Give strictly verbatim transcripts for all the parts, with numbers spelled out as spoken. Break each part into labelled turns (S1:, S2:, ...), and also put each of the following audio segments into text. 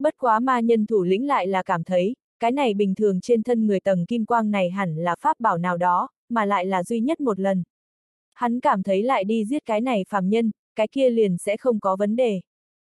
S1: Bất quá ma nhân thủ lĩnh lại là cảm thấy, cái này bình thường trên thân người tầng kim quang này hẳn là pháp bảo nào đó, mà lại là duy nhất một lần. Hắn cảm thấy lại đi giết cái này phàm nhân, cái kia liền sẽ không có vấn đề.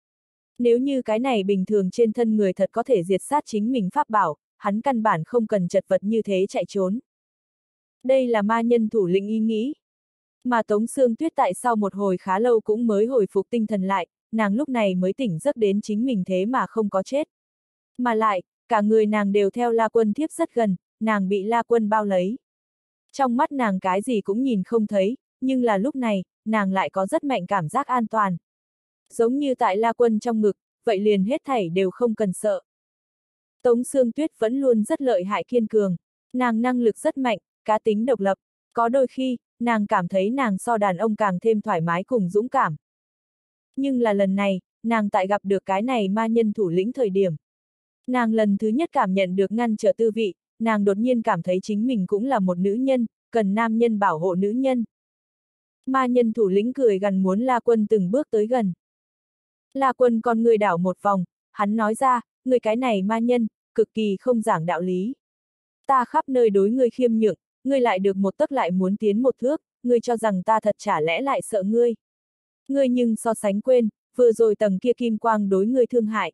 S1: Nếu như cái này bình thường trên thân người thật có thể diệt sát chính mình pháp bảo, hắn căn bản không cần chật vật như thế chạy trốn. Đây là ma nhân thủ lĩnh ý nghĩ. Mà Tống Sương Tuyết tại sau một hồi khá lâu cũng mới hồi phục tinh thần lại, nàng lúc này mới tỉnh giấc đến chính mình thế mà không có chết. Mà lại, cả người nàng đều theo La Quân thiếp rất gần, nàng bị La Quân bao lấy. Trong mắt nàng cái gì cũng nhìn không thấy, nhưng là lúc này, nàng lại có rất mạnh cảm giác an toàn. Giống như tại La Quân trong ngực, vậy liền hết thảy đều không cần sợ. Tống Sương Tuyết vẫn luôn rất lợi hại kiên cường, nàng năng lực rất mạnh, cá tính độc lập, có đôi khi, nàng cảm thấy nàng so đàn ông càng thêm thoải mái cùng dũng cảm. Nhưng là lần này, nàng tại gặp được cái này ma nhân thủ lĩnh thời điểm. Nàng lần thứ nhất cảm nhận được ngăn trở tư vị, nàng đột nhiên cảm thấy chính mình cũng là một nữ nhân, cần nam nhân bảo hộ nữ nhân. Ma nhân thủ lĩnh cười gần muốn La Quân từng bước tới gần. La Quân con người đảo một vòng, hắn nói ra, người cái này ma nhân, cực kỳ không giảng đạo lý. Ta khắp nơi đối ngươi khiêm nhượng, ngươi lại được một tấc lại muốn tiến một thước, ngươi cho rằng ta thật chả lẽ lại sợ ngươi. Ngươi nhưng so sánh quên, vừa rồi tầng kia kim quang đối ngươi thương hại.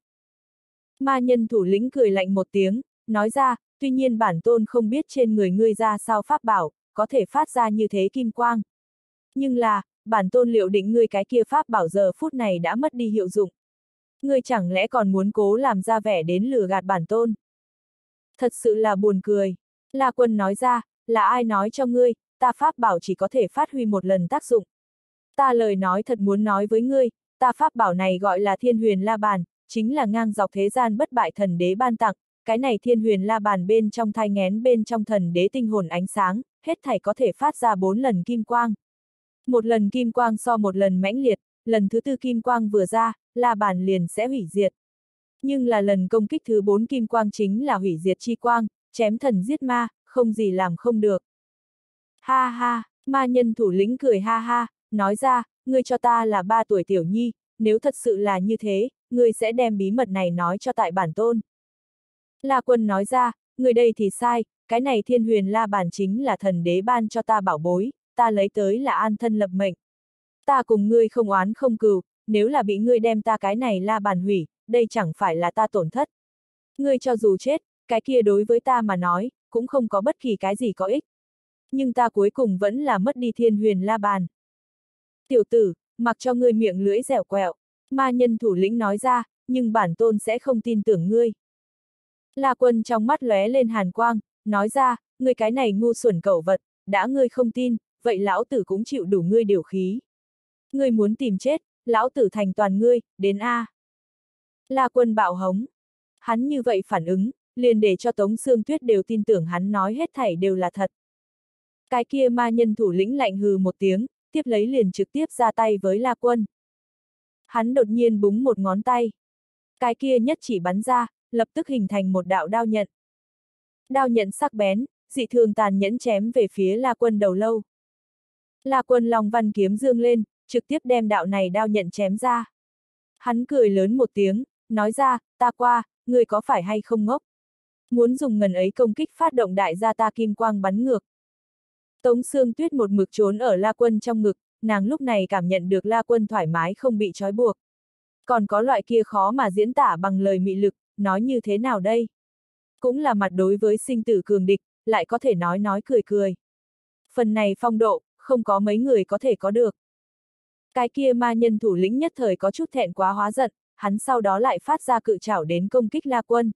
S1: Ma nhân thủ lĩnh cười lạnh một tiếng, nói ra, tuy nhiên bản tôn không biết trên người ngươi ra sao pháp bảo, có thể phát ra như thế kim quang. Nhưng là, bản tôn liệu định ngươi cái kia pháp bảo giờ phút này đã mất đi hiệu dụng. Ngươi chẳng lẽ còn muốn cố làm ra vẻ đến lừa gạt bản tôn. Thật sự là buồn cười. La Quân nói ra, là ai nói cho ngươi, ta pháp bảo chỉ có thể phát huy một lần tác dụng. Ta lời nói thật muốn nói với ngươi, ta pháp bảo này gọi là Thiên Huyền La Bàn, chính là ngang dọc thế gian bất bại thần đế ban tặng, cái này Thiên Huyền La Bàn bên trong thai nghén bên trong thần đế tinh hồn ánh sáng, hết thảy có thể phát ra bốn lần kim quang. Một lần kim quang so một lần mãnh liệt, lần thứ tư kim quang vừa ra, La Bàn liền sẽ hủy diệt. Nhưng là lần công kích thứ bốn kim quang chính là hủy diệt chi quang, chém thần giết ma, không gì làm không được. Ha ha, ma nhân thủ lĩnh cười ha ha, nói ra, ngươi cho ta là ba tuổi tiểu nhi, nếu thật sự là như thế, ngươi sẽ đem bí mật này nói cho tại bản tôn. La Quân nói ra, ngươi đây thì sai, cái này Thiên Huyền La Bàn chính là thần đế ban cho ta bảo bối, ta lấy tới là an thân lập mệnh. Ta cùng ngươi không oán không cừu, nếu là bị ngươi đem ta cái này La Bàn hủy, đây chẳng phải là ta tổn thất. Ngươi cho dù chết, cái kia đối với ta mà nói, cũng không có bất kỳ cái gì có ích. Nhưng ta cuối cùng vẫn là mất đi Thiên Huyền La Bàn. Tiểu tử, mặc cho ngươi miệng lưỡi dẻo quẹo, ma nhân thủ lĩnh nói ra, nhưng bản tôn sẽ không tin tưởng ngươi. La Quân trong mắt lóe lên hàn quang, nói ra, ngươi cái này ngu xuẩn cẩu vật, đã ngươi không tin, vậy lão tử cũng chịu đủ ngươi điều khí. Ngươi muốn tìm chết, lão tử thành toàn ngươi, đến A. La Quân bạo hống. Hắn như vậy phản ứng, liền để cho Tống Sương Tuyết đều tin tưởng hắn nói hết thảy đều là thật. Cái kia ma nhân thủ lĩnh lạnh hừ một tiếng, tiếp lấy liền trực tiếp ra tay với La Quân. Hắn đột nhiên búng một ngón tay. Cái kia nhất chỉ bắn ra, lập tức hình thành một đạo đao nhận. Đao nhận sắc bén, dị thường tàn nhẫn chém về phía La Quân đầu lâu. La Quân long văn kiếm dương lên, trực tiếp đem đạo này đao nhận chém ra. Hắn cười lớn một tiếng, nói ra, ta qua, ngươi có phải hay không ngốc? Muốn dùng ngần ấy công kích phát động đại gia ta kim quang bắn ngược. Tống Sương Tuyết một mực trốn ở La Quân trong ngực, nàng lúc này cảm nhận được La Quân thoải mái không bị trói buộc. Còn có loại kia khó mà diễn tả bằng lời mị lực, nói như thế nào đây? Cũng là mặt đối với sinh tử cường địch, lại có thể nói nói cười cười. Phần này phong độ, không có mấy người có thể có được. Cái kia ma nhân thủ lĩnh nhất thời có chút thẹn quá hóa giận, hắn sau đó lại phát ra cự trảo đến công kích La Quân.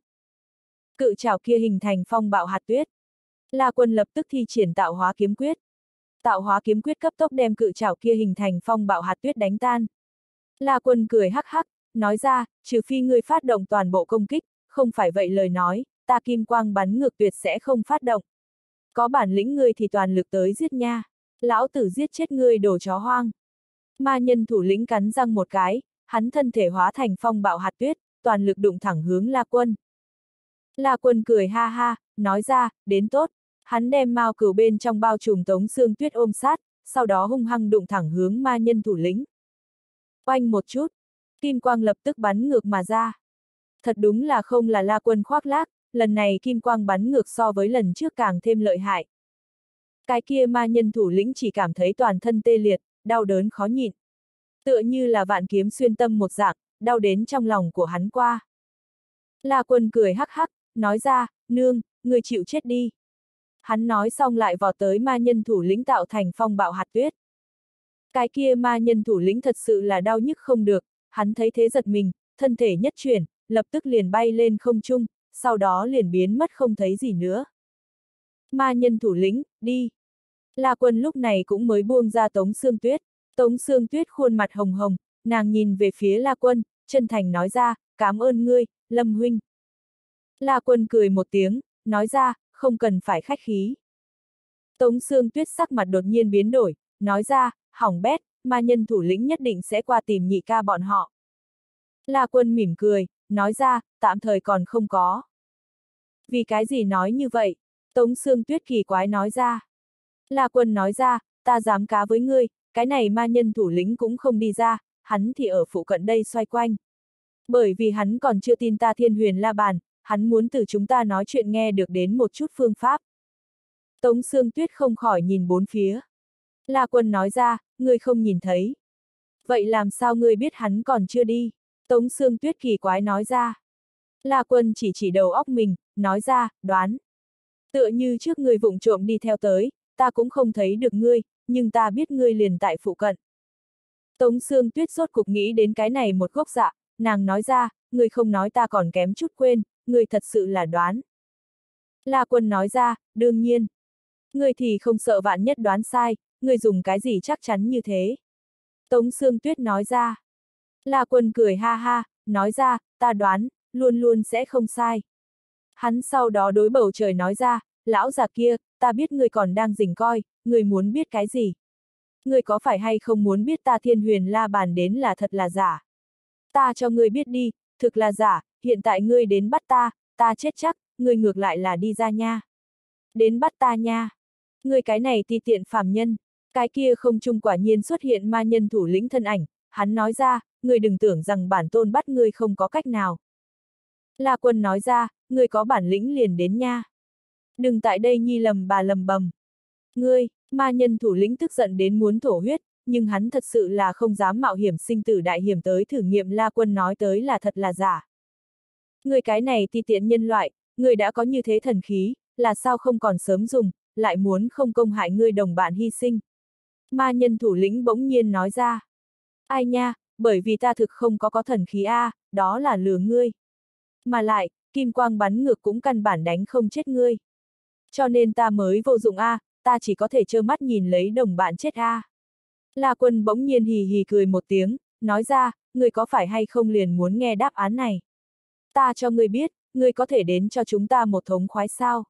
S1: Cự trảo kia hình thành phong bạo hạt tuyết. La Quân lập tức thi triển tạo hóa kiếm quyết. Tạo hóa kiếm quyết cấp tốc đem cự trảo kia hình thành phong bạo hạt tuyết đánh tan. La Quân cười hắc hắc, nói ra, trừ phi ngươi phát động toàn bộ công kích, không phải vậy lời nói, ta kim quang bắn ngược tuyệt sẽ không phát động. Có bản lĩnh ngươi thì toàn lực tới giết nha, lão tử giết chết ngươi đồ chó hoang. Ma nhân thủ lĩnh cắn răng một cái, hắn thân thể hóa thành phong bạo hạt tuyết, toàn lực đụng thẳng hướng La Quân. La Quân cười ha ha, nói ra, đến tốt, hắn đem mao cửu bên trong bao trùm Tống Sương Tuyết ôm sát, sau đó hung hăng đụng thẳng hướng ma nhân thủ lĩnh. Oanh một chút, kim quang lập tức bắn ngược mà ra. Thật đúng là không là La Quân khoác lác, lần này kim quang bắn ngược so với lần trước càng thêm lợi hại. Cái kia ma nhân thủ lĩnh chỉ cảm thấy toàn thân tê liệt, đau đớn khó nhịn. Tựa như là vạn kiếm xuyên tâm một dạng, đau đến trong lòng của hắn qua. La Quân cười hắc hắc, nói ra, nương, người chịu chết đi. Hắn nói xong lại vọt tới ma nhân thủ lĩnh tạo thành phong bạo hạt tuyết. Cái kia ma nhân thủ lĩnh thật sự là đau nhức không được, hắn thấy thế giật mình, thân thể nhất chuyển, lập tức liền bay lên không trung, sau đó liền biến mất không thấy gì nữa. Ma nhân thủ lĩnh, đi. La Quân lúc này cũng mới buông ra Tống Sương Tuyết. Tống Sương Tuyết khuôn mặt hồng hồng, nàng nhìn về phía La Quân, chân thành nói ra, cảm ơn ngươi, Lâm huynh. La Quân cười một tiếng, nói ra, không cần phải khách khí. Tống Sương Tuyết sắc mặt đột nhiên biến đổi, nói ra, hỏng bét, ma nhân thủ lĩnh nhất định sẽ qua tìm nhị ca bọn họ. La Quân mỉm cười, nói ra, tạm thời còn không có. Vì cái gì nói như vậy? Tống Sương Tuyết kỳ quái nói ra. La Quân nói ra, ta dám cá với ngươi, cái này ma nhân thủ lĩnh cũng không đi ra, hắn thì ở phụ cận đây xoay quanh. Bởi vì hắn còn chưa tin ta Thiên Huyền La Bàn, hắn muốn từ chúng ta nói chuyện nghe được đến một chút phương pháp. Tống Sương Tuyết không khỏi nhìn bốn phía. La Quân nói ra, ngươi không nhìn thấy. Vậy làm sao ngươi biết hắn còn chưa đi? Tống Sương Tuyết kỳ quái nói ra. La Quân chỉ chỉ đầu óc mình, nói ra, đoán. Tựa như trước ngươi vụng trộm đi theo tới, ta cũng không thấy được ngươi, nhưng ta biết ngươi liền tại phụ cận. Tống Sương Tuyết rốt cục nghĩ đến cái này một gốc dạ, nàng nói ra, ngươi không nói ta còn kém chút quên, ngươi thật sự là đoán. La Quân nói ra, đương nhiên. Ngươi thì không sợ vạn nhất đoán sai, ngươi dùng cái gì chắc chắn như thế. Tống Sương Tuyết nói ra. La Quân cười ha ha, nói ra, ta đoán, luôn luôn sẽ không sai. Hắn sau đó đối bầu trời nói ra, lão già kia, ta biết ngươi còn đang rình coi, ngươi muốn biết cái gì? Ngươi có phải hay không muốn biết ta Thiên Huyền La Bàn đến là thật là giả? Ta cho ngươi biết đi, thực là giả, hiện tại ngươi đến bắt ta, ta chết chắc, ngươi ngược lại là đi ra nha. Đến bắt ta nha. Ngươi cái này ti tiện phàm nhân. Cái kia không trung quả nhiên xuất hiện ma nhân thủ lĩnh thân ảnh, hắn nói ra, ngươi đừng tưởng rằng bản tôn bắt ngươi không có cách nào. La Quân nói ra, ngươi có bản lĩnh liền đến nha. Đừng tại đây nhi lầm bà lầm bầm. Ngươi, ma nhân thủ lĩnh tức giận đến muốn thổ huyết, nhưng hắn thật sự là không dám mạo hiểm sinh tử đại hiểm tới thử nghiệm La Quân nói tới là thật là giả. Ngươi cái này ti tiện nhân loại, ngươi đã có như thế thần khí, là sao không còn sớm dùng, lại muốn không công hại ngươi đồng bạn hy sinh. Ma nhân thủ lĩnh bỗng nhiên nói ra. Ai nha, bởi vì ta thực không có có thần khí a, đó là lừa ngươi. Mà lại, kim quang bắn ngược cũng căn bản đánh không chết ngươi. Cho nên ta mới vô dụng a, ta chỉ có thể trơ mắt nhìn lấy đồng bạn chết a. La Quân bỗng nhiên hì hì cười một tiếng, nói ra, ngươi có phải hay không liền muốn nghe đáp án này? Ta cho ngươi biết, ngươi có thể đến cho chúng ta một thống khoái sao?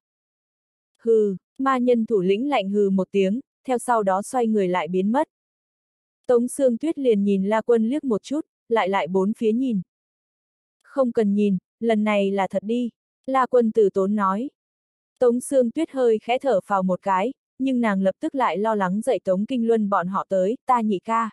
S1: Hừ, ma nhân thủ lĩnh lạnh hừ một tiếng, theo sau đó xoay người lại biến mất. Tống Sương Tuyết liền nhìn La Quân liếc một chút, lại lại bốn phía nhìn. Không cần nhìn, lần này là thật đi, La Quân từ tốn nói. Tống Sương Tuyết hơi khẽ thở phào một cái, nhưng nàng lập tức lại lo lắng dậy Tống Kinh Luân bọn họ tới, ta nhị ca.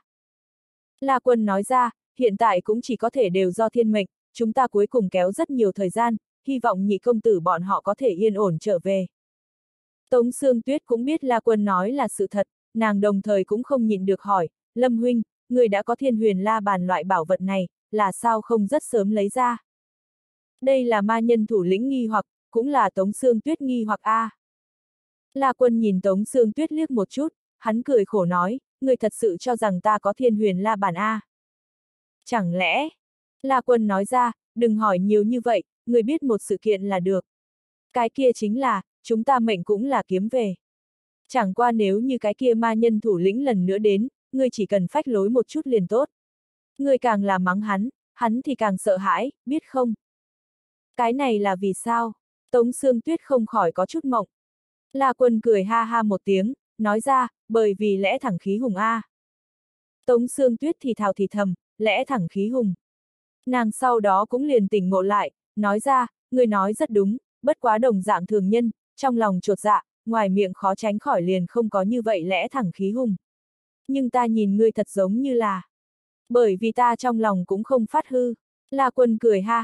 S1: La Quân nói ra, hiện tại cũng chỉ có thể đều do thiên mệnh, chúng ta cuối cùng kéo rất nhiều thời gian, hy vọng nhị công tử bọn họ có thể yên ổn trở về. Tống Sương Tuyết cũng biết La Quân nói là sự thật, nàng đồng thời cũng không nhịn được hỏi, Lâm huynh, người đã có Thiên Huyền La Bàn loại bảo vật này, là sao không rất sớm lấy ra? Đây là ma nhân thủ lĩnh nghi hoặc, cũng là Tống Sương Tuyết nghi hoặc a. À. La Quân nhìn Tống Sương Tuyết liếc một chút, hắn cười khổ nói, người thật sự cho rằng ta có Thiên Huyền La Bàn a? À. Chẳng lẽ? La Quân nói ra, đừng hỏi nhiều như vậy, người biết một sự kiện là được. Cái kia chính là, chúng ta mệnh cũng là kiếm về. Chẳng qua nếu như cái kia ma nhân thủ lĩnh lần nữa đến, ngươi chỉ cần phách lối một chút liền tốt. Ngươi càng là mắng hắn, hắn thì càng sợ hãi, biết không? Cái này là vì sao? Tống Sương Tuyết không khỏi có chút mộng. La Quân cười ha ha một tiếng, nói ra, bởi vì lẽ thẳng khí hùng a. Tống Sương Tuyết thì thào thì thầm, lẽ thẳng khí hùng. Nàng sau đó cũng liền tỉnh ngộ lại, nói ra, ngươi nói rất đúng, bất quá đồng dạng thường nhân, trong lòng chột dạ, ngoài miệng khó tránh khỏi liền không có như vậy lẽ thẳng khí hùng. Nhưng ta nhìn ngươi thật giống như là, bởi vì ta trong lòng cũng không phát hư. La Quân cười ha ha,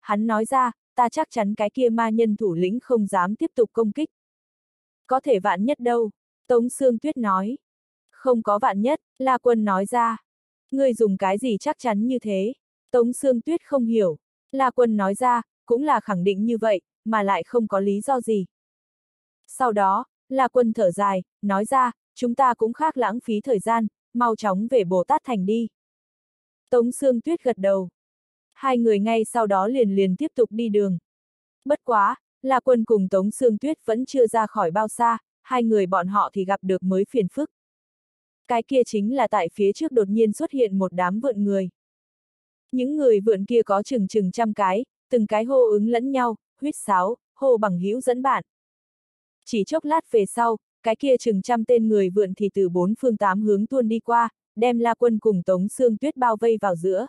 S1: hắn nói ra, ta chắc chắn cái kia ma nhân thủ lĩnh không dám tiếp tục công kích. Có thể vạn nhất đâu, Tống Sương Tuyết nói. Không có vạn nhất, La Quân nói ra. Ngươi dùng cái gì chắc chắn như thế? Tống Sương Tuyết không hiểu. La Quân nói ra, cũng là khẳng định như vậy, mà lại không có lý do gì. Sau đó, La Quân thở dài, nói ra, chúng ta cũng khác lãng phí thời gian, mau chóng về Bồ Tát Thành đi. Tống Sương Tuyết gật đầu. Hai người ngay sau đó liền liền tiếp tục đi đường. Bất quá, La Quân cùng Tống Sương Tuyết vẫn chưa ra khỏi bao xa, hai người bọn họ thì gặp được mới phiền phức. Cái kia chính là tại phía trước đột nhiên xuất hiện một đám vượn người. Những người vượn kia có chừng chừng trăm cái, từng cái hô ứng lẫn nhau, huýt sáo, hô bằng hữu dẫn bạn. Chỉ chốc lát về sau, cái kia chừng trăm tên người vượn thì từ bốn phương tám hướng tuôn đi qua, đem La Quân cùng Tống Sương Tuyết bao vây vào giữa.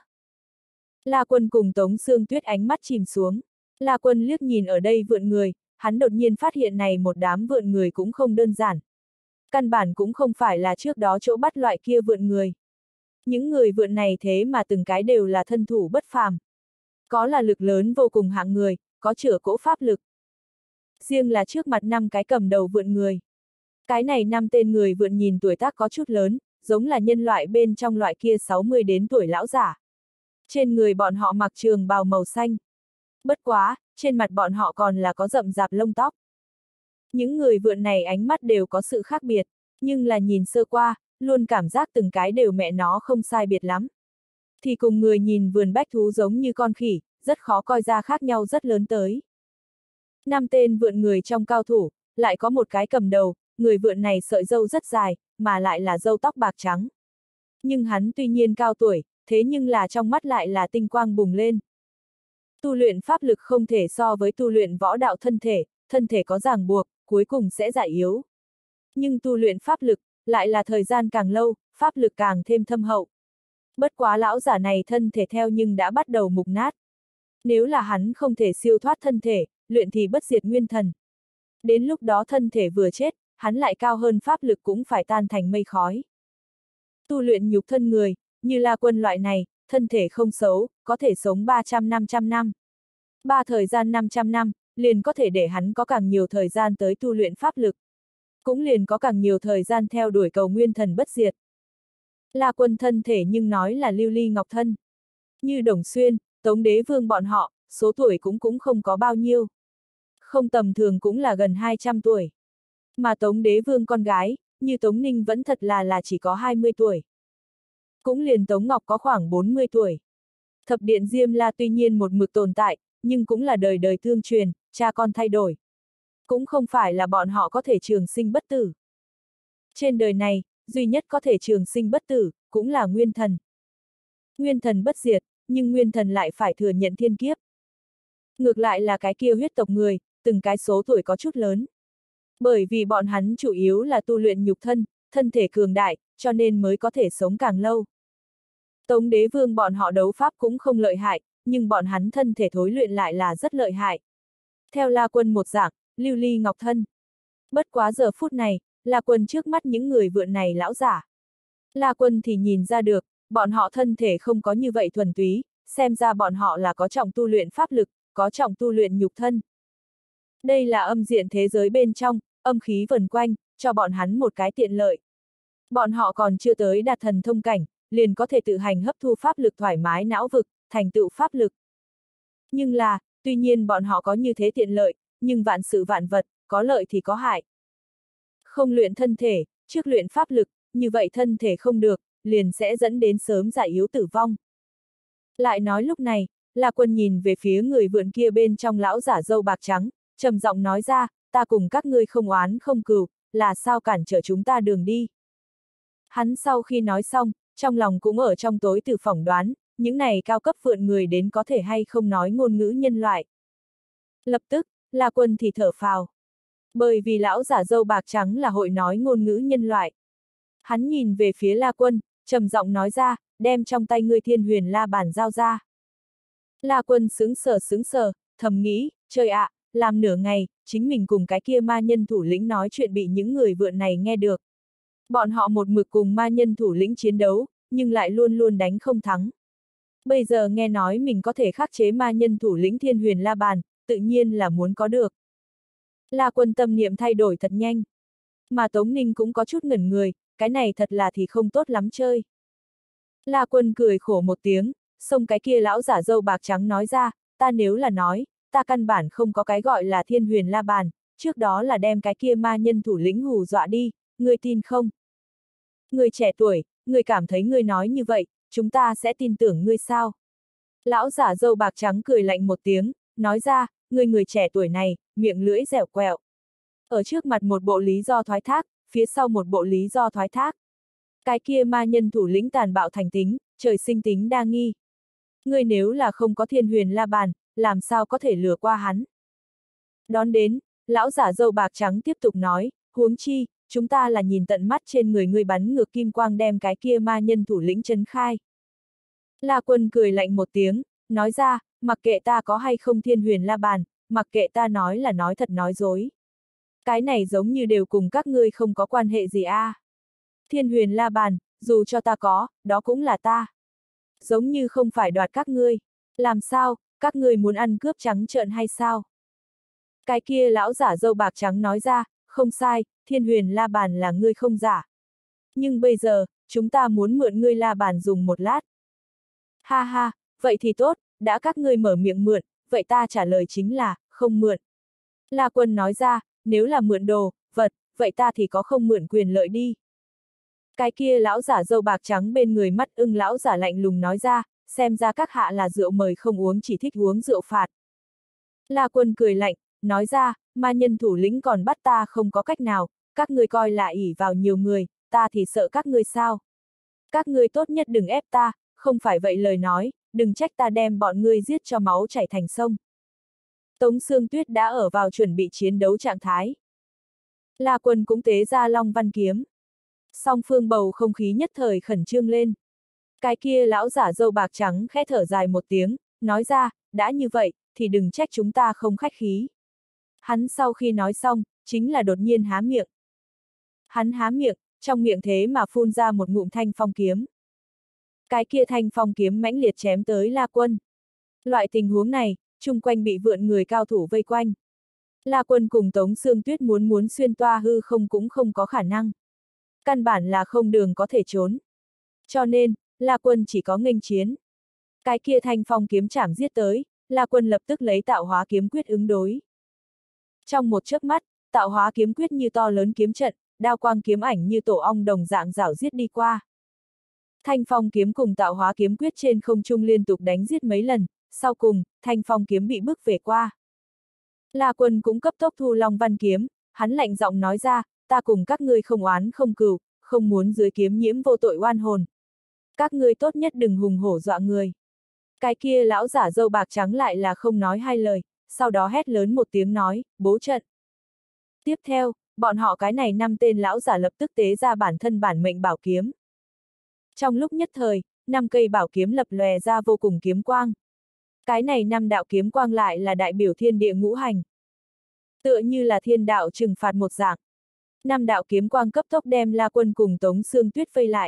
S1: La Quân cùng Tống Sương Tuyết ánh mắt chìm xuống. La Quân liếc nhìn ở đây vượn người, hắn đột nhiên phát hiện này một đám vượn người cũng không đơn giản. Căn bản cũng không phải là trước đó chỗ bắt loại kia vượn người. Những người vượn này thế mà từng cái đều là thân thủ bất phàm. Có là lực lớn vô cùng hạng người, có chữa cỗ pháp lực. Riêng là trước mặt năm cái cầm đầu vượn người. Cái này năm tên người vượn nhìn tuổi tác có chút lớn, giống là nhân loại bên trong loại kia sáu mươi đến tuổi lão giả. Trên người bọn họ mặc trường bào màu xanh. Bất quá, trên mặt bọn họ còn là có rậm rạp lông tóc. Những người vượn này ánh mắt đều có sự khác biệt, nhưng là nhìn sơ qua, luôn cảm giác từng cái đều mẹ nó không sai biệt lắm. Thì cùng người nhìn vườn bách thú giống như con khỉ, rất khó coi ra khác nhau rất lớn tới. Năm tên vượn người trong cao thủ, lại có một cái cầm đầu, người vượn này sợi râu rất dài, mà lại là râu tóc bạc trắng. Nhưng hắn tuy nhiên cao tuổi, thế nhưng là trong mắt lại là tinh quang bùng lên. Tu luyện pháp lực không thể so với tu luyện võ đạo thân thể, thân thể có ràng buộc, cuối cùng sẽ giải yếu. Nhưng tu luyện pháp lực, lại là thời gian càng lâu, pháp lực càng thêm thâm hậu. Bất quá lão giả này thân thể theo nhưng đã bắt đầu mục nát. Nếu là hắn không thể siêu thoát thân thể, luyện thì bất diệt nguyên thần. Đến lúc đó thân thể vừa chết, hắn lại cao hơn pháp lực cũng phải tan thành mây khói. Tu luyện nhục thân người, như La Quân loại này, thân thể không xấu, có thể sống ba trăm năm trăm năm. Ba thời gian năm trăm năm, liền có thể để hắn có càng nhiều thời gian tới tu luyện pháp lực. Cũng liền có càng nhiều thời gian theo đuổi cầu nguyên thần bất diệt. La Quân thân thể nhưng nói là lưu ly ngọc thân. Như Đồng Xuyên, Tống Đế Vương bọn họ, số tuổi cũng cũng không có bao nhiêu. Không tầm thường cũng là gần hai trăm tuổi. Mà Tống Đế Vương con gái, như Tống Ninh vẫn thật là là chỉ có hai mươi tuổi. Cũng liền Tống Ngọc có khoảng bốn mươi tuổi. Thập điện Diêm La tuy nhiên một mực tồn tại, nhưng cũng là đời đời tương truyền, cha con thay đổi. Cũng không phải là bọn họ có thể trường sinh bất tử. Trên đời này, duy nhất có thể trường sinh bất tử, cũng là nguyên thần. Nguyên thần bất diệt, nhưng nguyên thần lại phải thừa nhận thiên kiếp. Ngược lại là cái kia huyết tộc người, từng cái số tuổi có chút lớn. Bởi vì bọn hắn chủ yếu là tu luyện nhục thân, thân thể cường đại, cho nên mới có thể sống càng lâu. Tống Đế Vương bọn họ đấu pháp cũng không lợi hại, nhưng bọn hắn thân thể thối luyện lại là rất lợi hại. Theo La Quân một dạng, lưu ly ngọc thân. Bất quá giờ phút này, La Quân trước mắt những người vượn này lão giả. La Quân thì nhìn ra được, bọn họ thân thể không có như vậy thuần túy, xem ra bọn họ là có trọng tu luyện pháp lực, có trọng tu luyện nhục thân. Đây là âm diện thế giới bên trong, âm khí vần quanh, cho bọn hắn một cái tiện lợi. Bọn họ còn chưa tới đạt thần thông cảnh, liền có thể tự hành hấp thu pháp lực thoải mái não vực, thành tựu pháp lực. Nhưng là, tuy nhiên bọn họ có như thế tiện lợi, nhưng vạn sự vạn vật, có lợi thì có hại. Không luyện thân thể, trước luyện pháp lực, như vậy thân thể không được, liền sẽ dẫn đến sớm giải yếu tử vong. Lại nói lúc này, La Quân nhìn về phía người vượn kia bên trong lão giả râu bạc trắng, trầm giọng nói ra, ta cùng các ngươi không oán không cừu, là sao cản trở chúng ta đường đi. Hắn sau khi nói xong, trong lòng cũng ở trong tối từ phỏng đoán, những này cao cấp vượn người đến có thể hay không nói ngôn ngữ nhân loại. Lập tức, La Quân thì thở phào. Bởi vì lão giả râu bạc trắng là hội nói ngôn ngữ nhân loại. Hắn nhìn về phía La Quân, trầm giọng nói ra, đem trong tay ngươi thiên huyền la bản giao ra. La Quân sững sờ sững sờ, thầm nghĩ, trời ạ, à, làm nửa ngày, chính mình cùng cái kia ma nhân thủ lĩnh nói chuyện bị những người vượn này nghe được. Bọn họ một mực cùng ma nhân thủ lĩnh chiến đấu, nhưng lại luôn luôn đánh không thắng. Bây giờ nghe nói mình có thể khắc chế ma nhân thủ lĩnh Thiên Huyền La Bàn, tự nhiên là muốn có được. La Quân tâm niệm thay đổi thật nhanh. Mà Tống Ninh cũng có chút ngẩn người, cái này thật là thì không tốt lắm chơi. La Quân cười khổ một tiếng, xông cái kia lão giả râu bạc trắng nói ra, ta nếu là nói, ta căn bản không có cái gọi là Thiên Huyền La Bàn, trước đó là đem cái kia ma nhân thủ lĩnh hù dọa đi, ngươi tin không? Người trẻ tuổi, người cảm thấy ngươi nói như vậy, chúng ta sẽ tin tưởng ngươi sao? Lão giả râu bạc trắng cười lạnh một tiếng, nói ra, người người trẻ tuổi này, miệng lưỡi dẻo quẹo. Ở trước mặt một bộ lý do thoái thác, phía sau một bộ lý do thoái thác. Cái kia ma nhân thủ lĩnh tàn bạo thành tính, trời sinh tính đa nghi. Ngươi nếu là không có Thiên Huyền La Bàn, làm sao có thể lừa qua hắn? Đón đến, lão giả râu bạc trắng tiếp tục nói, huống chi, chúng ta là nhìn tận mắt trên người ngươi bắn ngược kim quang đem cái kia ma nhân thủ lĩnh trấn khai. La Quân cười lạnh một tiếng, nói ra, mặc kệ ta có hay không Thiên Huyền La Bàn, mặc kệ ta nói là nói thật nói dối. Cái này giống như đều cùng các ngươi không có quan hệ gì a. À. Thiên Huyền La Bàn, dù cho ta có, đó cũng là ta. Giống như không phải đoạt các ngươi. Làm sao, các ngươi muốn ăn cướp trắng trợn hay sao? Cái kia lão giả râu bạc trắng nói ra, không sai, Thiên Huyền La Bàn là ngươi không giả. Nhưng bây giờ, chúng ta muốn mượn ngươi La Bàn dùng một lát. Ha ha, vậy thì tốt, đã các ngươi mở miệng mượn, vậy ta trả lời chính là, không mượn. La Quân nói ra, nếu là mượn đồ, vật, vậy ta thì có không mượn quyền lợi đi. Cái kia lão giả râu bạc trắng bên người mắt ưng lão giả lạnh lùng nói ra, xem ra các hạ là rượu mời không uống chỉ thích uống rượu phạt. La Quân cười lạnh, nói ra, ma nhân thủ lĩnh còn bắt ta không có cách nào, các ngươi coi là ỷ vào nhiều người, ta thì sợ các ngươi sao. Các ngươi tốt nhất đừng ép ta, không phải vậy lời nói, đừng trách ta đem bọn ngươi giết cho máu chảy thành sông. Tống Sương Tuyết đã ở vào chuẩn bị chiến đấu trạng thái. La Quân cũng tế ra Long Văn Kiếm. Song phương bầu không khí nhất thời khẩn trương lên. Cái kia lão giả râu bạc trắng khẽ thở dài một tiếng, nói ra, đã như vậy, thì đừng trách chúng ta không khách khí. Hắn sau khi nói xong, chính là đột nhiên há miệng. Hắn há miệng, trong miệng thế mà phun ra một ngụm thanh phong kiếm. Cái kia thanh phong kiếm mãnh liệt chém tới La Quân. Loại tình huống này, chung quanh bị vượn người cao thủ vây quanh. La Quân cùng Tống Sương Tuyết muốn muốn xuyên toa hư không cũng không có khả năng. Căn bản là không đường có thể trốn. Cho nên, La Quân chỉ có nghênh chiến. Cái kia thanh phong kiếm chảm giết tới, La Quân lập tức lấy tạo hóa kiếm quyết ứng đối. Trong một chớp mắt, tạo hóa kiếm quyết như to lớn kiếm trận, đao quang kiếm ảnh như tổ ong đồng dạng rảo giết đi qua. Thanh phong kiếm cùng tạo hóa kiếm quyết trên không trung liên tục đánh giết mấy lần, sau cùng, thanh phong kiếm bị bức về qua. La Quân cũng cấp tốc thu Long Văn Kiếm, hắn lạnh giọng nói ra, ta cùng các ngươi không oán không cừu, không muốn dưới kiếm nhiễm vô tội oan hồn. Các ngươi tốt nhất đừng hùng hổ dọa người. Cái kia lão giả râu bạc trắng lại là không nói hai lời, sau đó hét lớn một tiếng nói, bố trận. Tiếp theo, bọn họ cái này năm tên lão giả lập tức tế ra bản thân bản mệnh bảo kiếm. Trong lúc nhất thời, năm cây bảo kiếm lập lòe ra vô cùng kiếm quang. Cái này năm đạo kiếm quang lại là đại biểu thiên địa ngũ hành. Tựa như là thiên đạo trừng phạt một dạng. Năm đạo kiếm quang cấp tốc đem La Quân cùng Tống Sương Tuyết vây lại.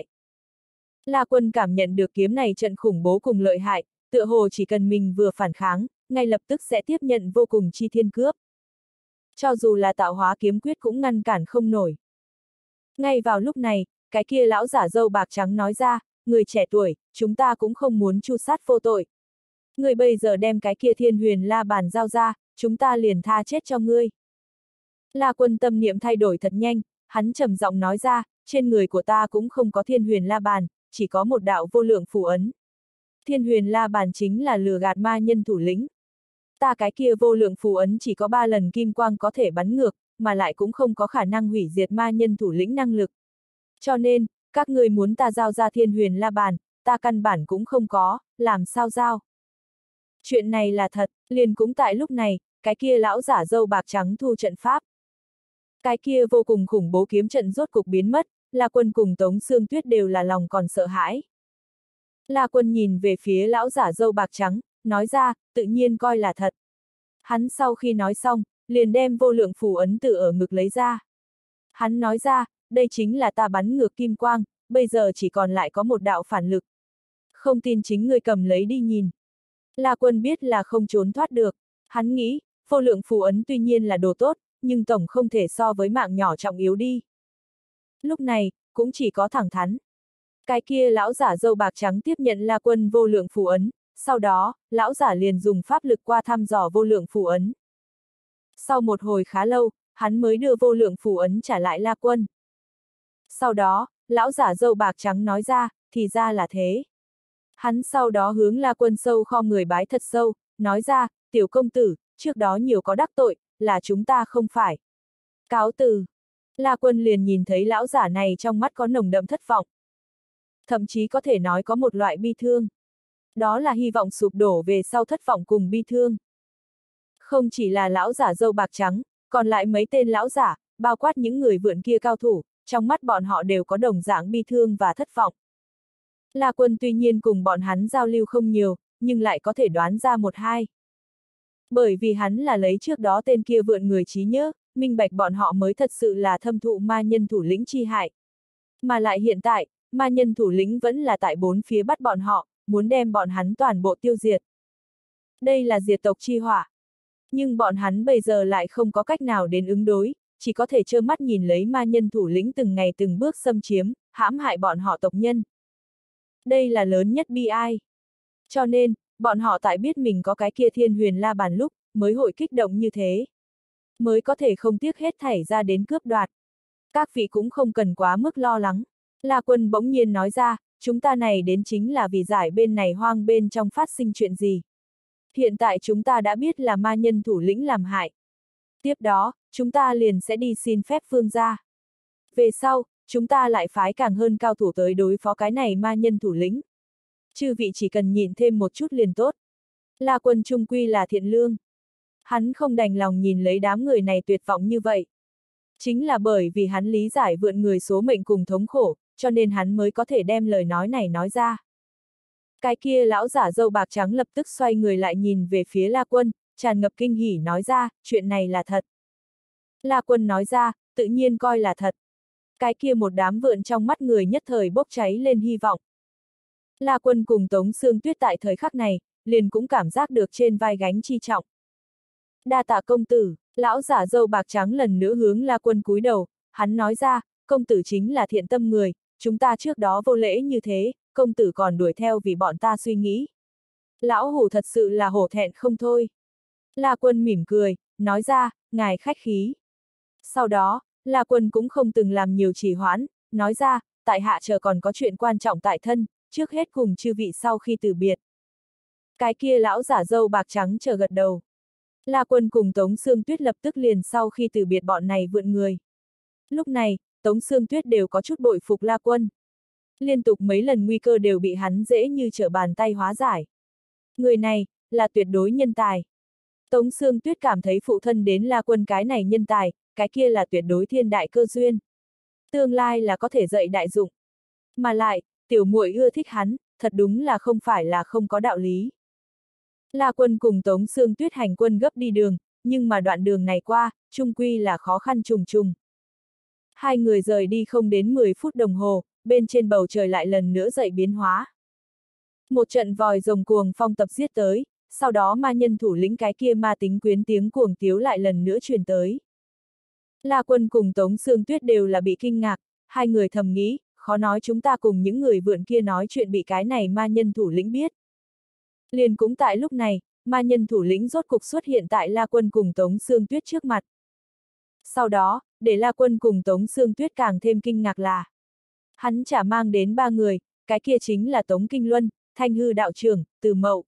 S1: La Quân cảm nhận được kiếm này trận khủng bố cùng lợi hại, tựa hồ chỉ cần mình vừa phản kháng, ngay lập tức sẽ tiếp nhận vô cùng chi thiên cướp. Cho dù là tạo hóa kiếm quyết cũng ngăn cản không nổi. Ngay vào lúc này, cái kia lão giả râu bạc trắng nói ra, người trẻ tuổi, chúng ta cũng không muốn tru sát vô tội. Người bây giờ đem cái kia Thiên Huyền La Bàn giao ra, chúng ta liền tha chết cho ngươi. La Quân tâm niệm thay đổi thật nhanh, hắn trầm giọng nói ra, trên người của ta cũng không có Thiên Huyền La Bàn, chỉ có một đạo vô lượng phù ấn. Thiên Huyền La Bàn chính là lừa gạt ma nhân thủ lĩnh. Ta cái kia vô lượng phù ấn chỉ có ba lần kim quang có thể bắn ngược, mà lại cũng không có khả năng hủy diệt ma nhân thủ lĩnh năng lực. Cho nên, các ngươi muốn ta giao ra Thiên Huyền La Bàn, ta căn bản cũng không có, làm sao giao. Chuyện này là thật, liền cũng tại lúc này, cái kia lão giả râu bạc trắng thu trận pháp. Cái kia vô cùng khủng bố kiếm trận rốt cục biến mất, La Quân cùng Tống Sương Tuyết đều là lòng còn sợ hãi. La Quân nhìn về phía lão giả râu bạc trắng, nói ra, tự nhiên coi là thật. Hắn sau khi nói xong, liền đem vô lượng phù ấn tự ở ngực lấy ra. Hắn nói ra, đây chính là ta bắn ngược kim quang, bây giờ chỉ còn lại có một đạo phản lực. Không tin chính ngươi cầm lấy đi nhìn. La Quân biết là không trốn thoát được. Hắn nghĩ, vô lượng phù ấn tuy nhiên là đồ tốt, nhưng tổng không thể so với mạng nhỏ trọng yếu đi. Lúc này, cũng chỉ có thẳng thắn. Cái kia lão giả râu bạc trắng tiếp nhận La Quân vô lượng phù ấn, sau đó, lão giả liền dùng pháp lực qua thăm dò vô lượng phù ấn. Sau một hồi khá lâu, hắn mới đưa vô lượng phù ấn trả lại La Quân. Sau đó, lão giả râu bạc trắng nói ra, thì ra là thế. Hắn sau đó hướng La Quân sâu khom người bái thật sâu, nói ra, tiểu công tử, trước đó nhiều có đắc tội, là chúng ta không phải. Cáo từ. La Quân liền nhìn thấy lão giả này trong mắt có nồng đậm thất vọng. Thậm chí có thể nói có một loại bi thương. Đó là hy vọng sụp đổ về sau thất vọng cùng bi thương. Không chỉ là lão giả râu bạc trắng, còn lại mấy tên lão giả, bao quát những người vượn kia cao thủ, trong mắt bọn họ đều có đồng dạng bi thương và thất vọng. La Quân tuy nhiên cùng bọn hắn giao lưu không nhiều, nhưng lại có thể đoán ra một hai. Bởi vì hắn là lấy trước đó tên kia vượn người trí nhớ, minh bạch bọn họ mới thật sự là thâm thụ ma nhân thủ lĩnh chi hại. Mà lại hiện tại, ma nhân thủ lĩnh vẫn là tại bốn phía bắt bọn họ, muốn đem bọn hắn toàn bộ tiêu diệt. Đây là diệt tộc chi hỏa. Nhưng bọn hắn bây giờ lại không có cách nào đến ứng đối, chỉ có thể trơ mắt nhìn lấy ma nhân thủ lĩnh từng ngày từng bước xâm chiếm, hãm hại bọn họ tộc nhân. Đây là lớn nhất bi ai. Cho nên, bọn họ tại biết mình có cái kia thiên huyền la bàn lúc, mới hội kích động như thế. Mới có thể không tiếc hết thảy ra đến cướp đoạt. Các vị cũng không cần quá mức lo lắng. La Quân bỗng nhiên nói ra, chúng ta này đến chính là vì giải bên này hoang bên trong phát sinh chuyện gì. Hiện tại chúng ta đã biết là ma nhân thủ lĩnh làm hại. Tiếp đó, chúng ta liền sẽ đi xin phép vương gia. Về sau, chúng ta lại phái càng hơn cao thủ tới đối phó cái này ma nhân thủ lĩnh. Chư vị chỉ cần nhìn thêm một chút liền tốt. La Quân trung quy là thiện lương. Hắn không đành lòng nhìn lấy đám người này tuyệt vọng như vậy. Chính là bởi vì hắn lý giải vượn người số mệnh cùng thống khổ, cho nên hắn mới có thể đem lời nói này nói ra. Cái kia lão giả râu bạc trắng lập tức xoay người lại nhìn về phía La Quân, tràn ngập kinh hỉ nói ra, chuyện này là thật. La Quân nói ra, tự nhiên coi là thật. Cái kia một đám vượn trong mắt người nhất thời bốc cháy lên hy vọng. La Quân cùng Tống Sương Tuyết tại thời khắc này, liền cũng cảm giác được trên vai gánh chi trọng. Đa tạ công tử, lão giả râu bạc trắng lần nữa hướng La Quân cúi đầu, hắn nói ra, công tử chính là thiện tâm người, chúng ta trước đó vô lễ như thế, công tử còn đuổi theo vì bọn ta suy nghĩ. Lão hủ thật sự là hổ thẹn không thôi. La Quân mỉm cười, nói ra, ngài khách khí. Sau đó, La Quân cũng không từng làm nhiều trì hoãn, nói ra, tại hạ chờ còn có chuyện quan trọng tại thân, trước hết cùng chư vị sau khi từ biệt. Cái kia lão giả râu bạc trắng chờ gật đầu. La Quân cùng Tống Sương Tuyết lập tức liền sau khi từ biệt bọn này vượn người. Lúc này, Tống Sương Tuyết đều có chút bội phục La Quân. Liên tục mấy lần nguy cơ đều bị hắn dễ như trở bàn tay hóa giải. Người này, là tuyệt đối nhân tài. Tống Sương Tuyết cảm thấy phụ thân đến La Quân cái này nhân tài, cái kia là tuyệt đối thiên đại cơ duyên. Tương lai là có thể dạy đại dụng. Mà lại, tiểu muội ưa thích hắn, thật đúng là không phải là không có đạo lý. La Quân cùng Tống Sương Tuyết hành quân gấp đi đường, nhưng mà đoạn đường này qua, chung quy là khó khăn trùng trùng. Hai người rời đi không đến mười phút đồng hồ, bên trên bầu trời lại lần nữa dậy biến hóa. Một trận vòi rồng cuồng phong tập giết tới, sau đó ma nhân thủ lĩnh cái kia ma tính quyến tiếng cuồng tiếu lại lần nữa truyền tới. La Quân cùng Tống Sương Tuyết đều là bị kinh ngạc, hai người thầm nghĩ, khó nói chúng ta cùng những người vượn kia nói chuyện bị cái này ma nhân thủ lĩnh biết. Liền cũng tại lúc này, ma nhân thủ lĩnh rốt cục xuất hiện tại La Quân cùng Tống Sương Tuyết trước mặt. Sau đó, để La Quân cùng Tống Sương Tuyết càng thêm kinh ngạc là hắn chả mang đến ba người, cái kia chính là Tống Kinh Luân, Thanh Hư đạo trưởng, Từ Mậu.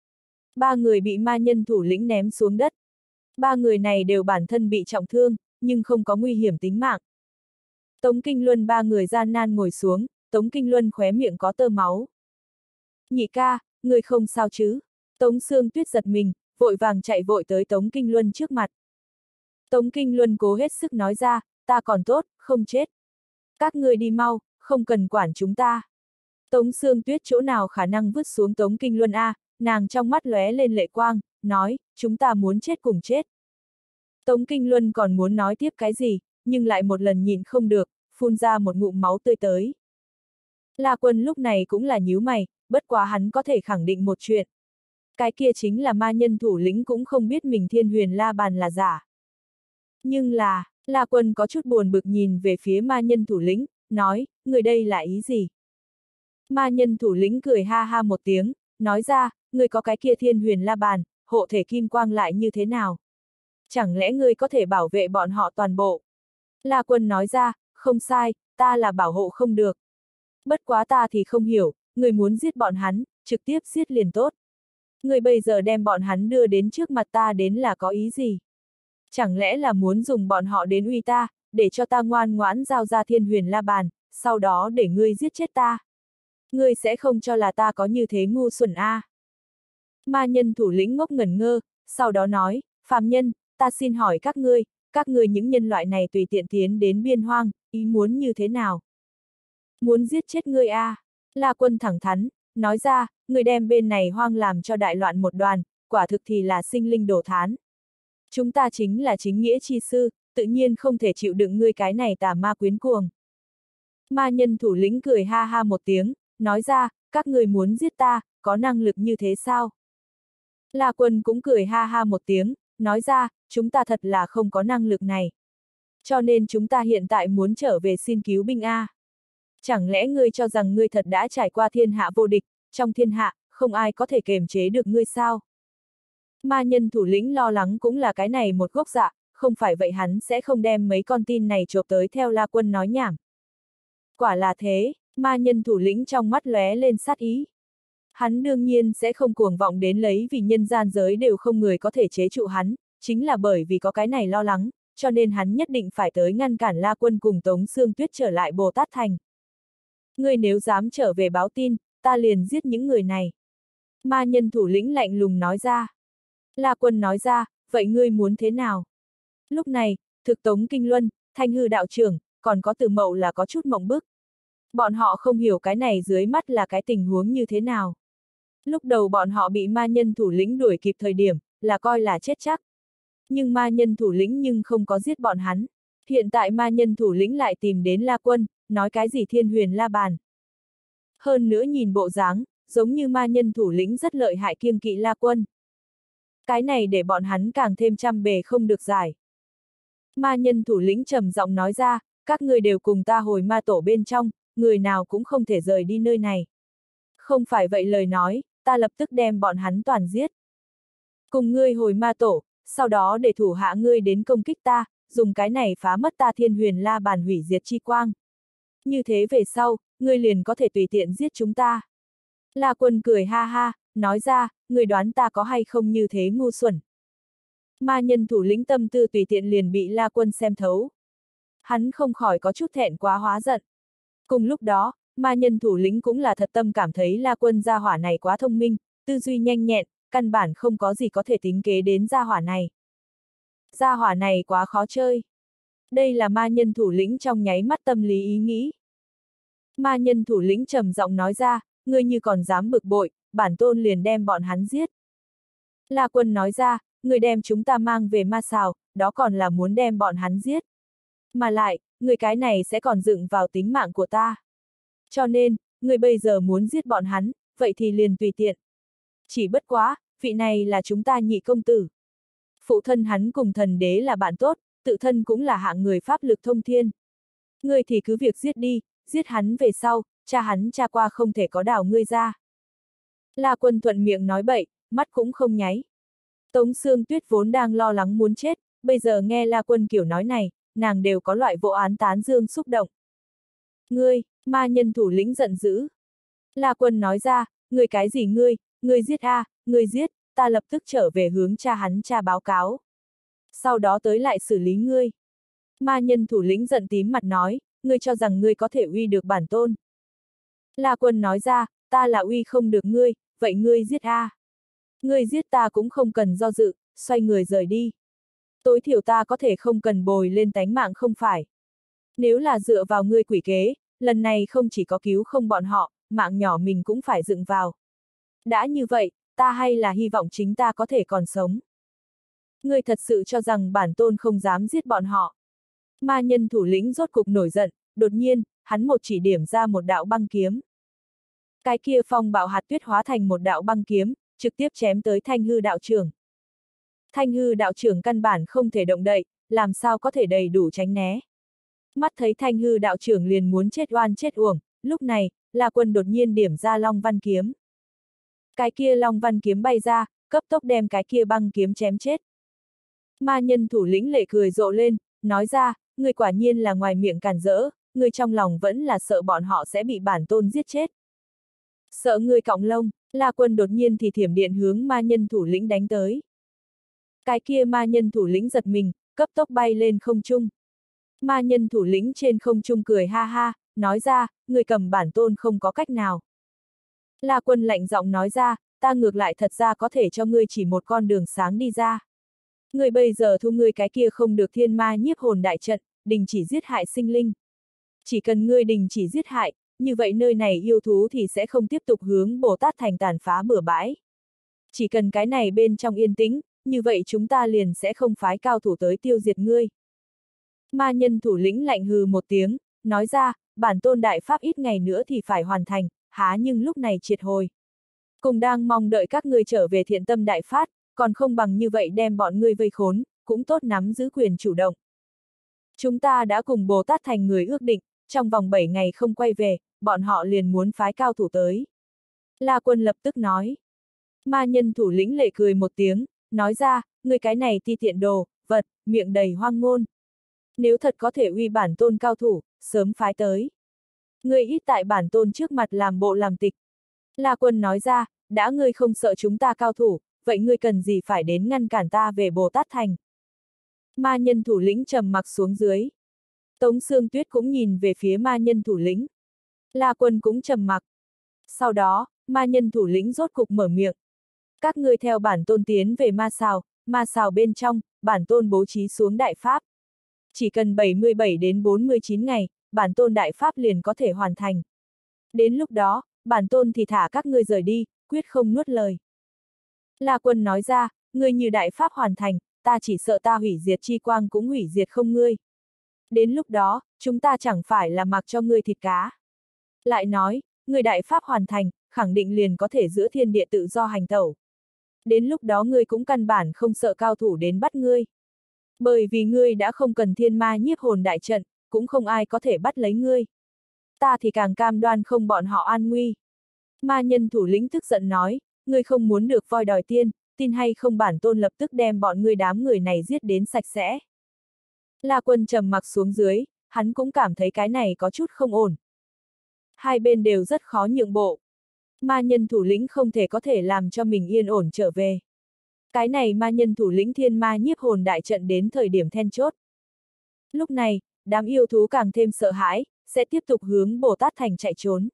S1: Ba người bị ma nhân thủ lĩnh ném xuống đất. Ba người này đều bản thân bị trọng thương, nhưng không có nguy hiểm tính mạng. Tống Kinh Luân ba người gian nan ngồi xuống, Tống Kinh Luân khóe miệng có tơ máu. Nhị ca, người không sao chứ? Tống Sương Tuyết giật mình, vội vàng chạy vội tới Tống Kinh Luân trước mặt. Tống Kinh Luân cố hết sức nói ra, ta còn tốt, không chết. Các ngươi đi mau, không cần quản chúng ta. Tống Sương Tuyết chỗ nào khả năng vứt xuống Tống Kinh Luân a, nàng trong mắt lóe lên lệ quang, nói, chúng ta muốn chết cùng chết. Tống Kinh Luân còn muốn nói tiếp cái gì, nhưng lại một lần nhịn không được, phun ra một ngụm máu tươi tới. La Quân lúc này cũng là nhíu mày, bất quá hắn có thể khẳng định một chuyện. Cái kia chính là ma nhân thủ lĩnh cũng không biết mình Thiên Huyền La Bàn là giả. Nhưng là, La Quân có chút buồn bực nhìn về phía ma nhân thủ lĩnh, nói, người đây là ý gì? Ma nhân thủ lĩnh cười ha ha một tiếng, nói ra, người có cái kia Thiên Huyền La Bàn, hộ thể kim quang lại như thế nào? Chẳng lẽ ngươi có thể bảo vệ bọn họ toàn bộ? La Quân nói ra, không sai, ta là bảo hộ không được. Bất quá ta thì không hiểu, người muốn giết bọn hắn, trực tiếp giết liền tốt. Người bây giờ đem bọn hắn đưa đến trước mặt ta đến là có ý gì? Chẳng lẽ là muốn dùng bọn họ đến uy ta, để cho ta ngoan ngoãn giao ra Thiên Huyền La Bàn, sau đó để ngươi giết chết ta? Ngươi sẽ không cho là ta có như thế ngu xuẩn a? À? Ma nhân thủ lĩnh ngốc ngẩn ngơ, sau đó nói, phàm nhân, ta xin hỏi các ngươi, các ngươi những nhân loại này tùy tiện tiến đến biên hoang, ý muốn như thế nào? Muốn giết chết ngươi a? À? La Quân thẳng thắn, nói ra, người đem bên này hoang làm cho đại loạn một đoàn, quả thực thì là sinh linh đổ thán. Chúng ta chính là chính nghĩa chi sư, tự nhiên không thể chịu đựng ngươi cái này tà ma quyến cuồng. Ma nhân thủ lĩnh cười ha ha một tiếng, nói ra, các ngươi muốn giết ta, có năng lực như thế sao? La Quân cũng cười ha ha một tiếng, nói ra, chúng ta thật là không có năng lực này. Cho nên chúng ta hiện tại muốn trở về xin cứu binh a. Chẳng lẽ ngươi cho rằng ngươi thật đã trải qua thiên hạ vô địch, trong thiên hạ, không ai có thể kiềm chế được ngươi sao? Ma nhân thủ lĩnh lo lắng cũng là cái này một gốc dạ, không phải vậy hắn sẽ không đem mấy con tin này chộp tới theo La Quân nói nhảm. Quả là thế, ma nhân thủ lĩnh trong mắt lóe lên sát ý. Hắn đương nhiên sẽ không cuồng vọng đến lấy vì nhân gian giới đều không người có thể chế trụ hắn, chính là bởi vì có cái này lo lắng, cho nên hắn nhất định phải tới ngăn cản La Quân cùng Tống Xương Tuyết trở lại Bồ Tát Thành. Ngươi nếu dám trở về báo tin, ta liền giết những người này. Ma nhân thủ lĩnh lạnh lùng nói ra. La Quân nói ra, vậy ngươi muốn thế nào? Lúc này, thực Tống Kinh Luân, Thanh Hư đạo trưởng, còn có Từ Mậu là có chút mộng bức. Bọn họ không hiểu cái này dưới mắt là cái tình huống như thế nào. Lúc đầu bọn họ bị ma nhân thủ lĩnh đuổi kịp thời điểm, là coi là chết chắc. Nhưng ma nhân thủ lĩnh nhưng không có giết bọn hắn. Hiện tại ma nhân thủ lĩnh lại tìm đến La Quân, nói cái gì Thiên Huyền La Bàn. Hơn nữa nhìn bộ dáng, giống như ma nhân thủ lĩnh rất lợi hại kiêng kỵ La Quân. Cái này để bọn hắn càng thêm trăm bề không được giải. Ma nhân thủ lĩnh trầm giọng nói ra, các người đều cùng ta hồi ma tổ bên trong, người nào cũng không thể rời đi nơi này. Không phải vậy lời nói, ta lập tức đem bọn hắn toàn giết. Cùng ngươi hồi ma tổ, sau đó để thủ hạ ngươi đến công kích ta, dùng cái này phá mất ta Thiên Huyền La Bàn hủy diệt chi quang. Như thế về sau, ngươi liền có thể tùy tiện giết chúng ta. La Quân cười ha ha, nói ra, ngươi đoán ta có hay không như thế ngu xuẩn. Ma nhân thủ lĩnh tâm tư tùy tiện liền bị La Quân xem thấu. Hắn không khỏi có chút thẹn quá hóa giận. Cùng lúc đó, ma nhân thủ lĩnh cũng là thật tâm cảm thấy La Quân gia hỏa này quá thông minh, tư duy nhanh nhẹn, căn bản không có gì có thể tính kế đến gia hỏa này. Gia hỏa này quá khó chơi. Đây là ma nhân thủ lĩnh trong nháy mắt tâm lý ý nghĩ. Ma nhân thủ lĩnh trầm giọng nói ra, ngươi như còn dám bực bội, bản tôn liền đem bọn hắn giết. La Quân nói ra, ngươi đem chúng ta mang về ma xào, đó còn là muốn đem bọn hắn giết. Mà lại, người cái này sẽ còn dựng vào tính mạng của ta. Cho nên, người bây giờ muốn giết bọn hắn, vậy thì liền tùy tiện. Chỉ bất quá, vị này là chúng ta nhị công tử. Phụ thân hắn cùng thần đế là bạn tốt, tự thân cũng là hạng người pháp lực thông thiên. Ngươi thì cứ việc giết đi, giết hắn về sau, cha hắn cha qua không thể có đào ngươi ra. La Quân thuận miệng nói bậy, mắt cũng không nháy. Tống Xương Tuyết vốn đang lo lắng muốn chết, bây giờ nghe La Quân kiểu nói này, nàng đều có loại vô án tán dương xúc động. Ngươi, ma nhân thủ lĩnh giận dữ. La Quân nói ra, ngươi cái gì ngươi, ngươi giết a, à, ngươi giết, ta lập tức trở về hướng cha hắn cha báo cáo. Sau đó tới lại xử lý ngươi. Ma nhân thủ lĩnh giận tím mặt nói, ngươi cho rằng ngươi có thể uy được bản tôn. La Quân nói ra, ta là uy không được ngươi, vậy ngươi giết a. À. Ngươi giết ta cũng không cần do dự, xoay người rời đi. Tối thiểu ta có thể không cần bồi lên tánh mạng không phải. Nếu là dựa vào ngươi quỷ kế, lần này không chỉ có cứu không bọn họ, mạng nhỏ mình cũng phải dựng vào. Đã như vậy, ta hay là hy vọng chính ta có thể còn sống. Ngươi thật sự cho rằng bản tôn không dám giết bọn họ. Ma nhân thủ lĩnh rốt cục nổi giận, đột nhiên, hắn một chỉ điểm ra một đạo băng kiếm. Cái kia phong bạo hạt tuyết hóa thành một đạo băng kiếm, trực tiếp chém tới Thanh hư đạo trưởng. Thanh hư đạo trưởng căn bản không thể động đậy, làm sao có thể đầy đủ tránh né. Mắt thấy Thanh hư đạo trưởng liền muốn chết oan chết uổng, lúc này, La Quân đột nhiên điểm ra Long Văn kiếm. Cái kia Long Văn kiếm bay ra, cấp tốc đem cái kia băng kiếm chém chết. Ma nhân thủ lĩnh lệ cười rộ lên, nói ra, người quả nhiên là ngoài miệng càn rỡ, người trong lòng vẫn là sợ bọn họ sẽ bị bản tôn giết chết. Sợ người cọng lông, La Quân đột nhiên thì thiểm điện hướng ma nhân thủ lĩnh đánh tới. Cái kia ma nhân thủ lĩnh giật mình, cấp tốc bay lên không trung. Ma nhân thủ lĩnh trên không trung cười ha ha, nói ra, người cầm bản tôn không có cách nào. La Quân lạnh giọng nói ra, ta ngược lại thật ra có thể cho ngươi chỉ một con đường sáng đi ra. Ngươi bây giờ thu ngươi cái kia không được thiên ma nhiếp hồn đại trận, đình chỉ giết hại sinh linh. Chỉ cần ngươi đình chỉ giết hại, như vậy nơi này yêu thú thì sẽ không tiếp tục hướng Bồ Tát thành tàn phá bừa bãi. Chỉ cần cái này bên trong yên tĩnh, như vậy chúng ta liền sẽ không phái cao thủ tới tiêu diệt ngươi. Ma nhân thủ lĩnh lạnh hừ một tiếng, nói ra, bản tôn đại pháp ít ngày nữa thì phải hoàn thành, há nhưng lúc này triệt hồi. Cùng đang mong đợi các ngươi trở về thiện tâm đại phát, còn không bằng như vậy đem bọn ngươi vây khốn, cũng tốt nắm giữ quyền chủ động. Chúng ta đã cùng Bồ Tát thành người ước định, trong vòng bảy ngày không quay về, bọn họ liền muốn phái cao thủ tới. La Quân lập tức nói. Ma nhân thủ lĩnh lệ cười một tiếng, nói ra, ngươi cái này ti tiện đồ, vật, miệng đầy hoang ngôn. Nếu thật có thể uy bản tôn cao thủ, sớm phái tới. Ngươi ít tại bản tôn trước mặt làm bộ làm tịch. La Quân nói ra, đã ngươi không sợ chúng ta cao thủ, vậy ngươi cần gì phải đến ngăn cản ta về Bồ Tát thành. Ma nhân thủ lĩnh trầm mặc xuống dưới. Tống Sương Tuyết cũng nhìn về phía ma nhân thủ lĩnh. La Quân cũng trầm mặc. Sau đó, ma nhân thủ lĩnh rốt cục mở miệng. Các ngươi theo bản tôn tiến về ma sào, ma sào bên trong, bản tôn bố trí xuống đại pháp. Chỉ cần bảy mươi bảy đến bốn mươi chín ngày, bản tôn đại pháp liền có thể hoàn thành. Đến lúc đó, bản tôn thì thả các ngươi rời đi, quyết không nuốt lời. La Quân nói ra, ngươi như đại pháp hoàn thành, ta chỉ sợ ta hủy diệt chi quang cũng hủy diệt không ngươi. Đến lúc đó, chúng ta chẳng phải là mặc cho ngươi thịt cá. Lại nói, ngươi đại pháp hoàn thành, khẳng định liền có thể giữa thiên địa tự do hành tẩu. Đến lúc đó ngươi cũng căn bản không sợ cao thủ đến bắt ngươi. Bởi vì ngươi đã không cần thiên ma nhiếp hồn đại trận, cũng không ai có thể bắt lấy ngươi. Ta thì càng cam đoan không bọn họ an nguy. Ma nhân thủ lĩnh tức giận nói, ngươi không muốn được voi đòi tiên, tin hay không bản tôn lập tức đem bọn ngươi đám người này giết đến sạch sẽ. La Quân trầm mặc xuống dưới, hắn cũng cảm thấy cái này có chút không ổn. Hai bên đều rất khó nhượng bộ. Ma nhân thủ lĩnh không thể có thể làm cho mình yên ổn trở về. Cái này ma nhân thủ lĩnh thiên ma nhiếp hồn đại trận đến thời điểm then chốt. Lúc này, đám yêu thú càng thêm sợ hãi, sẽ tiếp tục hướng Bồ Tát thành chạy trốn.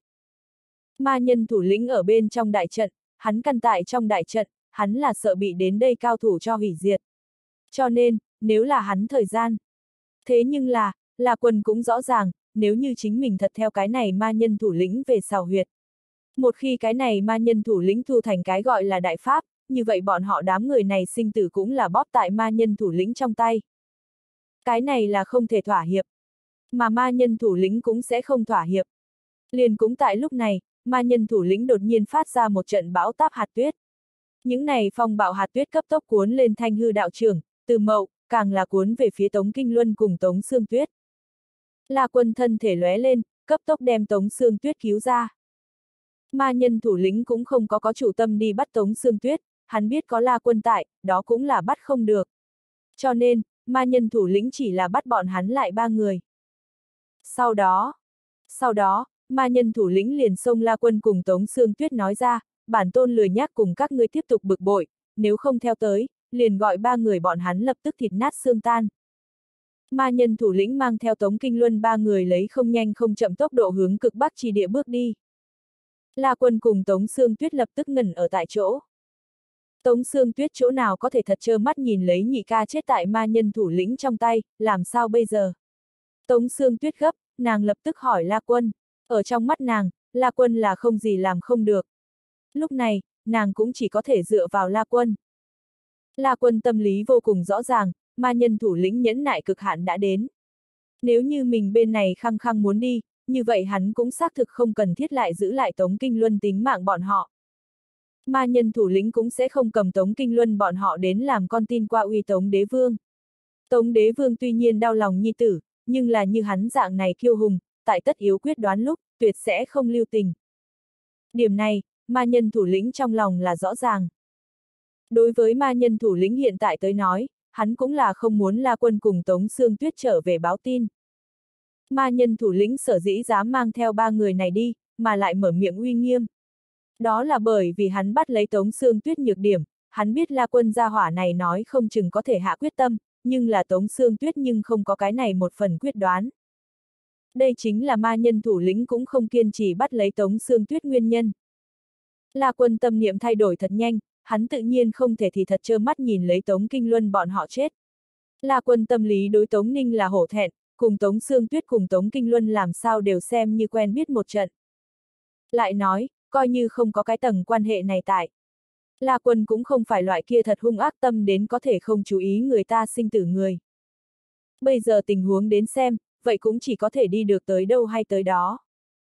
S1: Ma nhân thủ lĩnh ở bên trong đại trận, hắn căn tại trong đại trận, hắn là sợ bị đến đây cao thủ cho hủy diệt. Cho nên, nếu là hắn thời gian. Thế nhưng là, La Quân cũng rõ ràng, nếu như chính mình thật theo cái này ma nhân thủ lĩnh về xào huyệt. Một khi cái này ma nhân thủ lĩnh thu thành cái gọi là đại pháp, như vậy bọn họ đám người này sinh tử cũng là bóp tại ma nhân thủ lĩnh trong tay. Cái này là không thể thỏa hiệp. Mà ma nhân thủ lĩnh cũng sẽ không thỏa hiệp. Liền cũng tại lúc này, ma nhân thủ lĩnh đột nhiên phát ra một trận bão táp hạt tuyết. Những này phong bạo hạt tuyết cấp tốc cuốn lên Thanh hư đạo trưởng, từ Mậu, càng là cuốn về phía Tống Kinh Luân cùng Tống Sương Tuyết. La Quân thân thể lóe lên, cấp tốc đem Tống Sương Tuyết cứu ra. Ma nhân thủ lĩnh cũng không có có chủ tâm đi bắt Tống Sương Tuyết, hắn biết có La Quân tại, đó cũng là bắt không được. Cho nên, ma nhân thủ lĩnh chỉ là bắt bọn hắn lại ba người. Sau đó, sau đó, ma nhân thủ lĩnh liền xông La Quân cùng Tống Sương Tuyết nói ra, bản tôn lười nhác cùng các ngươi tiếp tục bực bội, nếu không theo tới, liền gọi ba người bọn hắn lập tức thịt nát xương tan. Ma nhân thủ lĩnh mang theo Tống Kinh Luân ba người lấy không nhanh không chậm tốc độ hướng cực bắc chi địa bước đi. La Quân cùng Tống Sương Tuyết lập tức ngẩn ở tại chỗ. Tống Sương Tuyết chỗ nào có thể thật trơ mắt nhìn lấy nhị ca chết tại ma nhân thủ lĩnh trong tay, làm sao bây giờ? Tống Sương Tuyết gấp, nàng lập tức hỏi La Quân. Ở trong mắt nàng, La Quân là không gì làm không được. Lúc này, nàng cũng chỉ có thể dựa vào La Quân. La Quân tâm lý vô cùng rõ ràng, ma nhân thủ lĩnh nhẫn nại cực hạn đã đến. Nếu như mình bên này khăng khăng muốn đi, như vậy hắn cũng xác thực không cần thiết lại giữ lại Tống Kinh Luân tính mạng bọn họ. Ma nhân thủ lĩnh cũng sẽ không cầm Tống Kinh Luân bọn họ đến làm con tin qua uy Tống Đế Vương. Tống Đế Vương tuy nhiên đau lòng nhi tử, nhưng là như hắn dạng này kiêu hùng, tại tất yếu quyết đoán lúc, tuyệt sẽ không lưu tình. Điểm này, ma nhân thủ lĩnh trong lòng là rõ ràng. Đối với ma nhân thủ lĩnh hiện tại tới nói, hắn cũng là không muốn La Quân cùng Tống Sương Tuyết trở về báo tin. Ma nhân thủ lĩnh sở dĩ dám mang theo ba người này đi, mà lại mở miệng uy nghiêm. Đó là bởi vì hắn bắt lấy Tống Sương Tuyết nhược điểm, hắn biết La Quân gia hỏa này nói không chừng có thể hạ quyết tâm, nhưng là Tống Sương Tuyết nhưng không có cái này một phần quyết đoán. Đây chính là ma nhân thủ lĩnh cũng không kiên trì bắt lấy Tống Sương Tuyết nguyên nhân. La Quân tâm niệm thay đổi thật nhanh, hắn tự nhiên không thể thì thật trơ mắt nhìn lấy Tống Kinh Luân bọn họ chết. La Quân tâm lý đối Tống Ninh là hổ thẹn, cùng Tống Sương Tuyết cùng Tống Kinh Luân làm sao đều xem như quen biết một trận. Lại nói, coi như không có cái tầng quan hệ này tại. La Quân cũng không phải loại kia thật hung ác tâm đến có thể không chú ý người ta sinh tử người. Bây giờ tình huống đến xem, vậy cũng chỉ có thể đi được tới đâu hay tới đó.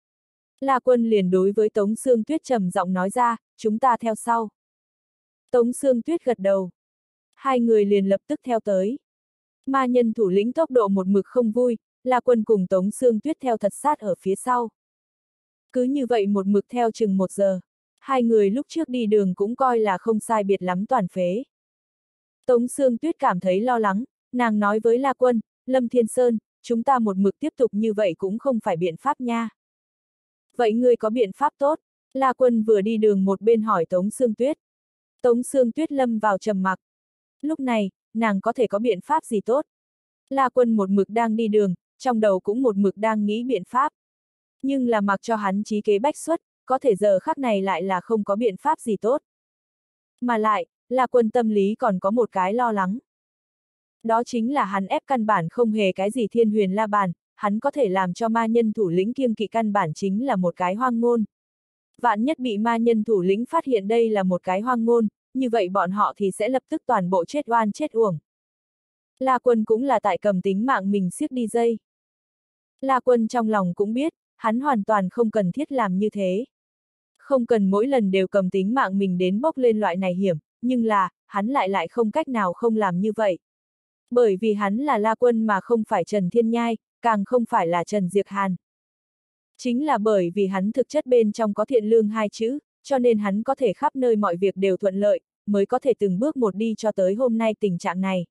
S1: La Quân liền đối với Tống Sương Tuyết trầm giọng nói ra, chúng ta theo sau. Tống Sương Tuyết gật đầu. Hai người liền lập tức theo tới. Ma nhân thủ lĩnh tốc độ một mực không vui, La Quân cùng Tống Sương Tuyết theo thật sát ở phía sau. Cứ như vậy một mực theo chừng một giờ. Hai người lúc trước đi đường cũng coi là không sai biệt lắm toàn phế. Tống Sương Tuyết cảm thấy lo lắng, nàng nói với La Quân, Lâm Thiên Sơn, chúng ta một mực tiếp tục như vậy cũng không phải biện pháp nha. Vậy ngươi có biện pháp tốt? La Quân vừa đi đường một bên hỏi Tống Sương Tuyết. Tống Sương Tuyết lâm vào trầm mặc. Lúc này, nàng có thể có biện pháp gì tốt? La Quân một mực đang đi đường, trong đầu cũng một mực đang nghĩ biện pháp. Nhưng là mặc cho hắn trí kế bách xuất, có thể giờ khắc này lại là không có biện pháp gì tốt. Mà lại, La Quân tâm lý còn có một cái lo lắng. Đó chính là hắn ép căn bản không hề cái gì thiên huyền la bàn, hắn có thể làm cho ma nhân thủ lĩnh kiêng kỵ căn bản chính là một cái hoang ngôn. Vạn nhất bị ma nhân thủ lĩnh phát hiện đây là một cái hoang ngôn, như vậy bọn họ thì sẽ lập tức toàn bộ chết oan chết uổng. La Quân cũng là tại cầm tính mạng mình siết đi dây. La Quân trong lòng cũng biết, hắn hoàn toàn không cần thiết làm như thế. Không cần mỗi lần đều cầm tính mạng mình đến bốc lên loại này hiểm, nhưng là, hắn lại lại không cách nào không làm như vậy. Bởi vì hắn là La Quân mà không phải Trần Thiên Nhai, càng không phải là Trần Diệc Hàn. Chính là bởi vì hắn thực chất bên trong có thiện lương hai chữ, cho nên hắn có thể khắp nơi mọi việc đều thuận lợi, mới có thể từng bước một đi cho tới hôm nay tình trạng này.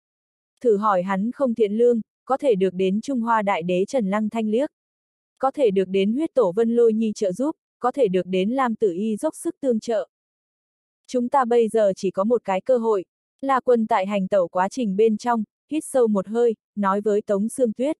S1: Thử hỏi hắn không thiện lương, có thể được đến Trung Hoa Đại Đế Trần Lăng Thanh liếc. Có thể được đến huyết tổ Vân Lôi Nhi trợ giúp, có thể được đến Lam Tử Y dốc sức tương trợ. Chúng ta bây giờ chỉ có một cái cơ hội. La Quân tại hành tẩu quá trình bên trong, hít sâu một hơi, nói với Tống Sương Tuyết.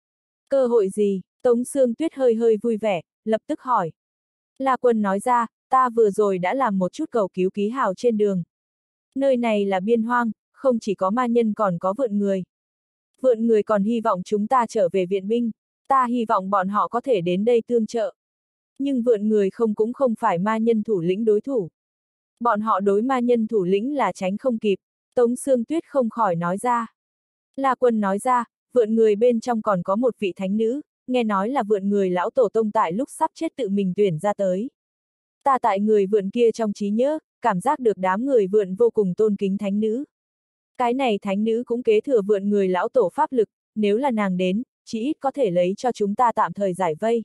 S1: Cơ hội gì? Tống Sương Tuyết hơi hơi vui vẻ, lập tức hỏi. La Quân nói ra, ta vừa rồi đã làm một chút cầu cứu ký hào trên đường. Nơi này là biên hoang, không chỉ có ma nhân còn có vượn người. Vượn người còn hy vọng chúng ta trở về viện binh, ta hy vọng bọn họ có thể đến đây tương trợ. Nhưng vượn người không cũng không phải ma nhân thủ lĩnh đối thủ. Bọn họ đối ma nhân thủ lĩnh là tránh không kịp, Tống Sương Tuyết không khỏi nói ra. La Quân nói ra, vượn người bên trong còn có một vị thánh nữ, nghe nói là vượn người lão tổ tông tại lúc sắp chết tự mình tuyển ra tới. Ta tại người vượn kia trong trí nhớ, cảm giác được đám người vượn vô cùng tôn kính thánh nữ. Cái này thánh nữ cũng kế thừa vượn người lão tổ pháp lực, nếu là nàng đến, chỉ ít có thể lấy cho chúng ta tạm thời giải vây.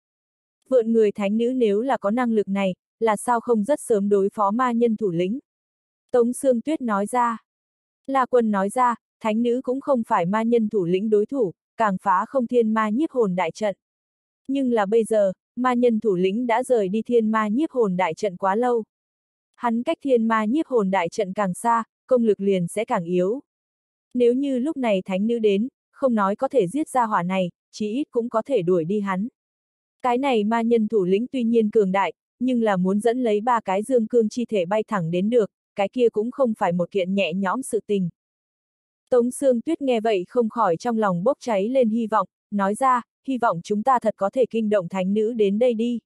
S1: Vượn người thánh nữ nếu là có năng lực này, là sao không rất sớm đối phó ma nhân thủ lĩnh? Tống Sương Tuyết nói ra. La Quân nói ra, thánh nữ cũng không phải ma nhân thủ lĩnh đối thủ, càng phá không thiên ma nhiếp hồn đại trận. Nhưng là bây giờ, ma nhân thủ lĩnh đã rời đi thiên ma nhiếp hồn đại trận quá lâu. Hắn cách thiên ma nhiếp hồn đại trận càng xa, công lực liền sẽ càng yếu. Nếu như lúc này thánh nữ đến, không nói có thể giết ra hỏa này, chí ít cũng có thể đuổi đi hắn. Cái này ma nhân thủ lĩnh tuy nhiên cường đại, nhưng là muốn dẫn lấy ba cái dương cương chi thể bay thẳng đến được, cái kia cũng không phải một kiện nhẹ nhõm sự tình. Tống Sương Tuyết nghe vậy không khỏi trong lòng bốc cháy lên hy vọng, nói ra, hy vọng chúng ta thật có thể kinh động thánh nữ đến đây đi.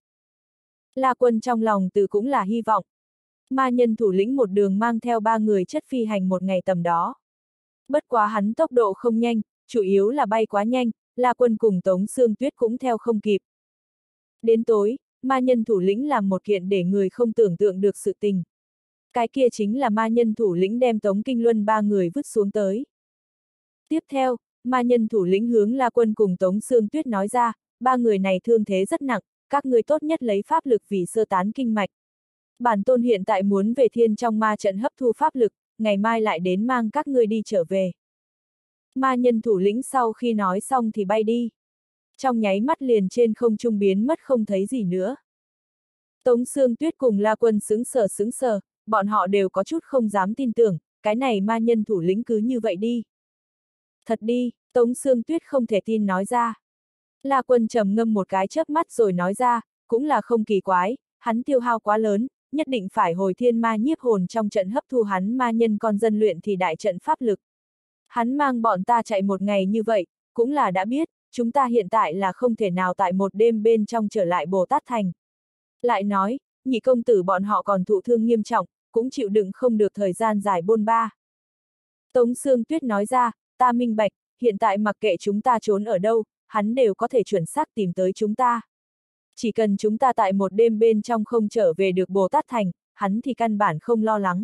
S1: La Quân trong lòng từ cũng là hy vọng. Ma nhân thủ lĩnh một đường mang theo ba người chất phi hành một ngày tầm đó. Bất quá hắn tốc độ không nhanh, chủ yếu là bay quá nhanh, La Quân cùng Tống Sương Tuyết cũng theo không kịp. Đến tối, ma nhân thủ lĩnh làm một kiện để người không tưởng tượng được sự tình. Cái kia chính là ma nhân thủ lĩnh đem Tống Kinh Luân ba người vứt xuống tới. Tiếp theo, ma nhân thủ lĩnh hướng La Quân cùng Tống Sương Tuyết nói ra, ba người này thương thế rất nặng, các người tốt nhất lấy pháp lực vì sơ tán kinh mạch. Bản tôn hiện tại muốn về thiên trong ma trận hấp thu pháp lực, ngày mai lại đến mang các ngươi đi trở về. Ma nhân thủ lĩnh sau khi nói xong thì bay đi. Trong nháy mắt liền trên không trung biến mất không thấy gì nữa. Tống Sương Tuyết cùng La Quân sững sờ sững sờ, bọn họ đều có chút không dám tin tưởng, cái này ma nhân thủ lĩnh cứ như vậy đi. Thật đi, Tống Sương Tuyết không thể tin nói ra. La Quân trầm ngâm một cái chớp mắt rồi nói ra, cũng là không kỳ quái, hắn tiêu hao quá lớn, nhất định phải hồi thiên ma nhiếp hồn trong trận hấp thu hắn ma nhân con dân luyện thì đại trận pháp lực. Hắn mang bọn ta chạy một ngày như vậy, cũng là đã biết, chúng ta hiện tại là không thể nào tại một đêm bên trong trở lại Bồ Tát Thành. Lại nói, nhị công tử bọn họ còn thụ thương nghiêm trọng, cũng chịu đựng không được thời gian dài bôn ba. Tống Sương Tuyết nói ra, ta minh bạch, hiện tại mặc kệ chúng ta trốn ở đâu, hắn đều có thể chuẩn xác tìm tới chúng ta. Chỉ cần chúng ta tại một đêm bên trong không trở về được Bồ Tát Thành, hắn thì căn bản không lo lắng.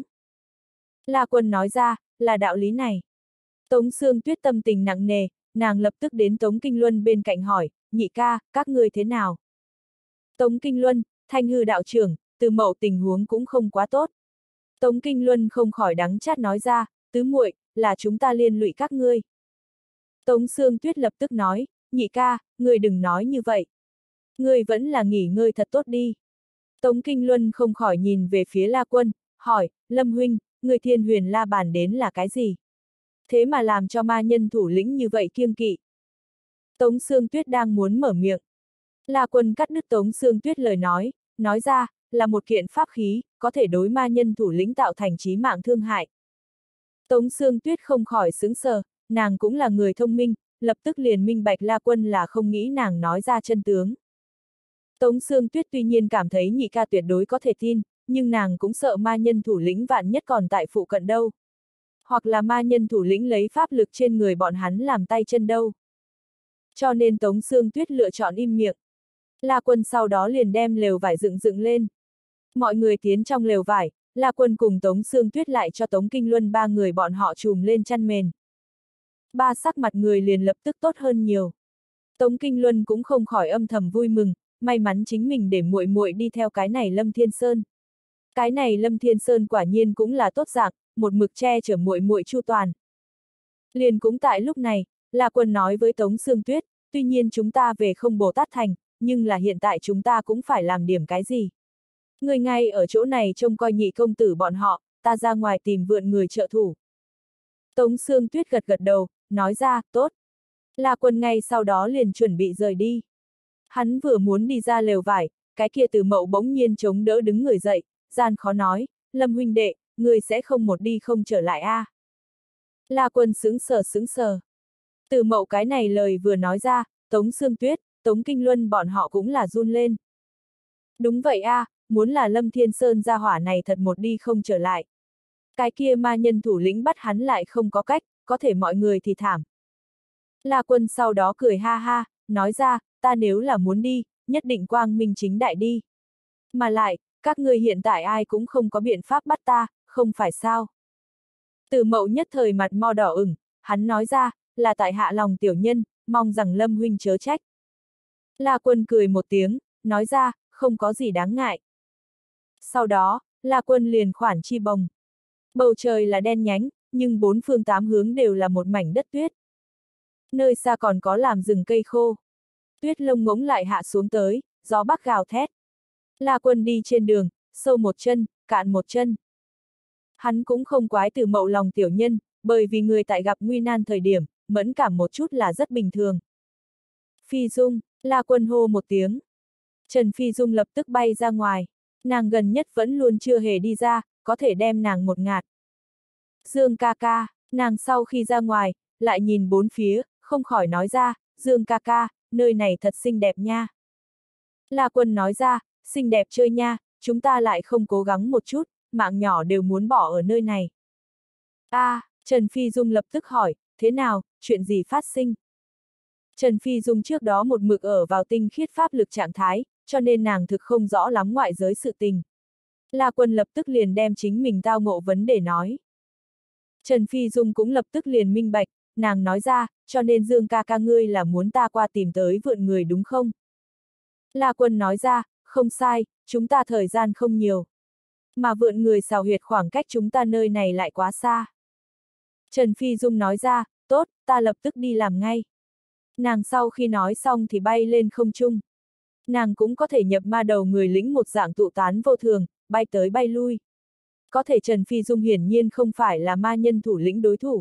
S1: La Quân nói ra, là đạo lý này. Tống Sương Tuyết tâm tình nặng nề, nàng lập tức đến Tống Kinh Luân bên cạnh hỏi, nhị ca, các ngươi thế nào? Tống Kinh Luân, Thanh Hư đạo trưởng, Từ Mậu tình huống cũng không quá tốt. Tống Kinh Luân không khỏi đắng chát nói ra, tứ muội, là chúng ta liên lụy các ngươi. Tống Sương Tuyết lập tức nói, nhị ca, ngươi đừng nói như vậy. Ngươi vẫn là nghỉ ngơi thật tốt đi. Tống Kinh Luân không khỏi nhìn về phía La Quân, hỏi, Lâm huynh, người thiên huyền la bàn đến là cái gì? Thế mà làm cho ma nhân thủ lĩnh như vậy kiêng kỵ. Tống Sương Tuyết đang muốn mở miệng. La Quân cắt đứt Tống Sương Tuyết lời nói, nói ra, là một kiện pháp khí, có thể đối ma nhân thủ lĩnh tạo thành chí mạng thương hại. Tống Sương Tuyết không khỏi sững sờ, nàng cũng là người thông minh, lập tức liền minh bạch La Quân là không nghĩ nàng nói ra chân tướng. Tống Sương Tuyết tuy nhiên cảm thấy nhị ca tuyệt đối có thể tin, nhưng nàng cũng sợ ma nhân thủ lĩnh vạn nhất còn tại phụ cận đâu. Hoặc là ma nhân thủ lĩnh lấy pháp lực trên người bọn hắn làm tay chân đâu. Cho nên Tống Sương Tuyết lựa chọn im miệng. La Quân sau đó liền đem lều vải dựng dựng lên. Mọi người tiến trong lều vải, La Quân cùng Tống Sương Tuyết lại cho Tống Kinh Luân ba người bọn họ trùm lên chăn mền. Ba sắc mặt người liền lập tức tốt hơn nhiều. Tống Kinh Luân cũng không khỏi âm thầm vui mừng, may mắn chính mình để muội muội đi theo cái này Lâm Thiên Sơn. Cái này Lâm Thiên Sơn quả nhiên cũng là tốt dạng, một mực che chở muội muội chu toàn. Liền cũng tại lúc này, La Quân nói với Tống Sương Tuyết, tuy nhiên chúng ta về không Bồ Tát Thành, nhưng là hiện tại chúng ta cũng phải làm điểm cái gì. Người ngay ở chỗ này trông coi nhị công tử bọn họ, ta ra ngoài tìm vượn người trợ thủ. Tống Sương Tuyết gật gật đầu, nói ra, tốt. La Quân ngay sau đó liền chuẩn bị rời đi. Hắn vừa muốn đi ra lều vải, cái kia Từ Mậu bỗng nhiên chống đỡ đứng người dậy, gian khó nói, Lâm huynh đệ, người sẽ không một đi không trở lại a? À? La Quân sững sờ sững sờ. Từ Mậu cái này lời vừa nói ra, Tống Sương Tuyết, Tống Kinh Luân bọn họ cũng là run lên. Đúng vậy a, à, muốn là Lâm Thiên Sơn gia hỏa này thật một đi không trở lại. Cái kia ma nhân thủ lĩnh bắt hắn lại không có cách, có thể mọi người thì thảm. La Quân sau đó cười ha ha, nói ra, ta nếu là muốn đi, nhất định quang minh chính đại đi. Mà lại, các ngươi hiện tại ai cũng không có biện pháp bắt ta, không phải sao. Từ Mậu nhất thời mặt mo đỏ ửng, hắn nói ra, là tại hạ lòng tiểu nhân, mong rằng Lâm huynh chớ trách. La Quân cười một tiếng, nói ra, không có gì đáng ngại. Sau đó, La Quân liền khoản chi bồng. Bầu trời là đen nhánh, nhưng bốn phương tám hướng đều là một mảnh đất tuyết. Nơi xa còn có làm rừng cây khô. Tuyết lông ngỗng lại hạ xuống tới, gió bắc gào thét. La Quân đi trên đường, sâu một chân, cạn một chân. Hắn cũng không quái Từ Mậu lòng tiểu nhân, bởi vì người tại gặp nguy nan thời điểm, mẫn cảm một chút là rất bình thường. Phi Dung, La Quân hô một tiếng. Trần Phi Dung lập tức bay ra ngoài. Nàng gần nhất vẫn luôn chưa hề đi ra, có thể đem nàng một ngạt. Dương ca ca, nàng sau khi ra ngoài, lại nhìn bốn phía, không khỏi nói ra, Dương ca ca, nơi này thật xinh đẹp nha. La Quân nói ra, xinh đẹp chơi nha, chúng ta lại không cố gắng một chút, mạng nhỏ đều muốn bỏ ở nơi này. A, à, Trần Phi Dung lập tức hỏi, thế nào, chuyện gì phát sinh? Trần Phi Dung trước đó một mực ở vào tinh khiết pháp lực trạng thái, cho nên nàng thực không rõ lắm ngoại giới sự tình. La Quân lập tức liền đem chính mình tao ngộ vấn đề nói. Trần Phi Dung cũng lập tức liền minh bạch, nàng nói ra, cho nên Dương ca ca ngươi là muốn ta qua tìm tới vượn người đúng không? La Quân nói ra, không sai, chúng ta thời gian không nhiều. Mà vượn người xào huyệt khoảng cách chúng ta nơi này lại quá xa. Trần Phi Dung nói ra, tốt, ta lập tức đi làm ngay. Nàng sau khi nói xong thì bay lên không trung. Nàng cũng có thể nhập ma đầu người lĩnh một dạng tụ tán vô thường, bay tới bay lui. Có thể Trần Phi Dung hiển nhiên không phải là ma nhân thủ lĩnh đối thủ.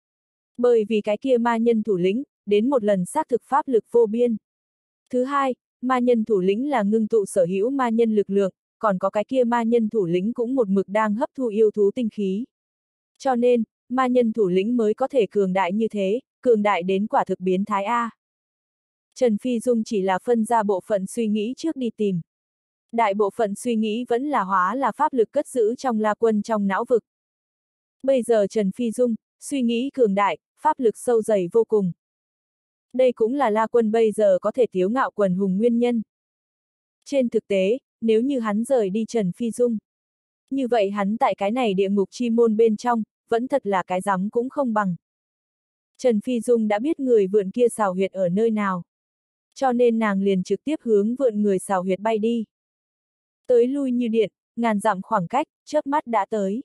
S1: Bởi vì cái kia ma nhân thủ lĩnh, đến một lần xác thực pháp lực vô biên. Thứ hai, ma nhân thủ lĩnh là ngưng tụ sở hữu ma nhân lực lượng, còn có cái kia ma nhân thủ lĩnh cũng một mực đang hấp thu yêu thú tinh khí. Cho nên, ma nhân thủ lĩnh mới có thể cường đại như thế, cường đại đến quả thực biến thái A. Trần Phi Dung chỉ là phân ra bộ phận suy nghĩ trước đi tìm. Đại bộ phận suy nghĩ vẫn là hóa là pháp lực cất giữ trong La Quân trong não vực. Bây giờ Trần Phi Dung, suy nghĩ cường đại, pháp lực sâu dày vô cùng. Đây cũng là La Quân bây giờ có thể tiếu ngạo quần hùng nguyên nhân. Trên thực tế, nếu như hắn rời đi Trần Phi Dung, như vậy hắn tại cái này địa ngục chi môn bên trong, vẫn thật là cái rắm cũng không bằng. Trần Phi Dung đã biết người vượn kia xào huyệt ở nơi nào. Cho nên nàng liền trực tiếp hướng vượn người xào huyệt bay đi. Tới lui như điện, ngàn dặm khoảng cách, chớp mắt đã tới.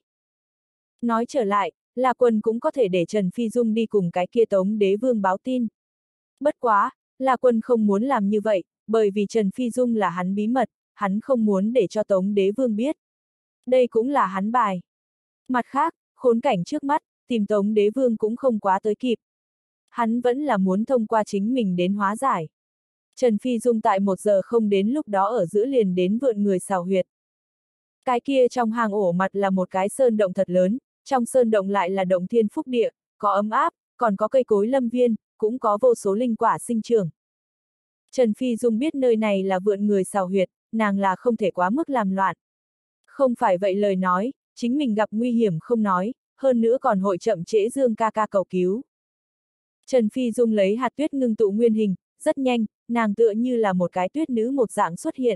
S1: Nói trở lại, La Quân cũng có thể để Trần Phi Dung đi cùng cái kia Tống Đế Vương báo tin. Bất quá, La Quân không muốn làm như vậy, bởi vì Trần Phi Dung là hắn bí mật, hắn không muốn để cho Tống Đế Vương biết. Đây cũng là hắn bài. Mặt khác, khốn cảnh trước mắt, tìm Tống Đế Vương cũng không quá tới kịp. Hắn vẫn là muốn thông qua chính mình đến hóa giải. Trần Phi Dung tại một giờ không đến lúc đó ở giữa liền đến vượn người xào huyệt. Cái kia trong hang ổ mặt là một cái sơn động thật lớn, trong sơn động lại là động thiên phúc địa, có ấm áp, còn có cây cối lâm viên, cũng có vô số linh quả sinh trưởng. Trần Phi Dung biết nơi này là vượn người xào huyệt, nàng là không thể quá mức làm loạn. Không phải vậy lời nói, chính mình gặp nguy hiểm không nói, hơn nữa còn hội chậm trễ Dương ca ca cầu cứu. Trần Phi Dung lấy hạt tuyết ngưng tụ nguyên hình, rất nhanh, nàng tựa như là một cái tuyết nữ một dạng xuất hiện.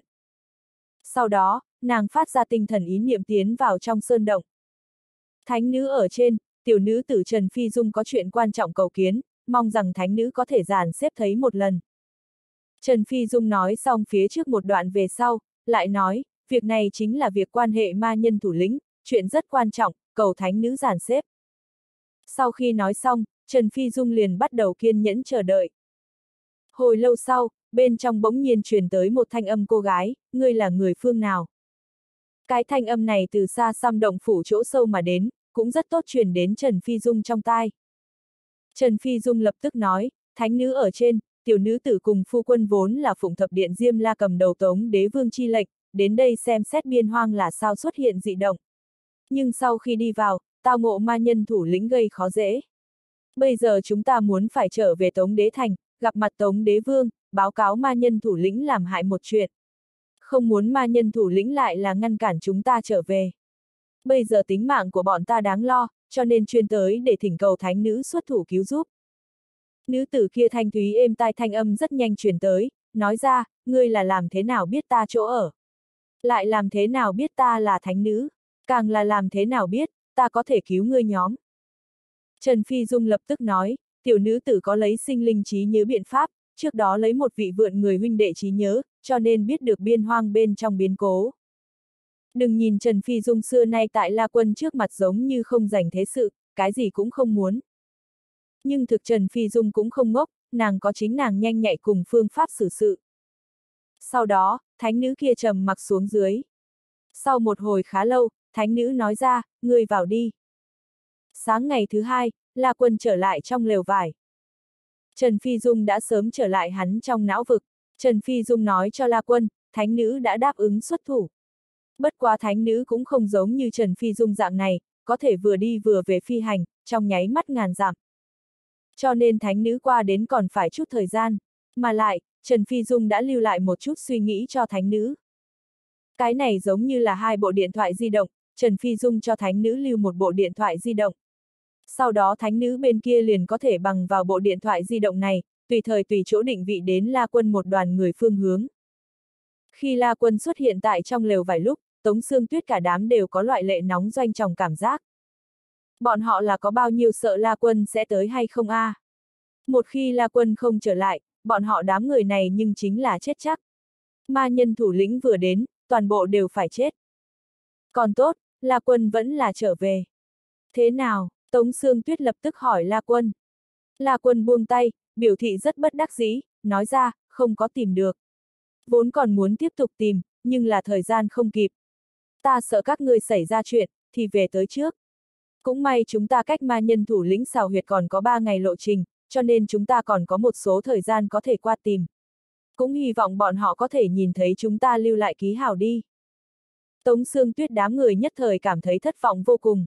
S1: Sau đó, nàng phát ra tinh thần ý niệm tiến vào trong sơn động. Thánh nữ ở trên, tiểu nữ tử Trần Phi Dung có chuyện quan trọng cầu kiến, mong rằng thánh nữ có thể dàn xếp thấy một lần. Trần Phi Dung nói xong phía trước một đoạn về sau, lại nói, việc này chính là việc quan hệ ma nhân thủ lĩnh, chuyện rất quan trọng, cầu thánh nữ dàn xếp. Sau khi nói xong, Trần Phi Dung liền bắt đầu kiên nhẫn chờ đợi. Hồi lâu sau, bên trong bỗng nhiên truyền tới một thanh âm cô gái, ngươi là người phương nào? Cái thanh âm này từ xa xăm động phủ chỗ sâu mà đến, cũng rất tốt truyền đến Trần Phi Dung trong tai. Trần Phi Dung lập tức nói, thánh nữ ở trên, tiểu nữ tử cùng phu quân vốn là phụng thập điện Diêm La cầm đầu Tống Đế Vương chi lệnh, đến đây xem xét biên hoang là sao xuất hiện dị động. Nhưng sau khi đi vào, tao ngộ ma nhân thủ lĩnh gây khó dễ. Bây giờ chúng ta muốn phải trở về Tống Đế Thành, gặp mặt Tống Đế Vương, báo cáo ma nhân thủ lĩnh làm hại một chuyện. Không muốn ma nhân thủ lĩnh lại là ngăn cản chúng ta trở về. Bây giờ tính mạng của bọn ta đáng lo, cho nên chuyên tới để thỉnh cầu thánh nữ xuất thủ cứu giúp. Nữ tử kia thanh thúy êm tai thanh âm rất nhanh truyền tới, nói ra, ngươi là làm thế nào biết ta chỗ ở? Lại làm thế nào biết ta là thánh nữ? Càng là làm thế nào biết, ta có thể cứu ngươi nhóm? Trần Phi Dung lập tức nói, tiểu nữ tử có lấy sinh linh trí nhớ biện pháp, trước đó lấy một vị vượn người huynh đệ trí nhớ, cho nên biết được biên hoang bên trong biến cố. Đừng nhìn Trần Phi Dung xưa nay tại La Quân trước mặt giống như không dành thế sự, cái gì cũng không muốn. Nhưng thực Trần Phi Dung cũng không ngốc, nàng có chính nàng nhanh nhạy cùng phương pháp xử sự. Sau đó, thánh nữ kia trầm mặc xuống dưới. Sau một hồi khá lâu, thánh nữ nói ra, ngươi vào đi. Sáng ngày thứ hai, La Quân trở lại trong lều vải. Trần Phi Dung đã sớm trở lại hắn trong não vực. Trần Phi Dung nói cho La Quân, thánh nữ đã đáp ứng xuất thủ. Bất quá thánh nữ cũng không giống như Trần Phi Dung dạng này, có thể vừa đi vừa về phi hành, trong nháy mắt ngàn dặm. Cho nên thánh nữ qua đến còn phải chút thời gian, mà lại, Trần Phi Dung đã lưu lại một chút suy nghĩ cho thánh nữ. Cái này giống như là hai bộ điện thoại di động, Trần Phi Dung cho thánh nữ lưu một bộ điện thoại di động. Sau đó thánh nữ bên kia liền có thể bằng vào bộ điện thoại di động này, tùy thời tùy chỗ định vị đến La Quân một đoàn người phương hướng. Khi La Quân xuất hiện tại trong lều vài lúc, Tống Sương Tuyết cả đám đều có loại lệ nóng doanh tròng cảm giác. Bọn họ là có bao nhiêu sợ La Quân sẽ tới hay không a? À? Một khi La Quân không trở lại, bọn họ đám người này nhưng chính là chết chắc. Ma nhân thủ lĩnh vừa đến, toàn bộ đều phải chết. Còn tốt, La Quân vẫn là trở về. Thế nào? Tống Sương Tuyết lập tức hỏi La Quân. La Quân buông tay, biểu thị rất bất đắc dĩ, nói ra, không có tìm được. Vốn còn muốn tiếp tục tìm, nhưng là thời gian không kịp. Ta sợ các ngươi xảy ra chuyện, thì về tới trước. Cũng may chúng ta cách ma nhân thủ lĩnh xào huyệt còn có ba ngày lộ trình, cho nên chúng ta còn có một số thời gian có thể qua tìm. Cũng hy vọng bọn họ có thể nhìn thấy chúng ta lưu lại ký hào đi. Tống Sương Tuyết đám người nhất thời cảm thấy thất vọng vô cùng.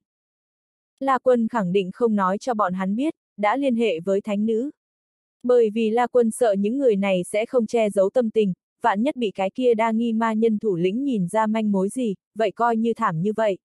S1: La Quân khẳng định không nói cho bọn hắn biết, đã liên hệ với thánh nữ. Bởi vì La Quân sợ những người này sẽ không che giấu tâm tình, vạn nhất bị cái kia đa nghi ma nhân thủ lĩnh nhìn ra manh mối gì, vậy coi như thảm như vậy.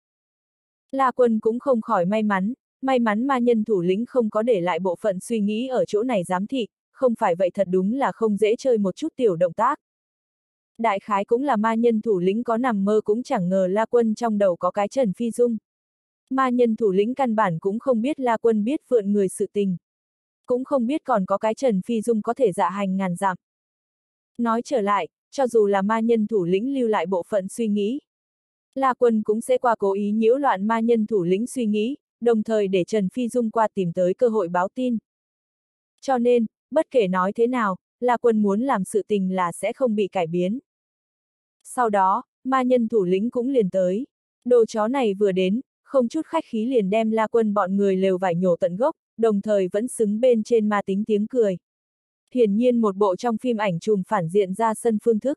S1: La Quân cũng không khỏi may mắn, may mắn ma nhân thủ lĩnh không có để lại bộ phận suy nghĩ ở chỗ này giám thị, không phải vậy thật đúng là không dễ chơi một chút tiểu động tác. Đại khái cũng là ma nhân thủ lĩnh có nằm mơ cũng chẳng ngờ La Quân trong đầu có cái Trần Phi Dung. Ma nhân thủ lĩnh căn bản cũng không biết La Quân biết vượn người sự tình. Cũng không biết còn có cái Trần Phi Dung có thể dạ hành ngàn dặm. Nói trở lại, cho dù là ma nhân thủ lĩnh lưu lại bộ phận suy nghĩ, La Quân cũng sẽ qua cố ý nhiễu loạn ma nhân thủ lĩnh suy nghĩ, đồng thời để Trần Phi Dung qua tìm tới cơ hội báo tin. Cho nên, bất kể nói thế nào, La Quân muốn làm sự tình là sẽ không bị cải biến. Sau đó, ma nhân thủ lĩnh cũng liền tới. Đồ chó này vừa đến, không chút khách khí liền đem La Quân bọn người lều vải nhổ tận gốc, đồng thời vẫn xứng bên trên ma tính tiếng cười. Hiển nhiên một bộ trong phim ảnh chùm phản diện ra sân phương thức.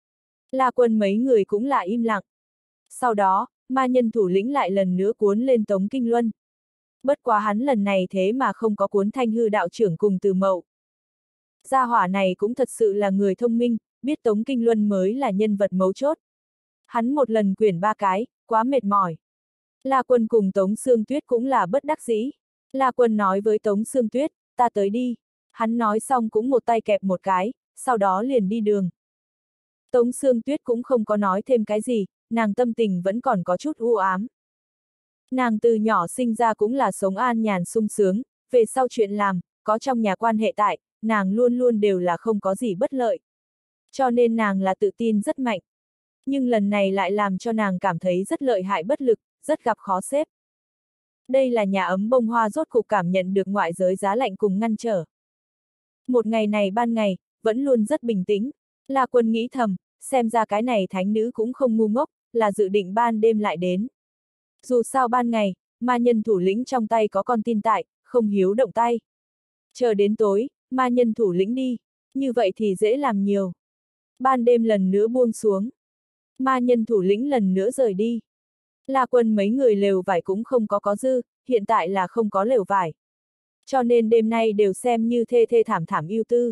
S1: La Quân mấy người cũng là im lặng. Sau đó, ma nhân thủ lĩnh lại lần nữa cuốn lên Tống Kinh Luân. Bất quá hắn lần này thế mà không có cuốn Thanh Hư đạo trưởng cùng Từ Mậu. Gia hỏa này cũng thật sự là người thông minh, biết Tống Kinh Luân mới là nhân vật mấu chốt. Hắn một lần quyển ba cái, quá mệt mỏi. La Quân cùng Tống Sương Tuyết cũng là bất đắc dĩ. La Quân nói với Tống Sương Tuyết, ta tới đi. Hắn nói xong cũng một tay kẹp một cái, sau đó liền đi đường. Tống Sương Tuyết cũng không có nói thêm cái gì, nàng tâm tình vẫn còn có chút u ám. Nàng từ nhỏ sinh ra cũng là sống an nhàn sung sướng, về sau chuyện làm, có trong nhà quan hệ tại, nàng luôn luôn đều là không có gì bất lợi. Cho nên nàng là tự tin rất mạnh. Nhưng lần này lại làm cho nàng cảm thấy rất lợi hại bất lực, rất gặp khó xếp. Đây là nhà ấm bông hoa rốt cục cảm nhận được ngoại giới giá lạnh cùng ngăn trở. Một ngày này ban ngày, vẫn luôn rất bình tĩnh. La Quân nghĩ thầm, xem ra cái này thánh nữ cũng không ngu ngốc, là dự định ban đêm lại đến. Dù sao ban ngày, ma nhân thủ lĩnh trong tay có con tin tại, không hiếu động tay. Chờ đến tối, ma nhân thủ lĩnh đi, như vậy thì dễ làm nhiều. Ban đêm lần nữa buông xuống. Ma nhân thủ lĩnh lần nữa rời đi. La Quân mấy người lều vải cũng không có có dư, hiện tại là không có lều vải. Cho nên đêm nay đều xem như thê thê thảm thảm ưu tư.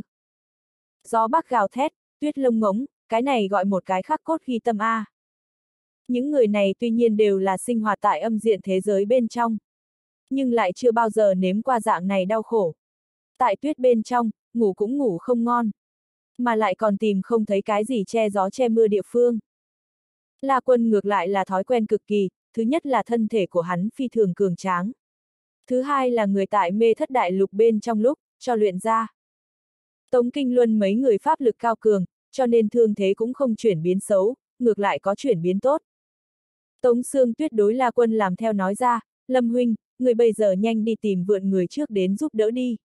S1: Gió bắc gào thét, tuyết lông ngống, cái này gọi một cái khắc cốt ghi tâm A. Những người này tuy nhiên đều là sinh hoạt tại âm diện thế giới bên trong. Nhưng lại chưa bao giờ nếm qua dạng này đau khổ. Tại tuyết bên trong, ngủ cũng ngủ không ngon. Mà lại còn tìm không thấy cái gì che gió che mưa địa phương. La Quân ngược lại là thói quen cực kỳ, thứ nhất là thân thể của hắn phi thường cường tráng. Thứ hai là người tại mê thất đại lục bên trong lúc, cho luyện ra. Tống Kinh Luân mấy người pháp lực cao cường, cho nên thương thế cũng không chuyển biến xấu, ngược lại có chuyển biến tốt. Tống Sương Tuyết đối La Quân làm theo nói ra, Lâm huynh, người bây giờ nhanh đi tìm vượn người trước đến giúp đỡ đi.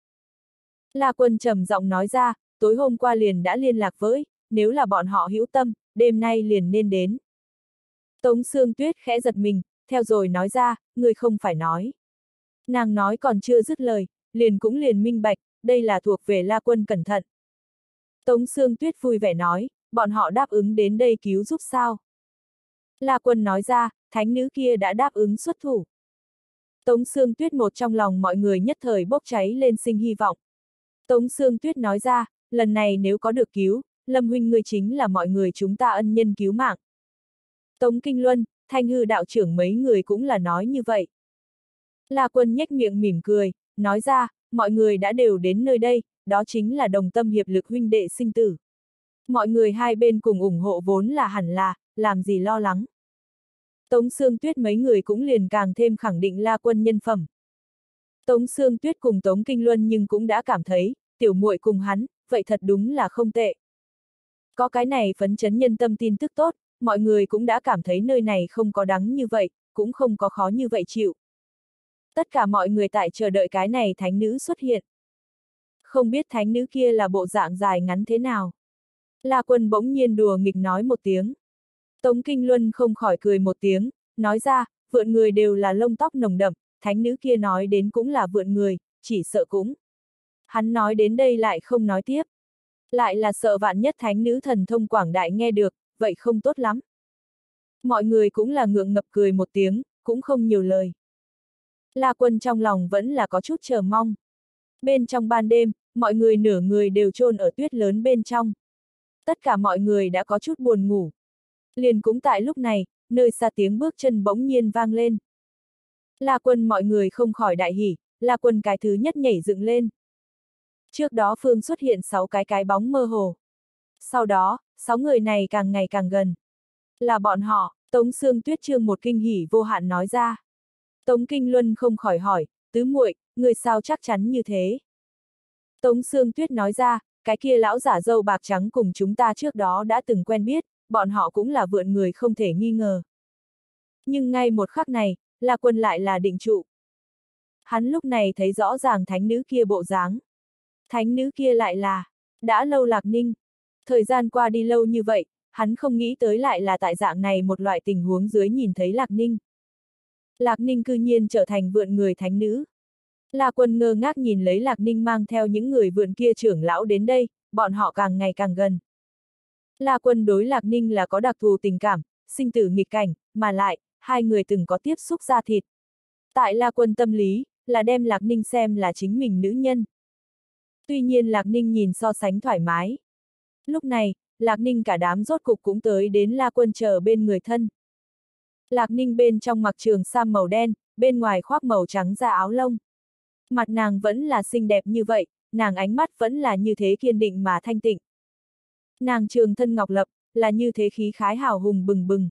S1: La Quân trầm giọng nói ra, tối hôm qua liền đã liên lạc với, nếu là bọn họ hữu tâm, đêm nay liền nên đến. Tống Sương Tuyết khẽ giật mình, theo rồi nói ra, người không phải nói. Nàng nói còn chưa dứt lời, liền cũng liền minh bạch, đây là thuộc về La Quân cẩn thận. Tống Sương Tuyết vui vẻ nói, bọn họ đáp ứng đến đây cứu giúp sao? La Quân nói ra, thánh nữ kia đã đáp ứng xuất thủ. Tống Sương Tuyết một trong lòng mọi người nhất thời bốc cháy lên sinh hy vọng. Tống Sương Tuyết nói ra, lần này nếu có được cứu, Lâm huynh ngươi chính là mọi người chúng ta ân nhân cứu mạng. Tống Kinh Luân, Thanh Hư đạo trưởng mấy người cũng là nói như vậy. La Quân nhếch miệng mỉm cười, nói ra, mọi người đã đều đến nơi đây, đó chính là đồng tâm hiệp lực huynh đệ sinh tử. Mọi người hai bên cùng ủng hộ vốn là hẳn là, làm gì lo lắng. Tống Sương Tuyết mấy người cũng liền càng thêm khẳng định La Quân nhân phẩm. Tống Sương Tuyết cùng Tống Kinh Luân nhưng cũng đã cảm thấy, tiểu muội cùng hắn, vậy thật đúng là không tệ. Có cái này phấn chấn nhân tâm tin tức tốt, mọi người cũng đã cảm thấy nơi này không có đắng như vậy, cũng không có khó như vậy chịu. Tất cả mọi người tại chờ đợi cái này thánh nữ xuất hiện. Không biết thánh nữ kia là bộ dạng dài ngắn thế nào. La Quân bỗng nhiên đùa nghịch nói một tiếng. Tống Kinh Luân không khỏi cười một tiếng, nói ra, vượn người đều là lông tóc nồng đậm, thánh nữ kia nói đến cũng là vượn người, chỉ sợ cũng. Hắn nói đến đây lại không nói tiếp. Lại là sợ vạn nhất thánh nữ thần thông quảng đại nghe được, vậy không tốt lắm. Mọi người cũng là ngượng ngập cười một tiếng, cũng không nhiều lời. La Quân trong lòng vẫn là có chút chờ mong. Bên trong ban đêm, mọi người nửa người đều chôn ở tuyết lớn bên trong. Tất cả mọi người đã có chút buồn ngủ. Liền cũng tại lúc này, nơi xa tiếng bước chân bỗng nhiên vang lên. La Quân mọi người không khỏi đại hỉ, La Quân cái thứ nhất nhảy dựng lên. Trước đó phương xuất hiện sáu cái cái bóng mơ hồ. Sau đó, sáu người này càng ngày càng gần. Là bọn họ, Tống Sương Tuyết trương một kinh hỉ vô hạn nói ra. Tống Kinh Luân không khỏi hỏi, tứ muội, người sao chắc chắn như thế? Tống Sương Tuyết nói ra, cái kia lão giả râu bạc trắng cùng chúng ta trước đó đã từng quen biết, bọn họ cũng là vượn người không thể nghi ngờ. Nhưng ngay một khắc này, La Quân lại là định trụ. Hắn lúc này thấy rõ ràng thánh nữ kia bộ dáng. Thánh nữ kia lại là, đã lâu Lạc Ninh. Thời gian qua đi lâu như vậy, hắn không nghĩ tới lại là tại dạng này một loại tình huống dưới nhìn thấy Lạc Ninh. Lạc Ninh cư nhiên trở thành vượn người thánh nữ. La Quân ngơ ngác nhìn lấy Lạc Ninh mang theo những người vượn kia trưởng lão đến đây, bọn họ càng ngày càng gần. La Quân đối Lạc Ninh là có đặc thù tình cảm, sinh tử nghịch cảnh, mà lại, hai người từng có tiếp xúc da thịt. Tại La Quân tâm lý, là đem Lạc Ninh xem là chính mình nữ nhân. Tuy nhiên Lạc Ninh nhìn so sánh thoải mái. Lúc này, Lạc Ninh cả đám rốt cục cũng tới đến La Quân chờ bên người thân. Lạc Ninh bên trong mặc trường sam màu đen, bên ngoài khoác màu trắng da áo lông. Mặt nàng vẫn là xinh đẹp như vậy, nàng ánh mắt vẫn là như thế kiên định mà thanh tịnh. Nàng trường thân ngọc lập, là như thế khí khái hào hùng bừng bừng.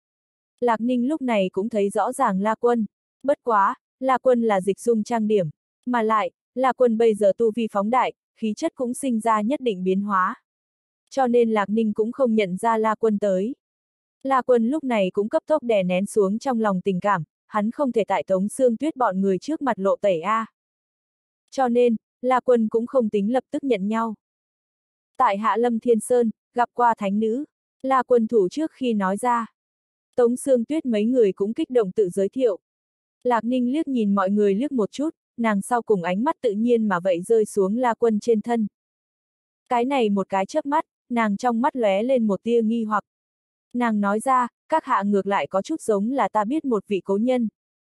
S1: Lạc Ninh lúc này cũng thấy rõ ràng La Quân. Bất quá, La Quân là dịch dung trang điểm. Mà lại, La Quân bây giờ tu vi phóng đại, khí chất cũng sinh ra nhất định biến hóa. Cho nên Lạc Ninh cũng không nhận ra La Quân tới. La Quân lúc này cũng cấp tốc đè nén xuống trong lòng tình cảm, hắn không thể tại Tống Sương Tuyết bọn người trước mặt lộ tẩy a. Cho nên, La Quân cũng không tính lập tức nhận nhau. Tại Hạ Lâm Thiên Sơn, gặp qua thánh nữ, La Quân thủ trước khi nói ra. Tống Sương Tuyết mấy người cũng kích động tự giới thiệu. Lạc Ninh liếc nhìn mọi người liếc một chút, nàng sau cùng ánh mắt tự nhiên mà vậy rơi xuống La Quân trên thân. Cái này một cái chớp mắt, nàng trong mắt lóe lên một tia nghi hoặc. Nàng nói ra, các hạ ngược lại có chút giống là ta biết một vị cố nhân.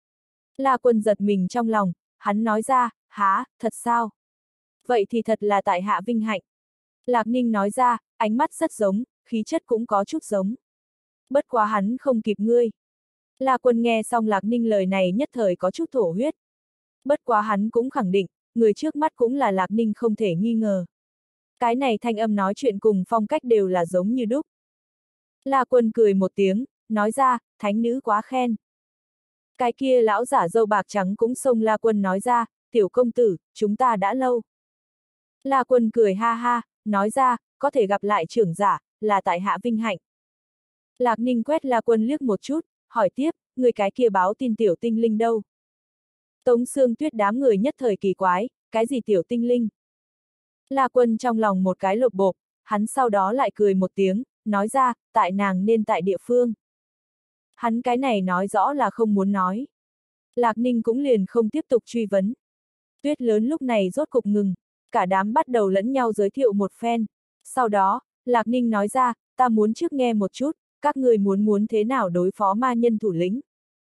S1: La Quân giật mình trong lòng, hắn nói ra, há, thật sao? Vậy thì thật là tại hạ vinh hạnh. Lạc Ninh nói ra, ánh mắt rất giống, khí chất cũng có chút giống. Bất quá hắn không kịp ngươi. La Quân nghe xong Lạc Ninh lời này nhất thời có chút thổ huyết. Bất quá hắn cũng khẳng định, người trước mắt cũng là Lạc Ninh không thể nghi ngờ. Cái này thanh âm nói chuyện cùng phong cách đều là giống như đúc. La Quân cười một tiếng, nói ra, thánh nữ quá khen. Cái kia lão giả râu bạc trắng cũng xông La Quân nói ra, tiểu công tử, chúng ta đã lâu. La Quân cười ha ha, nói ra, có thể gặp lại trưởng giả, là tại hạ vinh hạnh. Lạc Ninh quét La Quân liếc một chút, hỏi tiếp, người cái kia báo tin tiểu tinh linh đâu? Tống Sương Tuyết đám người nhất thời kỳ quái, cái gì tiểu tinh linh? La Quân trong lòng một cái lột bộp, hắn sau đó lại cười một tiếng, nói ra, tại nàng nên tại địa phương. Hắn cái này nói rõ là không muốn nói. Lạc Ninh cũng liền không tiếp tục truy vấn. Tuyết lớn lúc này rốt cục ngừng, cả đám bắt đầu lẫn nhau giới thiệu một phen. Sau đó, Lạc Ninh nói ra, ta muốn trước nghe một chút, các người muốn muốn thế nào đối phó ma nhân thủ lĩnh.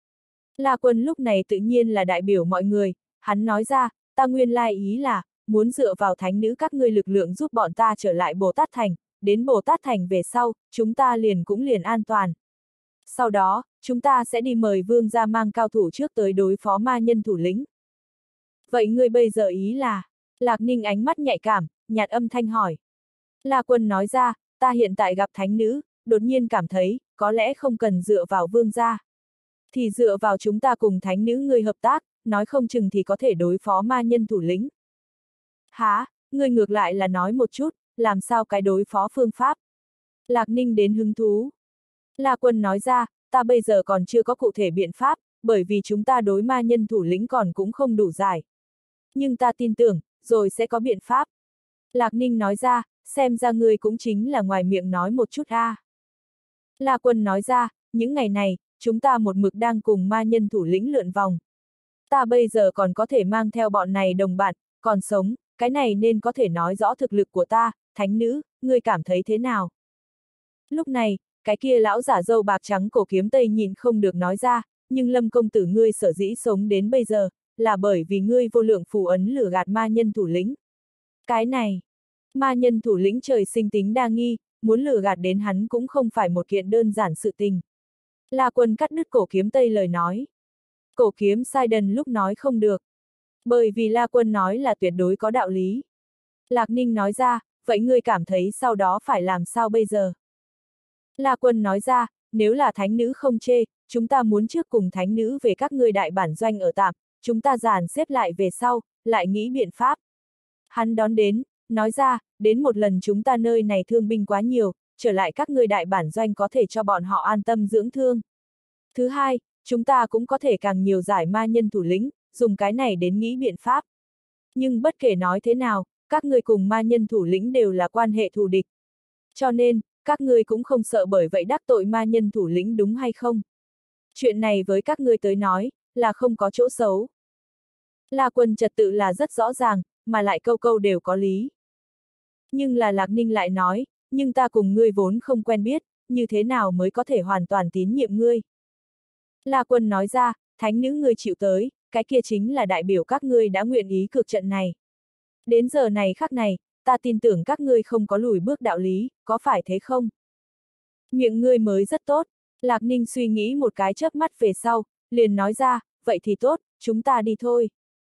S1: La Quân lúc này tự nhiên là đại biểu mọi người, hắn nói ra, ta nguyên lai ý là, muốn dựa vào thánh nữ các ngươi lực lượng giúp bọn ta trở lại Bồ Tát Thành, đến Bồ Tát Thành về sau, chúng ta liền cũng liền an toàn. Sau đó, chúng ta sẽ đi mời vương gia mang cao thủ trước tới đối phó ma nhân thủ lĩnh. Vậy ngươi bây giờ ý là, Lạc Ninh ánh mắt nhạy cảm, nhạt âm thanh hỏi. La Quân nói ra, ta hiện tại gặp thánh nữ, đột nhiên cảm thấy, có lẽ không cần dựa vào vương gia. Thì dựa vào chúng ta cùng thánh nữ ngươi hợp tác, nói không chừng thì có thể đối phó ma nhân thủ lĩnh. Hả, ngươi ngược lại là nói một chút, làm sao cái đối phó phương pháp? Lạc Ninh đến hứng thú. La Quân nói ra, ta bây giờ còn chưa có cụ thể biện pháp, bởi vì chúng ta đối ma nhân thủ lĩnh còn cũng không đủ giải. Nhưng ta tin tưởng, rồi sẽ có biện pháp. Lạc Ninh nói ra, xem ra ngươi cũng chính là ngoài miệng nói một chút a. À. La Quân nói ra, những ngày này, chúng ta một mực đang cùng ma nhân thủ lĩnh lượn vòng. Ta bây giờ còn có thể mang theo bọn này đồng bạn, còn sống, cái này nên có thể nói rõ thực lực của ta, thánh nữ, ngươi cảm thấy thế nào? Lúc này, cái kia lão giả râu bạc trắng cổ kiếm tây nhìn không được nói ra, nhưng Lâm công tử ngươi sở dĩ sống đến bây giờ, là bởi vì ngươi vô lượng phù ấn lừa gạt ma nhân thủ lĩnh. Cái này, ma nhân thủ lĩnh trời sinh tính đa nghi, muốn lừa gạt đến hắn cũng không phải một kiện đơn giản sự tình. La Quân cắt đứt cổ kiếm tây lời nói. Cổ kiếm sai đần lúc nói không được. Bởi vì La Quân nói là tuyệt đối có đạo lý. Lạc Ninh nói ra, vậy ngươi cảm thấy sau đó phải làm sao bây giờ? La Quân nói ra, nếu là thánh nữ không chê, chúng ta muốn trước cùng thánh nữ về các ngươi đại bản doanh ở tạm, chúng ta dàn xếp lại về sau, lại nghĩ biện pháp. Hắn đón đến, nói ra, đến một lần chúng ta nơi này thương binh quá nhiều, trở lại các ngươi đại bản doanh có thể cho bọn họ an tâm dưỡng thương. Thứ hai, chúng ta cũng có thể càng nhiều giải ma nhân thủ lĩnh, dùng cái này đến nghĩ biện pháp. Nhưng bất kể nói thế nào, các ngươi cùng ma nhân thủ lĩnh đều là quan hệ thù địch. Cho nên, các ngươi cũng không sợ bởi vậy đắc tội ma nhân thủ lĩnh đúng hay không? Chuyện này với các ngươi tới nói, là không có chỗ xấu. La Quân trật tự là rất rõ ràng, mà lại câu câu đều có lý. Nhưng là Lạc Ninh lại nói, nhưng ta cùng ngươi vốn không quen biết, như thế nào mới có thể hoàn toàn tín nhiệm ngươi? La Quân nói ra, thánh nữ ngươi chịu tới, cái kia chính là đại biểu các ngươi đã nguyện ý cược trận này. Đến giờ này khắc này, ta tin tưởng các ngươi không có lùi bước đạo lý, có phải thế không? Miệng ngươi mới rất tốt, Lạc Ninh suy nghĩ một cái chớp mắt về sau, liền nói ra, vậy thì tốt, chúng ta đi thôi.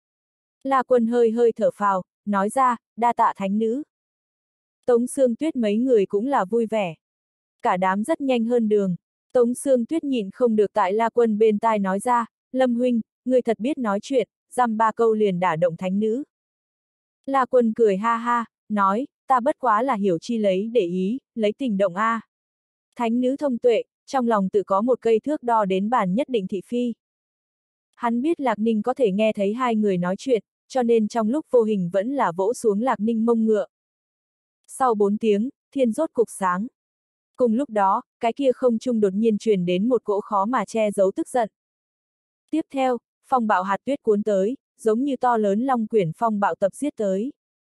S1: La Quân hơi hơi thở phào, nói ra, đa tạ thánh nữ. Tống Sương Tuyết mấy người cũng là vui vẻ. Cả đám rất nhanh hơn đường. Tống Sương Tuyết nhịn không được tại La Quân bên tai nói ra, Lâm huynh, người thật biết nói chuyện, dăm ba câu liền đả động thánh nữ. La Quân cười ha ha, nói, ta bất quá là hiểu chi lấy để ý, lấy tình động a. Thánh nữ thông tuệ, trong lòng tự có một cây thước đo đến bản nhất định thị phi. Hắn biết Lạc Ninh có thể nghe thấy hai người nói chuyện, cho nên trong lúc vô hình vẫn là vỗ xuống Lạc Ninh mông ngựa. Sau bốn tiếng, thiên rốt cục sáng. Cùng lúc đó, cái kia không trung đột nhiên truyền đến một cỗ khó mà che giấu tức giận. Tiếp theo, phong bạo hạt tuyết cuốn tới, giống như to lớn long quyển phong bạo tập giết tới.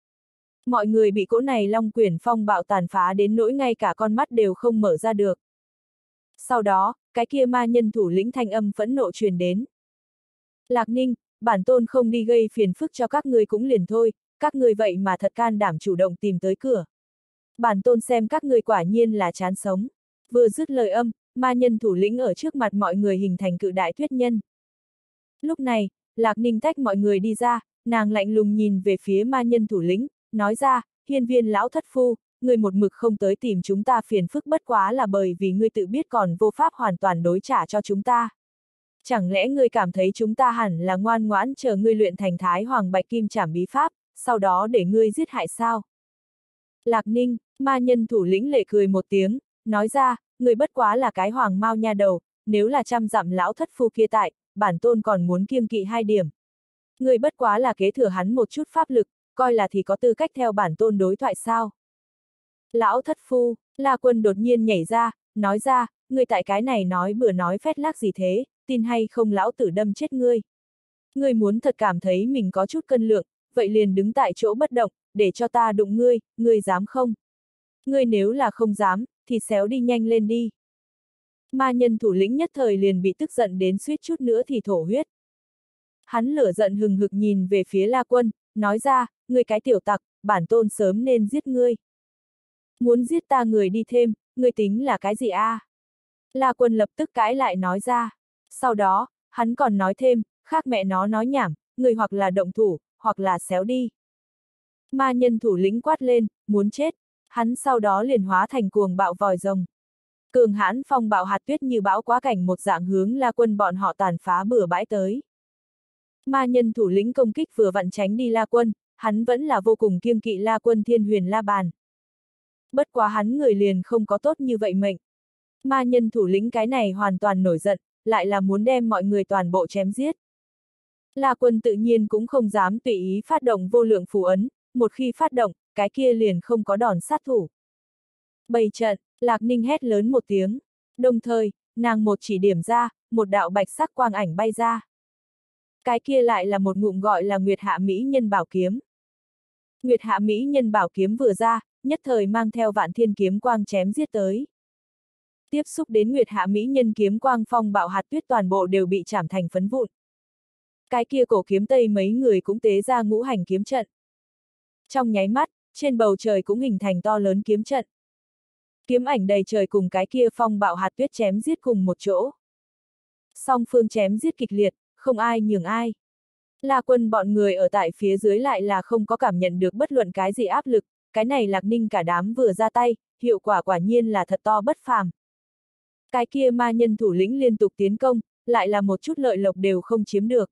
S1: Mọi người bị cỗ này long quyển phong bạo tàn phá đến nỗi ngay cả con mắt đều không mở ra được. Sau đó, cái kia ma nhân thủ lĩnh thanh âm phẫn nộ truyền đến. Lạc Ninh, bản tôn không đi gây phiền phức cho các ngươi cũng liền thôi, các ngươi vậy mà thật can đảm chủ động tìm tới cửa. Bản tôn xem các ngươi quả nhiên là chán sống. Vừa dứt lời âm, ma nhân thủ lĩnh ở trước mặt mọi người hình thành cự đại thuyết nhân. Lúc này, Lạc Ninh tách mọi người đi ra, nàng lạnh lùng nhìn về phía ma nhân thủ lĩnh, nói ra, hiên viên lão thất phu, ngươi một mực không tới tìm chúng ta phiền phức bất quá là bởi vì ngươi tự biết còn vô pháp hoàn toàn đối trả cho chúng ta. Chẳng lẽ ngươi cảm thấy chúng ta hẳn là ngoan ngoãn chờ ngươi luyện thành Thái Hoàng Bạch Kim Trảm bí pháp, sau đó để ngươi giết hại sao? Lạc Ninh, ma nhân thủ lĩnh lệ cười một tiếng, nói ra, ngươi bất quá là cái hoàng mao nha đầu, nếu là trăm dặm lão thất phu kia tại, bản tôn còn muốn kiêng kỵ hai điểm. Ngươi bất quá là kế thừa hắn một chút pháp lực, coi là thì có tư cách theo bản tôn đối thoại sao? Lão thất phu, La Quân đột nhiên nhảy ra, nói ra, ngươi tại cái này nói bừa nói phét lác gì thế, tin hay không lão tử đâm chết ngươi. Ngươi muốn thật cảm thấy mình có chút cân lượng, vậy liền đứng tại chỗ bất động, để cho ta đụng ngươi, ngươi dám không? Ngươi nếu là không dám, thì xéo đi nhanh lên đi. Ma nhân thủ lĩnh nhất thời liền bị tức giận đến suýt chút nữa thì thổ huyết. Hắn lửa giận hừng hực nhìn về phía La Quân, nói ra, ngươi cái tiểu tặc, bản tôn sớm nên giết ngươi. Muốn giết ta người đi thêm, ngươi tính là cái gì a? À? La Quân lập tức cãi lại nói ra. Sau đó, hắn còn nói thêm, khác mẹ nó nói nhảm, người hoặc là động thủ, hoặc là xéo đi. Ma nhân thủ lĩnh quát lên, muốn chết. Hắn sau đó liền hóa thành cuồng bạo vòi rồng. Cường hãn phong bạo hạt tuyết như bão quá cảnh một dạng hướng La Quân bọn họ tàn phá bừa bãi tới. Ma nhân thủ lĩnh công kích vừa vặn tránh đi La Quân, hắn vẫn là vô cùng kiêng kỵ La Quân Thiên Huyền La Bàn. Bất quá hắn người liền không có tốt như vậy mệnh. Ma nhân thủ lĩnh cái này hoàn toàn nổi giận, lại là muốn đem mọi người toàn bộ chém giết. La Quân tự nhiên cũng không dám tùy ý phát động vô lượng phù ấn, một khi phát động, cái kia liền không có đòn sát thủ. Bày trận, Lạc Ninh hét lớn một tiếng. Đồng thời, nàng một chỉ điểm ra, một đạo bạch sắc quang ảnh bay ra. Cái kia lại là một ngụm gọi là Nguyệt Hạ Mỹ Nhân Bảo Kiếm. Nguyệt Hạ Mỹ Nhân Bảo Kiếm vừa ra, nhất thời mang theo vạn thiên kiếm quang chém giết tới. Tiếp xúc đến Nguyệt Hạ Mỹ Nhân kiếm quang phong bạo hạt tuyết toàn bộ đều bị chảm thành phấn vụn. Cái kia cổ kiếm tây mấy người cũng tế ra ngũ hành kiếm trận. Trong nháy mắt, trên bầu trời cũng hình thành to lớn kiếm trận. Kiếm ảnh đầy trời cùng cái kia phong bạo hạt tuyết chém giết cùng một chỗ. Song phương chém giết kịch liệt, không ai nhường ai. La Quân bọn người ở tại phía dưới lại là không có cảm nhận được bất luận cái gì áp lực, cái này Lạc Ninh cả đám vừa ra tay, hiệu quả quả nhiên là thật to bất phàm. Cái kia ma nhân thủ lĩnh liên tục tiến công, lại là một chút lợi lộc đều không chiếm được.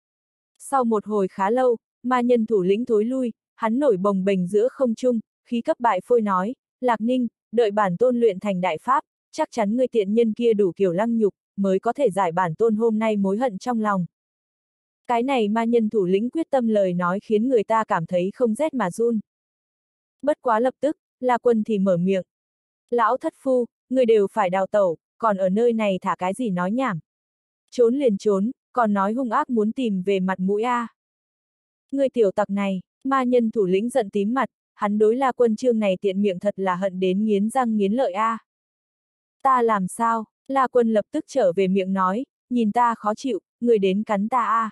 S1: Sau một hồi khá lâu, ma nhân thủ lĩnh thối lui, hắn nổi bồng bềnh giữa không trung, khí cấp bại phôi nói, Lạc Ninh, đợi bản tôn luyện thành đại pháp, chắc chắn người tiện nhân kia đủ kiểu lăng nhục, mới có thể giải bản tôn hôm nay mối hận trong lòng. Cái này ma nhân thủ lĩnh quyết tâm lời nói khiến người ta cảm thấy không rét mà run. Bất quá lập tức, La Quân thì mở miệng. Lão thất phu, người đều phải đào tẩu, còn ở nơi này thả cái gì nói nhảm. Trốn liền trốn, còn nói hung ác muốn tìm về mặt mũi a. À. Người tiểu tặc này, ma nhân thủ lĩnh giận tím mặt, hắn đối La Quân trương này tiện miệng thật là hận đến nghiến răng nghiến lợi a. À. Ta làm sao? La Quân lập tức trở về miệng nói, nhìn ta khó chịu, người đến cắn ta a. À.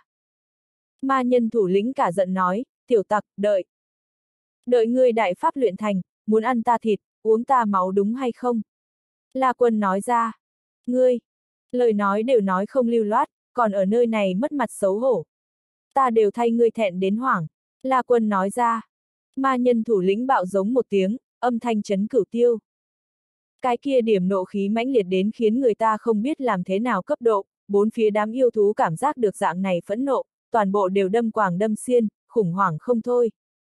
S1: Ma nhân thủ lĩnh cả giận nói, tiểu tặc, đợi. Đợi ngươi đại pháp luyện thành, muốn ăn ta thịt, uống ta máu đúng hay không? La Quân nói ra, ngươi, lời nói đều nói không lưu loát, còn ở nơi này mất mặt xấu hổ. Ta đều thay ngươi thẹn đến hoảng. La Quân nói ra, ma nhân thủ lĩnh bạo giống một tiếng, âm thanh chấn cửu tiêu. Cái kia điểm nộ khí mãnh liệt đến khiến người ta không biết làm thế nào cấp độ, bốn phía đám yêu thú cảm giác được dạng này phẫn nộ, toàn bộ đều đâm quàng đâm xiên, khủng hoảng không thôi.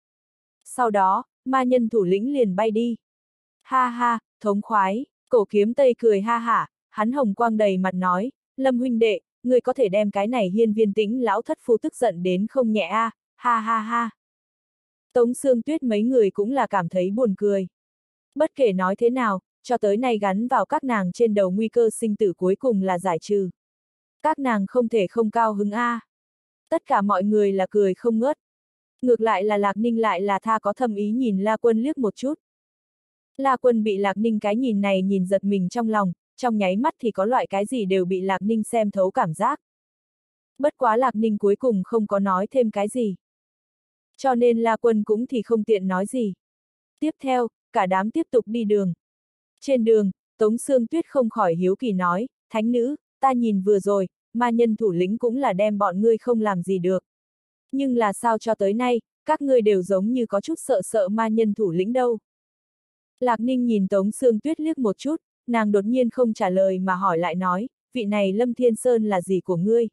S1: Sau đó, ma nhân thủ lĩnh liền bay đi. Ha ha, thống khoái, cổ kiếm tây cười ha hả, hắn hồng quang đầy mặt nói, Lâm huynh đệ, người có thể đem cái này hiên viên tĩnh lão thất phu tức giận đến không nhẹ a, à, ha ha ha. Tống Sương Tuyết mấy người cũng là cảm thấy buồn cười. Bất kể nói thế nào, cho tới nay gắn vào các nàng trên đầu nguy cơ sinh tử cuối cùng là giải trừ. Các nàng không thể không cao hứng a. À. Tất cả mọi người là cười không ngớt. Ngược lại là Lạc Ninh lại là tha có thâm ý nhìn La Quân liếc một chút. La Quân bị Lạc Ninh cái nhìn này nhìn giật mình trong lòng, trong nháy mắt thì có loại cái gì đều bị Lạc Ninh xem thấu cảm giác. Bất quá Lạc Ninh cuối cùng không có nói thêm cái gì. Cho nên La Quân cũng thì không tiện nói gì. Tiếp theo, cả đám tiếp tục đi đường. Trên đường, Tống Sương Tuyết không khỏi hiếu kỳ nói, thánh nữ, ta nhìn vừa rồi, ma nhân thủ lĩnh cũng là đem bọn ngươi không làm gì được. Nhưng là sao cho tới nay, các ngươi đều giống như có chút sợ sợ ma nhân thủ lĩnh đâu. Lạc Ninh nhìn Tống Sương Tuyết liếc một chút, nàng đột nhiên không trả lời mà hỏi lại nói, vị này Lâm Thiên Sơn là gì của ngươi?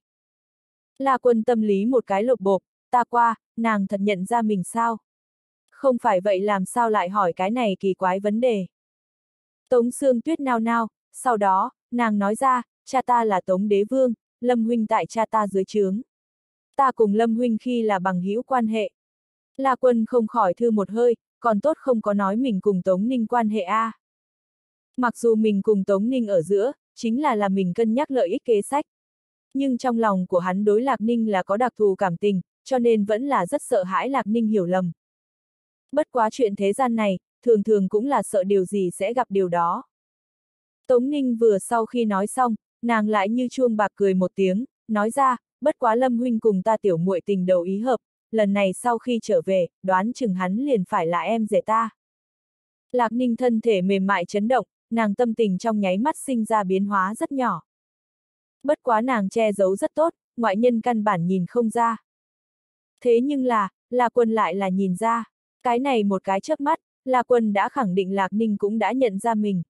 S1: La Quân tâm lý một cái lột bộp, ta qua, nàng thật nhận ra mình sao? Không phải vậy làm sao lại hỏi cái này kỳ quái vấn đề? Tống Sương Tuyết nao nao, sau đó, nàng nói ra, cha ta là Tống Đế Vương, Lâm huynh tại cha ta dưới trướng. Ta cùng Lâm huynh khi là bằng hữu quan hệ. La Quân không khỏi thư một hơi, còn tốt không có nói mình cùng Tống Ninh quan hệ a. À. Mặc dù mình cùng Tống Ninh ở giữa, chính là là mình cân nhắc lợi ích kế sách. Nhưng trong lòng của hắn đối Lạc Ninh là có đặc thù cảm tình, cho nên vẫn là rất sợ hãi Lạc Ninh hiểu lầm. Bất quá chuyện thế gian này, thường thường cũng là sợ điều gì sẽ gặp điều đó. Tống Ninh vừa sau khi nói xong, nàng lại như chuông bạc cười một tiếng, nói ra, bất quá Lâm huynh cùng ta tiểu muội tình đầu ý hợp, lần này sau khi trở về, đoán chừng hắn liền phải là em rể ta. Lạc Ninh thân thể mềm mại chấn động, nàng tâm tình trong nháy mắt sinh ra biến hóa rất nhỏ. Bất quá nàng che giấu rất tốt, ngoại nhân căn bản nhìn không ra. Thế nhưng là, La Quân lại là nhìn ra. Cái này một cái chớp mắt, La Quân đã khẳng định Lạc Ninh cũng đã nhận ra mình.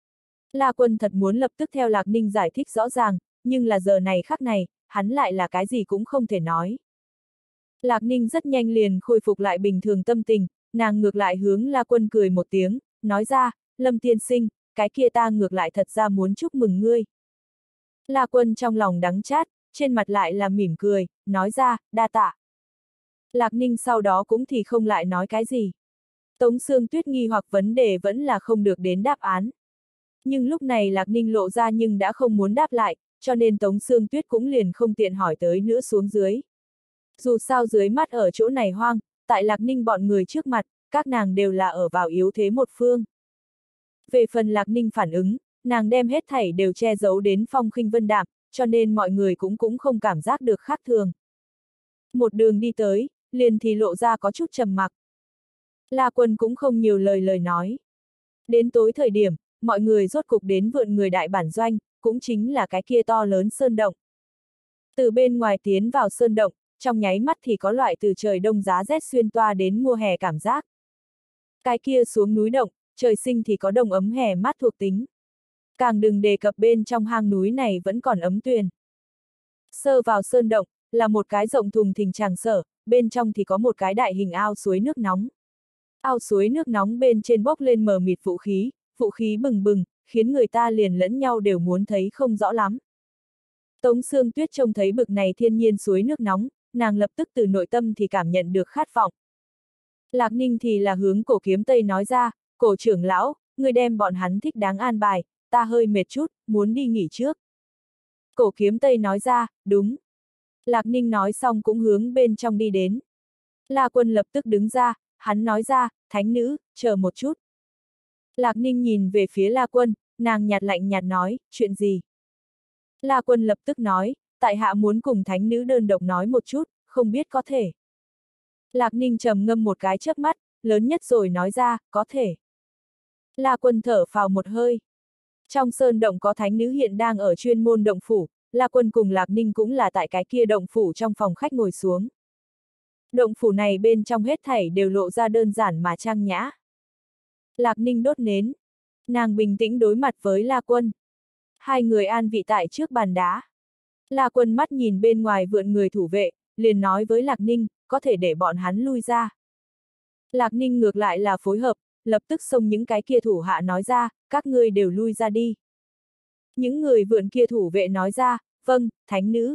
S1: La Quân thật muốn lập tức theo Lạc Ninh giải thích rõ ràng, nhưng là giờ này khắc này, hắn lại là cái gì cũng không thể nói. Lạc Ninh rất nhanh liền khôi phục lại bình thường tâm tình, nàng ngược lại hướng La Quân cười một tiếng, nói ra, Lâm tiên sinh, cái kia ta ngược lại thật ra muốn chúc mừng ngươi. La Quân trong lòng đắng chát, trên mặt lại là mỉm cười, nói ra, đa tạ. Lạc Ninh sau đó cũng thì không lại nói cái gì. Tống Sương Tuyết nghi hoặc vấn đề vẫn là không được đến đáp án. Nhưng lúc này Lạc Ninh lộ ra nhưng đã không muốn đáp lại, cho nên Tống Sương Tuyết cũng liền không tiện hỏi tới nữa xuống dưới. Dù sao dưới mắt ở chỗ này hoang, tại Lạc Ninh bọn người trước mặt, các nàng đều là ở vào yếu thế một phương. Về phần Lạc Ninh phản ứng, nàng đem hết thảy đều che giấu đến phong khinh vân đạm, cho nên mọi người cũng cũng không cảm giác được khác thường. Một đường đi tới, liền thì lộ ra có chút trầm mặc. La Quân cũng không nhiều lời lời nói. Đến tối thời điểm, mọi người rốt cục đến vượn người đại bản doanh, cũng chính là cái kia to lớn sơn động. Từ bên ngoài tiến vào sơn động, trong nháy mắt thì có loại từ trời đông giá rét xuyên toa đến mùa hè cảm giác. Cái kia xuống núi động, trời sinh thì có đông ấm hè mát thuộc tính. Càng đừng đề cập bên trong hang núi này vẫn còn ấm tuyền. Sơ vào sơn động, là một cái rộng thùng thình tràng sở, bên trong thì có một cái đại hình ao suối nước nóng. Ao suối nước nóng bên trên bốc lên mờ mịt vũ khí, vũ khí bừng bừng, khiến người ta liền lẫn nhau đều muốn thấy không rõ lắm. Tống Sương Tuyết trông thấy bực này thiên nhiên suối nước nóng, nàng lập tức từ nội tâm thì cảm nhận được khát vọng. Lạc Ninh thì là hướng Cổ Kiếm Tây nói ra, Cổ trưởng lão, người đem bọn hắn thích đáng an bài, ta hơi mệt chút, muốn đi nghỉ trước. Cổ Kiếm Tây nói ra, đúng. Lạc Ninh nói xong cũng hướng bên trong đi đến. La Quân lập tức đứng ra, hắn nói ra, thánh nữ, chờ một chút. Lạc Ninh nhìn về phía La Quân, nàng nhạt lạnh nhạt nói, chuyện gì? La Quân lập tức nói, tại hạ muốn cùng thánh nữ đơn độc nói một chút, không biết có thể. Lạc Ninh trầm ngâm một cái chớp mắt, lớn nhất rồi nói ra, có thể. La Quân thở phào một hơi. Trong sơn động có thánh nữ hiện đang ở chuyên môn động phủ, La Quân cùng Lạc Ninh cũng là tại cái kia động phủ trong phòng khách ngồi xuống. Động phủ này bên trong hết thảy đều lộ ra đơn giản mà trang nhã. Lạc Ninh đốt nến. Nàng bình tĩnh đối mặt với La Quân. Hai người an vị tại trước bàn đá. La Quân mắt nhìn bên ngoài vượn người thủ vệ, liền nói với Lạc Ninh, có thể để bọn hắn lui ra. Lạc Ninh ngược lại là phối hợp, lập tức xông những cái kia thủ hạ nói ra, các ngươi đều lui ra đi. Những người vượn kia thủ vệ nói ra, vâng, thánh nữ.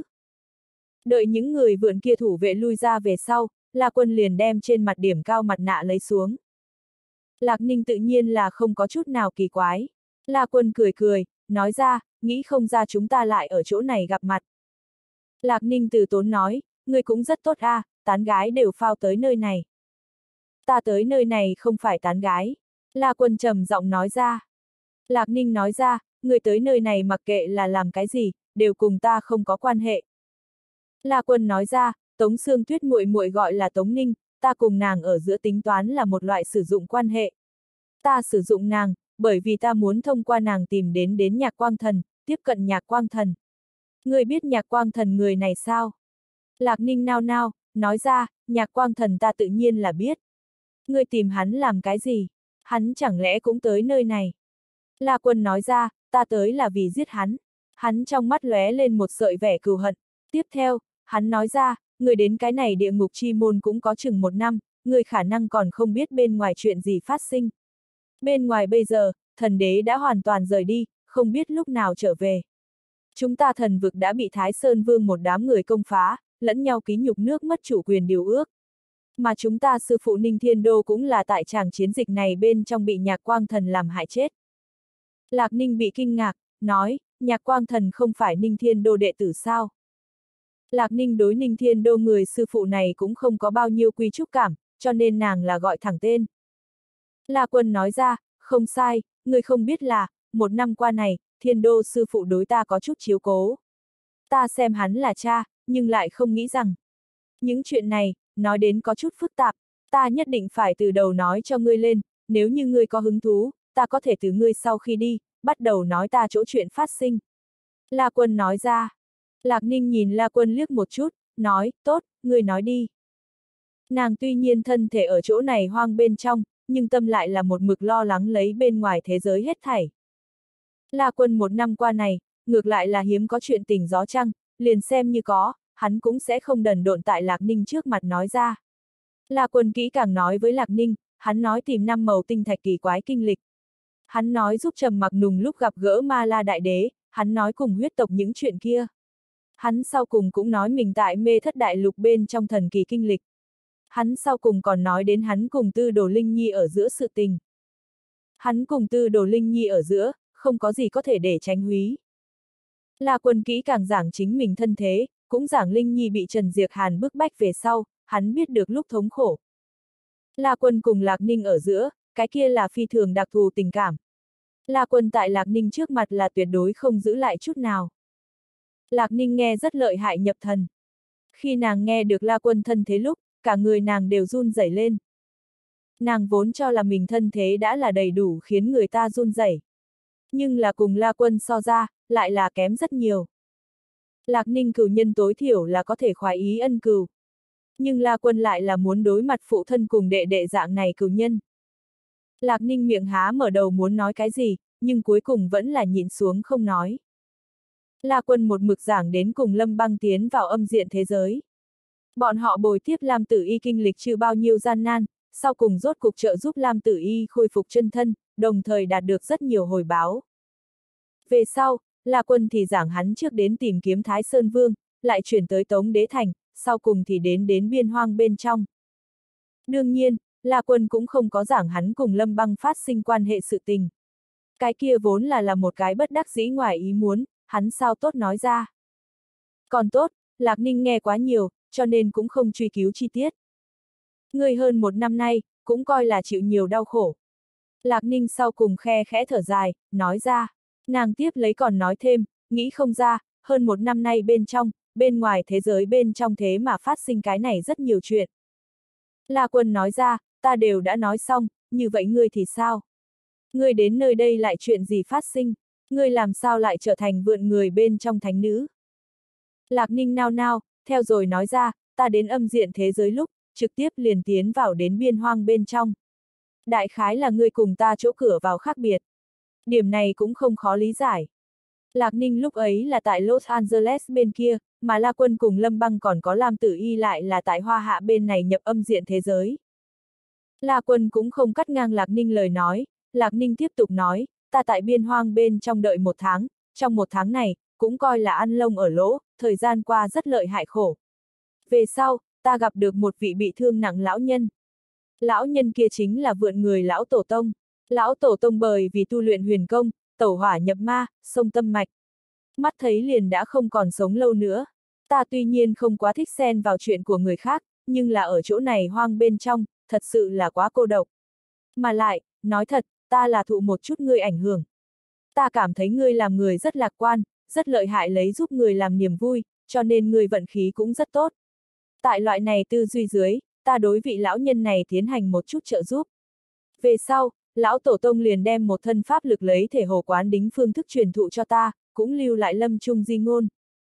S1: Đợi những người vượn kia thủ vệ lui ra về sau, La Quân liền đem trên mặt điểm cao mặt nạ lấy xuống. Lạc Ninh tự nhiên là không có chút nào kỳ quái. La Quân cười cười, nói ra, nghĩ không ra chúng ta lại ở chỗ này gặp mặt. Lạc Ninh từ tốn nói, ngươi cũng rất tốt a, à, tán gái đều phao tới nơi này. Ta tới nơi này không phải tán gái. La Quân trầm giọng nói ra. Lạc Ninh nói ra, ngươi tới nơi này mặc kệ là làm cái gì, đều cùng ta không có quan hệ. La Quân nói ra, Tống Sương Tuyết muội muội gọi là Tống Ninh, ta cùng nàng ở giữa tính toán là một loại sử dụng quan hệ. Ta sử dụng nàng, bởi vì ta muốn thông qua nàng tìm đến đến Nhạc Quang Thần, tiếp cận Nhạc Quang Thần. Ngươi biết Nhạc Quang Thần người này sao? Lạc Ninh nao nao, nói ra, Nhạc Quang Thần ta tự nhiên là biết. Ngươi tìm hắn làm cái gì? Hắn chẳng lẽ cũng tới nơi này? La Quân nói ra, ta tới là vì giết hắn. Hắn trong mắt lóe lên một sợi vẻ cừu hận. Tiếp theo, hắn nói ra, người đến cái này địa ngục chi môn cũng có chừng một năm, người khả năng còn không biết bên ngoài chuyện gì phát sinh. Bên ngoài bây giờ, thần đế đã hoàn toàn rời đi, không biết lúc nào trở về. Chúng ta thần vực đã bị Thái Sơn Vương một đám người công phá, lẫn nhau ký nhục nước mất chủ quyền điều ước. Mà chúng ta sư phụ Ninh Thiên Đô cũng là tại tràng chiến dịch này bên trong bị Nhạc Quang Thần làm hại chết. Lạc Ninh bị kinh ngạc, nói, Nhạc Quang Thần không phải Ninh Thiên Đô đệ tử sao? Lạc Ninh đối Ninh Thiên Đô người sư phụ này cũng không có bao nhiêu quy trúc cảm, cho nên nàng là gọi thẳng tên. La Quân nói ra, không sai, người không biết là, một năm qua này, Thiên Đô sư phụ đối ta có chút chiếu cố. Ta xem hắn là cha, nhưng lại không nghĩ rằng. Những chuyện này, nói đến có chút phức tạp, ta nhất định phải từ đầu nói cho ngươi lên, nếu như ngươi có hứng thú, ta có thể từ ngươi sau khi đi, bắt đầu nói ta chỗ chuyện phát sinh. La Quân nói ra. Lạc Ninh nhìn La Quân liếc một chút, nói, tốt, ngươi nói đi. Nàng tuy nhiên thân thể ở chỗ này hoang bên trong, nhưng tâm lại là một mực lo lắng lấy bên ngoài thế giới hết thảy. La Quân một năm qua này, ngược lại là hiếm có chuyện tình gió trăng, liền xem như có, hắn cũng sẽ không đần độn tại Lạc Ninh trước mặt nói ra. La Quân kỹ càng nói với Lạc Ninh, hắn nói tìm năm màu tinh thạch kỳ quái kinh lịch. Hắn nói giúp Trầm Mặc Nùng lúc gặp gỡ Ma La Đại Đế, hắn nói cùng huyết tộc những chuyện kia. Hắn sau cùng cũng nói mình tại Mê Thất Đại Lục bên trong thần kỳ kinh lịch. Hắn sau cùng còn nói đến hắn cùng Tư Đồ Linh Nhi ở giữa sự tình. Hắn cùng Tư Đồ Linh Nhi ở giữa, không có gì có thể để tránh húy. La Quân kỹ càng giảng chính mình thân thế, cũng giảng Linh Nhi bị Trần Diệc Hàn bức bách về sau, hắn biết được lúc thống khổ. La Quân cùng Lạc Ninh ở giữa, cái kia là phi thường đặc thù tình cảm. La Quân tại Lạc Ninh trước mặt là tuyệt đối không giữ lại chút nào. Lạc Ninh nghe rất lợi hại nhập thần. Khi nàng nghe được La Quân thân thế lúc, cả người nàng đều run rẩy lên. Nàng vốn cho là mình thân thế đã là đầy đủ khiến người ta run rẩy. Nhưng là cùng La Quân so ra, lại là kém rất nhiều. Lạc Ninh cửu nhân tối thiểu là có thể khoái ý ân cừu. Nhưng La Quân lại là muốn đối mặt phụ thân cùng đệ đệ dạng này cửu nhân. Lạc Ninh miệng há mở đầu muốn nói cái gì, nhưng cuối cùng vẫn là nhịn xuống không nói. La Quân một mực giảng đến cùng Lâm Băng tiến vào âm diện thế giới. Bọn họ bồi tiếp Lam Tử Y kinh lịch chưa bao nhiêu gian nan, sau cùng rốt cục trợ giúp Lam Tử Y khôi phục chân thân, đồng thời đạt được rất nhiều hồi báo. Về sau, La Quân thì giảng hắn trước đến tìm kiếm Thái Sơn Vương, lại chuyển tới Tống Đế Thành, sau cùng thì đến đến biên hoang bên trong. Đương nhiên, La Quân cũng không có giảng hắn cùng Lâm Băng phát sinh quan hệ sự tình. Cái kia vốn là là một cái bất đắc dĩ ngoài ý muốn, hắn sao tốt nói ra. Còn tốt, Lạc Ninh nghe quá nhiều, cho nên cũng không truy cứu chi tiết. Người hơn một năm nay, cũng coi là chịu nhiều đau khổ. Lạc Ninh sau cùng khe khẽ thở dài, nói ra. Nàng tiếp lấy còn nói thêm, nghĩ không ra, hơn một năm nay bên trong, bên ngoài thế giới bên trong thế mà phát sinh cái này rất nhiều chuyện. La Quân nói ra, ta đều đã nói xong, như vậy ngươi thì sao? Ngươi đến nơi đây lại chuyện gì phát sinh? Ngươi làm sao lại trở thành vượn người bên trong thánh nữ? Lạc Ninh nao nao, theo rồi nói ra, ta đến âm diện thế giới lúc, trực tiếp liền tiến vào đến biên hoang bên trong. Đại khái là ngươi cùng ta chỗ cửa vào khác biệt. Điểm này cũng không khó lý giải. Lạc Ninh lúc ấy là tại Los Angeles bên kia, mà La Quân cùng Lâm Băng còn có Lam Tử Y lại là tại Hoa Hạ bên này nhập âm diện thế giới. La Quân cũng không cắt ngang Lạc Ninh lời nói, Lạc Ninh tiếp tục nói, ta tại biên hoang bên trong đợi một tháng, trong một tháng này, cũng coi là ăn lông ở lỗ, thời gian qua rất lợi hại khổ. Về sau, ta gặp được một vị bị thương nặng lão nhân. Lão nhân kia chính là vượn người lão tổ tông. Lão tổ tông bởi vì tu luyện huyền công, tẩu hỏa nhập ma, sông tâm mạch. Mắt thấy liền đã không còn sống lâu nữa. Ta tuy nhiên không quá thích xen vào chuyện của người khác, nhưng là ở chỗ này hoang bên trong, thật sự là quá cô độc. Mà lại, nói thật, ta là thụ một chút ngươi ảnh hưởng. Ta cảm thấy ngươi làm người rất lạc quan, rất lợi hại lấy giúp người làm niềm vui, cho nên ngươi vận khí cũng rất tốt. Tại loại này tư duy dưới, ta đối vị lão nhân này tiến hành một chút trợ giúp. Về sau, lão tổ tông liền đem một thân pháp lực lấy thể hồ quán đính phương thức truyền thụ cho ta, cũng lưu lại lâm trung di ngôn.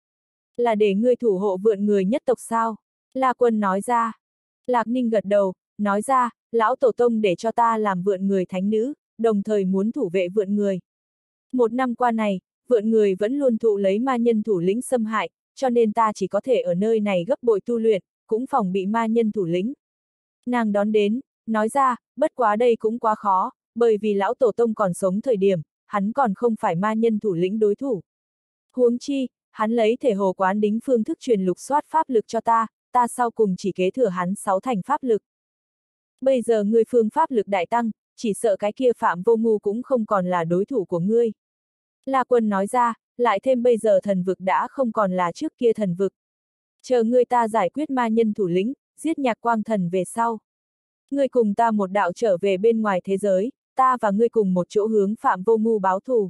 S1: Là để ngươi thủ hộ vượn người nhất tộc sao? La Quân nói ra. Lạc Ninh gật đầu, nói ra, lão tổ tông để cho ta làm vượn người thánh nữ, đồng thời muốn thủ vệ vượn người. Một năm qua này, vượn người vẫn luôn thụ lấy ma nhân thủ lĩnh xâm hại, cho nên ta chỉ có thể ở nơi này gấp bội tu luyện, cũng phòng bị ma nhân thủ lĩnh. Nàng đón đến, nói ra, bất quá đây cũng quá khó, bởi vì lão tổ tông còn sống thời điểm, hắn còn không phải ma nhân thủ lĩnh đối thủ. Huống chi, hắn lấy thể hồ quán đính phương thức truyền lục soát pháp lực cho ta, ta sau cùng chỉ kế thừa hắn sáu thành pháp lực. Bây giờ ngươi phương pháp lực đại tăng, chỉ sợ cái kia Phạm Vô Ngu cũng không còn là đối thủ của ngươi. La Quân nói ra, lại thêm bây giờ thần vực đã không còn là trước kia thần vực. Chờ ngươi ta giải quyết ma nhân thủ lĩnh, giết Nhạc Quang Thần về sau. Ngươi cùng ta một đạo trở về bên ngoài thế giới, ta và ngươi cùng một chỗ hướng Phạm Vô Ngu báo thù.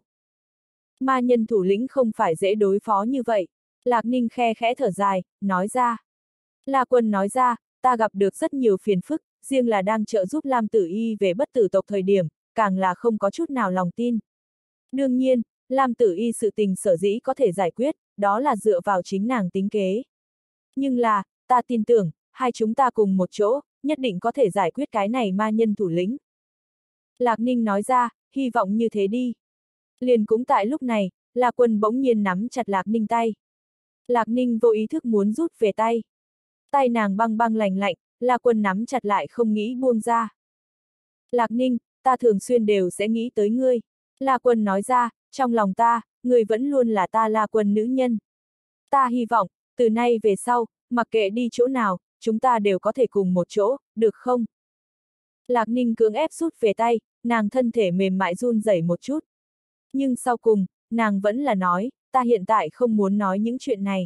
S1: Ma nhân thủ lĩnh không phải dễ đối phó như vậy. Lạc Ninh khe khẽ thở dài, nói ra. La Quân nói ra, ta gặp được rất nhiều phiền phức, riêng là đang trợ giúp Lam Tử Y về bất tử tộc thời điểm, càng là không có chút nào lòng tin. Đương nhiên, Lam Tử Y sự tình sở dĩ có thể giải quyết, đó là dựa vào chính nàng tính kế. Nhưng là, ta tin tưởng, hai chúng ta cùng một chỗ, nhất định có thể giải quyết cái này ma nhân thủ lĩnh. Lạc Ninh nói ra, hy vọng như thế đi. Liền cũng tại lúc này, La Quân bỗng nhiên nắm chặt Lạc Ninh tay. Lạc Ninh vô ý thức muốn rút về tay. Tay nàng băng băng lành lạnh, La Quân nắm chặt lại không nghĩ buông ra. Lạc Ninh, ta thường xuyên đều sẽ nghĩ tới ngươi. La Quân nói ra, trong lòng ta, ngươi vẫn luôn là ta La Quân nữ nhân. Ta hy vọng, từ nay về sau, mặc kệ đi chỗ nào, chúng ta đều có thể cùng một chỗ, được không? Lạc Ninh cưỡng ép rút về tay, nàng thân thể mềm mại run rẩy một chút. Nhưng sau cùng, nàng vẫn là nói, ta hiện tại không muốn nói những chuyện này.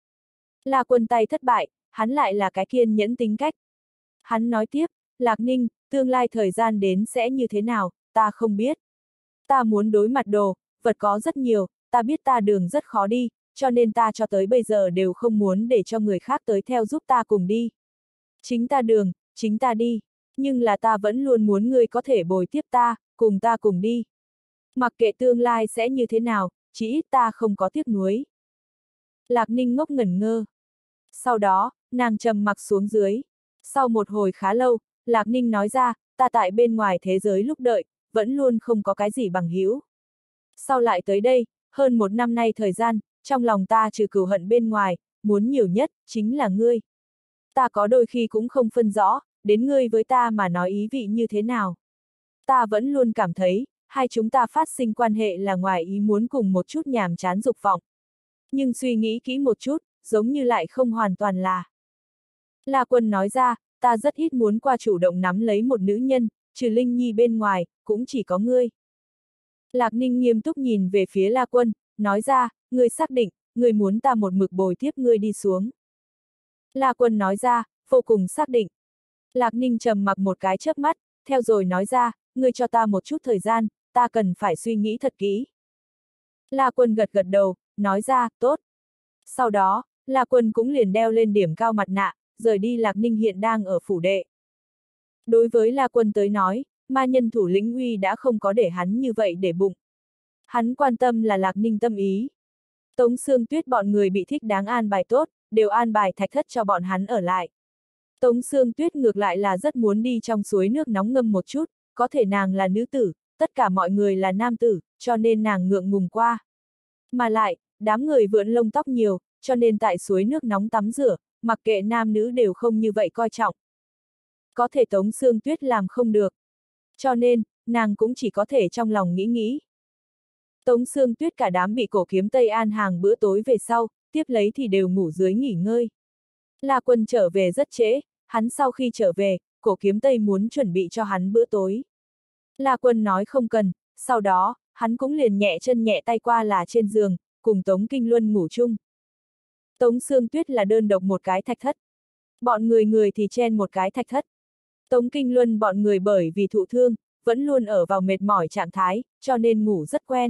S1: La Quân tay thất bại, hắn lại là cái kiên nhẫn tính cách. Hắn nói tiếp, Lạc Ninh, tương lai thời gian đến sẽ như thế nào, ta không biết. Ta muốn đối mặt đồ, vật có rất nhiều, ta biết ta đường rất khó đi, cho nên ta cho tới bây giờ đều không muốn để cho người khác tới theo giúp ta cùng đi. Chính ta đường, chính ta đi, nhưng là ta vẫn luôn muốn ngươi có thể bồi tiếp ta, cùng ta cùng đi. Mặc kệ tương lai sẽ như thế nào, chỉ ít ta không có tiếc nuối. Lạc Ninh ngốc ngẩn ngơ. Sau đó, nàng trầm mặc xuống dưới. Sau một hồi khá lâu, Lạc Ninh nói ra, ta tại bên ngoài thế giới lúc đợi, vẫn luôn không có cái gì bằng hữu. Sau lại tới đây, hơn một năm nay thời gian, trong lòng ta trừ cừu hận bên ngoài, muốn nhiều nhất, chính là ngươi. Ta có đôi khi cũng không phân rõ, đến ngươi với ta mà nói ý vị như thế nào. Ta vẫn luôn cảm thấy, hai chúng ta phát sinh quan hệ là ngoài ý muốn cùng một chút nhàm chán dục vọng. Nhưng suy nghĩ kỹ một chút, giống như lại không hoàn toàn là. La Quân nói ra, ta rất ít muốn qua chủ động nắm lấy một nữ nhân, trừ Linh Nhi bên ngoài, cũng chỉ có ngươi. Lạc Ninh nghiêm túc nhìn về phía La Quân, nói ra, ngươi xác định, ngươi muốn ta một mực bồi tiếp ngươi đi xuống. La Quân nói ra, vô cùng xác định. Lạc Ninh trầm mặc một cái chớp mắt, theo rồi nói ra, ngươi cho ta một chút thời gian, ta cần phải suy nghĩ thật kỹ. La Quân gật gật đầu, nói ra, tốt. Sau đó, La Quân cũng liền đeo lên điểm cao mặt nạ, rời đi. Lạc Ninh hiện đang ở phủ đệ. Đối với La Quân tới nói, ma nhân thủ lĩnh uy đã không có để hắn như vậy để bụng. Hắn quan tâm là Lạc Ninh tâm ý. Tống Sương Tuyết bọn người bị thích đáng an bài tốt, đều an bài thạch thất cho bọn hắn ở lại. Tống Sương Tuyết ngược lại là rất muốn đi trong suối nước nóng ngâm một chút, có thể nàng là nữ tử, tất cả mọi người là nam tử, cho nên nàng ngượng ngùng qua. Mà lại, đám người vượn lông tóc nhiều, cho nên tại suối nước nóng tắm rửa, mặc kệ nam nữ đều không như vậy coi trọng. Có thể Tống Sương Tuyết làm không được. Cho nên, nàng cũng chỉ có thể trong lòng nghĩ nghĩ. Tống Sương Tuyết cả đám bị Cổ Kiếm Tây an hàng bữa tối về sau, tiếp lấy thì đều ngủ dưới nghỉ ngơi. La Quân trở về rất trễ, hắn sau khi trở về, Cổ Kiếm Tây muốn chuẩn bị cho hắn bữa tối. La Quân nói không cần, sau đó, hắn cũng liền nhẹ chân nhẹ tay qua là trên giường, cùng Tống Kinh Luân ngủ chung. Tống Sương Tuyết là đơn độc một cái thạch thất. Bọn người người thì chen một cái thạch thất. Tống Kinh Luân bọn người bởi vì thụ thương, vẫn luôn ở vào mệt mỏi trạng thái, cho nên ngủ rất quen.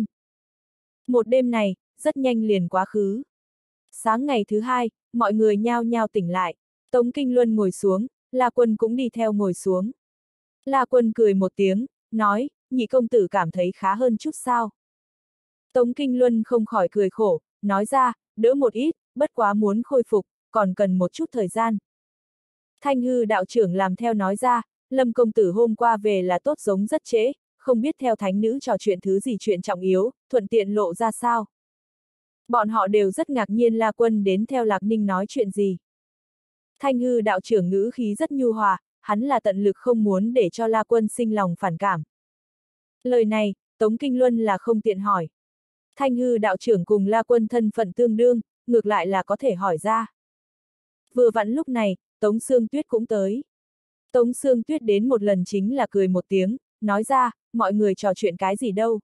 S1: Một đêm này, rất nhanh liền quá khứ. Sáng ngày thứ hai, mọi người nhao nhao tỉnh lại. Tống Kinh Luân ngồi xuống, La Quân cũng đi theo ngồi xuống. La Quân cười một tiếng, nói, nhị công tử cảm thấy khá hơn chút sao. Tống Kinh Luân không khỏi cười khổ, nói ra, đỡ một ít, bất quá muốn khôi phục, còn cần một chút thời gian. Thanh Hư đạo trưởng làm theo nói ra, Lâm công tử hôm qua về là tốt giống rất trễ, không biết theo thánh nữ trò chuyện thứ gì chuyện trọng yếu, thuận tiện lộ ra sao. Bọn họ đều rất ngạc nhiên La Quân đến theo Lạc Ninh nói chuyện gì. Thanh Hư đạo trưởng ngữ khí rất nhu hòa, hắn là tận lực không muốn để cho La Quân sinh lòng phản cảm. Lời này, Tống Kinh Luân là không tiện hỏi. Thanh Hư đạo trưởng cùng La Quân thân phận tương đương, ngược lại là có thể hỏi ra. Vừa vặn lúc này, Tống Sương Tuyết cũng tới. Tống Sương Tuyết đến một lần chính là cười một tiếng, nói ra, mọi người trò chuyện cái gì đâu.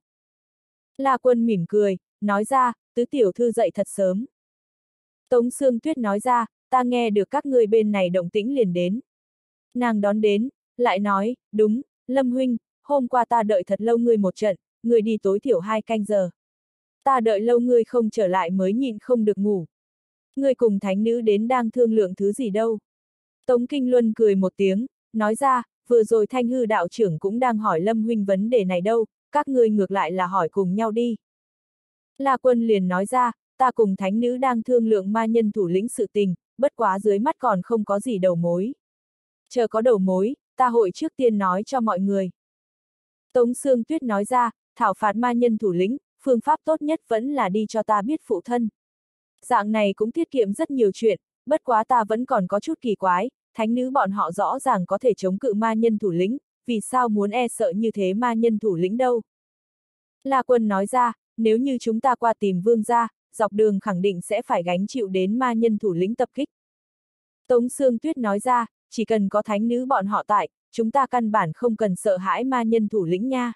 S1: La Quân mỉm cười, nói ra, tứ tiểu thư dậy thật sớm. Tống Sương Tuyết nói ra, ta nghe được các ngươi bên này động tĩnh liền đến. Nàng đón đến, lại nói, đúng, Lâm huynh, hôm qua ta đợi thật lâu ngươi một trận, ngươi đi tối thiểu hai canh giờ. Ta đợi lâu ngươi không trở lại mới nhịn không được ngủ. Ngươi cùng thánh nữ đến đang thương lượng thứ gì đâu. Tống Kinh Luân cười một tiếng, nói ra, vừa rồi Thanh Hư đạo trưởng cũng đang hỏi Lâm huynh vấn đề này đâu, các ngươi ngược lại là hỏi cùng nhau đi. La Quân liền nói ra, ta cùng thánh nữ đang thương lượng ma nhân thủ lĩnh sự tình, bất quá dưới mắt còn không có gì đầu mối. Chờ có đầu mối, ta hội trước tiên nói cho mọi người. Tống Sương Tuyết nói ra, thảo phạt ma nhân thủ lĩnh, phương pháp tốt nhất vẫn là đi cho ta biết phụ thân. Dạng này cũng tiết kiệm rất nhiều chuyện, bất quá ta vẫn còn có chút kỳ quái, thánh nữ bọn họ rõ ràng có thể chống cự ma nhân thủ lĩnh, vì sao muốn e sợ như thế ma nhân thủ lĩnh đâu. La Quân nói ra, nếu như chúng ta qua tìm vương gia, dọc đường khẳng định sẽ phải gánh chịu đến ma nhân thủ lĩnh tập kích. Tống Sương Tuyết nói ra, chỉ cần có thánh nữ bọn họ tại, chúng ta căn bản không cần sợ hãi ma nhân thủ lĩnh nha.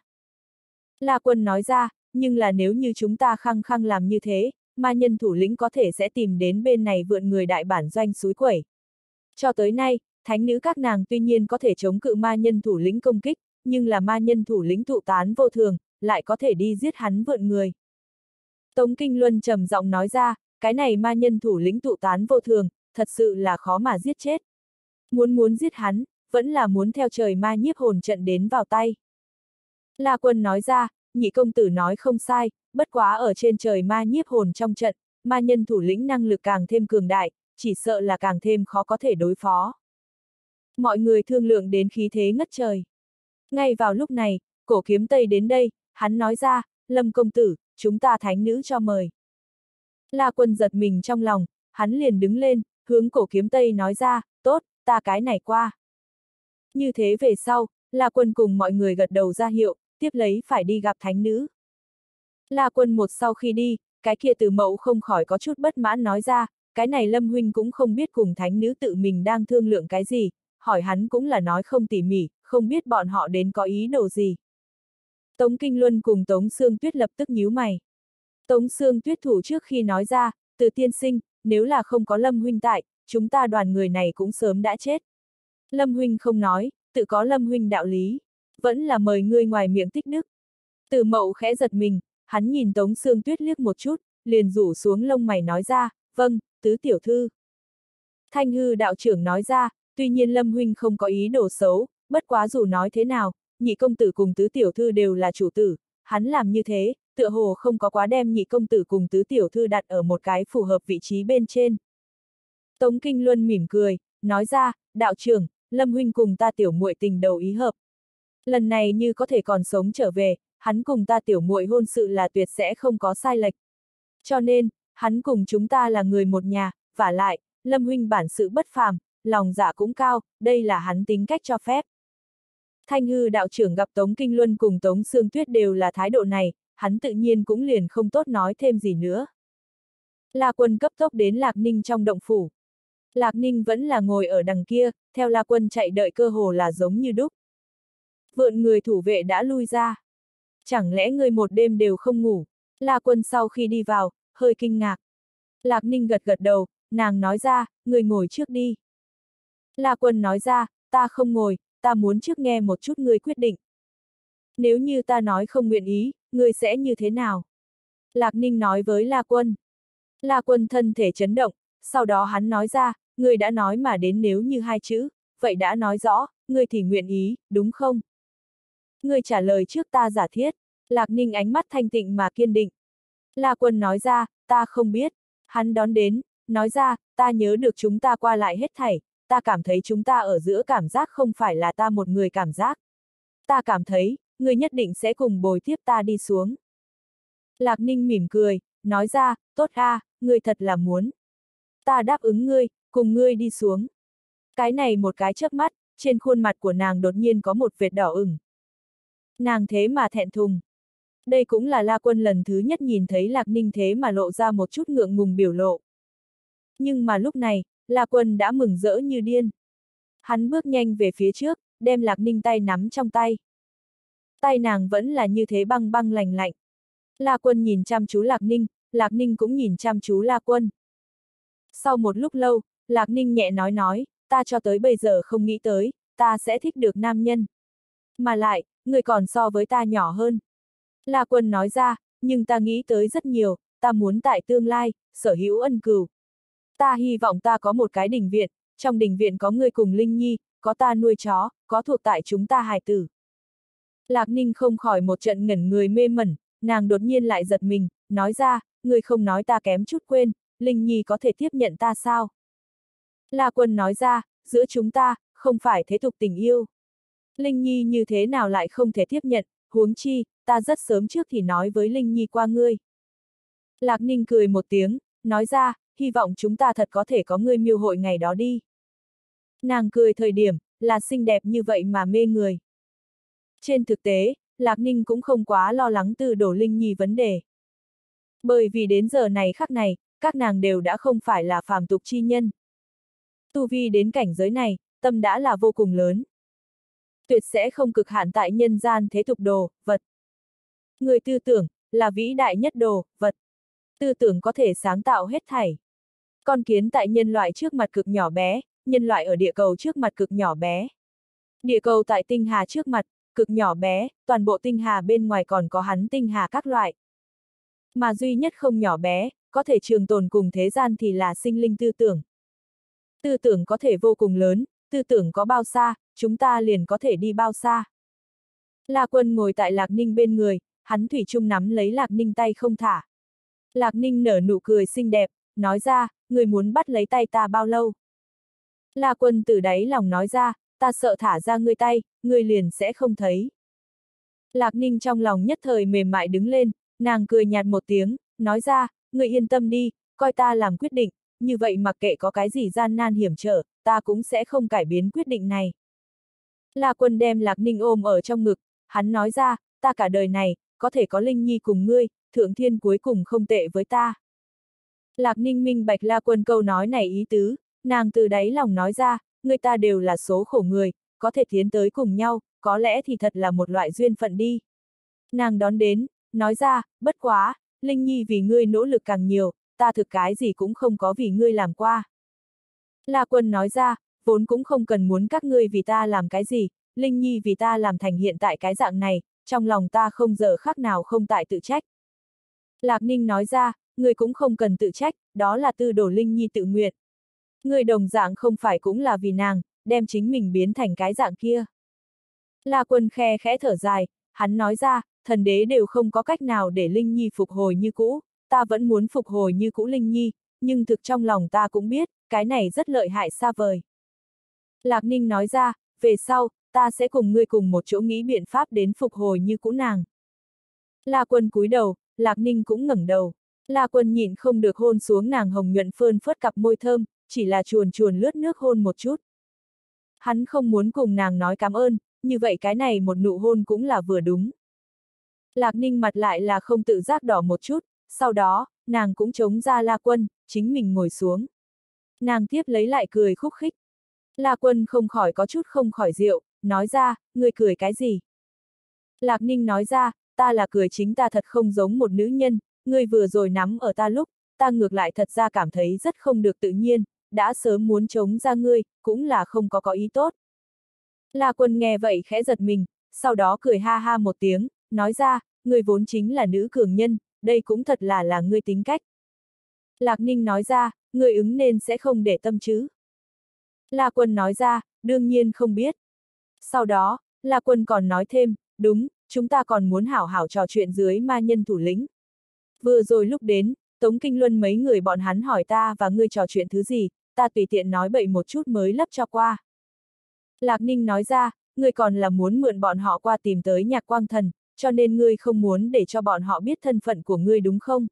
S1: La Quân nói ra, nhưng là nếu như chúng ta khăng khăng làm như thế, ma nhân thủ lĩnh có thể sẽ tìm đến bên này vượn người đại bản doanh suối quẩy. Cho tới nay, thánh nữ các nàng tuy nhiên có thể chống cự ma nhân thủ lĩnh công kích, nhưng là ma nhân thủ lĩnh tụ tán vô thường, lại có thể đi giết hắn vượn người. Tống Kinh Luân trầm giọng nói ra, cái này ma nhân thủ lĩnh tụ tán vô thường, thật sự là khó mà giết chết. Muốn muốn giết hắn, vẫn là muốn theo trời ma nhiếp hồn trận đến vào tay. La Quân nói ra, nhị công tử nói không sai, bất quá ở trên trời ma nhiếp hồn trong trận, ma nhân thủ lĩnh năng lực càng thêm cường đại, chỉ sợ là càng thêm khó có thể đối phó. Mọi người thương lượng đến khí thế ngất trời. Ngay vào lúc này, Cổ Kiếm Tây đến đây, hắn nói ra, Lâm công tử, chúng ta thánh nữ cho mời. La Quân giật mình trong lòng, hắn liền đứng lên, hướng Cổ Kiếm Tây nói ra, tốt, ta cái này qua. Như thế về sau, La Quân cùng mọi người gật đầu ra hiệu, tiếp lấy phải đi gặp thánh nữ. La Quân một sau khi đi, cái kia Từ Mậu không khỏi có chút bất mãn nói ra, cái này Lâm huynh cũng không biết cùng thánh nữ tự mình đang thương lượng cái gì, hỏi hắn cũng là nói không tỉ mỉ, không biết bọn họ đến có ý đồ gì. Tống Kinh Luân cùng Tống Sương Tuyết lập tức nhíu mày. Tống Sương Tuyết thủ trước khi nói ra, Từ tiên sinh, nếu là không có Lâm huynh tại, chúng ta đoàn người này cũng sớm đã chết. Lâm huynh không nói, tự có Lâm huynh đạo lý, vẫn là mời ngươi ngoài miệng tích đức. Từ Mậu khẽ giật mình, hắn nhìn Tống Sương Tuyết liếc một chút, liền rủ xuống lông mày nói ra, vâng, tứ tiểu thư. Thanh hư đạo trưởng nói ra, tuy nhiên Lâm huynh không có ý đồ xấu, bất quá dù nói thế nào, nhị công tử cùng tứ tiểu thư đều là chủ tử, hắn làm như thế, tựa hồ không có quá đem nhị công tử cùng tứ tiểu thư đặt ở một cái phù hợp vị trí bên trên. Tống Kinh Luân mỉm cười, nói ra, đạo trưởng, Lâm huynh cùng ta tiểu muội tình đầu ý hợp. Lần này như có thể còn sống trở về, hắn cùng ta tiểu muội hôn sự là tuyệt sẽ không có sai lệch. Cho nên, hắn cùng chúng ta là người một nhà, vả lại, Lâm huynh bản sự bất phàm, lòng dạ cũng cao, đây là hắn tính cách cho phép. Thanh hư đạo trưởng gặp Tống Kinh Luân cùng Tống Sương Tuyết đều là thái độ này, hắn tự nhiên cũng liền không tốt nói thêm gì nữa. La Quân cấp tốc đến Lạc Ninh trong động phủ. Lạc Ninh vẫn là ngồi ở đằng kia, theo La Quân chạy đợi cơ hồ là giống như đúc. Vượn người thủ vệ đã lui ra. Chẳng lẽ người một đêm đều không ngủ? La Quân sau khi đi vào, hơi kinh ngạc. Lạc Ninh gật gật đầu, nàng nói ra, người ngồi trước đi. La Quân nói ra, ta không ngồi, ta muốn trước nghe một chút ngươi quyết định. Nếu như ta nói không nguyện ý, ngươi sẽ như thế nào? Lạc Ninh nói với La Quân. La Quân thân thể chấn động, sau đó hắn nói ra, ngươi đã nói mà đến nếu như hai chữ, vậy đã nói rõ, ngươi thì nguyện ý, đúng không? Ngươi trả lời trước ta giả thiết. Lạc Ninh ánh mắt thanh tịnh mà kiên định. La Quân nói ra, ta không biết. Hắn đón đến, nói ra, ta nhớ được chúng ta qua lại hết thảy, ta cảm thấy chúng ta ở giữa cảm giác không phải là ta một người cảm giác. Ta cảm thấy, ngươi nhất định sẽ cùng bồi tiếp ta đi xuống. Lạc Ninh mỉm cười, nói ra, tốt a, ngươi thật là muốn. Ta đáp ứng ngươi, cùng ngươi đi xuống. Cái này một cái chớp mắt, trên khuôn mặt của nàng đột nhiên có một vệt đỏ ửng. Nàng thế mà thẹn thùng. Đây cũng là La Quân lần thứ nhất nhìn thấy Lạc Ninh thế mà lộ ra một chút ngượng ngùng biểu lộ. Nhưng mà lúc này, La Quân đã mừng rỡ như điên. Hắn bước nhanh về phía trước, đem Lạc Ninh tay nắm trong tay. Tay nàng vẫn là như thế băng băng lành lạnh. La Quân nhìn chăm chú Lạc Ninh, Lạc Ninh cũng nhìn chăm chú La Quân. Sau một lúc lâu, Lạc Ninh nhẹ nói nói, ta cho tới bây giờ không nghĩ tới, ta sẽ thích được nam nhân. Mà lại, người còn so với ta nhỏ hơn. La Quân nói ra, nhưng ta nghĩ tới rất nhiều, ta muốn tại tương lai, sở hữu ân cừu. Ta hy vọng ta có một cái đình viện, trong đình viện có người cùng Linh Nhi, có ta nuôi chó, có thuộc tại chúng ta hài tử. Lạc Ninh không khỏi một trận ngẩn người mê mẩn, nàng đột nhiên lại giật mình, nói ra, người không nói ta kém chút quên, Linh Nhi có thể tiếp nhận ta sao? La Quân nói ra, giữa chúng ta, không phải thế tục tình yêu. Linh Nhi như thế nào lại không thể tiếp nhận, huống chi, ta rất sớm trước thì nói với Linh Nhi qua ngươi. Lạc Ninh cười một tiếng, nói ra, hy vọng chúng ta thật có thể có ngươi miêu hội ngày đó đi. Nàng cười thời điểm, là xinh đẹp như vậy mà mê người. Trên thực tế, Lạc Ninh cũng không quá lo lắng từ đổ Linh Nhi vấn đề. Bởi vì đến giờ này khắc này, các nàng đều đã không phải là phàm tục chi nhân. Tu vi đến cảnh giới này, tâm đã là vô cùng lớn. Tuyệt sẽ không cực hạn tại nhân gian thế tục đồ, vật. Người tư tưởng, là vĩ đại nhất đồ, vật. Tư tưởng có thể sáng tạo hết thảy. Con kiến tại nhân loại trước mặt cực nhỏ bé, nhân loại ở địa cầu trước mặt cực nhỏ bé. Địa cầu tại tinh hà trước mặt, cực nhỏ bé, toàn bộ tinh hà bên ngoài còn có hắn tinh hà các loại. Mà duy nhất không nhỏ bé, có thể trường tồn cùng thế gian thì là sinh linh tư tưởng. Tư tưởng có thể vô cùng lớn, tư tưởng có bao xa, chúng ta liền có thể đi bao xa. La Quân ngồi tại Lạc Ninh bên người, hắn thủy chung nắm lấy Lạc Ninh tay không thả. Lạc Ninh nở nụ cười xinh đẹp, nói ra, người muốn bắt lấy tay ta bao lâu? La Quân từ đáy lòng nói ra, ta sợ thả ra ngươi tay, ngươi liền sẽ không thấy. Lạc Ninh trong lòng nhất thời mềm mại đứng lên, nàng cười nhạt một tiếng, nói ra, ngươi yên tâm đi, coi ta làm quyết định, như vậy mặc kệ có cái gì gian nan hiểm trở, ta cũng sẽ không cải biến quyết định này. La Quân đem Lạc Ninh ôm ở trong ngực, hắn nói ra, ta cả đời này, có thể có Linh Nhi cùng ngươi, thượng thiên cuối cùng không tệ với ta. Lạc Ninh minh bạch La Quân câu nói này ý tứ, nàng từ đáy lòng nói ra, người ta đều là số khổ người, có thể tiến tới cùng nhau, có lẽ thì thật là một loại duyên phận đi. Nàng đón đến, nói ra, bất quá, Linh Nhi vì ngươi nỗ lực càng nhiều, ta thực cái gì cũng không có vì ngươi làm qua. La Quân nói ra, vốn cũng không cần muốn các ngươi vì ta làm cái gì, Linh Nhi vì ta làm thành hiện tại cái dạng này, trong lòng ta không giờ khắc nào không tại tự trách. Lạc Ninh nói ra, ngươi cũng không cần tự trách, đó là tư đổ Linh Nhi tự nguyện. Ngươi đồng dạng không phải cũng là vì nàng, đem chính mình biến thành cái dạng kia. La Quân khe khẽ thở dài, hắn nói ra, thần đế đều không có cách nào để Linh Nhi phục hồi như cũ, ta vẫn muốn phục hồi như cũ Linh Nhi, nhưng thực trong lòng ta cũng biết, cái này rất lợi hại xa vời. Lạc Ninh nói ra, về sau, ta sẽ cùng ngươi cùng một chỗ nghĩ biện pháp đến phục hồi như cũ nàng. La Quân cúi đầu, Lạc Ninh cũng ngẩng đầu. La Quân nhịn không được hôn xuống nàng hồng nhuận phơn phớt cặp môi thơm, chỉ là chuồn chuồn lướt nước hôn một chút. Hắn không muốn cùng nàng nói cảm ơn, như vậy cái này một nụ hôn cũng là vừa đúng. Lạc Ninh mặt lại là không tự giác đỏ một chút, sau đó, nàng cũng chống ra La Quân, chính mình ngồi xuống. Nàng tiếp lấy lại cười khúc khích. La Quân không khỏi có chút không khỏi rượu, nói ra, ngươi cười cái gì? Lạc Ninh nói ra, ta là cười chính ta thật không giống một nữ nhân, ngươi vừa rồi nắm ở ta lúc, ta ngược lại thật ra cảm thấy rất không được tự nhiên, đã sớm muốn chống ra ngươi, cũng là không có có ý tốt. La Quân nghe vậy khẽ giật mình, sau đó cười ha ha một tiếng, nói ra, ngươi vốn chính là nữ cường nhân, đây cũng thật là là ngươi tính cách. Lạc Ninh nói ra, ngươi ứng nên sẽ không để tâm chứ. La Quân nói ra, đương nhiên không biết. Sau đó, La Quân còn nói thêm, đúng, chúng ta còn muốn hảo hảo trò chuyện dưới ma nhân thủ lĩnh. Vừa rồi lúc đến, Tống Kinh Luân mấy người bọn hắn hỏi ta và ngươi trò chuyện thứ gì, ta tùy tiện nói bậy một chút mới lấp cho qua. Lạc Ninh nói ra, ngươi còn là muốn mượn bọn họ qua tìm tới Nhạc Quang Thần, cho nên ngươi không muốn để cho bọn họ biết thân phận của ngươi đúng không?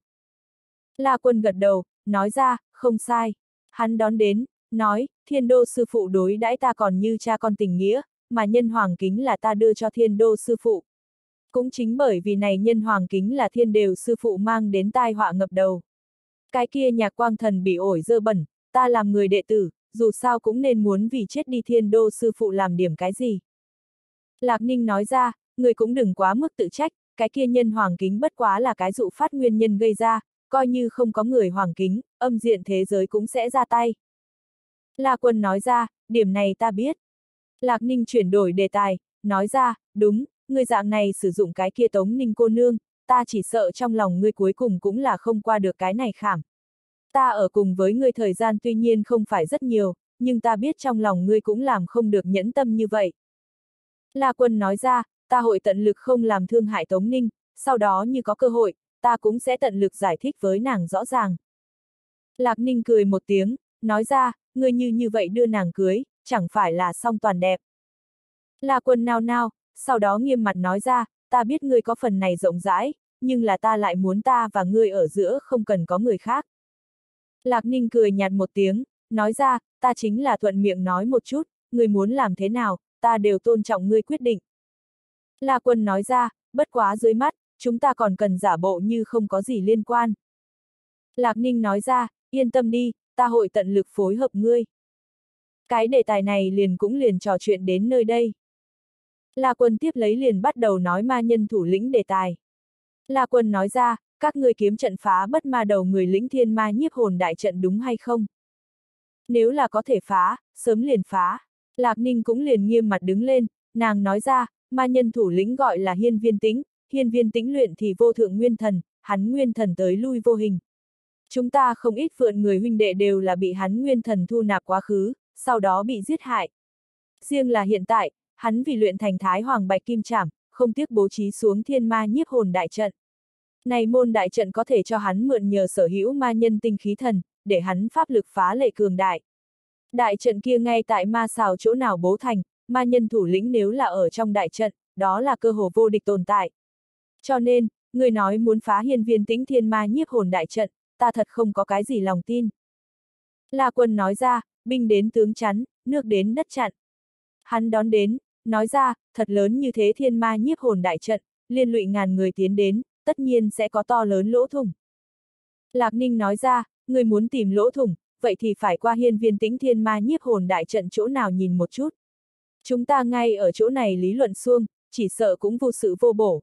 S1: La Quân gật đầu, nói ra, không sai. Hắn đón đến, nói, Thiên Đô sư phụ đối đãi ta còn như cha con tình nghĩa, mà nhân hoàng kính là ta đưa cho Thiên Đô sư phụ. Cũng chính bởi vì này nhân hoàng kính là thiên đều sư phụ mang đến tai họa ngập đầu. Cái kia Nhạc Quang Thần bị ổi dơ bẩn, ta làm người đệ tử, dù sao cũng nên muốn vì chết đi Thiên Đô sư phụ làm điểm cái gì. Lạc Ninh nói ra, người cũng đừng quá mức tự trách, cái kia nhân hoàng kính bất quá là cái dụ phát nguyên nhân gây ra, coi như không có người hoàng kính, âm diện thế giới cũng sẽ ra tay. La Quân nói ra, điểm này ta biết. Lạc Ninh chuyển đổi đề tài, nói ra, đúng, ngươi dạng này sử dụng cái kia Tống Ninh cô nương, ta chỉ sợ trong lòng ngươi cuối cùng cũng là không qua được cái này khảm. Ta ở cùng với ngươi thời gian tuy nhiên không phải rất nhiều, nhưng ta biết trong lòng ngươi cũng làm không được nhẫn tâm như vậy. La Quân nói ra, ta hội tận lực không làm thương hại Tống Ninh, sau đó như có cơ hội, ta cũng sẽ tận lực giải thích với nàng rõ ràng. Lạc Ninh cười một tiếng, nói ra, ngươi như như vậy đưa nàng cưới, chẳng phải là song toàn đẹp. La Quân nao nao, sau đó nghiêm mặt nói ra, ta biết ngươi có phần này rộng rãi, nhưng là ta lại muốn ta và ngươi ở giữa không cần có người khác. Lạc Ninh cười nhạt một tiếng, nói ra, ta chính là thuận miệng nói một chút, ngươi muốn làm thế nào, ta đều tôn trọng ngươi quyết định. La Quân nói ra, bất quá dưới mắt, chúng ta còn cần giả bộ như không có gì liên quan. Lạc Ninh nói ra, yên tâm đi, ta hội tận lực phối hợp ngươi. Cái đề tài này liền cũng liền trò chuyện đến nơi đây. La Quân tiếp lấy liền bắt đầu nói ma nhân thủ lĩnh đề tài. La Quân nói ra, các ngươi kiếm trận phá bất ma đầu người lĩnh thiên ma nhiếp hồn đại trận đúng hay không? Nếu là có thể phá, sớm liền phá. Lạc Ninh cũng liền nghiêm mặt đứng lên, nàng nói ra, ma nhân thủ lĩnh gọi là Hiên Viên Tĩnh, Hiên Viên Tĩnh luyện thì vô thượng nguyên thần, hắn nguyên thần tới lui vô hình. Chúng ta không ít phượn người huynh đệ đều là bị hắn nguyên thần thu nạp quá khứ, sau đó bị giết hại. Riêng là hiện tại, hắn vì luyện thành Thái Hoàng Bạch Kim Trảm, không tiếc bố trí xuống thiên ma nhiếp hồn đại trận. Này môn đại trận có thể cho hắn mượn nhờ sở hữu ma nhân tinh khí thần, để hắn pháp lực phá lệ cường đại. Đại trận kia ngay tại ma xào chỗ nào bố thành, ma nhân thủ lĩnh nếu là ở trong đại trận, đó là cơ hồ vô địch tồn tại. Cho nên, người nói muốn phá Hiên Viên Tĩnh thiên ma nhiếp hồn đại trận, ta thật không có cái gì lòng tin. La Quân nói ra, binh đến tướng chắn, nước đến đất chặn. Hắn đón đến, nói ra, thật lớn như thế thiên ma nhiếp hồn đại trận, liên lụy ngàn người tiến đến, tất nhiên sẽ có to lớn lỗ thủng. Lạc Ninh nói ra, người muốn tìm lỗ thủng, vậy thì phải qua Hiên Viên Tĩnh thiên ma nhiếp hồn đại trận chỗ nào nhìn một chút. Chúng ta ngay ở chỗ này lý luận xuông, chỉ sợ cũng vô sự vô bổ.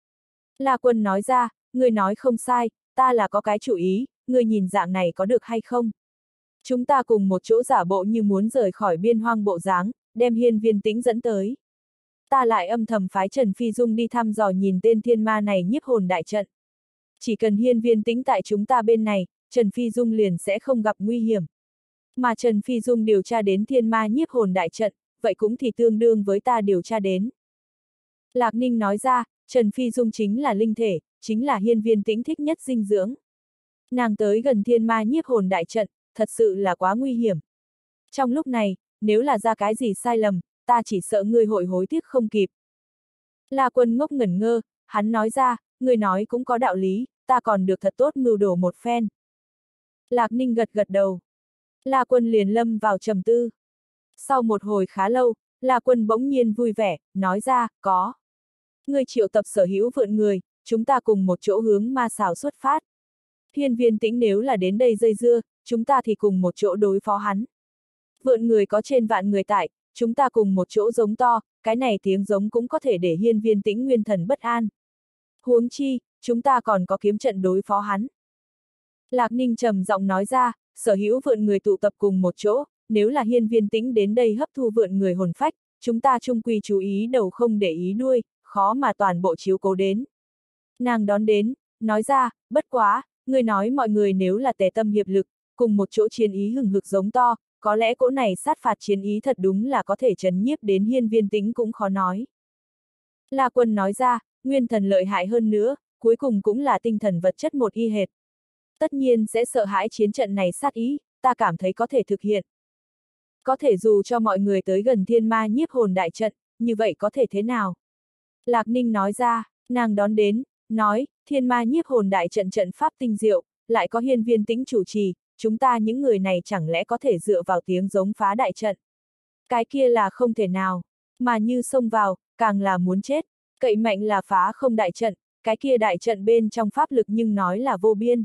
S1: La Quân nói ra, người nói không sai, ta là có cái chủ ý, người nhìn dạng này có được hay không? Chúng ta cùng một chỗ giả bộ như muốn rời khỏi biên hoang bộ dáng, đem Hiên Viên Tĩnh dẫn tới. Ta lại âm thầm phái Trần Phi Dung đi thăm dò nhìn tên thiên ma này nhiếp hồn đại trận. Chỉ cần Hiên Viên Tĩnh tại chúng ta bên này, Trần Phi Dung liền sẽ không gặp nguy hiểm. Mà Trần Phi Dung điều tra đến thiên ma nhiếp hồn đại trận, vậy cũng thì tương đương với ta điều tra đến. Lạc Ninh nói ra, Trần Phi Dung chính là linh thể, chính là Hiên Viên Tĩnh thích nhất dinh dưỡng. Nàng tới gần thiên ma nhiếp hồn đại trận, thật sự là quá nguy hiểm. Trong lúc này, nếu là ra cái gì sai lầm, ta chỉ sợ ngươi hội hối tiếc không kịp. La Quân ngốc ngẩn ngơ, hắn nói ra, ngươi nói cũng có đạo lý, ta còn được thật tốt mưu đồ một phen. Lạc Ninh gật gật đầu. La Quân liền lâm vào trầm tư. Sau một hồi khá lâu, La Quân bỗng nhiên vui vẻ, nói ra, có. Ngươi triệu tập sở hữu vượn người, chúng ta cùng một chỗ hướng ma xào xuất phát. Hiên Viên Tĩnh nếu là đến đây dây dưa, chúng ta thì cùng một chỗ đối phó hắn. Vượn người có trên vạn người tại, chúng ta cùng một chỗ giống to, cái này tiếng giống cũng có thể để Hiên Viên Tĩnh nguyên thần bất an. Huống chi, chúng ta còn có kiếm trận đối phó hắn. Lạc Ninh trầm giọng nói ra, sở hữu vượn người tụ tập cùng một chỗ, nếu là Hiên Viên Tĩnh đến đây hấp thu vượn người hồn phách, chúng ta chung quy chú ý đầu không để ý đuôi, khó mà toàn bộ chiếu cố đến. Nàng đón đến, nói ra, bất quá, người nói mọi người nếu là tề tâm hiệp lực, cùng một chỗ chiến ý hừng hực giống to, có lẽ cỗ này sát phạt chiến ý thật đúng là có thể trấn nhiếp đến Hiên Viên Tĩnh cũng khó nói. La Quân nói ra, nguyên thần lợi hại hơn nữa, cuối cùng cũng là tinh thần vật chất một y hệt. Tất nhiên sẽ sợ hãi chiến trận này sát ý, ta cảm thấy có thể thực hiện. Có thể dù cho mọi người tới gần thiên ma nhiếp hồn đại trận, như vậy có thể thế nào? Lạc Ninh nói ra, nàng đón đến, nói, thiên ma nhiếp hồn đại trận trận pháp tinh diệu, lại có Hiên Viên Tĩnh chủ trì, chúng ta những người này chẳng lẽ có thể dựa vào tiếng giống phá đại trận. Cái kia là không thể nào, mà như xông vào, càng là muốn chết, cậy mạnh là phá không đại trận, cái kia đại trận bên trong pháp lực nhưng nói là vô biên.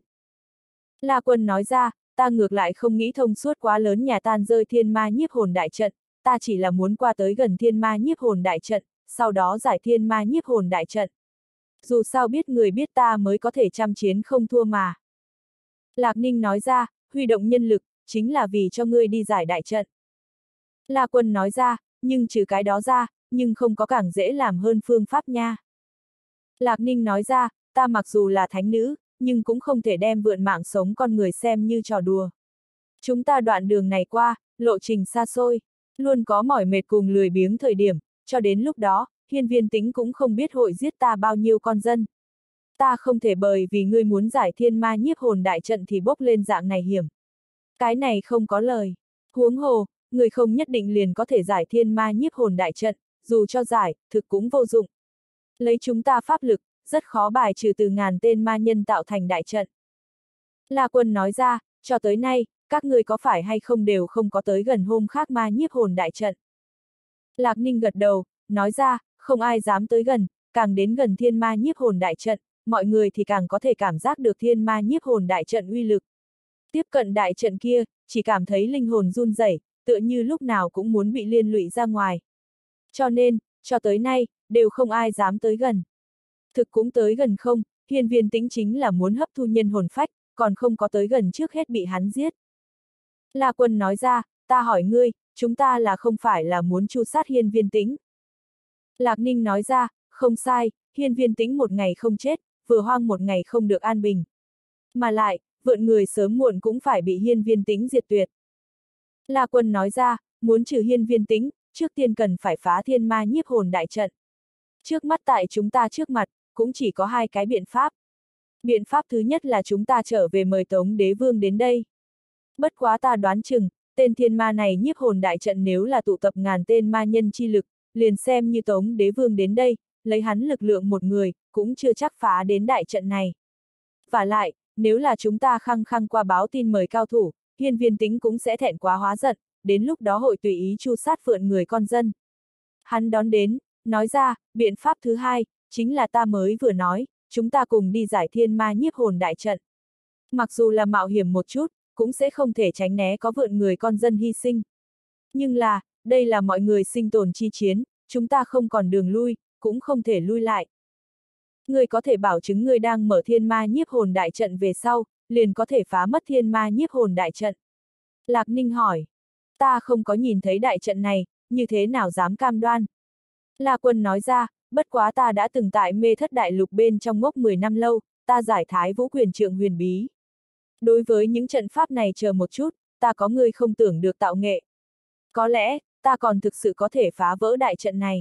S1: La Quân nói ra, ta ngược lại không nghĩ thông suốt quá lớn nhà tan rơi thiên ma nhiếp hồn đại trận, ta chỉ là muốn qua tới gần thiên ma nhiếp hồn đại trận, sau đó giải thiên ma nhiếp hồn đại trận. Dù sao biết người biết ta mới có thể trăm chiến không thua mà. Lạc Ninh nói ra, huy động nhân lực, chính là vì cho ngươi đi giải đại trận. La Quân nói ra, nhưng trừ cái đó ra, nhưng không có càng dễ làm hơn phương pháp nha. Lạc Ninh nói ra, ta mặc dù là thánh nữ, nhưng cũng không thể đem vượn mạng sống con người xem như trò đùa. Chúng ta đoạn đường này qua, lộ trình xa xôi, luôn có mỏi mệt cùng lười biếng thời điểm, cho đến lúc đó, Hiên Viên Tĩnh cũng không biết hội giết ta bao nhiêu con dân. Ta không thể bởi vì ngươi muốn giải thiên ma nhiếp hồn đại trận thì bốc lên dạng này hiểm. Cái này không có lời. Huống hồ, người không nhất định liền có thể giải thiên ma nhiếp hồn đại trận, dù cho giải, thực cũng vô dụng. Lấy chúng ta pháp lực, rất khó bài trừ từ ngàn tên ma nhân tạo thành đại trận. La Quân nói ra, cho tới nay, các ngươi có phải hay không đều không có tới gần hôm khác ma nhiếp hồn đại trận. Lạc Ninh gật đầu, nói ra, không ai dám tới gần, càng đến gần thiên ma nhiếp hồn đại trận, mọi người thì càng có thể cảm giác được thiên ma nhiếp hồn đại trận uy lực. Tiếp cận đại trận kia, chỉ cảm thấy linh hồn run rẩy, tựa như lúc nào cũng muốn bị liên lụy ra ngoài. Cho nên, cho tới nay, đều không ai dám tới gần. Thực cũng tới gần không, Hiên Viên Tĩnh chính là muốn hấp thu nhân hồn phách, còn không có tới gần trước hết bị hắn giết. La Quân nói ra, ta hỏi ngươi, chúng ta là không phải là muốn tru sát Hiên Viên Tĩnh. Lạc Ninh nói ra, không sai, Hiên Viên Tĩnh một ngày không chết, vừa hoang một ngày không được an bình. Mà lại, vượn người sớm muộn cũng phải bị Hiên Viên Tĩnh diệt tuyệt. La Quân nói ra, muốn trừ Hiên Viên Tĩnh, trước tiên cần phải phá thiên ma nhiếp hồn đại trận. Trước mắt tại chúng ta trước mặt, cũng chỉ có hai cái biện pháp. Biện pháp thứ nhất là chúng ta trở về mời Tống Đế Vương đến đây. Bất quá ta đoán chừng, tên thiên ma này nhiếp hồn đại trận nếu là tụ tập ngàn tên ma nhân chi lực, liền xem như Tống Đế Vương đến đây, lấy hắn lực lượng một người, cũng chưa chắc phá đến đại trận này. Và lại, nếu là chúng ta khăng khăng qua báo tin mời cao thủ, Hiên Viên Tĩnh cũng sẽ thẹn quá hóa giận, đến lúc đó hội tùy ý tru sát phượn người con dân. Hắn đón đến, nói ra, biện pháp thứ hai, chính là ta mới vừa nói, chúng ta cùng đi giải thiên ma nhiếp hồn đại trận. Mặc dù là mạo hiểm một chút, cũng sẽ không thể tránh né có vượn người con dân hy sinh. Nhưng là, đây là mọi người sinh tồn chi chiến, chúng ta không còn đường lui, cũng không thể lui lại. Ngươi có thể bảo chứng ngươi đang mở thiên ma nhiếp hồn đại trận về sau, liền có thể phá mất thiên ma nhiếp hồn đại trận. Lạc Ninh hỏi, ta không có nhìn thấy đại trận này, như thế nào dám cam đoan? La Quân nói ra, bất quá ta đã từng tại mê thất đại lục bên trong ngốc mười năm lâu, ta giải thái vũ quyền trượng huyền bí. Đối với những trận pháp này chờ một chút, ta có người không tưởng được tạo nghệ. Có lẽ, ta còn thực sự có thể phá vỡ đại trận này.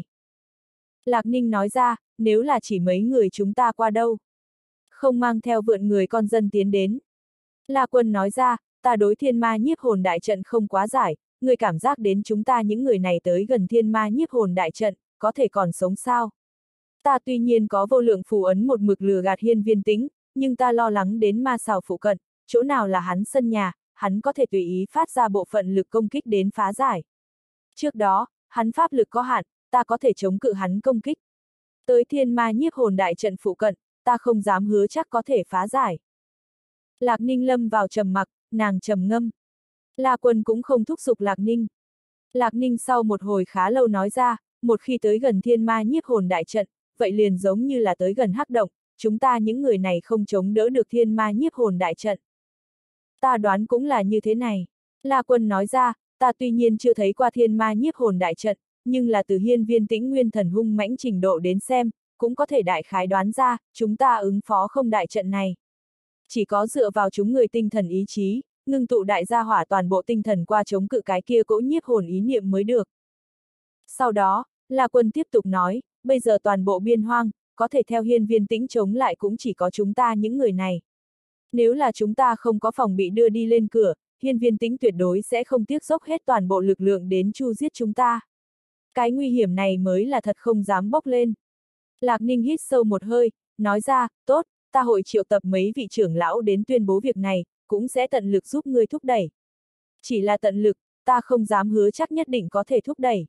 S1: Lạc Ninh nói ra, nếu là chỉ mấy người chúng ta qua đâu. Không mang theo vượn người con dân tiến đến. La Quân nói ra, ta đối thiên ma nhiếp hồn đại trận không quá giải, người cảm giác đến chúng ta những người này tới gần thiên ma nhiếp hồn đại trận, có thể còn sống sao? Ta tuy nhiên có vô lượng phù ấn một mực lừa gạt Hiên Viên Tĩnh, nhưng ta lo lắng đến ma xào phụ cận, chỗ nào là hắn sân nhà, hắn có thể tùy ý phát ra bộ phận lực công kích đến phá giải. Trước đó, hắn pháp lực có hạn, ta có thể chống cự hắn công kích. Tới thiên ma nhiếp hồn đại trận phụ cận, ta không dám hứa chắc có thể phá giải. Lạc Ninh lâm vào trầm mặc, nàng trầm ngâm. La Quân cũng không thúc giục Lạc Ninh. Lạc Ninh sau một hồi khá lâu nói ra, một khi tới gần thiên ma nhiếp hồn đại trận, vậy liền giống như là tới gần hắc động, chúng ta những người này không chống đỡ được thiên ma nhiếp hồn đại trận. Ta đoán cũng là như thế này. La Quân nói ra, ta tuy nhiên chưa thấy qua thiên ma nhiếp hồn đại trận, nhưng là từ Hiên Viên Tĩnh nguyên thần hung mãnh trình độ đến xem, cũng có thể đại khái đoán ra, chúng ta ứng phó không đại trận này. Chỉ có dựa vào chúng người tinh thần ý chí, ngưng tụ đại gia hỏa toàn bộ tinh thần qua chống cự cái kia cỗ nhiếp hồn ý niệm mới được. Sau đó, La Quân tiếp tục nói, bây giờ toàn bộ biên hoang, có thể theo Hiên Viên Tĩnh chống lại cũng chỉ có chúng ta những người này. Nếu là chúng ta không có phòng bị đưa đi lên cửa, Hiên Viên Tĩnh tuyệt đối sẽ không tiếc dốc hết toàn bộ lực lượng đến chu giết chúng ta. Cái nguy hiểm này mới là thật không dám bốc lên. Lạc Ninh hít sâu một hơi, nói ra, tốt, ta hội triệu tập mấy vị trưởng lão đến tuyên bố việc này, cũng sẽ tận lực giúp ngươi thúc đẩy. Chỉ là tận lực, ta không dám hứa chắc nhất định có thể thúc đẩy.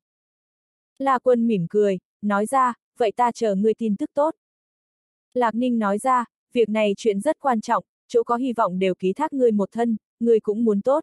S1: La Quân mỉm cười, nói ra, vậy ta chờ ngươi tin tức tốt. Lạc Ninh nói ra, việc này chuyện rất quan trọng, chỗ có hy vọng đều ký thác ngươi một thân, ngươi cũng muốn tốt.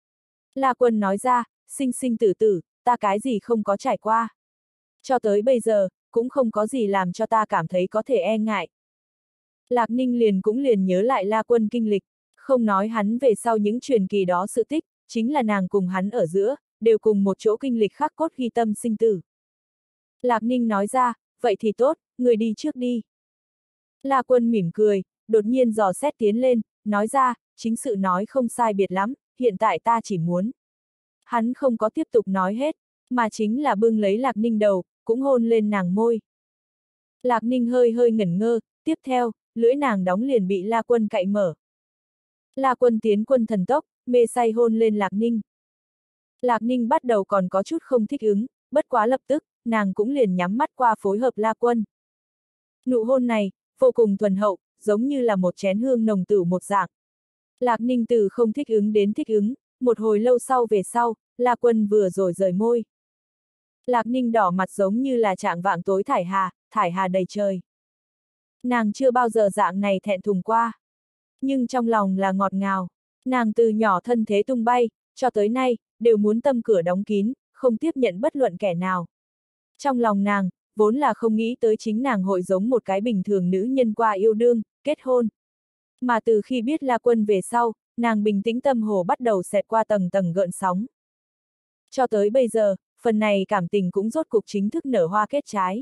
S1: La Quân nói ra, sinh sinh tử tử, ta cái gì không có trải qua. Cho tới bây giờ, cũng không có gì làm cho ta cảm thấy có thể e ngại. Lạc Ninh liền cũng liền nhớ lại La Quân kinh lịch, không nói hắn về sau những truyền kỳ đó sự tích, chính là nàng cùng hắn ở giữa, đều cùng một chỗ kinh lịch khắc cốt ghi tâm sinh tử. Lạc Ninh nói ra, vậy thì tốt, người đi trước đi. La Quân mỉm cười, đột nhiên dò xét tiến lên, nói ra, chính sự nói không sai biệt lắm, hiện tại ta chỉ muốn. Hắn không có tiếp tục nói hết, mà chính là bưng lấy Lạc Ninh đầu, cũng hôn lên nàng môi. Lạc Ninh hơi hơi ngẩn ngơ, tiếp theo, lưỡi nàng đóng liền bị La Quân cạy mở. La Quân tiến quân thần tốc, mê say hôn lên Lạc Ninh. Lạc Ninh bắt đầu còn có chút không thích ứng, bất quá lập tức, nàng cũng liền nhắm mắt qua phối hợp La Quân. Nụ hôn này, vô cùng thuần hậu, giống như là một chén hương nồng tửu một dạng. Lạc Ninh từ không thích ứng đến thích ứng, một hồi lâu sau về sau, La Quân vừa rồi rời môi. Lạc Ninh đỏ mặt giống như là trạng vạng tối thải hà, thải hà đầy trời. Nàng chưa bao giờ dạng này thẹn thùng qua. Nhưng trong lòng là ngọt ngào. Nàng từ nhỏ thân thế tung bay, cho tới nay, đều muốn tâm cửa đóng kín, không tiếp nhận bất luận kẻ nào. Trong lòng nàng, vốn là không nghĩ tới chính nàng hội giống một cái bình thường nữ nhân qua yêu đương, kết hôn. Mà từ khi biết La Quân về sau, nàng bình tĩnh tâm hồ bắt đầu xẹt qua tầng tầng gợn sóng. Cho tới bây giờ, phần này cảm tình cũng rốt cục chính thức nở hoa kết trái.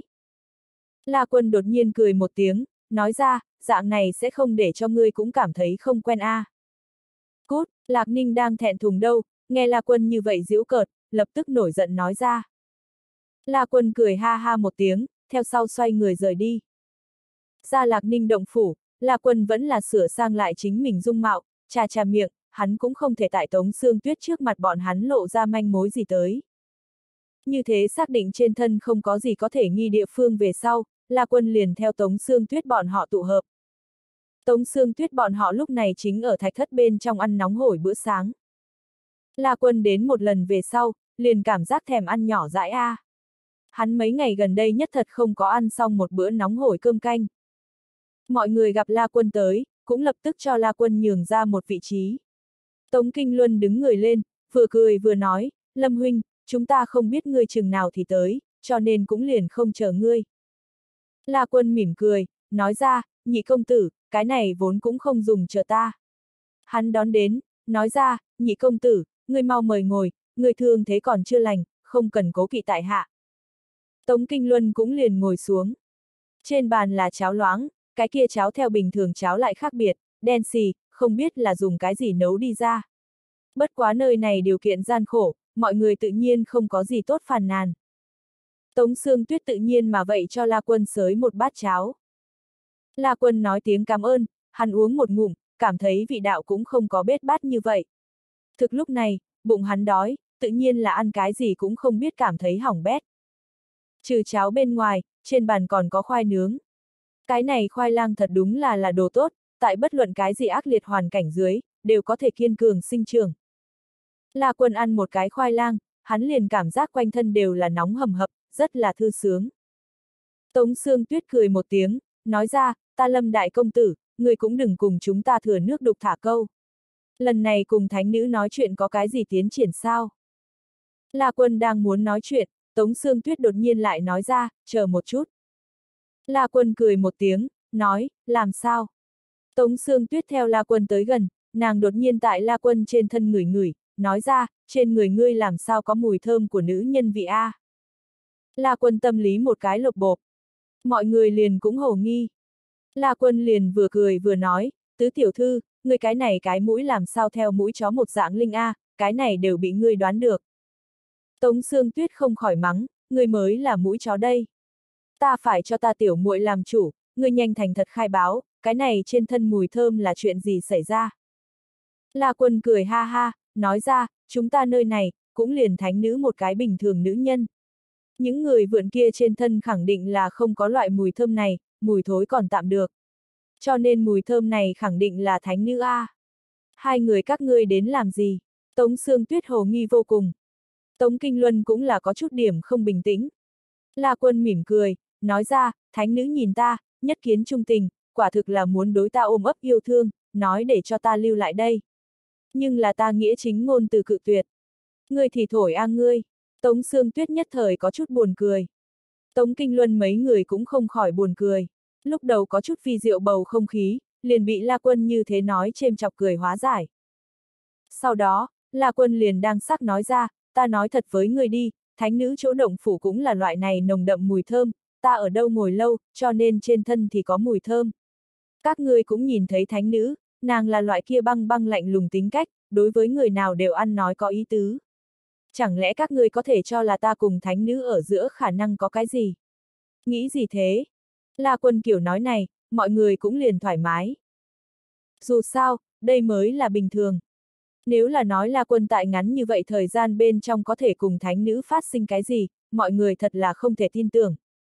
S1: La Quân đột nhiên cười một tiếng, nói ra, dạng này sẽ không để cho ngươi cũng cảm thấy không quen a. À. Cút, Lạc Ninh đang thẹn thùng đâu, nghe La Quân như vậy giễu cợt, lập tức nổi giận nói ra. La Quân cười ha ha một tiếng, theo sau xoay người rời đi. Ra Lạc Ninh động phủ, La Quân vẫn là sửa sang lại chính mình dung mạo, chà chà miệng, hắn cũng không thể tại Tống Sương Tuyết trước mặt bọn hắn lộ ra manh mối gì tới. Như thế xác định trên thân không có gì có thể nghi địa phương về sau, La Quân liền theo Tống Sương Tuyết bọn họ tụ hợp. Tống Sương Tuyết bọn họ lúc này chính ở thạch thất bên trong ăn nóng hổi bữa sáng. La Quân đến một lần về sau, liền cảm giác thèm ăn nhỏ dãi a. À. Hắn mấy ngày gần đây nhất thật không có ăn xong một bữa nóng hổi cơm canh. Mọi người gặp La Quân tới, cũng lập tức cho La Quân nhường ra một vị trí. Tống Kinh Luân đứng người lên, vừa cười vừa nói, Lâm huynh, chúng ta không biết ngươi chừng nào thì tới, cho nên cũng liền không chờ ngươi. La Quân mỉm cười, nói ra, nhị công tử, cái này vốn cũng không dùng chờ ta. Hắn đón đến, nói ra, nhị công tử, ngươi mau mời ngồi, ngươi thương thế còn chưa lành, không cần cố kỵ tại hạ. Tống Kinh Luân cũng liền ngồi xuống. Trên bàn là cháo loãng, cái kia cháo theo bình thường cháo lại khác biệt, đen xì, không biết là dùng cái gì nấu đi ra. Bất quá nơi này điều kiện gian khổ, mọi người tự nhiên không có gì tốt phàn nàn. Tống Sương Tuyết tự nhiên mà vậy cho La Quân xới một bát cháo. La Quân nói tiếng cảm ơn, hắn uống một ngụm, cảm thấy vị đạo cũng không có bết bát như vậy. Thực lúc này, bụng hắn đói, tự nhiên là ăn cái gì cũng không biết cảm thấy hỏng bét. Trừ cháo bên ngoài, trên bàn còn có khoai nướng. Cái này khoai lang thật đúng là là đồ tốt, tại bất luận cái gì ác liệt hoàn cảnh dưới, đều có thể kiên cường sinh trưởng. La Quân ăn một cái khoai lang, hắn liền cảm giác quanh thân đều là nóng hầm hập, rất là thư sướng. Tống Sương Tuyết cười một tiếng, nói ra, ta Lâm đại công tử, người cũng đừng cùng chúng ta thừa nước đục thả câu. Lần này cùng thánh nữ nói chuyện có cái gì tiến triển sao? La Quân đang muốn nói chuyện, Tống Sương Tuyết đột nhiên lại nói ra, chờ một chút. La Quân cười một tiếng, nói, làm sao? Tống Sương Tuyết theo La Quân tới gần, nàng đột nhiên tại La Quân trên thân ngửi ngửi, nói ra, trên người ngươi làm sao có mùi thơm của nữ nhân vị a? La Quân tâm lý một cái lột bộp. Mọi người liền cũng hổ nghi. La Quân liền vừa cười vừa nói, tứ tiểu thư, ngươi cái này cái mũi làm sao theo mũi chó một dạng linh a, cái này đều bị ngươi đoán được. Tống Sương Tuyết không khỏi mắng, ngươi mới là mũi chó đây. Ta phải cho ta tiểu muội làm chủ, ngươi nhanh thành thật khai báo, cái này trên thân mùi thơm là chuyện gì xảy ra. La Quân cười ha ha, nói ra, chúng ta nơi này, cũng liền thánh nữ một cái bình thường nữ nhân. Những người vượn kia trên thân khẳng định là không có loại mùi thơm này, mùi thối còn tạm được. Cho nên mùi thơm này khẳng định là thánh nữ a. Hai người các ngươi đến làm gì? Tống Sương Tuyết hồ nghi vô cùng. Tống Kinh Luân cũng là có chút điểm không bình tĩnh. La Quân mỉm cười, nói ra, thánh nữ nhìn ta, nhất kiến trung tình, quả thực là muốn đối ta ôm ấp yêu thương, nói để cho ta lưu lại đây. Nhưng là ta nghĩa chính ngôn từ cự tuyệt. Ngươi thì thổi a ngươi. Tống Sương Tuyết nhất thời có chút buồn cười. Tống Kinh Luân mấy người cũng không khỏi buồn cười. Lúc đầu có chút phi diệu bầu không khí, liền bị La Quân như thế nói chêm chọc cười hóa giải. Sau đó, La Quân liền đang sắc nói ra, ta nói thật với ngươi đi, thánh nữ chỗ động phủ cũng là loại này nồng đậm mùi thơm, ta ở đâu ngồi lâu, cho nên trên thân thì có mùi thơm. Các ngươi cũng nhìn thấy thánh nữ, nàng là loại kia băng băng lạnh lùng tính cách, đối với người nào đều ăn nói có ý tứ. Chẳng lẽ các ngươi có thể cho là ta cùng thánh nữ ở giữa khả năng có cái gì? Nghĩ gì thế? La Quân kiểu nói này, mọi người cũng liền thoải mái. Dù sao, đây mới là bình thường. Nếu là nói La Quân tại ngắn như vậy thời gian bên trong có thể cùng thánh nữ phát sinh cái gì, mọi người thật là không thể tin tưởng.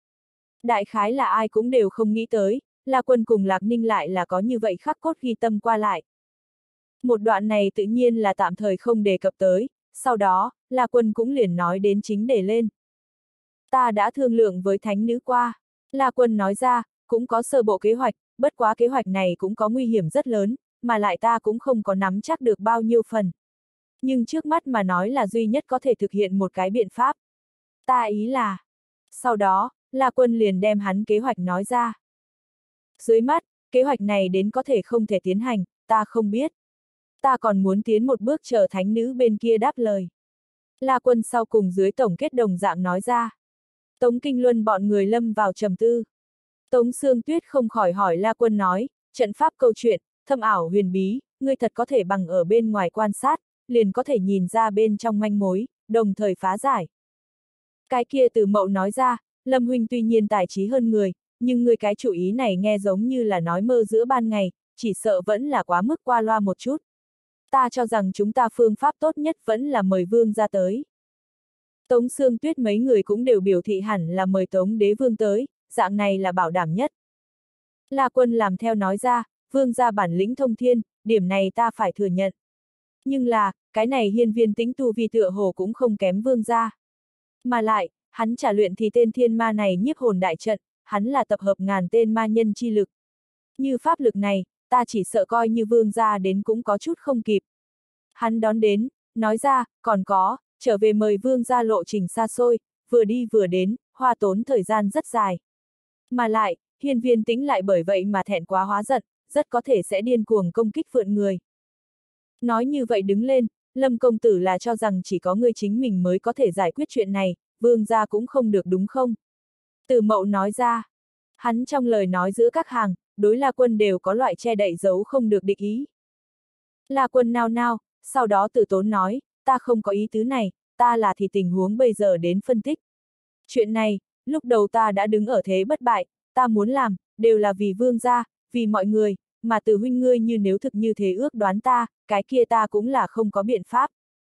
S1: Đại khái là ai cũng đều không nghĩ tới, La Quân cùng Lạc Ninh lại là có như vậy khắc cốt ghi tâm qua lại. Một đoạn này tự nhiên là tạm thời không đề cập tới, sau đó, La Quân cũng liền nói đến chính đề lên. Ta đã thương lượng với thánh nữ qua. La Quân nói ra, cũng có sơ bộ kế hoạch, bất quá kế hoạch này cũng có nguy hiểm rất lớn, mà lại ta cũng không có nắm chắc được bao nhiêu phần. Nhưng trước mắt mà nói là duy nhất có thể thực hiện một cái biện pháp. Ta ý là... Sau đó, La Quân liền đem hắn kế hoạch nói ra. Dưới mắt, kế hoạch này đến có thể không thể tiến hành, ta không biết. Ta còn muốn tiến một bước chờ thánh nữ bên kia đáp lời. La Quân sau cùng dưới tổng kết đồng dạng nói ra. Tống Kinh Luân bọn người lâm vào trầm tư. Tống Sương Tuyết không khỏi hỏi La Quân nói, trận pháp câu chuyện, thâm ảo huyền bí, ngươi thật có thể bằng ở bên ngoài quan sát, liền có thể nhìn ra bên trong manh mối, đồng thời phá giải. Cái kia Từ Mậu nói ra, Lâm huynh tuy nhiên tài trí hơn người, nhưng ngươi cái chủ ý này nghe giống như là nói mơ giữa ban ngày, chỉ sợ vẫn là quá mức qua loa một chút. Ta cho rằng chúng ta phương pháp tốt nhất vẫn là mời vương ra tới. Tống Sương Tuyết mấy người cũng đều biểu thị hẳn là mời Tống đế vương tới, dạng này là bảo đảm nhất. La Quân làm theo nói ra, vương ra bản lĩnh thông thiên, điểm này ta phải thừa nhận. Nhưng là, cái này hiên viên tĩnh tu vi tựa hồ cũng không kém vương ra. Mà lại, hắn trả luyện thì tên thiên ma này nhiếp hồn đại trận, hắn là tập hợp ngàn tên ma nhân chi lực. Như pháp lực này, ta chỉ sợ coi như vương ra đến cũng có chút không kịp. Hắn đón đến, nói ra, còn có, trở về mời vương ra lộ trình xa xôi, vừa đi vừa đến, hoa tốn thời gian rất dài. Mà lại, hiên viên tĩnh lại bởi vậy mà thẹn quá hóa giận, rất có thể sẽ điên cuồng công kích vượn người. Nói như vậy đứng lên, Lâm công tử là cho rằng chỉ có ngươi chính mình mới có thể giải quyết chuyện này, vương gia cũng không được đúng không? Từ Mậu nói ra, hắn trong lời nói giữa các hàng, đối La Quân đều có loại che đậy giấu không được địch ý. La Quân nao nao, sau đó Từ Tốn nói, ta không có ý tứ này, ta là thì tình huống bây giờ đến phân tích. Chuyện này, lúc đầu ta đã đứng ở thế bất bại, ta muốn làm, đều là vì vương gia, vì mọi người, mà Từ huynh ngươi như nếu thực như thế ước đoán ta, cái kia ta cũng là không có biện pháp.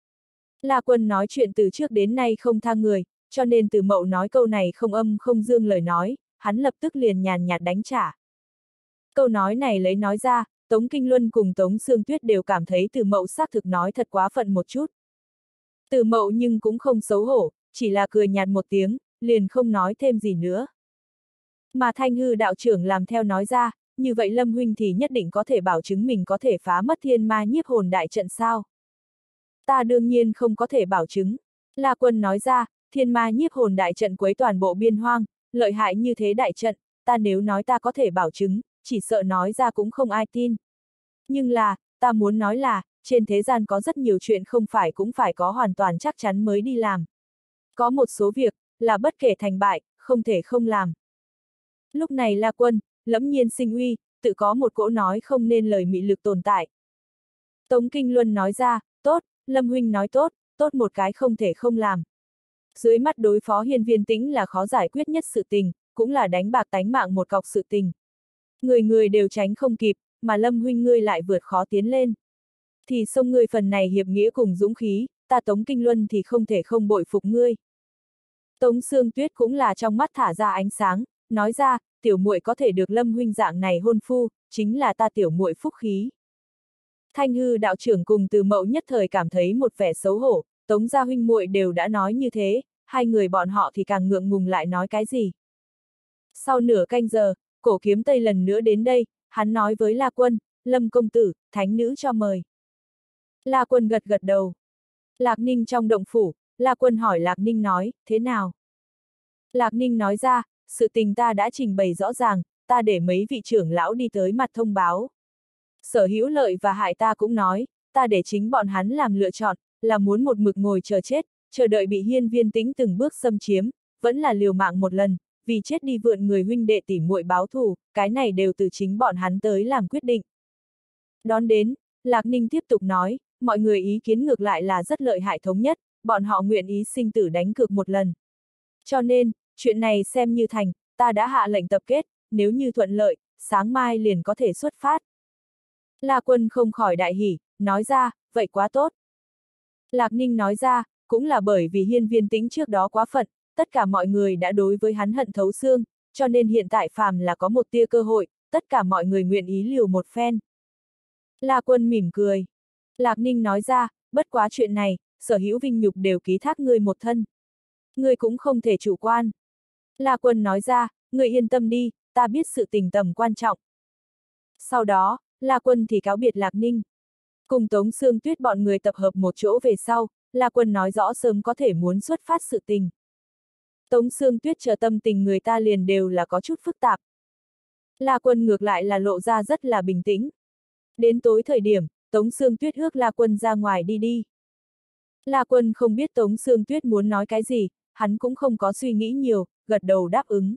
S1: La Quân nói chuyện từ trước đến nay không tha người, cho nên Từ Mậu nói câu này không âm không dương lời nói, hắn lập tức liền nhàn nhạt đánh trả. Câu nói này lấy nói ra, Tống Kinh Luân cùng Tống Sương Tuyết đều cảm thấy Từ Mậu xác thực nói thật quá phận một chút. Từ Mậu nhưng cũng không xấu hổ, chỉ là cười nhạt một tiếng, liền không nói thêm gì nữa. Mà Thanh Hư đạo trưởng làm theo nói ra, như vậy Lâm huynh thì nhất định có thể bảo chứng mình có thể phá mất thiên ma nhiếp hồn đại trận sao? Ta đương nhiên không có thể bảo chứng. La Quân nói ra, thiên ma nhiếp hồn đại trận quấy toàn bộ biên hoang, lợi hại như thế đại trận, ta nếu nói ta có thể bảo chứng, chỉ sợ nói ra cũng không ai tin. Nhưng là, ta muốn nói là, trên thế gian có rất nhiều chuyện không phải cũng phải có hoàn toàn chắc chắn mới đi làm. Có một số việc, là bất kể thành bại, không thể không làm. Lúc này La Quân, lẫm nhiên sinh uy, tự có một cỗ nói không nên lời mị lực tồn tại. Tống Kinh Luân nói ra, tốt, Lâm huynh nói tốt, tốt một cái không thể không làm. Dưới mắt đối phó hiên viên tĩnh là khó giải quyết nhất sự tình, cũng là đánh bạc tánh mạng một cọc sự tình. Người người đều tránh không kịp, mà Lâm huynh ngươi lại vượt khó tiến lên. Thì xông ngươi phần này hiệp nghĩa cùng dũng khí, ta Tống Kinh Luân thì không thể không bội phục ngươi. Tống Sương Tuyết cũng là trong mắt thả ra ánh sáng, nói ra, tiểu muội có thể được Lâm huynh dạng này hôn phu, chính là ta tiểu muội phúc khí. Thanh Hư đạo trưởng cùng Từ Mậu nhất thời cảm thấy một vẻ xấu hổ, Tống gia huynh muội đều đã nói như thế, hai người bọn họ thì càng ngượng ngùng lại nói cái gì. Sau nửa canh giờ, Cổ Kiếm Tây lần nữa đến đây, hắn nói với La Quân, Lâm công tử, thánh nữ cho mời. La Quân gật gật đầu. Lạc Ninh trong động phủ, La Quân hỏi Lạc Ninh nói, thế nào? Lạc Ninh nói ra, sự tình ta đã trình bày rõ ràng, ta để mấy vị trưởng lão đi tới mặt thông báo. Sở hữu lợi và hại ta cũng nói, ta để chính bọn hắn làm lựa chọn, là muốn một mực ngồi chờ chết, chờ đợi bị hiên viên tĩnh từng bước xâm chiếm, vẫn là liều mạng một lần, vì chết đi vượn người huynh đệ tỉ muội báo thù, cái này đều từ chính bọn hắn tới làm quyết định. Đón đến, Lạc Ninh tiếp tục nói, mọi người ý kiến ngược lại là rất lợi hại thống nhất, bọn họ nguyện ý sinh tử đánh cược một lần. Cho nên, chuyện này xem như thành, ta đã hạ lệnh tập kết, nếu như thuận lợi, sáng mai liền có thể xuất phát. La Quân không khỏi đại hỉ, nói ra, vậy quá tốt. Lạc Ninh nói ra, cũng là bởi vì Hiên Viên Tĩnh trước đó quá phận, tất cả mọi người đã đối với hắn hận thấu xương, cho nên hiện tại phàm là có một tia cơ hội, tất cả mọi người nguyện ý liều một phen. La Quân mỉm cười. Lạc Ninh nói ra, bất quá chuyện này, sở hữu vinh nhục đều ký thác ngươi một thân. Ngươi cũng không thể chủ quan. La Quân nói ra, ngươi yên tâm đi, ta biết sự tình tầm quan trọng. Sau đó, La Quân thì cáo biệt Lạc Ninh. Cùng Tống Sương Tuyết bọn người tập hợp một chỗ về sau, La Quân nói rõ sớm có thể muốn xuất phát sự tình. Tống Sương Tuyết chờ tâm tình người ta liền đều là có chút phức tạp. La Quân ngược lại là lộ ra rất là bình tĩnh. Đến tối thời điểm, Tống Sương Tuyết ước La Quân ra ngoài đi đi. La Quân không biết Tống Sương Tuyết muốn nói cái gì, hắn cũng không có suy nghĩ nhiều, gật đầu đáp ứng.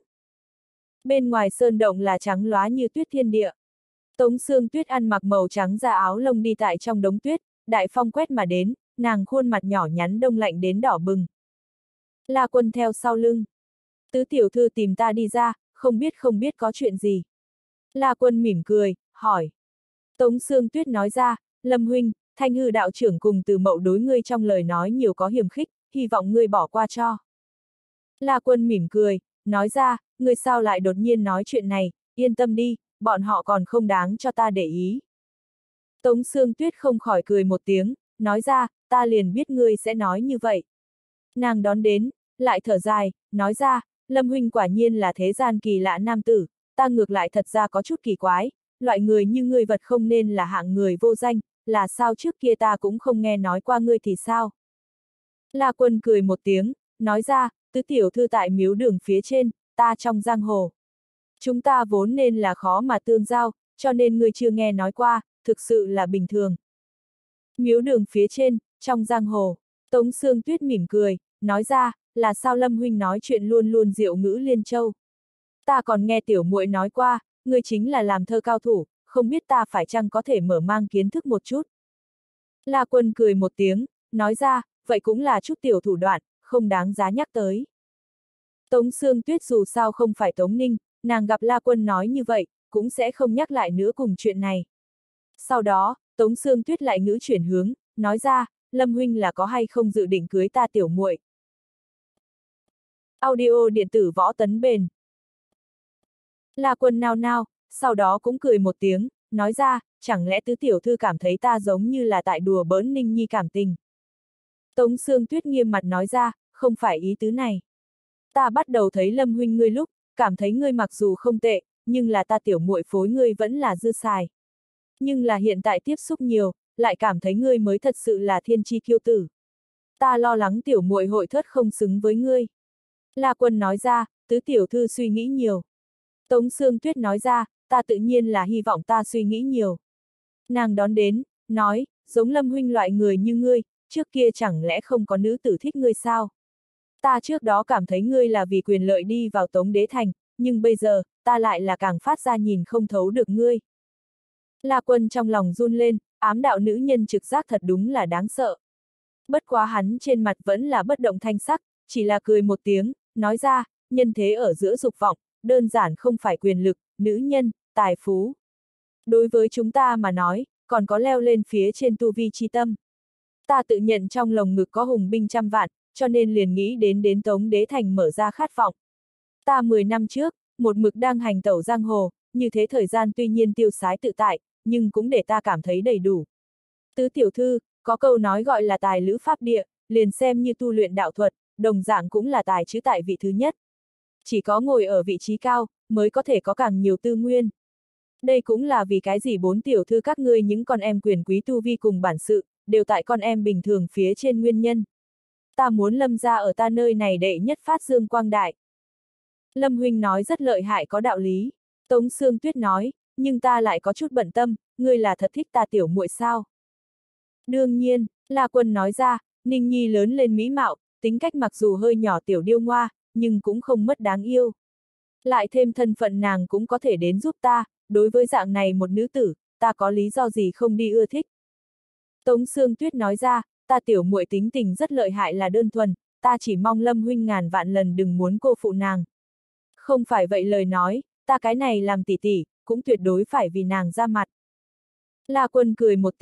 S1: Bên ngoài sơn động là trắng lóa như tuyết thiên địa. Tống Sương Tuyết ăn mặc màu trắng da áo lông đi tại trong đống tuyết, đại phong quét mà đến, nàng khuôn mặt nhỏ nhắn đông lạnh đến đỏ bừng. La Quân theo sau lưng. Tứ tiểu thư tìm ta đi ra, không biết không biết có chuyện gì. La Quân mỉm cười, hỏi. Tống Sương Tuyết nói ra, Lâm huynh, Thanh Hư đạo trưởng cùng Từ Mậu đối ngươi trong lời nói nhiều có hiềm khích, hy vọng ngươi bỏ qua cho. La Quân mỉm cười, nói ra, ngươi sao lại đột nhiên nói chuyện này, yên tâm đi, bọn họ còn không đáng cho ta để ý. Tống Sương Tuyết không khỏi cười một tiếng, nói ra, ta liền biết ngươi sẽ nói như vậy. Nàng đón đến, lại thở dài, nói ra, Lâm huynh quả nhiên là thế gian kỳ lạ nam tử, ta ngược lại thật ra có chút kỳ quái, loại người như ngươi vật không nên là hạng người vô danh, là sao trước kia ta cũng không nghe nói qua ngươi thì sao. La Quân cười một tiếng, nói ra, tứ tiểu thư tại miếu đường phía trên, ta trong giang hồ. Chúng ta vốn nên là khó mà tương giao, cho nên ngươi chưa nghe nói qua, thực sự là bình thường. Miếu đường phía trên, trong giang hồ, Tống Sương Tuyết mỉm cười, nói ra, là sao Lâm huynh nói chuyện luôn luôn diệu ngữ liên châu. Ta còn nghe tiểu muội nói qua, ngươi chính là làm thơ cao thủ, không biết ta phải chăng có thể mở mang kiến thức một chút. La Quân cười một tiếng, nói ra, vậy cũng là chút tiểu thủ đoạn, không đáng giá nhắc tới. Tống Sương Tuyết dù sao không phải Tống Ninh, nàng gặp La Quân nói như vậy, cũng sẽ không nhắc lại nữa cùng chuyện này. Sau đó, Tống Sương Tuyết lại ngữ chuyển hướng, nói ra, Lâm huynh là có hay không dự định cưới ta tiểu muội. Audio điện tử võ tấn bền. La Quân nao nao, sau đó cũng cười một tiếng, nói ra, chẳng lẽ tứ tiểu thư cảm thấy ta giống như là tại đùa bỡn Ninh Nhi cảm tình. Tống Sương Tuyết nghiêm mặt nói ra, không phải ý tứ này. Ta bắt đầu thấy Lâm huynh ngươi lúc, cảm thấy ngươi mặc dù không tệ, nhưng là ta tiểu muội phối ngươi vẫn là dư xài. Nhưng là hiện tại tiếp xúc nhiều, lại cảm thấy ngươi mới thật sự là thiên chi kiêu tử. Ta lo lắng tiểu muội hội thất không xứng với ngươi. La Quân nói ra, tứ tiểu thư suy nghĩ nhiều. Tống Sương Tuyết nói ra, ta tự nhiên là hy vọng ta suy nghĩ nhiều. Nàng đón đến, nói, giống Lâm huynh loại người như ngươi, trước kia chẳng lẽ không có nữ tử thích ngươi sao? Ta trước đó cảm thấy ngươi là vì quyền lợi đi vào Tống Đế Thành, nhưng bây giờ, ta lại là càng phát ra nhìn không thấu được ngươi. La Quân trong lòng run lên, ám đạo nữ nhân trực giác thật đúng là đáng sợ. Bất quá hắn trên mặt vẫn là bất động thanh sắc, chỉ là cười một tiếng, nói ra, nhân thế ở giữa dục vọng, đơn giản không phải quyền lực, nữ nhân, tài phú. Đối với chúng ta mà nói, còn có leo lên phía trên tu vi chi tâm. Ta tự nhận trong lồng ngực có hùng binh trăm vạn, cho nên liền nghĩ đến đến Tống Đế Thành mở ra khát vọng. Ta mười năm trước, một mực đang hành tẩu giang hồ, như thế thời gian tuy nhiên tiêu sái tự tại, nhưng cũng để ta cảm thấy đầy đủ. Tứ tiểu thư, có câu nói gọi là tài lữ pháp địa, liền xem như tu luyện đạo thuật, đồng dạng cũng là tài chứ tại vị thứ nhất. Chỉ có ngồi ở vị trí cao, mới có thể có càng nhiều tư nguyên. Đây cũng là vì cái gì bốn tiểu thư các ngươi những con em quyền quý tu vi cùng bản sự, đều tại con em bình thường phía trên nguyên nhân. Ta muốn Lâm gia ở ta nơi này đệ nhất phát dương quang đại. Lâm huynh nói rất lợi hại có đạo lý. Tống Sương Tuyết nói, nhưng ta lại có chút bận tâm, ngươi là thật thích ta tiểu muội sao? Đương nhiên, La Quân nói ra, Ninh Nhi lớn lên mỹ mạo, tính cách mặc dù hơi nhỏ tiểu điêu ngoa, nhưng cũng không mất đáng yêu. Lại thêm thân phận nàng cũng có thể đến giúp ta, đối với dạng này một nữ tử, ta có lý do gì không đi ưa thích. Tống Sương Tuyết nói ra, ta tiểu muội tính tình rất lợi hại là đơn thuần, ta chỉ mong Lâm huynh ngàn vạn lần đừng muốn cô phụ nàng. Không phải vậy lời nói, ta cái này làm tỷ tỷ, cũng tuyệt đối phải vì nàng ra mặt. La Quân cười một tiếng,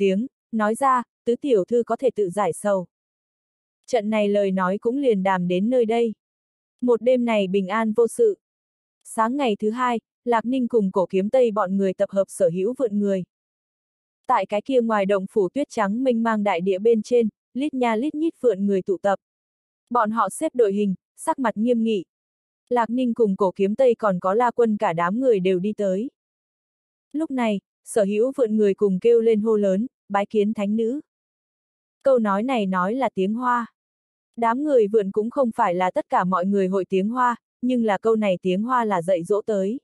S1: nói ra, tứ tiểu thư có thể tự giải sầu. Trận này lời nói cũng liền đàm đến nơi đây. Một đêm này bình an vô sự. Sáng ngày thứ hai, Lạc Ninh cùng Cổ Kiếm Tây bọn người tập hợp sở hữu vượn người. Tại cái kia ngoài động phủ tuyết trắng mênh mang đại địa bên trên, lít nha lít nhít vượn người tụ tập. Bọn họ xếp đội hình, sắc mặt nghiêm nghị. Lạc Ninh cùng Cổ Kiếm Tây còn có La Quân cả đám người đều đi tới. Lúc này, sở hữu vượn người cùng kêu lên hô lớn, bái kiến thánh nữ. Câu nói này nói là tiếng Hoa. Đám người vượn cũng không phải là tất cả mọi người hội tiếng Hoa, nhưng là câu này tiếng Hoa là dạy dỗ tới.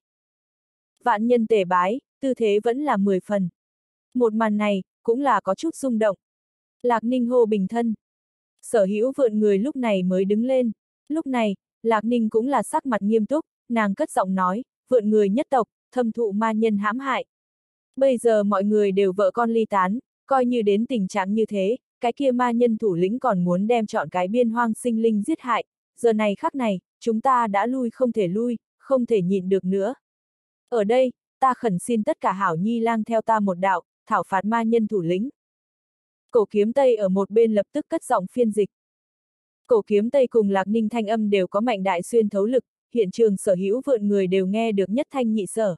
S1: Vạn nhân tề bái, tư thế vẫn là mười phần. Một màn này, cũng là có chút rung động. Lạc Ninh hô bình thân. Sở hữu vượn người lúc này mới đứng lên. Lúc này, Lạc Ninh cũng là sắc mặt nghiêm túc, nàng cất giọng nói, vượn người nhất tộc, thâm thụ ma nhân hãm hại. Bây giờ mọi người đều vợ con ly tán, coi như đến tình trạng như thế, cái kia ma nhân thủ lĩnh còn muốn đem chọn cái biên hoang sinh linh giết hại, giờ này khắc này, chúng ta đã lui không thể lui, không thể nhịn được nữa. Ở đây, ta khẩn xin tất cả hảo nhi lang theo ta một đạo, thảo phạt ma nhân thủ lĩnh. Cổ Kiếm Tây ở một bên lập tức cất giọng phiên dịch. Cổ Kiếm Tây cùng Lạc Ninh thanh âm đều có mạnh đại xuyên thấu lực, hiện trường sở hữu vượn người đều nghe được nhất thanh nhị sở.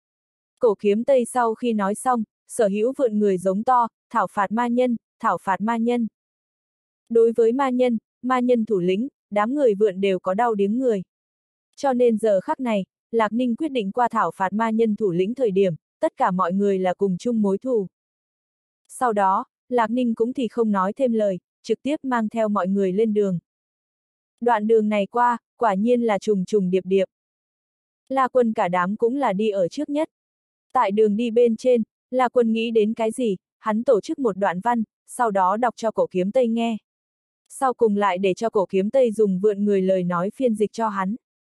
S1: Cổ Kiếm Tây sau khi nói xong, sở hữu vượn người giống to, thảo phạt ma nhân, thảo phạt ma nhân. Đối với ma nhân, ma nhân thủ lĩnh, đám người vượn đều có đau điếng người. Cho nên giờ khắc này, Lạc Ninh quyết định qua thảo phạt ma nhân thủ lĩnh thời điểm, tất cả mọi người là cùng chung mối thù. Sau đó, Lạc Ninh cũng thì không nói thêm lời, trực tiếp mang theo mọi người lên đường. Đoạn đường này qua, quả nhiên là trùng trùng điệp điệp. La Quân cả đám cũng là đi ở trước nhất. Tại đường đi bên trên, La Quân nghĩ đến cái gì, hắn tổ chức một đoạn văn, sau đó đọc cho Cổ Kiếm Tây nghe. Sau cùng lại để cho Cổ Kiếm Tây dùng vượn người lời nói phiên dịch cho hắn.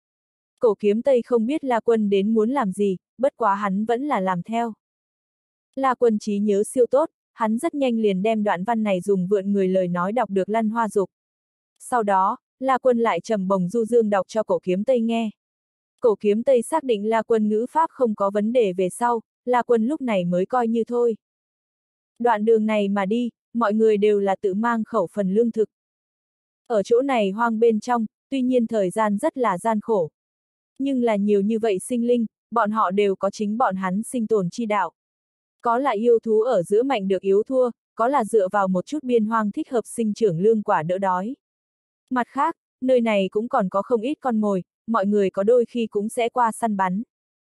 S1: Cổ Kiếm Tây không biết La Quân đến muốn làm gì, bất quá hắn vẫn là làm theo. La Quân trí nhớ siêu tốt, hắn rất nhanh liền đem đoạn văn này dùng vượn người lời nói đọc được lăn hoa dục. Sau đó, La Quân lại trầm bồng du dương đọc cho Cổ Kiếm Tây nghe. Cổ Kiếm Tây xác định La Quân ngữ pháp không có vấn đề về sau, La Quân lúc này mới coi như thôi. Đoạn đường này mà đi, mọi người đều là tự mang khẩu phần lương thực. Ở chỗ này hoang bên trong, tuy nhiên thời gian rất là gian khổ. Nhưng là nhiều như vậy sinh linh, bọn họ đều có chính bọn hắn sinh tồn chi đạo. Có là yêu thú ở giữa mạnh được yếu thua, có là dựa vào một chút biên hoang thích hợp sinh trưởng lương quả đỡ đói. Mặt khác, nơi này cũng còn có không ít con mồi, mọi người có đôi khi cũng sẽ qua săn bắn.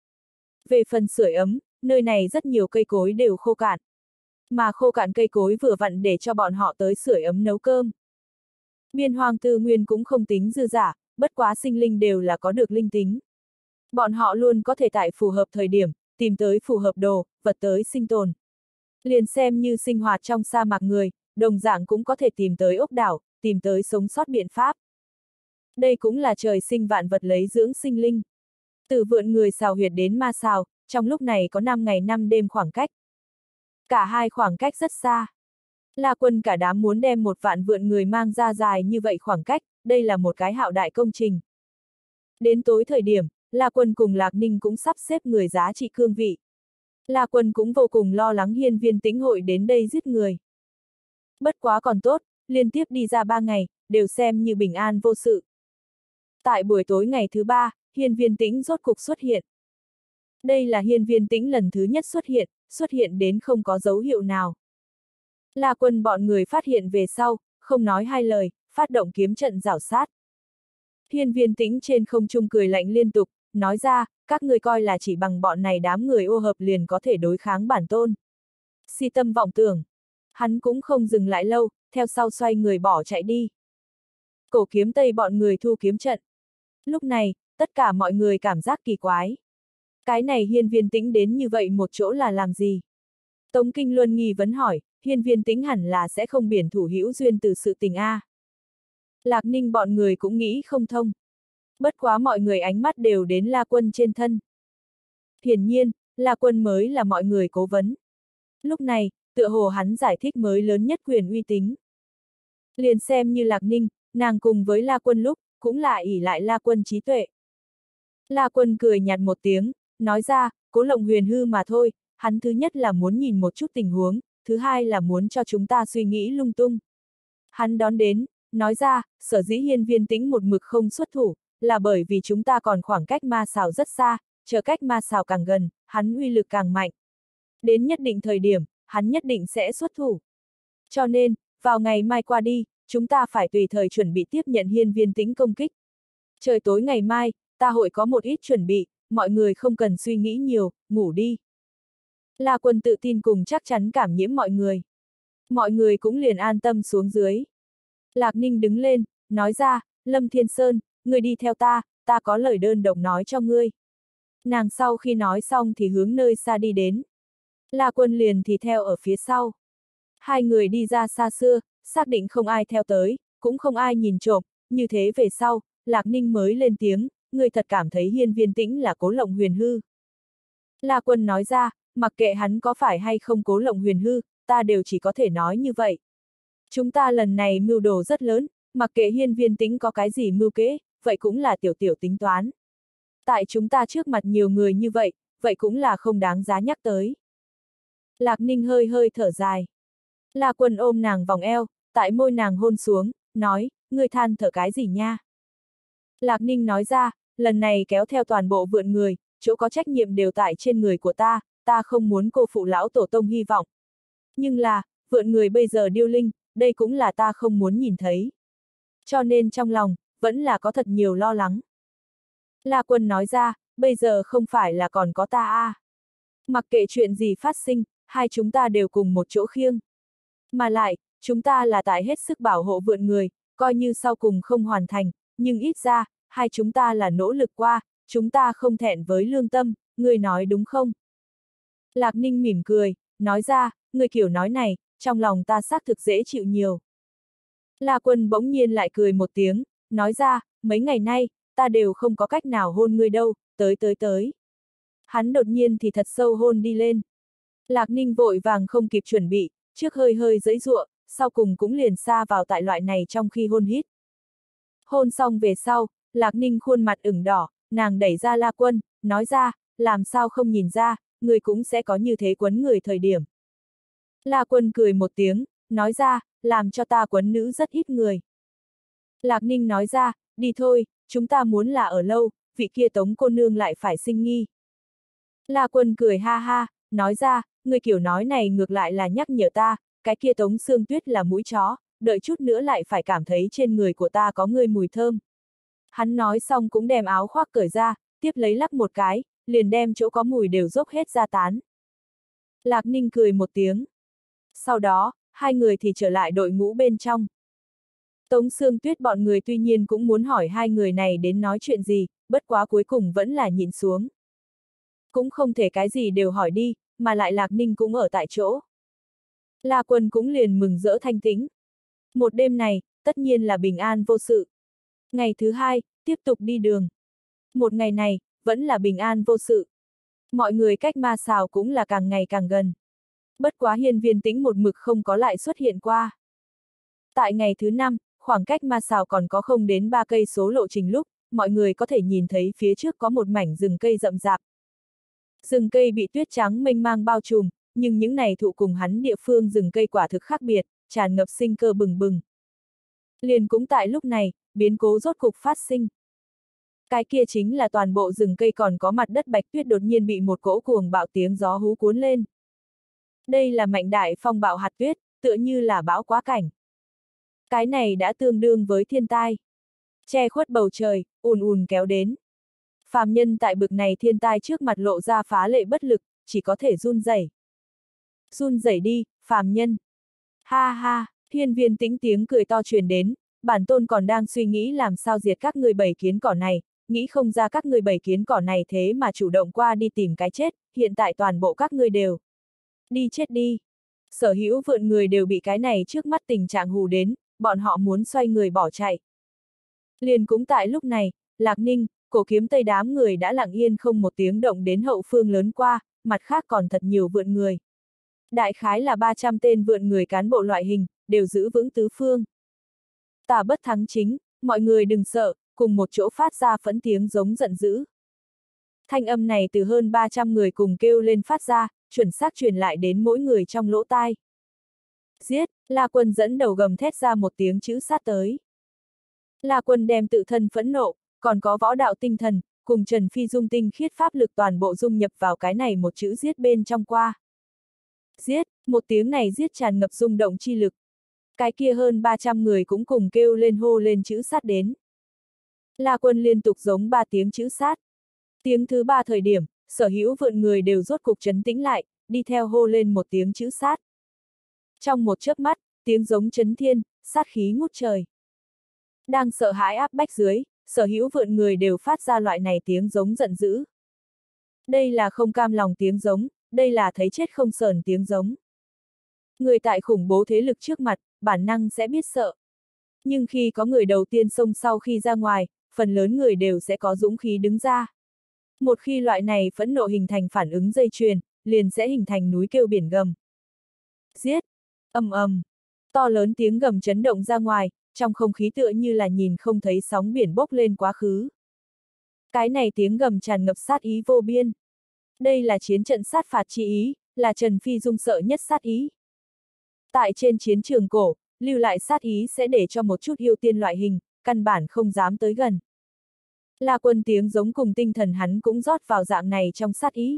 S1: Về phần sưởi ấm, nơi này rất nhiều cây cối đều khô cạn. Mà khô cạn cây cối vừa vặn để cho bọn họ tới sưởi ấm nấu cơm. Biên hoang tư nguyên cũng không tính dư giả, bất quá sinh linh đều là có được linh tính. Bọn họ luôn có thể tại phù hợp thời điểm, tìm tới phù hợp đồ, vật tới sinh tồn. Liền xem như sinh hoạt trong sa mạc người, đồng dạng cũng có thể tìm tới ốc đảo, tìm tới sống sót biện pháp. Đây cũng là trời sinh vạn vật lấy dưỡng sinh linh. Từ vượn người xào huyệt đến ma xào, trong lúc này có năm ngày năm đêm khoảng cách. Cả hai khoảng cách rất xa. La Quân cả đám muốn đem một vạn vượn người mang ra dài như vậy khoảng cách, đây là một cái hạo đại công trình. Đến tối thời điểm, La Quân cùng Lạc Ninh cũng sắp xếp người giá trị cương vị. La Quân cũng vô cùng lo lắng Hiên Viên Tĩnh hội đến đây giết người. Bất quá còn tốt, liên tiếp đi ra ba ngày, đều xem như bình an vô sự. Tại buổi tối ngày thứ ba, Hiên Viên Tĩnh rốt cục xuất hiện. Đây là Hiên Viên Tĩnh lần thứ nhất xuất hiện, xuất hiện đến không có dấu hiệu nào. La Quân bọn người phát hiện về sau, không nói hai lời, phát động kiếm trận rảo sát. Hiên Viên Tĩnh trên không trung cười lạnh liên tục, nói ra, các người coi là chỉ bằng bọn này đám người ô hợp liền có thể đối kháng bản tôn. Si tâm vọng tưởng. Hắn cũng không dừng lại lâu, theo sau xoay người bỏ chạy đi. Cổ Kiếm Tây bọn người thu kiếm trận. Lúc này, tất cả mọi người cảm giác kỳ quái. Cái này Hiên Viên Tĩnh đến như vậy một chỗ là làm gì? Tống Kinh Luân nghi vấn hỏi, Hiên Viên Tĩnh hẳn là sẽ không biển thủ hữu duyên từ sự tình A. Lạc Ninh bọn người cũng nghĩ không thông. Bất quá mọi người ánh mắt đều đến La Quân trên thân. Hiển nhiên, La Quân mới là mọi người cố vấn. Lúc này, tựa hồ hắn giải thích mới lớn nhất quyền uy tín. Liền xem như Lạc Ninh, nàng cùng với La Quân lúc, cũng là ỷ lại La Quân trí tuệ. La Quân cười nhạt một tiếng, nói ra, Cố Lộng huyền hư mà thôi, hắn thứ nhất là muốn nhìn một chút tình huống, thứ hai là muốn cho chúng ta suy nghĩ lung tung. Hắn đón đến, nói ra, sở dĩ Hiên Viên Tĩnh một mực không xuất thủ, là bởi vì chúng ta còn khoảng cách ma xào rất xa, chờ cách ma xào càng gần, hắn uy lực càng mạnh. Đến nhất định thời điểm, hắn nhất định sẽ xuất thủ. Cho nên, vào ngày mai qua đi, chúng ta phải tùy thời chuẩn bị tiếp nhận Hiên Viên Tĩnh công kích. Trời tối ngày mai, ta hội có một ít chuẩn bị, mọi người không cần suy nghĩ nhiều, ngủ đi. La Quân tự tin cùng chắc chắn cảm nhiễm mọi người. Mọi người cũng liền an tâm xuống dưới. Lạc Ninh đứng lên, nói ra, Lâm Thiên Sơn, ngươi đi theo ta, ta có lời đơn độc nói cho ngươi. Nàng sau khi nói xong thì hướng nơi xa đi đến. La Quân liền thì theo ở phía sau. Hai người đi ra xa xưa, xác định không ai theo tới, cũng không ai nhìn trộm, như thế về sau, Lạc Ninh mới lên tiếng, ngươi thật cảm thấy Hiên Viên Tĩnh là Cố Lộng Huyền hư. La Quân nói ra, mặc kệ hắn có phải hay không Cố Lộng Huyền hư, ta đều chỉ có thể nói như vậy. Chúng ta lần này mưu đồ rất lớn, mặc kệ Hiên Viên Tĩnh có cái gì mưu kế, vậy cũng là tiểu tiểu tính toán. Tại chúng ta trước mặt nhiều người như vậy, vậy cũng là không đáng giá nhắc tới. Lạc Ninh hơi hơi thở dài. La Quân ôm nàng vòng eo, tại môi nàng hôn xuống, nói, ngươi than thở cái gì nha. Lạc Ninh nói ra, lần này kéo theo toàn bộ vượn người, chỗ có trách nhiệm đều tại trên người của ta, ta không muốn cô phụ lão tổ tông hy vọng. Nhưng là, vượn người bây giờ điêu linh, đây cũng là ta không muốn nhìn thấy. Cho nên trong lòng, vẫn là có thật nhiều lo lắng. La Quân nói ra, bây giờ không phải là còn có ta à. Mặc kệ chuyện gì phát sinh, hai chúng ta đều cùng một chỗ khiêng. Mà lại, chúng ta là tại hết sức bảo hộ vượn người, coi như sau cùng không hoàn thành, nhưng ít ra, hai chúng ta là nỗ lực qua, chúng ta không thẹn với lương tâm, ngươi nói đúng không? Lạc Ninh mỉm cười, nói ra, người kiểu nói này, trong lòng ta xác thực dễ chịu nhiều. La Quân bỗng nhiên lại cười một tiếng, nói ra, mấy ngày nay, ta đều không có cách nào hôn ngươi đâu, tới tới tới. Hắn đột nhiên thì thật sâu hôn đi lên. Lạc Ninh vội vàng không kịp chuẩn bị, trước hơi hơi giãy giụa, sau cùng cũng liền sa vào tại loại này trong khi hôn hít. Hôn xong về sau, Lạc Ninh khuôn mặt ửng đỏ, nàng đẩy ra La Quân, nói ra, làm sao không nhìn ra, người cũng sẽ có như thế quấn người thời điểm. La Quân cười một tiếng, nói ra, làm cho ta quấn nữ rất ít người. Lạc Ninh nói ra, đi thôi, chúng ta muốn là ở lâu, vị kia Tống cô nương lại phải sinh nghi. La Quân cười ha ha, nói ra, người kiểu nói này ngược lại là nhắc nhở ta, cái kia Tống Sương Tuyết là mũi chó, đợi chút nữa lại phải cảm thấy trên người của ta có người mùi thơm. Hắn nói xong cũng đem áo khoác cởi ra, tiếp lấy lắc một cái, liền đem chỗ có mùi đều dốc hết ra tán. Lạc Ninh cười một tiếng. Sau đó, hai người thì trở lại đội ngũ bên trong. Tống Sương Tuyết bọn người tuy nhiên cũng muốn hỏi hai người này đến nói chuyện gì, bất quá cuối cùng vẫn là nhịn xuống. Cũng không thể cái gì đều hỏi đi, mà lại Lạc Ninh cũng ở tại chỗ. La Quân cũng liền mừng rỡ thanh tĩnh. Một đêm này, tất nhiên là bình an vô sự. Ngày thứ hai, tiếp tục đi đường. Một ngày này, vẫn là bình an vô sự. Mọi người cách ma xào cũng là càng ngày càng gần. Bất quá Hiên Viên Tĩnh một mực không có lại xuất hiện qua. Tại ngày thứ năm, khoảng cách ma xào còn có không đến ba cây số lộ trình lúc, mọi người có thể nhìn thấy phía trước có một mảnh rừng cây rậm rạp. Rừng cây bị tuyết trắng mênh mang bao trùm, nhưng những này thụ cùng hắn địa phương rừng cây quả thực khác biệt, tràn ngập sinh cơ bừng bừng. Liền cũng tại lúc này, biến cố rốt cục phát sinh. Cái kia chính là toàn bộ rừng cây còn có mặt đất bạch tuyết đột nhiên bị một cỗ cuồng bạo tiếng gió hú cuốn lên. Đây là mạnh đại phong bạo hạt tuyết, tựa như là bão quá cảnh. Cái này đã tương đương với thiên tai. Che khuất bầu trời, ùn ùn kéo đến. Phàm nhân tại bực này thiên tai trước mặt lộ ra phá lệ bất lực, chỉ có thể run rẩy. Run rẩy đi, phàm nhân. Ha ha, Hiên Viên Tĩnh tiếng cười to truyền đến, bản tôn còn đang suy nghĩ làm sao diệt các người bầy kiến cỏ này, nghĩ không ra các người bầy kiến cỏ này thế mà chủ động qua đi tìm cái chết, hiện tại toàn bộ các ngươi đều. Đi chết đi. Sở hữu vượn người đều bị cái này trước mắt tình trạng hù đến, bọn họ muốn xoay người bỏ chạy. Liền cũng tại lúc này, Lạc Ninh, Cổ Kiếm Tây đám người đã lặng yên không một tiếng động đến hậu phương lớn qua, mặt khác còn thật nhiều vượn người. Đại khái là ba trăm tên vượn người cán bộ loại hình, đều giữ vững tứ phương. Ta bất thắng chính, mọi người đừng sợ, cùng một chỗ phát ra phẫn tiếng giống giận dữ. Thanh âm này từ hơn ba trăm người cùng kêu lên phát ra, chuẩn xác truyền lại đến mỗi người trong lỗ tai. Giết, La Quân dẫn đầu gầm thét ra một tiếng chữ sát tới. La Quân đem tự thân phẫn nộ, còn có võ đạo tinh thần, cùng Trần Phi Dung tinh khiết pháp lực toàn bộ dung nhập vào cái này một chữ giết bên trong qua. Giết, một tiếng này giết tràn ngập rung động chi lực. Cái kia hơn ba trăm người cũng cùng kêu lên hô lên chữ sát đến. La Quân liên tục giống ba tiếng chữ sát. Tiếng thứ ba thời điểm, sở hữu vượn người đều rốt cục trấn tĩnh lại, đi theo hô lên một tiếng chữ sát. Trong một chớp mắt, tiếng giống chấn thiên, sát khí ngút trời. Đang sợ hãi áp bách dưới, sở hữu vượn người đều phát ra loại này tiếng giống giận dữ. Đây là không cam lòng tiếng giống, đây là thấy chết không sờn tiếng giống. Người tại khủng bố thế lực trước mặt, bản năng sẽ biết sợ. Nhưng khi có người đầu tiên xông sau khi ra ngoài, phần lớn người đều sẽ có dũng khí đứng ra. Một khi loại này phẫn nộ hình thành phản ứng dây chuyền, liền sẽ hình thành núi kêu biển gầm. Giết! Ầm ầm! To lớn tiếng gầm chấn động ra ngoài, trong không khí tựa như là nhìn không thấy sóng biển bốc lên quá khứ. Cái này tiếng gầm tràn ngập sát ý vô biên. Đây là chiến trận sát phạt chi ý, là Trần Phi Dung sợ nhất sát ý. Tại trên chiến trường cổ, lưu lại sát ý sẽ để cho một chút yêu tiên loại hình, căn bản không dám tới gần. La Quân tiếng giống cùng tinh thần hắn cũng rót vào dạng này trong sát ý.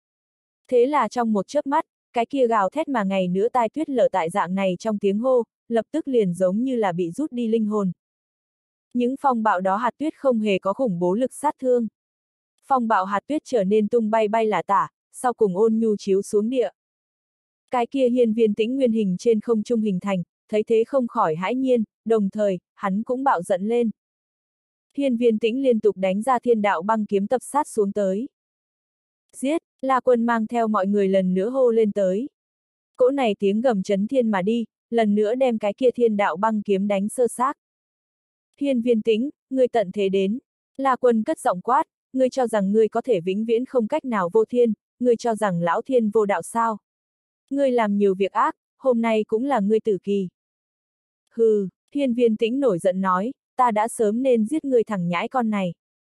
S1: Thế là trong một chớp mắt, cái kia gào thét mà ngày nữa tai tuyết lở tại dạng này trong tiếng hô, lập tức liền giống như là bị rút đi linh hồn. Những phong bạo đó hạt tuyết không hề có khủng bố lực sát thương. Phong bạo hạt tuyết trở nên tung bay bay lả tả, sau cùng ôn nhu chiếu xuống địa. Cái kia hiên viên tĩnh nguyên hình trên không trung hình thành, thấy thế không khỏi hãi nhiên, đồng thời, hắn cũng bạo giận lên. Hiên viên tĩnh liên tục đánh ra thiên đạo băng kiếm tập sát xuống tới. Giết, La Quân mang theo mọi người lần nữa hô lên tới. Cỗ này tiếng gầm chấn thiên mà đi, lần nữa đem cái kia thiên đạo băng kiếm đánh sơ xác. Hiên viên tĩnh, ngươi tận thế đến. La Quân cất giọng quát, ngươi cho rằng ngươi có thể vĩnh viễn không cách nào vô thiên, ngươi cho rằng lão thiên vô đạo sao. Ngươi làm nhiều việc ác, hôm nay cũng là ngươi tử kỳ. Hừ, hiên viên tĩnh nổi giận nói, ta đã sớm nên giết ngươi thằng nhãi con này.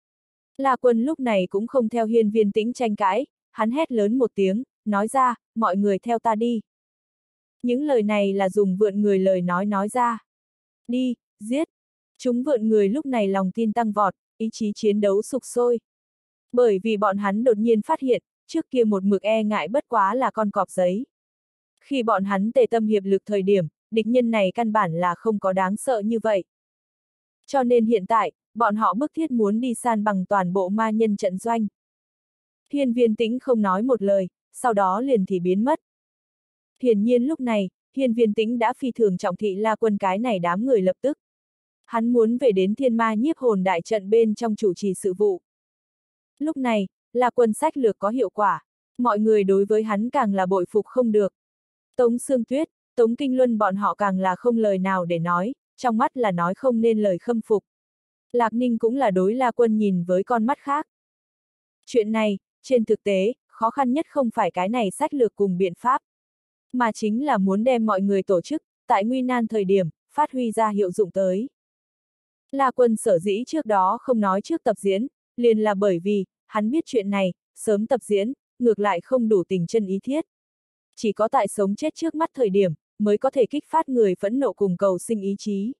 S1: La Quân lúc này cũng không theo hiên viên tĩnh tranh cãi, hắn hét lớn một tiếng, nói ra, mọi người theo ta đi. Những lời này là dùng vượn người lời nói nói ra. Đi, giết. Chúng vượn người lúc này lòng tin tăng vọt, ý chí chiến đấu sục sôi. Bởi vì bọn hắn đột nhiên phát hiện, trước kia một mực e ngại bất quá là con cọp giấy. Khi bọn hắn tề tâm hiệp lực thời điểm, địch nhân này căn bản là không có đáng sợ như vậy. Cho nên hiện tại, bọn họ bức thiết muốn đi san bằng toàn bộ ma nhân trận doanh. Hiên viên tĩnh không nói một lời, sau đó liền thì biến mất. Hiển nhiên lúc này, hiên viên tĩnh đã phi thường trọng thị La Quân cái này đám người lập tức. Hắn muốn về đến thiên ma nhiếp hồn đại trận bên trong chủ trì sự vụ. Lúc này, La Quân sách lược có hiệu quả, mọi người đối với hắn càng là bội phục không được. Tống Sương Tuyết, Tống Kinh Luân bọn họ càng là không lời nào để nói, trong mắt là nói không nên lời khâm phục. Lạc Ninh cũng là đối La Quân nhìn với con mắt khác. Chuyện này, trên thực tế, khó khăn nhất không phải cái này sách lược cùng biện pháp, mà chính là muốn đem mọi người tổ chức, tại nguy nan thời điểm, phát huy ra hiệu dụng tới. La Quân sở dĩ trước đó không nói trước tập diễn, liền là bởi vì, hắn biết chuyện này, sớm tập diễn, ngược lại không đủ tình chân ý thiết. Chỉ có tại sống chết trước mắt thời điểm, mới có thể kích phát người phẫn nộ cùng cầu sinh ý chí.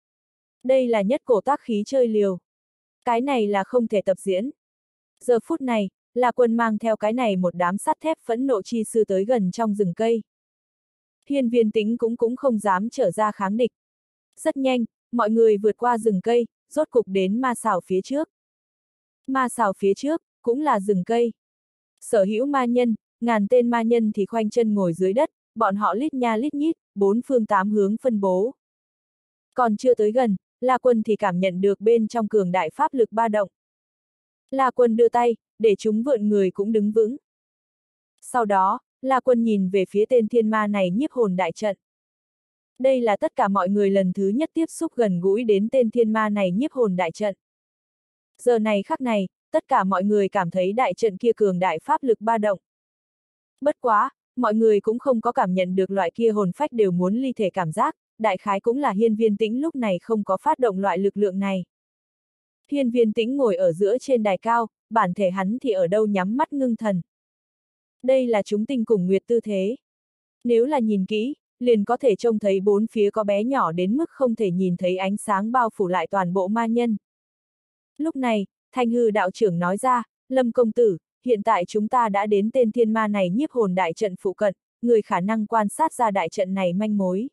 S1: Đây là nhất cổ tác khí chơi liều. Cái này là không thể tập diễn. Giờ phút này, La Quân mang theo cái này một đám sắt thép phẫn nộ chi sư tới gần trong rừng cây. Hiên viên tĩnh cũng cũng không dám trở ra kháng địch. Rất nhanh, mọi người vượt qua rừng cây, rốt cục đến ma xào phía trước. Ma xào phía trước, cũng là rừng cây. Sở hữu ma nhân, ngàn tên ma nhân thì khoanh chân ngồi dưới đất, bọn họ lít nha lít nhít, bốn phương tám hướng phân bố. Còn chưa tới gần, La Quân thì cảm nhận được bên trong cường đại pháp lực ba động. La Quân đưa tay, để chúng vượn người cũng đứng vững. Sau đó, La Quân nhìn về phía tên thiên ma này nhiếp hồn đại trận. Đây là tất cả mọi người lần thứ nhất tiếp xúc gần gũi đến tên thiên ma này nhiếp hồn đại trận. Giờ này khắc này, tất cả mọi người cảm thấy đại trận kia cường đại pháp lực ba động. Bất quá, mọi người cũng không có cảm nhận được loại kia hồn phách đều muốn ly thể cảm giác, đại khái cũng là hiên viên tĩnh lúc này không có phát động loại lực lượng này. Hiên viên tĩnh ngồi ở giữa trên đài cao, bản thể hắn thì ở đâu nhắm mắt ngưng thần. Đây là chúng tinh cùng nguyệt tư thế. Nếu là nhìn kỹ, liền có thể trông thấy bốn phía có bé nhỏ đến mức không thể nhìn thấy ánh sáng bao phủ lại toàn bộ ma nhân. Lúc này, Thanh Hư đạo trưởng nói ra, Lâm công tử, hiện tại chúng ta đã đến tên thiên ma này nhiếp hồn đại trận phụ cận, người khả năng quan sát ra đại trận này manh mối.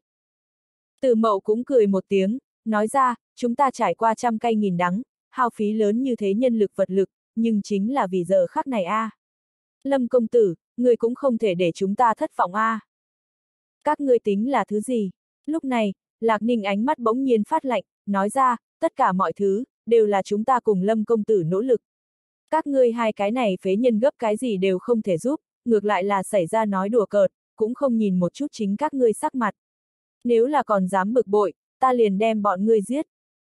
S1: Từ Mậu cũng cười một tiếng, nói ra, chúng ta trải qua trăm cay nghìn đắng, hao phí lớn như thế nhân lực vật lực, nhưng chính là vì giờ khắc này a. À. Lâm công tử, người cũng không thể để chúng ta thất vọng a. À. Các ngươi tính là thứ gì? Lúc này, Lạc Ninh ánh mắt bỗng nhiên phát lạnh, nói ra, tất cả mọi thứ, đều là chúng ta cùng Lâm công tử nỗ lực. Các ngươi hai cái này phế nhân gấp cái gì đều không thể giúp, ngược lại là xảy ra nói đùa cợt, cũng không nhìn một chút chính các ngươi sắc mặt. Nếu là còn dám bực bội, ta liền đem bọn ngươi giết.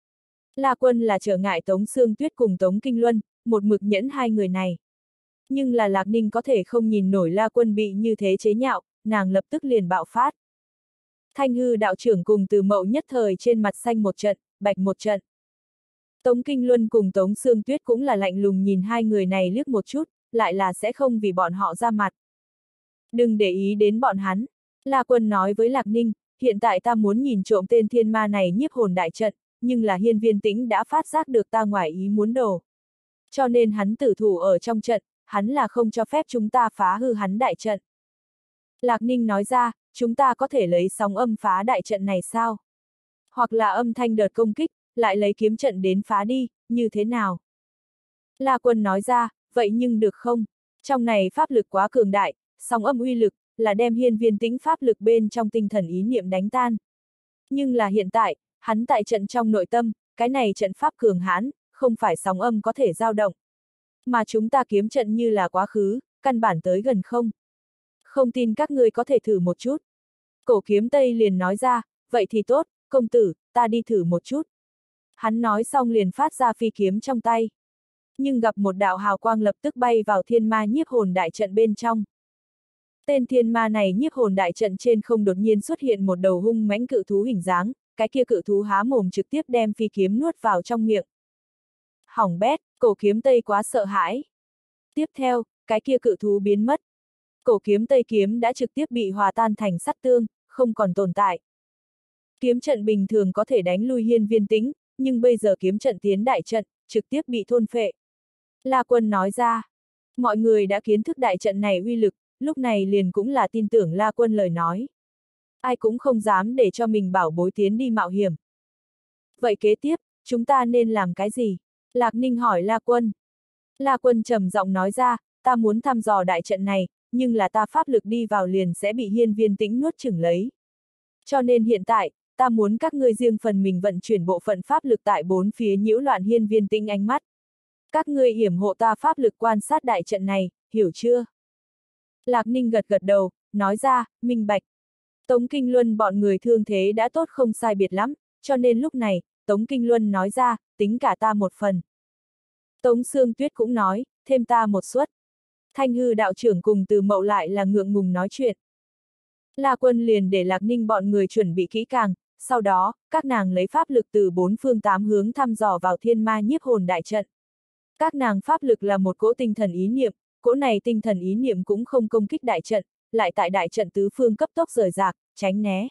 S1: La Quân là trở ngại Tống Sương Tuyết cùng Tống Kinh Luân, một mực nhẫn hai người này. Nhưng là Lạc Ninh có thể không nhìn nổi La Quân bị như thế chế nhạo, nàng lập tức liền bạo phát. Thanh Hư đạo trưởng cùng Từ Mậu nhất thời trên mặt xanh một trận, bạch một trận. Tống Kinh Luân cùng Tống Sương Tuyết cũng là lạnh lùng nhìn hai người này liếc một chút, lại là sẽ không vì bọn họ ra mặt. Đừng để ý đến bọn hắn. La Quân nói với Lạc Ninh, hiện tại ta muốn nhìn trộm tên thiên ma này nhiếp hồn đại trận, nhưng là Hiên Viên Tĩnh đã phát giác được ta ngoài ý muốn đổ. Cho nên hắn tử thủ ở trong trận, hắn là không cho phép chúng ta phá hư hắn đại trận. Lạc Ninh nói ra, chúng ta có thể lấy sóng âm phá đại trận này sao? Hoặc là âm thanh đợt công kích, lại lấy kiếm trận đến phá đi, như thế nào? La Quân nói ra, vậy nhưng được không? Trong này pháp lực quá cường đại, sóng âm uy lực, là đem Hiên Viên Tĩnh pháp lực bên trong tinh thần ý niệm đánh tan. Nhưng là hiện tại, hắn tại trận trong nội tâm, cái này trận pháp cường hãn, không phải sóng âm có thể dao động. Mà chúng ta kiếm trận như là quá khứ, căn bản tới gần không. Không tin các ngươi có thể thử một chút. Cổ Kiếm Tây liền nói ra, vậy thì tốt, công tử, ta đi thử một chút. Hắn nói xong liền phát ra phi kiếm trong tay. Nhưng gặp một đạo hào quang lập tức bay vào thiên ma nhiếp hồn đại trận bên trong. Tên thiên ma này nhiếp hồn đại trận trên không đột nhiên xuất hiện một đầu hung mãnh cự thú hình dáng, cái kia cự thú há mồm trực tiếp đem phi kiếm nuốt vào trong miệng. Hỏng bét, Cổ Kiếm Tây quá sợ hãi. Tiếp theo, cái kia cự thú biến mất. Cổ Kiếm Tây kiếm đã trực tiếp bị hòa tan thành sắt tương, không còn tồn tại. Kiếm trận bình thường có thể đánh lui Hiên Viên Tĩnh, nhưng bây giờ kiếm trận tiến đại trận, trực tiếp bị thôn phệ. La Quân nói ra, mọi người đã kiến thức đại trận này uy lực, lúc này liền cũng là tin tưởng La Quân lời nói. Ai cũng không dám để cho mình bảo bối tiến đi mạo hiểm. Vậy kế tiếp, chúng ta nên làm cái gì? Lạc Ninh hỏi La Quân. La Quân trầm giọng nói ra, ta muốn thăm dò đại trận này, nhưng là ta pháp lực đi vào liền sẽ bị Hiên Viên Tĩnh nuốt chửng lấy. Cho nên hiện tại, ta muốn các ngươi riêng phần mình vận chuyển bộ phận pháp lực tại bốn phía nhiễu loạn Hiên Viên Tĩnh ánh mắt. Các ngươi yểm hộ ta pháp lực quan sát đại trận này, hiểu chưa? Lạc Ninh gật gật đầu, nói ra, minh bạch. Tống Kinh Luân bọn người thương thế đã tốt không sai biệt lắm, cho nên lúc này, Tống Kinh Luân nói ra, tính cả ta một phần. Tống Sương Tuyết cũng nói, thêm ta một suất. Thanh Hư đạo trưởng cùng Từ Mậu lại là ngượng ngùng nói chuyện. La Quân liền để Lạc Ninh bọn người chuẩn bị kỹ càng, sau đó, các nàng lấy pháp lực từ bốn phương tám hướng thăm dò vào thiên ma nhiếp hồn đại trận. Các nàng pháp lực là một cỗ tinh thần ý niệm, cỗ này tinh thần ý niệm cũng không công kích đại trận, lại tại đại trận tứ phương cấp tốc rời rạc, tránh né.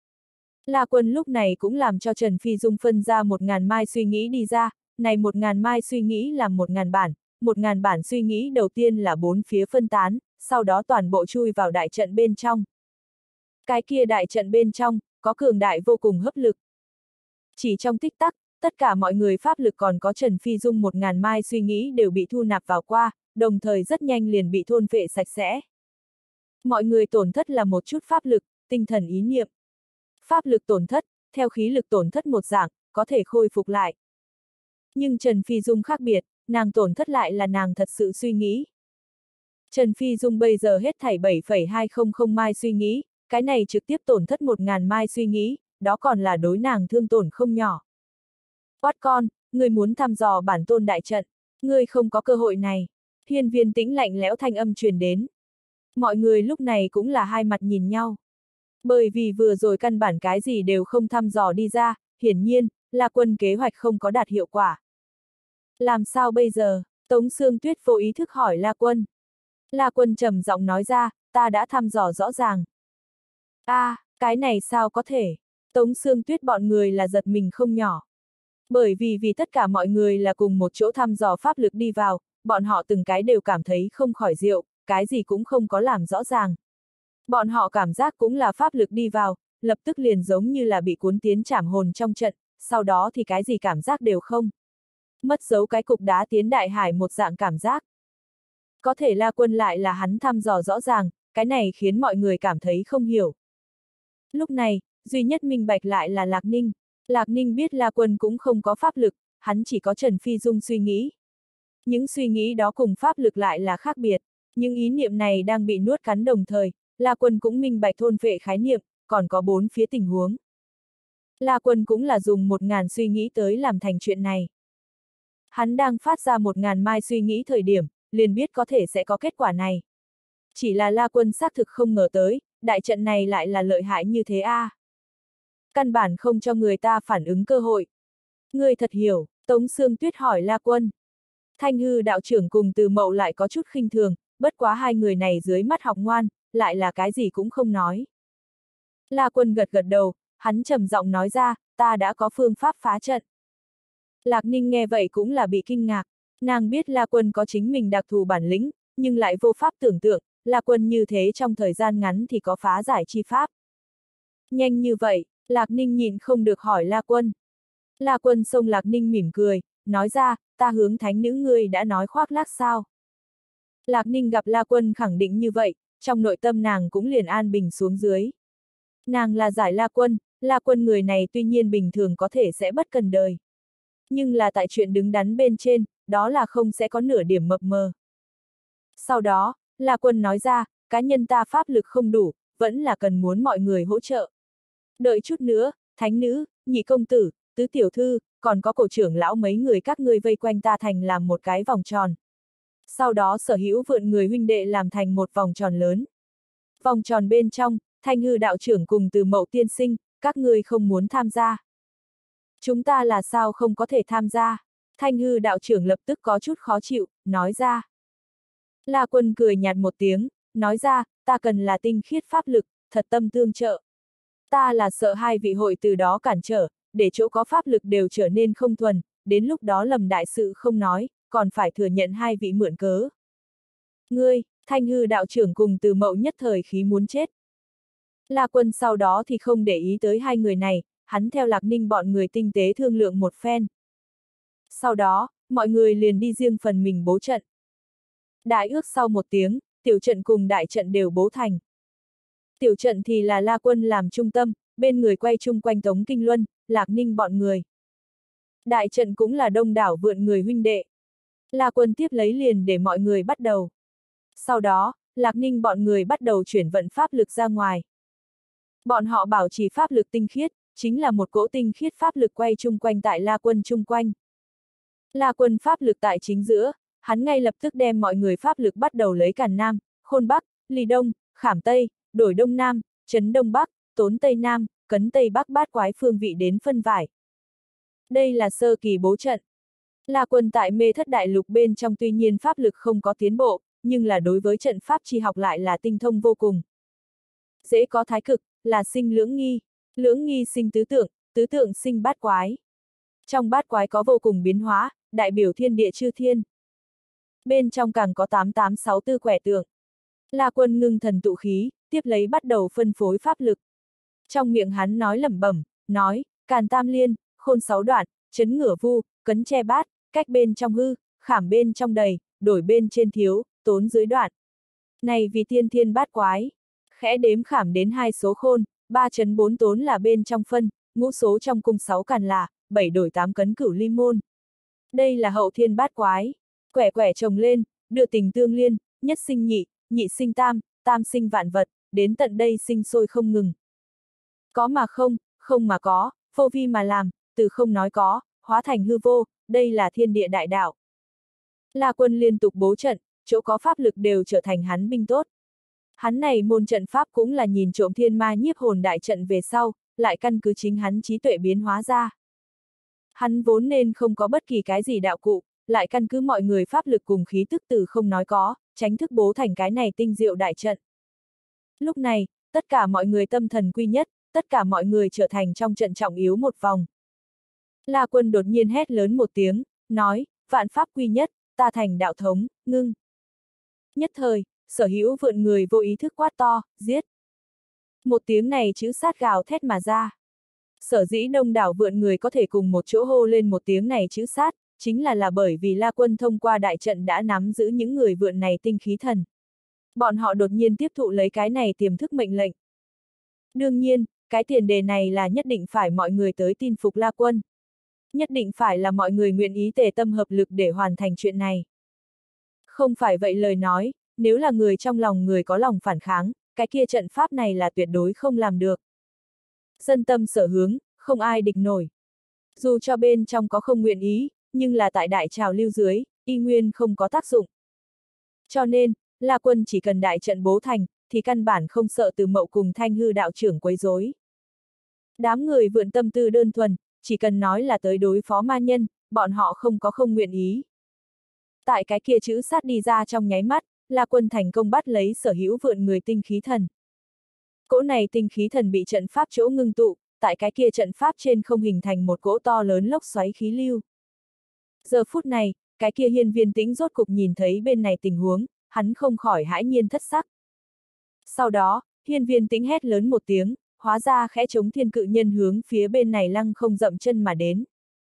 S1: La Quân lúc này cũng làm cho Trần Phi Dung phân ra một ngàn mai suy nghĩ đi ra, này một ngàn mai suy nghĩ làm một ngàn bản, một ngàn bản suy nghĩ đầu tiên là bốn phía phân tán, sau đó toàn bộ chui vào đại trận bên trong. Cái kia đại trận bên trong, có cường đại vô cùng hấp lực. Chỉ trong tích tắc, tất cả mọi người pháp lực còn có Trần Phi Dung một ngàn mai suy nghĩ đều bị thu nạp vào qua, đồng thời rất nhanh liền bị thôn phệ sạch sẽ. Mọi người tổn thất là một chút pháp lực, tinh thần ý niệm. Pháp lực tổn thất, theo khí lực tổn thất một dạng, có thể khôi phục lại. Nhưng Trần Phi Dung khác biệt, nàng tổn thất lại là nàng thật sự suy nghĩ. Trần Phi Dung bây giờ hết thảy bảy phẩy hai không không mai suy nghĩ, cái này trực tiếp tổn thất một ngàn mai suy nghĩ, đó còn là đối nàng thương tổn không nhỏ. Quát con, ngươi muốn thăm dò bản tôn đại trận, ngươi không có cơ hội này. Hiên Viên Tĩnh lạnh lẽo thanh âm truyền đến. Mọi người lúc này cũng là hai mặt nhìn nhau. Bởi vì vừa rồi căn bản cái gì đều không thăm dò đi ra, hiển nhiên, La Quân kế hoạch không có đạt hiệu quả. Làm sao bây giờ? Tống Sương Tuyết vô ý thức hỏi La Quân. La Quân trầm giọng nói ra, ta đã thăm dò rõ ràng. A, à, Cái này sao có thể? Tống Sương Tuyết bọn người là giật mình không nhỏ. Bởi vì vì tất cả mọi người là cùng một chỗ thăm dò pháp lực đi vào, bọn họ từng cái đều cảm thấy không khỏi diệu, cái gì cũng không có làm rõ ràng. Bọn họ cảm giác cũng là pháp lực đi vào, lập tức liền giống như là bị cuốn tiến trảm hồn trong trận, sau đó thì cái gì cảm giác đều không. Mất dấu cái cục đá tiến đại hải một dạng cảm giác. Có thể La Quân lại là hắn thăm dò rõ ràng, cái này khiến mọi người cảm thấy không hiểu. Lúc này, duy nhất minh bạch lại là Lạc Ninh. Lạc Ninh biết La Quân cũng không có pháp lực, hắn chỉ có Trần Phi Dung suy nghĩ. Những suy nghĩ đó cùng pháp lực lại là khác biệt, nhưng ý niệm này đang bị nuốt cắn đồng thời, La Quân cũng minh bạch thôn vệ khái niệm, còn có bốn phía tình huống. La Quân cũng là dùng một ngàn suy nghĩ tới làm thành chuyện này. Hắn đang phát ra một ngàn mai suy nghĩ thời điểm, liền biết có thể sẽ có kết quả này. Chỉ là La Quân xác thực không ngờ tới, đại trận này lại là lợi hại như thế a. À. Căn bản không cho người ta phản ứng cơ hội. Ngươi thật hiểu, Tống Sương Tuyết hỏi La Quân. Thanh hư đạo trưởng cùng Từ Mậu lại có chút khinh thường, bất quá hai người này dưới mắt học ngoan, lại là cái gì cũng không nói. La Quân gật gật đầu, hắn trầm giọng nói ra, ta đã có phương pháp phá trận. Lạc Ninh nghe vậy cũng là bị kinh ngạc, nàng biết La Quân có chính mình đặc thù bản lĩnh, nhưng lại vô pháp tưởng tượng, La Quân như thế trong thời gian ngắn thì có phá giải chi pháp. Nhanh như vậy, Lạc Ninh nhịn không được hỏi La Quân. La Quân xông Lạc Ninh mỉm cười, nói ra, ta hướng thánh nữ ngươi đã nói khoác lác sao. Lạc Ninh gặp La Quân khẳng định như vậy, trong nội tâm nàng cũng liền an bình xuống dưới. Nàng là giải La Quân, La Quân người này tuy nhiên bình thường có thể sẽ bất cần đời. Nhưng là tại chuyện đứng đắn bên trên, đó là không sẽ có nửa điểm mập mờ. Sau đó, La Quân nói ra, cá nhân ta pháp lực không đủ, vẫn là cần muốn mọi người hỗ trợ. Đợi chút nữa, thánh nữ, nhị công tử, tứ tiểu thư, còn có cổ trưởng lão mấy người các ngươi vây quanh ta thành làm một cái vòng tròn. Sau đó sở hữu vượn người huynh đệ làm thành một vòng tròn lớn. Vòng tròn bên trong, Thanh hư đạo trưởng cùng Từ Mậu tiên sinh, các ngươi không muốn tham gia. Chúng ta là sao không có thể tham gia? Thanh hư đạo trưởng lập tức có chút khó chịu, nói ra. La Quân cười nhạt một tiếng, nói ra, ta cần là tinh khiết pháp lực, thật tâm tương trợ. Ta là sợ hai vị hội từ đó cản trở, để chỗ có pháp lực đều trở nên không thuần, đến lúc đó lầm đại sự không nói, còn phải thừa nhận hai vị mượn cớ. Ngươi, Thanh hư đạo trưởng cùng Từ Mậu nhất thời khí muốn chết. La Quân sau đó thì không để ý tới hai người này, hắn theo Lạc Ninh bọn người tinh tế thương lượng một phen. Sau đó, mọi người liền đi riêng phần mình bố trận. Đại ước sau một tiếng, tiểu trận cùng đại trận đều bố thành. Tiểu trận thì là La Quân làm trung tâm, bên người quay chung quanh Tống Kinh Luân, Lạc Ninh bọn người. Đại trận cũng là đông đảo vượn người huynh đệ. La Quân tiếp lấy liền để mọi người bắt đầu. Sau đó, Lạc Ninh bọn người bắt đầu chuyển vận pháp lực ra ngoài. Bọn họ bảo trì pháp lực tinh khiết, chính là một cỗ tinh khiết pháp lực quay chung quanh tại La Quân chung quanh. La Quân pháp lực tại chính giữa, hắn ngay lập tức đem mọi người pháp lực bắt đầu lấy Càn Nam, Khôn Bắc, Ly Đông, Khảm Tây, Đổi Đông Nam, Trấn Đông Bắc, Tốn Tây Nam, Cấn Tây Bắc bát quái phương vị đến phân vải. Đây là sơ kỳ bố trận. La Quân tại Mê Thất Đại Lục bên trong tuy nhiên pháp lực không có tiến bộ, nhưng là đối với trận pháp chi học lại là tinh thông vô cùng. Dễ có thái cực, là sinh lưỡng nghi, lưỡng nghi sinh tứ tượng, tứ tượng sinh bát quái. Trong bát quái có vô cùng biến hóa, đại biểu thiên địa chư thiên. Bên trong càng có tám tám sáu tư quẻ tượng. La Quân ngưng thần tụ khí, tiếp lấy bắt đầu phân phối pháp lực. Trong miệng hắn nói lẩm bẩm, nói, Càn Tam Liên, Khôn sáu đoạn, Chấn Ngửa Vu, Cấn Che Bát, cách bên trong hư, khảm bên trong đầy, đổi bên trên thiếu, tốn dưới đoạn. Này vì tiên thiên bát quái. Khẽ đếm khảm đến hai số khôn, ba chấn bốn tốn là bên trong phân, ngũ số trong cung sáu càn là, bảy đổi tám cấn cửu ly môn. Đây là hậu thiên bát quái. Quẻ quẻ chồng lên, đưa tình tương liên, nhất sinh nhị, nhị sinh tam, tam sinh vạn vật, đến tận đây sinh sôi không ngừng. Có mà không, không mà có, vô vi mà làm, từ không nói có, hóa thành hư vô, đây là thiên địa đại đạo. La Quân liên tục bố trận, chỗ có pháp lực đều trở thành hắn binh tốt. Hắn này môn trận pháp cũng là nhìn trộm thiên ma nhiếp hồn đại trận về sau, lại căn cứ chính hắn trí tuệ biến hóa ra. Hắn vốn nên không có bất kỳ cái gì đạo cụ, lại căn cứ mọi người pháp lực cùng khí tức từ không nói có, tránh thức bố thành cái này tinh diệu đại trận. Lúc này, tất cả mọi người tâm thần quy nhất, tất cả mọi người trở thành trong trận trọng yếu một vòng. La Quân đột nhiên hét lớn một tiếng, nói, vạn pháp quy nhất, ta thành đạo thống, ngưng. Nhất thời, sở hữu vượn người vô ý thức quát to, giết. Một tiếng này chữ sát gào thét mà ra. Sở dĩ đông đảo vượn người có thể cùng một chỗ hô lên một tiếng này chữ sát, chính là là bởi vì La Quân thông qua đại trận đã nắm giữ những người vượn này tinh khí thần. Bọn họ đột nhiên tiếp thụ lấy cái này tiềm thức mệnh lệnh. Đương nhiên, cái tiền đề này là nhất định phải mọi người tới tin phục La Quân. Nhất định phải là mọi người nguyện ý tề tâm hợp lực để hoàn thành chuyện này. Không phải vậy lời nói, nếu là người trong lòng người có lòng phản kháng, cái kia trận pháp này là tuyệt đối không làm được. Dân tâm sở hướng, không ai địch nổi. Dù cho bên trong có không nguyện ý, nhưng là tại đại trào lưu dưới, y nguyên không có tác dụng. Cho nên, La Quân chỉ cần đại trận bố thành, thì căn bản không sợ Từ Mậu cùng Thanh Hư đạo trưởng quấy rối. Đám người vượn tâm tư đơn thuần, chỉ cần nói là tới đối phó ma nhân, bọn họ không có không nguyện ý. Tại cái kia chữ sát đi ra trong nháy mắt, La Quân thành công bắt lấy sở hữu vượn người tinh khí thần. Cỗ này tinh khí thần bị trận pháp chỗ ngưng tụ, tại cái kia trận pháp trên không hình thành một cỗ to lớn lốc xoáy khí lưu. Giờ phút này, cái kia Hiên Viên Tĩnh rốt cục nhìn thấy bên này tình huống, hắn không khỏi hãi nhiên thất sắc. Sau đó, Hiên Viên Tĩnh hét lớn một tiếng, hóa ra khẽ chống thiên cự nhân hướng phía bên này lăng không dậm chân mà đến.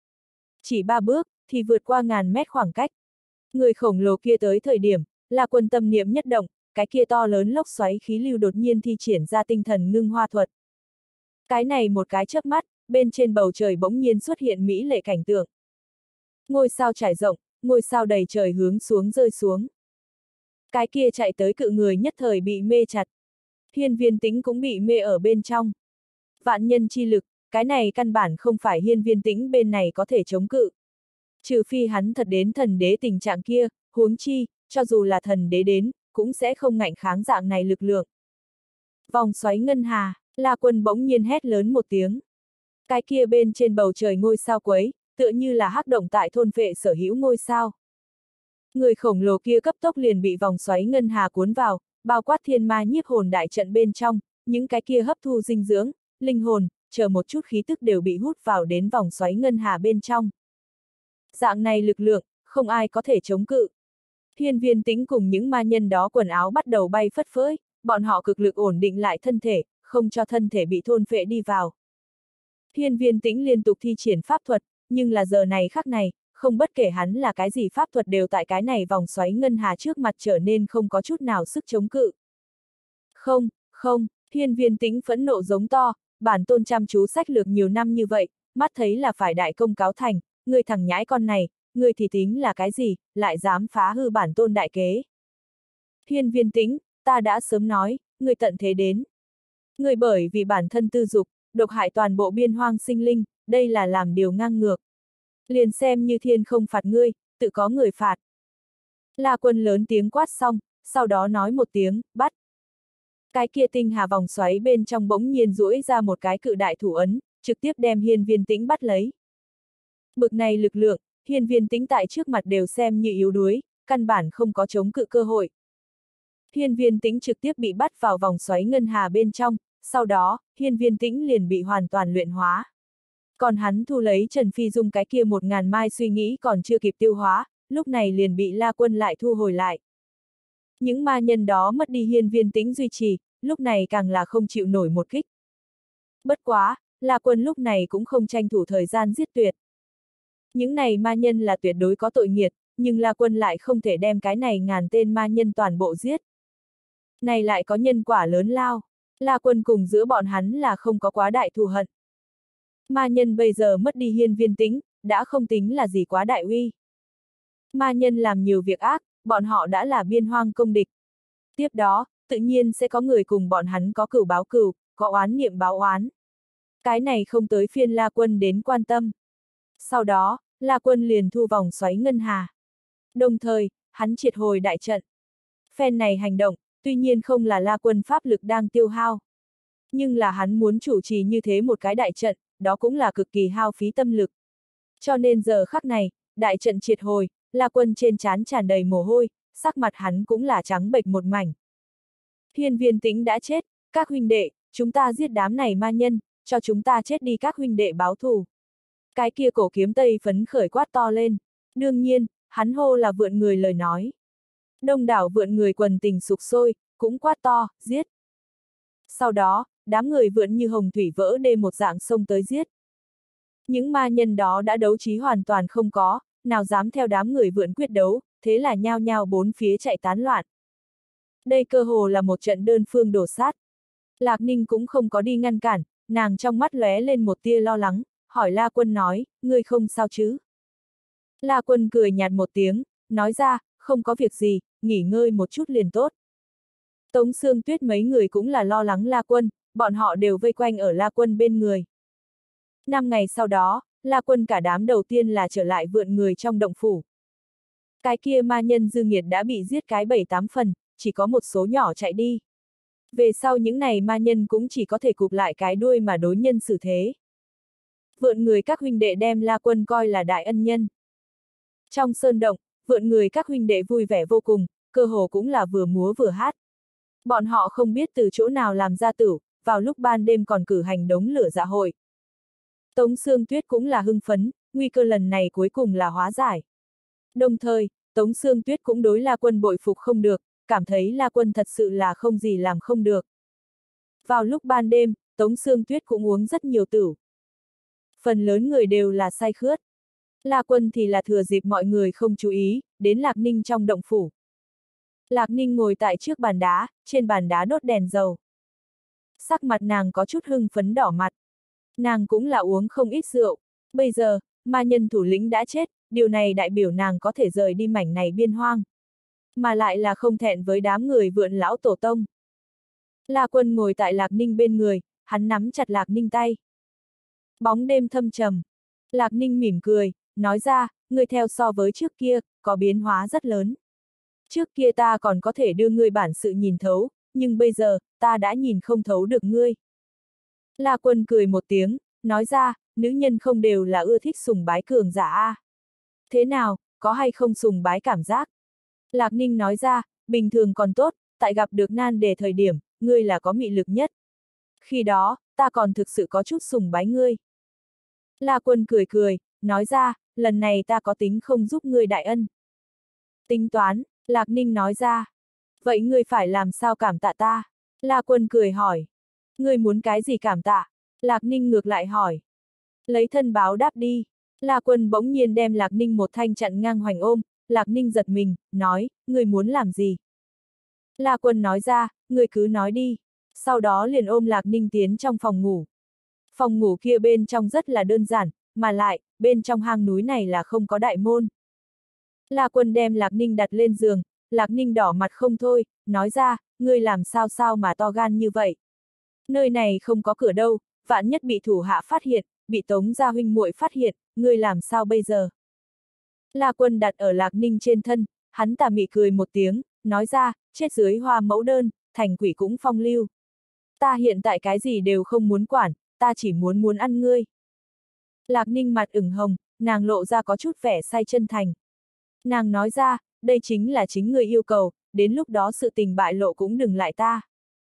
S1: Chỉ ba bước, thì vượt qua ngàn mét khoảng cách. Người khổng lồ kia tới thời điểm, La Quân tâm niệm nhất động, cái kia to lớn lốc xoáy khí lưu đột nhiên thi triển ra tinh thần ngưng hoa thuật. Cái này một cái chớp mắt, bên trên bầu trời bỗng nhiên xuất hiện mỹ lệ cảnh tượng. Ngôi sao trải rộng, ngôi sao đầy trời hướng xuống rơi xuống. Cái kia chạy tới cự người nhất thời bị mê chặt. Hiên Viên Tĩnh cũng bị mê ở bên trong. Vạn nhân chi lực, cái này căn bản không phải Hiên Viên Tĩnh bên này có thể chống cự. Trừ phi hắn thật đến thần đế tình trạng kia, huống chi, cho dù là thần đế đến, cũng sẽ không ngạnh kháng dạng này lực lượng. Vòng xoáy ngân hà, La Quân bỗng nhiên hét lớn một tiếng. Cái kia bên trên bầu trời ngôi sao quấy, tựa như là hắc động tại thôn phệ sở hữu ngôi sao. Người khổng lồ kia cấp tốc liền bị vòng xoáy ngân hà cuốn vào, bao quát thiên ma nhiếp hồn đại trận bên trong, những cái kia hấp thu dinh dưỡng, linh hồn, chờ một chút khí tức đều bị hút vào đến vòng xoáy ngân hà bên trong. Dạng này lực lượng, không ai có thể chống cự. Hiên Viên Tĩnh cùng những ma nhân đó quần áo bắt đầu bay phất phới, bọn họ cực lực ổn định lại thân thể, không cho thân thể bị thôn phệ đi vào. Hiên Viên Tĩnh liên tục thi triển pháp thuật, nhưng là giờ này khắc này, không bất kể hắn là cái gì pháp thuật đều tại cái này vòng xoáy ngân hà trước mặt trở nên không có chút nào sức chống cự. Không, không, Hiên Viên Tĩnh phẫn nộ giống to, bản tôn chăm chú sách lược nhiều năm như vậy, mắt thấy là phải đại công cáo thành, ngươi thằng nhãi con này, ngươi thì tính là cái gì, lại dám phá hư bản tôn đại kế. Hiên Viên Tĩnh, ta đã sớm nói, ngươi tận thế đến. Ngươi bởi vì bản thân tư dục, độc hại toàn bộ biên hoang sinh linh, đây là làm điều ngang ngược. Liền xem như thiên không phạt ngươi, tự có người phạt. La Quân lớn tiếng quát xong, sau đó nói một tiếng, bắt. Cái kia tinh hà vòng xoáy bên trong bỗng nhiên duỗi ra một cái cự đại thủ ấn, trực tiếp đem Hiên Viên Tĩnh bắt lấy. Bực này lực lượng, Hiên Viên Tĩnh tại trước mặt đều xem như yếu đuối, căn bản không có chống cự cơ hội. Hiên Viên Tĩnh trực tiếp bị bắt vào vòng xoáy ngân hà bên trong, sau đó, Hiên Viên Tĩnh liền bị hoàn toàn luyện hóa. Còn hắn thu lấy Trần Phi Dung cái kia một ngàn mai suy nghĩ còn chưa kịp tiêu hóa, lúc này liền bị La Quân lại thu hồi lại. Những ma nhân đó mất đi Hiên Viên Tĩnh duy trì, lúc này càng là không chịu nổi một kích. Bất quá, La Quân lúc này cũng không tranh thủ thời gian giết tuyệt. Những này ma nhân là tuyệt đối có tội nghiệt, nhưng La Quân lại không thể đem cái này ngàn tên ma nhân toàn bộ giết. Này lại có nhân quả lớn lao, La Quân cùng giữa bọn hắn là không có quá đại thù hận. Ma nhân bây giờ mất đi Hiên Viên Tĩnh, đã không tính là gì quá đại uy. Ma nhân làm nhiều việc ác, bọn họ đã là biên hoang công địch. Tiếp đó, tự nhiên sẽ có người cùng bọn hắn có cửu báo cửu, có oán niệm báo oán. Cái này không tới phiên La Quân đến quan tâm. Sau đó, La Quân liền thu vòng xoáy ngân hà. Đồng thời, hắn triệt hồi đại trận. Phen này hành động, tuy nhiên không là La Quân pháp lực đang tiêu hao. Nhưng là hắn muốn chủ trì như thế một cái đại trận, đó cũng là cực kỳ hao phí tâm lực. Cho nên giờ khắc này, đại trận triệt hồi, La Quân trên trán tràn đầy mồ hôi, sắc mặt hắn cũng là trắng bệch một mảnh. Hiên Viên Tĩnh đã chết, Các huynh đệ, chúng ta giết đám này ma nhân, cho chúng ta chết đi các huynh đệ báo thù. Cái kia cổ kiếm tây phấn khởi quát to lên. Đương nhiên, hắn hô là vượn người lời nói. Đông đảo vượn người quần tình sục sôi, cũng quát to, giết. Sau đó, đám người vượn như hồng thủy vỡ đê một dạng xông tới giết. Những ma nhân đó đã đấu trí hoàn toàn không có, nào dám theo đám người vượn quyết đấu, thế là nhao nhao bốn phía chạy tán loạn. Đây cơ hồ là một trận đơn phương đổ sát. Lạc Ninh cũng không có đi ngăn cản, nàng trong mắt lóe lên một tia lo lắng, hỏi La Quân nói, ngươi không sao chứ? La Quân cười nhạt một tiếng, nói ra, không có việc gì, nghỉ ngơi một chút liền tốt. Tống Sương Tuyết mấy người cũng là lo lắng La Quân, bọn họ đều vây quanh ở La Quân bên người. Năm ngày sau đó, La Quân cả đám đầu tiên là trở lại vượn người trong động phủ. Cái kia ma nhân dư nghiệt đã bị giết cái bảy tám phần, chỉ có một số nhỏ chạy đi. Về sau những này ma nhân cũng chỉ có thể cụp lại cái đuôi mà đối nhân xử thế. Vượn người các huynh đệ đem La Quân coi là đại ân nhân. Trong sơn động, vượn người các huynh đệ vui vẻ vô cùng, cơ hồ cũng là vừa múa vừa hát. Bọn họ không biết từ chỗ nào làm ra tửu, vào lúc ban đêm còn cử hành đống lửa dạ hội. Tống Sương Tuyết cũng là hưng phấn, nguy cơ lần này cuối cùng là hóa giải. Đồng thời, Tống Sương Tuyết cũng đối La Quân bội phục không được, cảm thấy La Quân thật sự là không gì làm không được. Vào lúc ban đêm, Tống Sương Tuyết cũng uống rất nhiều tửu. Phần lớn người đều là say khướt. La Quân thì là thừa dịp mọi người không chú ý, đến Lạc Ninh trong động phủ. Lạc Ninh ngồi tại trước bàn đá, trên bàn đá đốt đèn dầu. Sắc mặt nàng có chút hưng phấn đỏ mặt. Nàng cũng là uống không ít rượu. Bây giờ, ma nhân thủ lĩnh đã chết, điều này đại biểu nàng có thể rời đi mảnh này biên hoang. Mà lại là không thẹn với đám người vượn lão tổ tông. La Quân ngồi tại Lạc Ninh bên người, hắn nắm chặt Lạc Ninh tay. Bóng đêm thâm trầm. Lạc Ninh mỉm cười, nói ra, ngươi theo so với trước kia, có biến hóa rất lớn. Trước kia ta còn có thể đưa ngươi bản sự nhìn thấu, nhưng bây giờ, ta đã nhìn không thấu được ngươi. La Quân cười một tiếng, nói ra, nữ nhân không đều là ưa thích sùng bái cường giả a. Thế nào, có hay không sùng bái cảm giác? Lạc Ninh nói ra, bình thường còn tốt, tại gặp được nan đề thời điểm, ngươi là có mị lực nhất. Khi đó, ta còn thực sự có chút sùng bái ngươi. La Quân cười cười, nói ra, lần này ta có tính không giúp ngươi đại ân. Tính toán, Lạc Ninh nói ra. Vậy ngươi phải làm sao cảm tạ ta? La Quân cười hỏi. Ngươi muốn cái gì cảm tạ? Lạc Ninh ngược lại hỏi. Lấy thân báo đáp đi. La Quân bỗng nhiên đem Lạc Ninh một thanh chặn ngang hoành ôm, Lạc Ninh giật mình, nói, ngươi muốn làm gì? La Quân nói ra, ngươi cứ nói đi. Sau đó liền ôm Lạc Ninh tiến trong phòng ngủ. Phòng ngủ kia bên trong rất là đơn giản, mà lại, bên trong hang núi này là không có đại môn. La Quân đem Lạc Ninh đặt lên giường, Lạc Ninh đỏ mặt không thôi, nói ra, ngươi làm sao sao mà to gan như vậy? Nơi này không có cửa đâu, vạn nhất bị thủ hạ phát hiện, bị Tống gia huynh muội phát hiện, ngươi làm sao bây giờ? La Quân đặt ở Lạc Ninh trên thân, hắn tà mị cười một tiếng, nói ra, chết dưới hoa mẫu đơn, thành quỷ cũng phong lưu. Ta hiện tại cái gì đều không muốn quản, ta chỉ muốn muốn ăn ngươi. Lạc Ninh mặt ửng hồng, nàng lộ ra có chút vẻ say chân thành. Nàng nói ra, đây chính là chính ngươi yêu cầu, đến lúc đó sự tình bại lộ cũng đừng lại ta.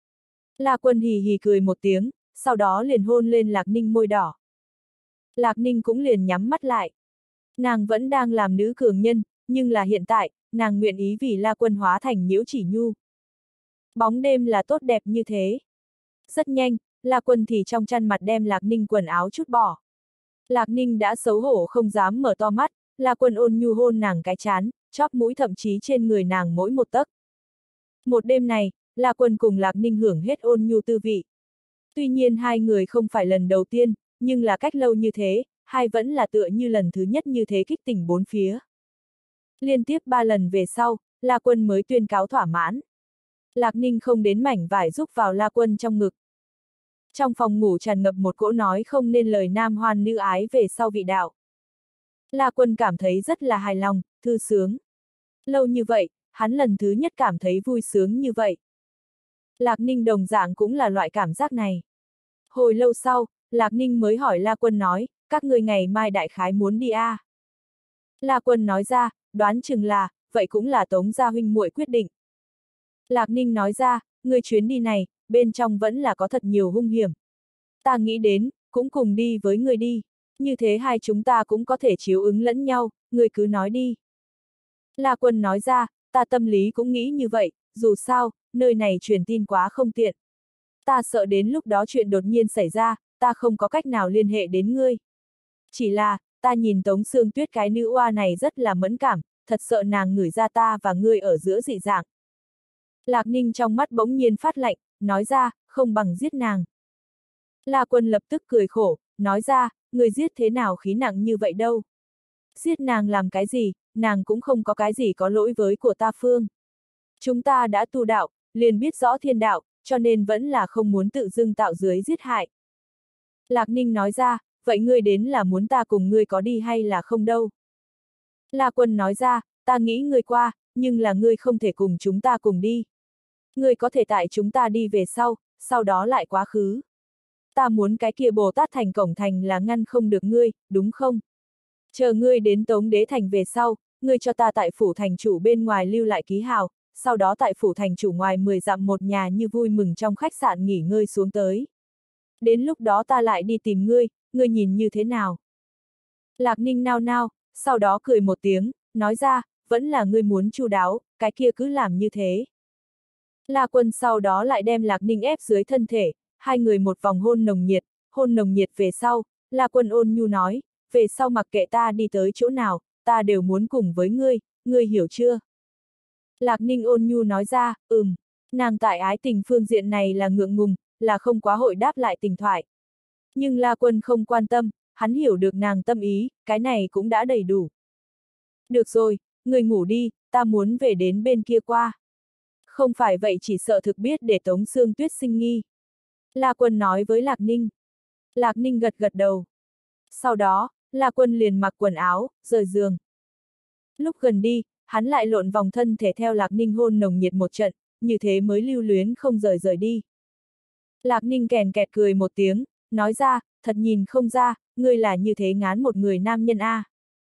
S1: La Quân hì hì cười một tiếng, sau đó liền hôn lên Lạc Ninh môi đỏ. Lạc Ninh cũng liền nhắm mắt lại. Nàng vẫn đang làm nữ cường nhân, nhưng là hiện tại, nàng nguyện ý vì La Quân hóa thành nhiễu chỉ nhu. Bóng đêm là tốt đẹp như thế. Rất nhanh, La Quân thì trong chăn mặt đem Lạc Ninh quần áo chút bỏ. Lạc Ninh đã xấu hổ không dám mở to mắt, La Quân ôn nhu hôn nàng cái trán, chóp mũi thậm chí trên người nàng mỗi một tấc. Một đêm này, La Quân cùng Lạc Ninh hưởng hết ôn nhu tư vị. Tuy nhiên hai người không phải lần đầu tiên, nhưng là cách lâu như thế, hai vẫn là tựa như lần thứ nhất như thế kích tỉnh bốn phía. Liên tiếp ba lần về sau, La Quân mới tuyên cáo thỏa mãn. Lạc Ninh không đến mảnh vải rúc vào La Quân trong ngực. Trong phòng ngủ tràn ngập một cỗ nói không nên lời nam hoan nữ ái về sau vị đạo. La Quân cảm thấy rất là hài lòng, thư sướng. Lâu như vậy, hắn lần thứ nhất cảm thấy vui sướng như vậy. Lạc Ninh đồng dạng cũng là loại cảm giác này. Hồi lâu sau, Lạc Ninh mới hỏi La Quân nói, các người ngày mai đại khái muốn đi à? La Quân nói ra, đoán chừng là, vậy cũng là Tống gia huynh muội quyết định. Lạc Ninh nói ra, người chuyến đi này, bên trong vẫn là có thật nhiều hung hiểm. Ta nghĩ đến, cũng cùng đi với người đi. Như thế hai chúng ta cũng có thể chiếu ứng lẫn nhau, người cứ nói đi. La Quân nói ra, ta tâm lý cũng nghĩ như vậy, dù sao, nơi này truyền tin quá không tiện. Ta sợ đến lúc đó chuyện đột nhiên xảy ra, ta không có cách nào liên hệ đến ngươi. Chỉ là, ta nhìn Tống Sương Tuyết cái nữ oa này rất là mẫn cảm, thật sợ nàng ngửi ra ta và ngươi ở giữa dị dạng. Lạc Ninh trong mắt bỗng nhiên phát lạnh, nói ra, không bằng giết nàng. La Quân lập tức cười khổ, nói ra, người giết thế nào khí nặng như vậy đâu. Giết nàng làm cái gì, nàng cũng không có cái gì có lỗi với của ta phương. Chúng ta đã tu đạo, liền biết rõ thiên đạo, cho nên vẫn là không muốn tự dưng tạo dưới giết hại. Lạc Ninh nói ra, vậy ngươi đến là muốn ta cùng ngươi có đi hay là không đâu? La Quân nói ra, ta nghĩ ngươi qua, nhưng là ngươi không thể cùng chúng ta cùng đi. Ngươi có thể tại chúng ta đi về sau, sau đó lại quá khứ. Ta muốn cái kia Bồ Tát thành cổng thành là ngăn không được ngươi, đúng không? Chờ ngươi đến Tống Đế thành về sau, ngươi cho ta tại phủ thành chủ bên ngoài lưu lại ký hào, sau đó tại phủ thành chủ ngoài mười dặm một nhà như vui mừng trong khách sạn nghỉ ngơi xuống tới. Đến lúc đó ta lại đi tìm ngươi, ngươi nhìn như thế nào? Lạc Ninh nao nao, sau đó cười một tiếng, nói ra, vẫn là ngươi muốn chu đáo, cái kia cứ làm như thế. La Quân sau đó lại đem Lạc Ninh ép dưới thân thể, hai người một vòng hôn nồng nhiệt, hôn nồng nhiệt về sau, La Quân ôn nhu nói, về sau mặc kệ ta đi tới chỗ nào, ta đều muốn cùng với ngươi, ngươi hiểu chưa? Lạc Ninh ôn nhu nói ra, ừm, nàng tại ái tình phương diện này là ngượng ngùng, là không quá hội đáp lại tình thoại. Nhưng La Quân không quan tâm, hắn hiểu được nàng tâm ý, cái này cũng đã đầy đủ. Được rồi, người ngủ đi, ta muốn về đến bên kia qua. Không phải vậy chỉ sợ thực biết để Tống Sương Tuyết sinh nghi. La Quân nói với Lạc Ninh. Lạc Ninh gật gật đầu. Sau đó, La Quân liền mặc quần áo, rời giường. Lúc gần đi, hắn lại lộn vòng thân thể theo Lạc Ninh hôn nồng nhiệt một trận, như thế mới lưu luyến không rời rời đi. Lạc Ninh kèn kẹt cười một tiếng, nói ra, thật nhìn không ra, ngươi là như thế ngán một người nam nhân a. À.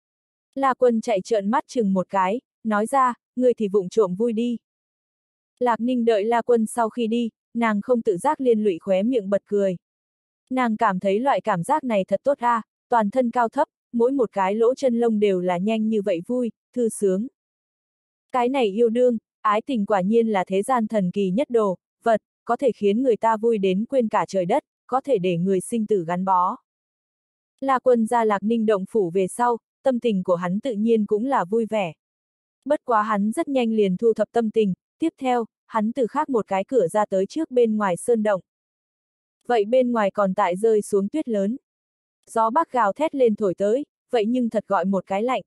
S1: La Quân chạy trợn mắt chừng một cái, nói ra, ngươi thì vụng trộm vui đi. Lạc Ninh đợi La Quân sau khi đi, nàng không tự giác liên lụy khóe miệng bật cười. Nàng cảm thấy loại cảm giác này thật tốt a, à, toàn thân cao thấp, mỗi một cái lỗ chân lông đều là nhanh như vậy vui, thư sướng. Cái này yêu đương, ái tình quả nhiên là thế gian thần kỳ nhất đồ, vật, có thể khiến người ta vui đến quên cả trời đất, có thể để người sinh tử gắn bó. La Quân ra Lạc Ninh động phủ về sau, tâm tình của hắn tự nhiên cũng là vui vẻ. Bất quá hắn rất nhanh liền thu thập tâm tình, tiếp theo, hắn từ khác một cái cửa ra tới trước bên ngoài sơn động. Vậy bên ngoài còn tại rơi xuống tuyết lớn. Gió bắc gào thét lên thổi tới, vậy nhưng thật gọi một cái lạnh.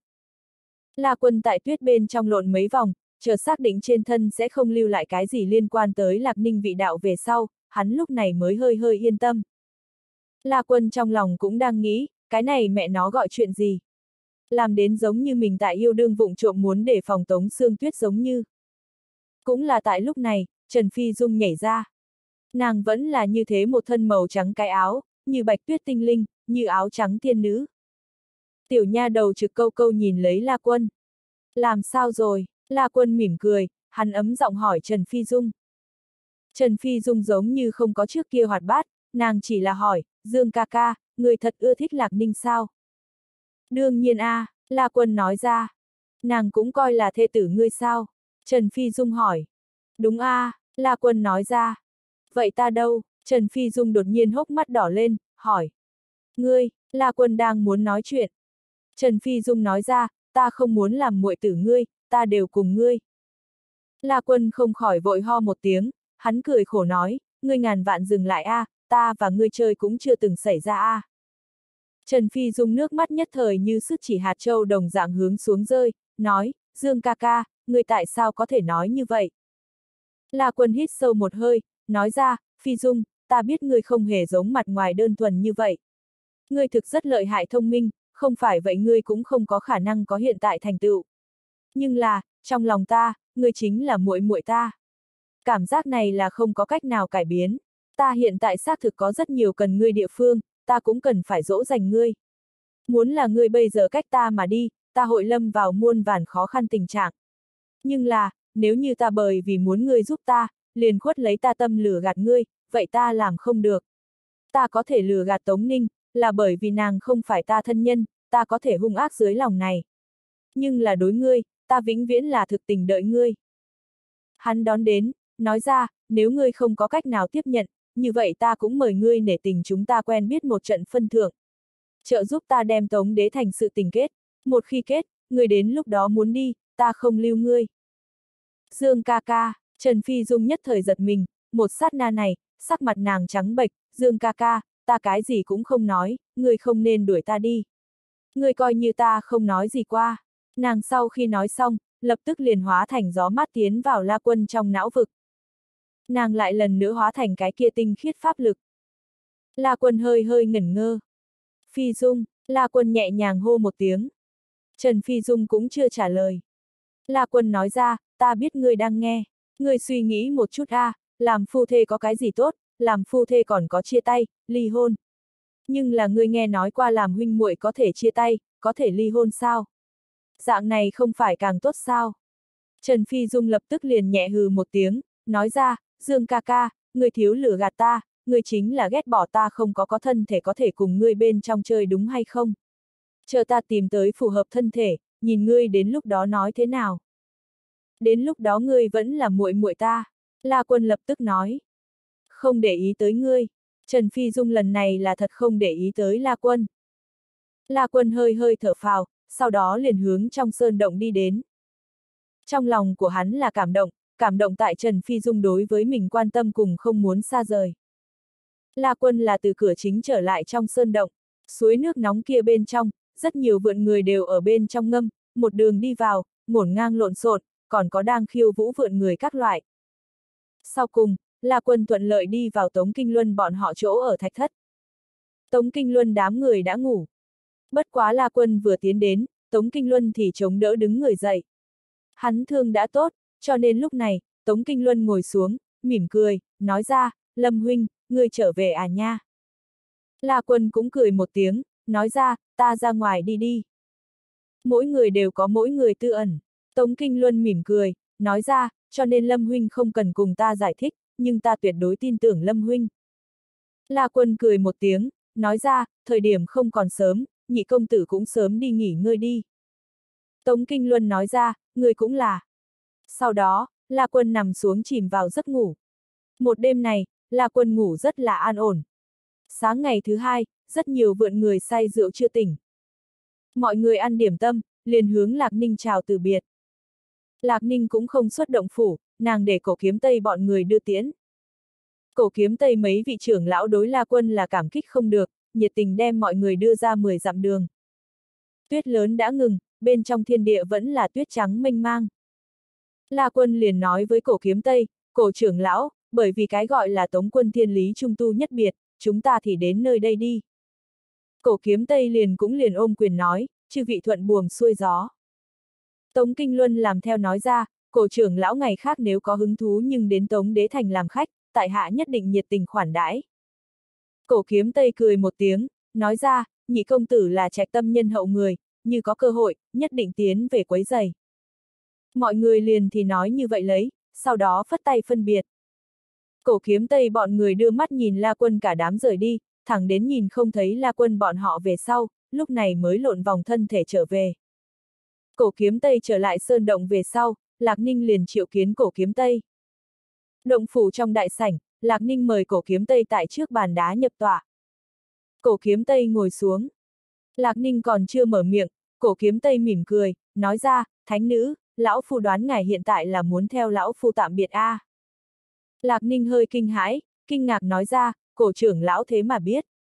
S1: La Quân tại tuyết bên trong lộn mấy vòng, chờ xác định trên thân sẽ không lưu lại cái gì liên quan tới Lạc Ninh vị đạo về sau, hắn lúc này mới hơi hơi yên tâm. La Quân trong lòng cũng đang nghĩ, cái này mẹ nó gọi chuyện gì? Làm đến giống như mình tại yêu đương vụng trộm muốn để phòng Tống Sương Tuyết giống như. Cũng là tại lúc này, Trần Phi Dung nhảy ra. Nàng vẫn là như thế một thân màu trắng cái áo, như bạch tuyết tinh linh, như áo trắng tiên nữ. Tiểu nha đầu trực câu câu nhìn lấy La Quân. Làm sao rồi? La Quân mỉm cười, hắn ấm giọng hỏi Trần Phi Dung. Trần Phi Dung giống như không có trước kia hoạt bát, nàng chỉ là hỏi, Dương ca ca, người thật ưa thích Lạc Ninh sao? Đương nhiên a, à, La Quân nói ra. Nàng cũng coi là thê tử ngươi sao? Trần Phi Dung hỏi. Đúng a, à, La Quân nói ra. Vậy ta đâu? Trần Phi Dung đột nhiên hốc mắt đỏ lên, hỏi. Ngươi, La Quân đang muốn nói chuyện. Trần Phi Dung nói ra, ta không muốn làm muội tử ngươi, ta đều cùng ngươi. La Quân không khỏi vội ho một tiếng, hắn cười khổ nói, ngươi ngàn vạn dừng lại a, à, ta và ngươi chơi cũng chưa từng xảy ra a. À. Trần Phi Dung nước mắt nhất thời như sức chỉ hạt châu đồng dạng hướng xuống rơi, nói, Dương ca ca, ngươi tại sao có thể nói như vậy? La Quân hít sâu một hơi, nói ra, Phi Dung, ta biết ngươi không hề giống mặt ngoài đơn thuần như vậy. Ngươi thực rất lợi hại thông minh, không phải vậy ngươi cũng không có khả năng có hiện tại thành tựu. Nhưng là, trong lòng ta, ngươi chính là muội muội ta. Cảm giác này là không có cách nào cải biến. Ta hiện tại xác thực có rất nhiều cần ngươi địa phương, ta cũng cần phải dỗ dành ngươi. Muốn là ngươi bây giờ cách ta mà đi, ta hội lâm vào muôn vàn khó khăn tình trạng. Nhưng là, nếu như ta bởi vì muốn ngươi giúp ta, liền khuất lấy ta tâm lừa gạt ngươi, vậy ta làm không được. Ta có thể lừa gạt Tống Ninh, là bởi vì nàng không phải ta thân nhân, ta có thể hung ác dưới lòng này. Nhưng là đối ngươi, ta vĩnh viễn là thực tình đợi ngươi. Hắn đón đến, nói ra, nếu ngươi không có cách nào tiếp nhận, như vậy ta cũng mời ngươi nể tình chúng ta quen biết một trận phân thưởng. Trợ giúp ta đem Tống Đế thành sự tình kết, một khi kết, ngươi đến lúc đó muốn đi, ta không lưu ngươi. Dương ca ca, Trần Phi Dung nhất thời giật mình, một sát na này, sắc mặt nàng trắng bệch, Dương ca ca, ta cái gì cũng không nói, ngươi không nên đuổi ta đi. Ngươi coi như ta không nói gì qua. Nàng sau khi nói xong, lập tức liền hóa thành gió mát tiến vào La Quân trong não vực. Nàng lại lần nữa hóa thành cái kia tinh khiết pháp lực. La Quân hơi hơi ngẩn ngơ. Phi Dung, La Quân nhẹ nhàng hô một tiếng. Trần Phi Dung cũng chưa trả lời. La Quân nói ra, ta biết ngươi đang nghe. Ngươi suy nghĩ một chút a, à, làm phu thê có cái gì tốt, làm phu thê còn có chia tay, ly hôn. Nhưng là ngươi nghe nói qua làm huynh muội có thể chia tay, có thể ly hôn sao? Dạng này không phải càng tốt sao? Trần Phi Dung lập tức liền nhẹ hừ một tiếng, nói ra, Dương ca ca, ngươi thiếu lừa gạt ta, ngươi chính là ghét bỏ ta không có có thân thể có thể cùng ngươi bên trong chơi đúng hay không? Chờ ta tìm tới phù hợp thân thể, nhìn ngươi đến lúc đó nói thế nào? Đến lúc đó ngươi vẫn là muội muội ta, La Quân lập tức nói. Không để ý tới ngươi, Trần Phi Dung lần này là thật không để ý tới La Quân. La Quân hơi hơi thở phào, sau đó liền hướng trong sơn động đi đến. Trong lòng của hắn là cảm động, cảm động tại Trần Phi Dung đối với mình quan tâm cùng không muốn xa rời. La Quân là từ cửa chính trở lại trong sơn động, suối nước nóng kia bên trong, rất nhiều vượn người đều ở bên trong ngâm, một đường đi vào, ngổn ngang lộn xộn, còn có đang khiêu vũ vượn người các loại. Sau cùng, La Quân thuận lợi đi vào Tống Kinh Luân bọn họ chỗ ở thạch thất. Tống Kinh Luân đám người đã ngủ. Bất quá La Quân vừa tiến đến, Tống Kinh Luân thì chống đỡ đứng người dậy. Hắn thương đã tốt, cho nên lúc này, Tống Kinh Luân ngồi xuống, mỉm cười, nói ra, Lâm huynh, ngươi trở về à nha. La Quân cũng cười một tiếng, nói ra, ta ra ngoài đi đi. Mỗi người đều có mỗi người tư ẩn. Tống Kinh Luân mỉm cười, nói ra, cho nên Lâm huynh không cần cùng ta giải thích, nhưng ta tuyệt đối tin tưởng Lâm huynh. La Quân cười một tiếng, nói ra, thời điểm không còn sớm, nhị công tử cũng sớm đi nghỉ ngơi đi. Tống Kinh Luân nói ra, người cũng là. Sau đó, La Quân nằm xuống chìm vào giấc ngủ. Một đêm này, La Quân ngủ rất là an ổn. Sáng ngày thứ hai, rất nhiều vượn người say rượu chưa tỉnh. Mọi người ăn điểm tâm, liền hướng Lạc Ninh chào từ biệt. Lạc Ninh cũng không xuất động phủ, nàng để Cổ Kiếm Tây bọn người đưa tiễn. Cổ Kiếm Tây mấy vị trưởng lão đối La Quân là cảm kích không được, nhiệt tình đem mọi người đưa ra mười dặm đường. Tuyết lớn đã ngừng, bên trong thiên địa vẫn là tuyết trắng mênh mang. La Quân liền nói với Cổ Kiếm Tây, Cổ trưởng lão, bởi vì cái gọi là Tống quân thiên lý trung tu nhất biệt, chúng ta thì đến nơi đây đi. Cổ Kiếm Tây liền cũng liền ôm quyền nói, chư vị thuận buồm xuôi gió. Tống Kinh Luân làm theo nói ra, Cổ trưởng lão ngày khác nếu có hứng thú nhưng đến Tống Đế Thành làm khách, tại hạ nhất định nhiệt tình khoản đãi. Cổ Kiếm Tây cười một tiếng, nói ra, nhị công tử là trạch tâm nhân hậu người, như có cơ hội, nhất định tiến về quấy giày. Mọi người liền thì nói như vậy lấy, sau đó phất tay phân biệt. Cổ Kiếm Tây bọn người đưa mắt nhìn La Quân cả đám rời đi, thẳng đến nhìn không thấy La Quân bọn họ về sau, lúc này mới lộn vòng thân thể trở về. Cổ Kiếm Tây trở lại sơn động về sau, Lạc Ninh liền triệu kiến Cổ Kiếm Tây. Động phủ trong đại sảnh, Lạc Ninh mời Cổ Kiếm Tây tại trước bàn đá nhập tọa. Cổ Kiếm Tây ngồi xuống. Lạc Ninh còn chưa mở miệng, Cổ Kiếm Tây mỉm cười, nói ra, thánh nữ, lão phu đoán ngài hiện tại là muốn theo lão phu tạm biệt a. À. Lạc Ninh hơi kinh hãi, kinh ngạc nói ra, Cổ trưởng lão thế mà biết.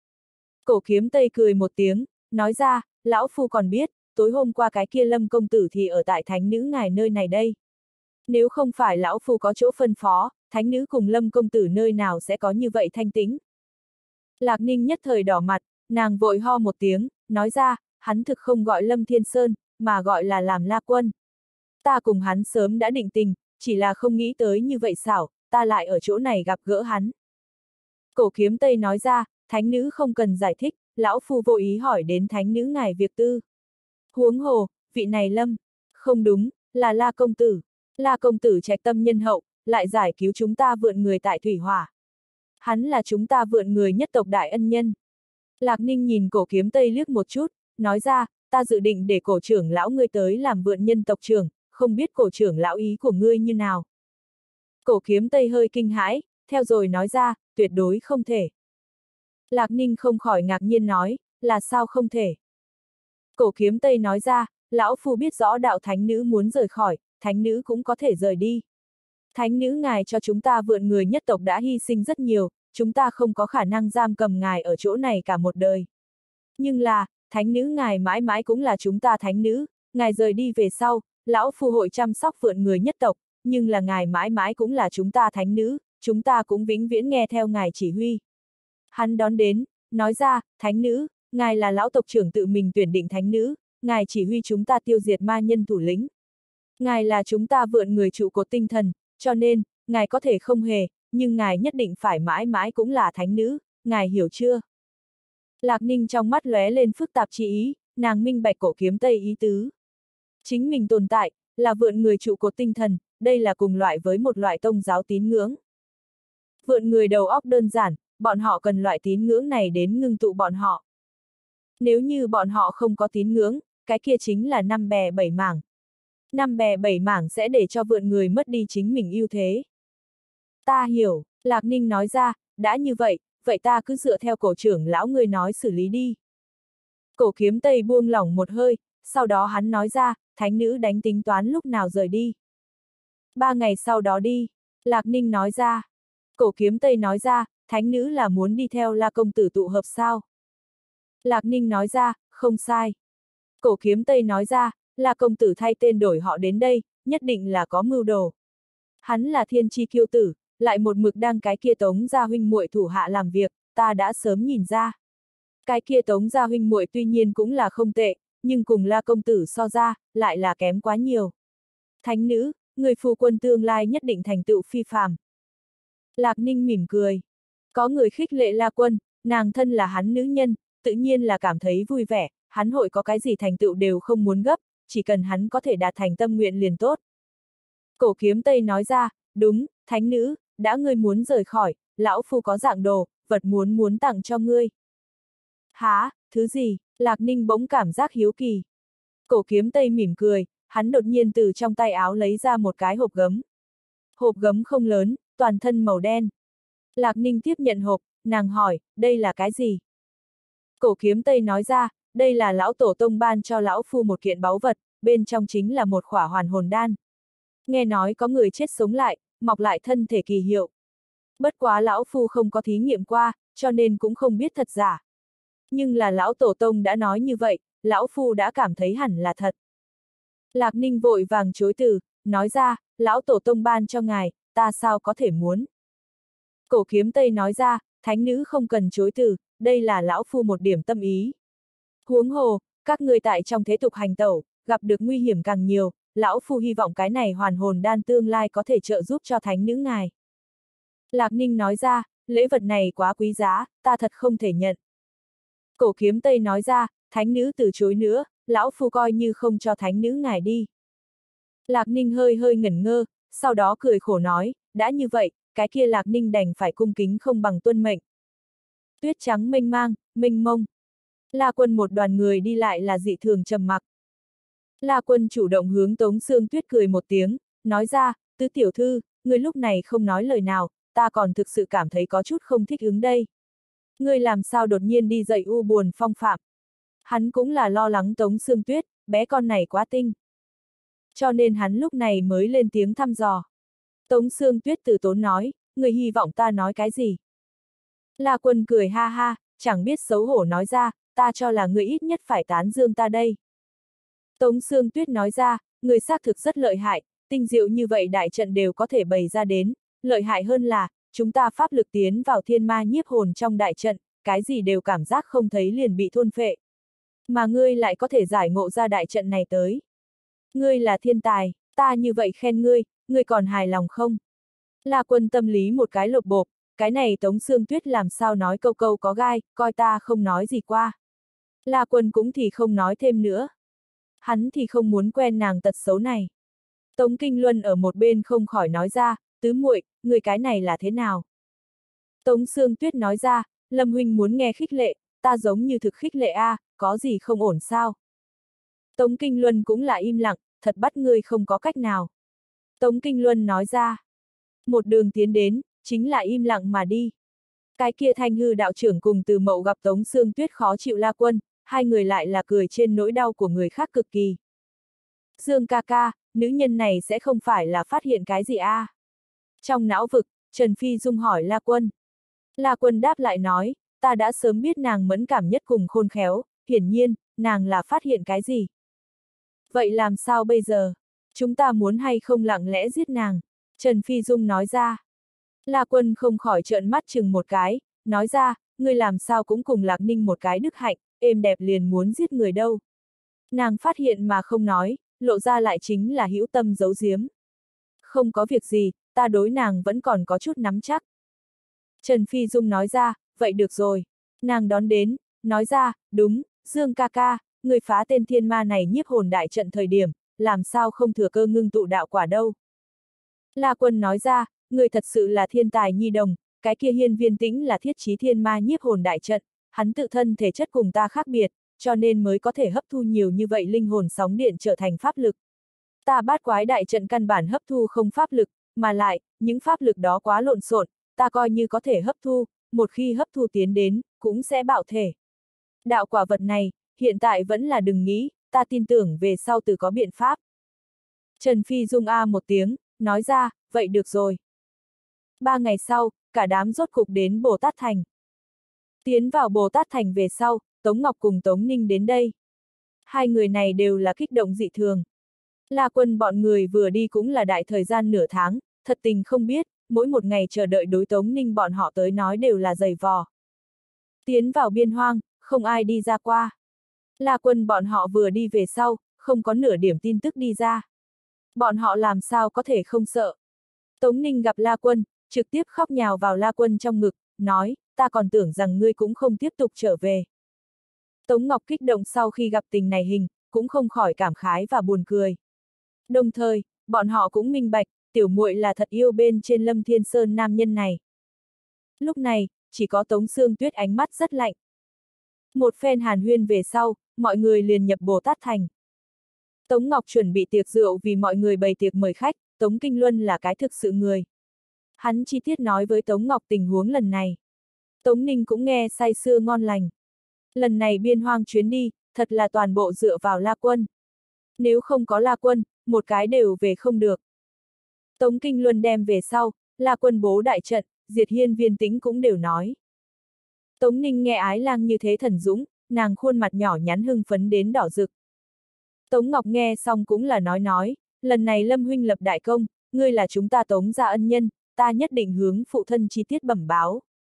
S1: Cổ Kiếm Tây cười một tiếng, nói ra, lão phu còn biết, tối hôm qua cái kia Lâm công tử thì ở tại thánh nữ ngài nơi này đây. Nếu không phải lão phu có chỗ phân phó, thánh nữ cùng Lâm công tử nơi nào sẽ có như vậy thanh tĩnh. Lạc Ninh nhất thời đỏ mặt, nàng vội ho một tiếng, nói ra, hắn thực không gọi Lâm Thiên Sơn, mà gọi là làm La Quân. Ta cùng hắn sớm đã định tình, chỉ là không nghĩ tới như vậy xảo, ta lại ở chỗ này gặp gỡ hắn. Cổ Kiếm Tây nói ra, thánh nữ không cần giải thích, lão phu vô ý hỏi đến thánh nữ ngài việc tư. Huống hồ, vị này Lâm, không đúng, là La công tử. La công tử trạch tâm nhân hậu, lại giải cứu chúng ta vượn người tại thủy hỏa. Hắn là chúng ta vượn người nhất tộc đại ân nhân. Lạc Ninh nhìn cổ kiếm Tây liếc một chút, nói ra, ta dự định để cổ trưởng lão ngươi tới làm vượn nhân tộc trưởng, không biết cổ trưởng lão ý của ngươi như nào. Cổ kiếm Tây hơi kinh hãi, theo rồi nói ra, tuyệt đối không thể. Lạc Ninh không khỏi ngạc nhiên nói, là sao không thể? Cổ kiếm Tây nói ra, lão phu biết rõ đạo thánh nữ muốn rời khỏi, thánh nữ cũng có thể rời đi. Thánh nữ ngài cho chúng ta vượn người nhất tộc đã hy sinh rất nhiều, chúng ta không có khả năng giam cầm ngài ở chỗ này cả một đời. Nhưng là, thánh nữ ngài mãi mãi cũng là chúng ta thánh nữ, ngài rời đi về sau, lão phu hội chăm sóc vượn người nhất tộc, nhưng là ngài mãi mãi cũng là chúng ta thánh nữ, chúng ta cũng vĩnh viễn nghe theo ngài chỉ huy. Hắn đón đến, nói ra, thánh nữ, ngài là lão tộc trưởng tự mình tuyển định thánh nữ, ngài chỉ huy chúng ta tiêu diệt ma nhân thủ lĩnh. Ngài là chúng ta vượn người trụ cột tinh thần, cho nên, ngài có thể không hề, nhưng ngài nhất định phải mãi mãi cũng là thánh nữ, ngài hiểu chưa? Lạc Ninh trong mắt lóe lên phức tạp chi ý, nàng minh bạch cổ kiếm Tây ý tứ. Chính mình tồn tại, là vượn người trụ cột tinh thần, đây là cùng loại với một loại tôn giáo tín ngưỡng. Vượn người đầu óc đơn giản, bọn họ cần loại tín ngưỡng này đến ngưng tụ bọn họ. Nếu như bọn họ không có tín ngưỡng, cái kia chính là năm bè bảy mảng. Năm bè bảy mảng sẽ để cho vượn người mất đi chính mình ưu thế. Ta hiểu, Lạc Ninh nói ra, đã như vậy, vậy ta cứ dựa theo cổ trưởng lão ngươi nói xử lý đi. Cổ kiếm Tây buông lỏng một hơi, sau đó hắn nói ra, thánh nữ đánh tính toán lúc nào rời đi. Ba ngày sau đó đi, Lạc Ninh nói ra. Cổ kiếm Tây nói ra, thánh nữ là muốn đi theo La công tử tụ hợp sao? Lạc Ninh nói ra, không sai. Cổ kiếm Tây nói ra, La công tử thay tên đổi họ đến đây, nhất định là có mưu đồ. Hắn là thiên chi kiêu tử, lại một mực đang cái kia Tống gia huynh muội thủ hạ làm việc, ta đã sớm nhìn ra. Cái kia Tống gia huynh muội tuy nhiên cũng là không tệ, nhưng cùng La công tử so ra, lại là kém quá nhiều. Thánh nữ, người phu quân tương lai nhất định thành tựu phi phàm. Lạc Ninh mỉm cười. Có người khích lệ La quân, nàng thân là hắn nữ nhân, tự nhiên là cảm thấy vui vẻ, hắn hội có cái gì thành tựu đều không muốn gấp, chỉ cần hắn có thể đạt thành tâm nguyện liền tốt. Cổ kiếm Tây nói ra, đúng, thánh nữ, đã ngươi muốn rời khỏi, lão phu có dạng đồ, vật muốn muốn tặng cho ngươi. Hả, thứ gì? Lạc Ninh bỗng cảm giác hiếu kỳ. Cổ kiếm Tây mỉm cười, hắn đột nhiên từ trong tay áo lấy ra một cái hộp gấm. Hộp gấm không lớn, toàn thân màu đen. Lạc Ninh tiếp nhận hộp, nàng hỏi, đây là cái gì? Cổ kiếm Tây nói ra, đây là lão tổ tông ban cho lão phu một kiện báu vật, bên trong chính là một khỏa hoàn hồn đan. Nghe nói có người chết sống lại, mọc lại thân thể kỳ hiệu. Bất quá lão phu không có thí nghiệm qua, cho nên cũng không biết thật giả. Nhưng là lão tổ tông đã nói như vậy, lão phu đã cảm thấy hẳn là thật. Lạc Ninh vội vàng chối từ, nói ra, lão tổ tông ban cho ngài, ta sao có thể muốn. Cổ kiếm Tây nói ra, thánh nữ không cần chối từ, đây là lão phu một điểm tâm ý. Huống hồ, các ngươi tại trong thế tục hành tẩu, gặp được nguy hiểm càng nhiều, lão phu hy vọng cái này hoàn hồn đan tương lai có thể trợ giúp cho thánh nữ ngài. Lạc Ninh nói ra, lễ vật này quá quý giá, ta thật không thể nhận. Cổ kiếm Tây nói ra, thánh nữ từ chối nữa, lão phu coi như không cho thánh nữ ngài đi. Lạc Ninh hơi hơi ngẩn ngơ, sau đó cười khổ nói, đã như vậy, cái kia Lạc Ninh đành phải cung kính không bằng tuân mệnh. Tuyết trắng mênh mang, mênh mông. La Quân một đoàn người đi lại là dị thường trầm mặc. La Quân chủ động hướng Tống Sương Tuyết cười một tiếng, nói ra, tứ tiểu thư, người lúc này không nói lời nào, ta còn thực sự cảm thấy có chút không thích ứng đây. Ngươi làm sao đột nhiên đi dậy u buồn phong phạm. Hắn cũng là lo lắng Tống Sương Tuyết, bé con này quá tinh. Cho nên hắn lúc này mới lên tiếng thăm dò. Tống Sương Tuyết từ tốn nói, người hy vọng ta nói cái gì? La Quân cười ha ha, chẳng biết xấu hổ nói ra, ta cho là người ít nhất phải tán dương ta đây. Tống Sương Tuyết nói ra, người xác thực rất lợi hại, tinh diệu như vậy đại trận đều có thể bày ra đến, lợi hại hơn là, chúng ta pháp lực tiến vào thiên ma nhiếp hồn trong đại trận, cái gì đều cảm giác không thấy liền bị thôn phệ. Mà ngươi lại có thể giải ngộ ra đại trận này tới. Ngươi là thiên tài, ta như vậy khen ngươi, ngươi còn hài lòng không? La Quân tâm lý một cái lột bộp, cái này Tống Sương Tuyết làm sao nói câu câu có gai, coi ta không nói gì qua. La Quân cũng thì không nói thêm nữa. Hắn thì không muốn quen nàng tật xấu này. Tống Kinh Luân ở một bên không khỏi nói ra, tứ muội, người cái này là thế nào? Tống Sương Tuyết nói ra, Lâm huynh muốn nghe khích lệ, ta giống như thực khích lệ a, à, có gì không ổn sao? Tống Kinh Luân cũng là im lặng, thật bắt ngươi không có cách nào. Tống Kinh Luân nói ra, một đường tiến đến, chính là im lặng mà đi. Cái kia Thanh Hư đạo trưởng cùng Từ Mậu gặp Tống Sương Tuyết khó chịu La Quân, hai người lại là cười trên nỗi đau của người khác cực kỳ. Dương ca ca, nữ nhân này sẽ không phải là phát hiện cái gì a? À? Trong não vực, Trần Phi Dung hỏi La Quân. La Quân đáp lại nói, ta đã sớm biết nàng mẫn cảm nhất cùng khôn khéo, hiển nhiên, nàng là phát hiện cái gì. Vậy làm sao bây giờ? Chúng ta muốn hay không lặng lẽ giết nàng? Trần Phi Dung nói ra. La Quân không khỏi trợn mắt chừng một cái, nói ra, ngươi làm sao cũng cùng Lạc Ninh một cái đức hạnh, êm đẹp liền muốn giết người đâu. Nàng phát hiện mà không nói, lộ ra lại chính là hữu tâm giấu giếm. Không có việc gì, ta đối nàng vẫn còn có chút nắm chắc. Trần Phi Dung nói ra, vậy được rồi. Nàng đón đến, nói ra, đúng, Dương ca ca, người phá tên thiên ma này nhiếp hồn đại trận thời điểm, làm sao không thừa cơ ngưng tụ đạo quả đâu. La Quân nói ra, người thật sự là thiên tài nhi đồng, cái kia Hiên Viên Tĩnh là thiết chí thiên ma nhiếp hồn đại trận, hắn tự thân thể chất cùng ta khác biệt, cho nên mới có thể hấp thu nhiều như vậy linh hồn sóng điện trở thành pháp lực. Ta bát quái đại trận căn bản hấp thu không pháp lực, mà lại, những pháp lực đó quá lộn xộn, ta coi như có thể hấp thu, một khi hấp thu tiến đến, cũng sẽ bạo thể. Đạo quả vật này, hiện tại vẫn là đừng nghĩ, ta tin tưởng về sau từ có biện pháp. Trần Phi Dung a một tiếng, nói ra, vậy được rồi. Ba ngày sau, cả đám rốt cục đến Bồ Tát Thành. Tiến vào Bồ Tát Thành về sau, Tống Ngọc cùng Tống Ninh đến đây. Hai người này đều là kích động dị thường. La Quân bọn người vừa đi cũng là đại thời gian nửa tháng, thật tình không biết, mỗi một ngày chờ đợi đối Tống Ninh bọn họ tới nói đều là dày vò. Tiến vào biên hoang, không ai đi ra qua. La Quân bọn họ vừa đi về sau, không có nửa điểm tin tức đi ra. Bọn họ làm sao có thể không sợ. Tống Ninh gặp La Quân, trực tiếp khóc nhào vào La Quân trong ngực, nói, ta còn tưởng rằng ngươi cũng không tiếp tục trở về. Tống Ngọc kích động sau khi gặp tình này hình, cũng không khỏi cảm khái và buồn cười. Đồng thời, bọn họ cũng minh bạch, tiểu muội là thật yêu bên trên Lâm Thiên Sơn nam nhân này. Lúc này, chỉ có Tống Sương Tuyết ánh mắt rất lạnh. Một phen hàn huyên về sau, mọi người liền nhập Bồ Tát Thành. Tống Ngọc chuẩn bị tiệc rượu vì mọi người bày tiệc mời khách, Tống Kinh Luân là cái thực sự người. Hắn chi tiết nói với Tống Ngọc tình huống lần này. Tống Ninh cũng nghe say sưa ngon lành. Lần này biên hoang chuyến đi, thật là toàn bộ dựa vào La Quân. Nếu không có La Quân, một cái đều về không được. Tống Kinh Luân đem về sau, La Quân bố đại trận, diệt Hiên Viên Tĩnh cũng đều nói. Tống Ninh nghe Ái Lang như thế thần dũng, nàng khuôn mặt nhỏ nhắn hưng phấn đến đỏ rực. Tống Ngọc nghe xong cũng là nói nói, lần này Lâm huynh lập đại công, ngươi là chúng ta Tống gia ân nhân, ta nhất định hướng phụ thân chi tiết bẩm báo.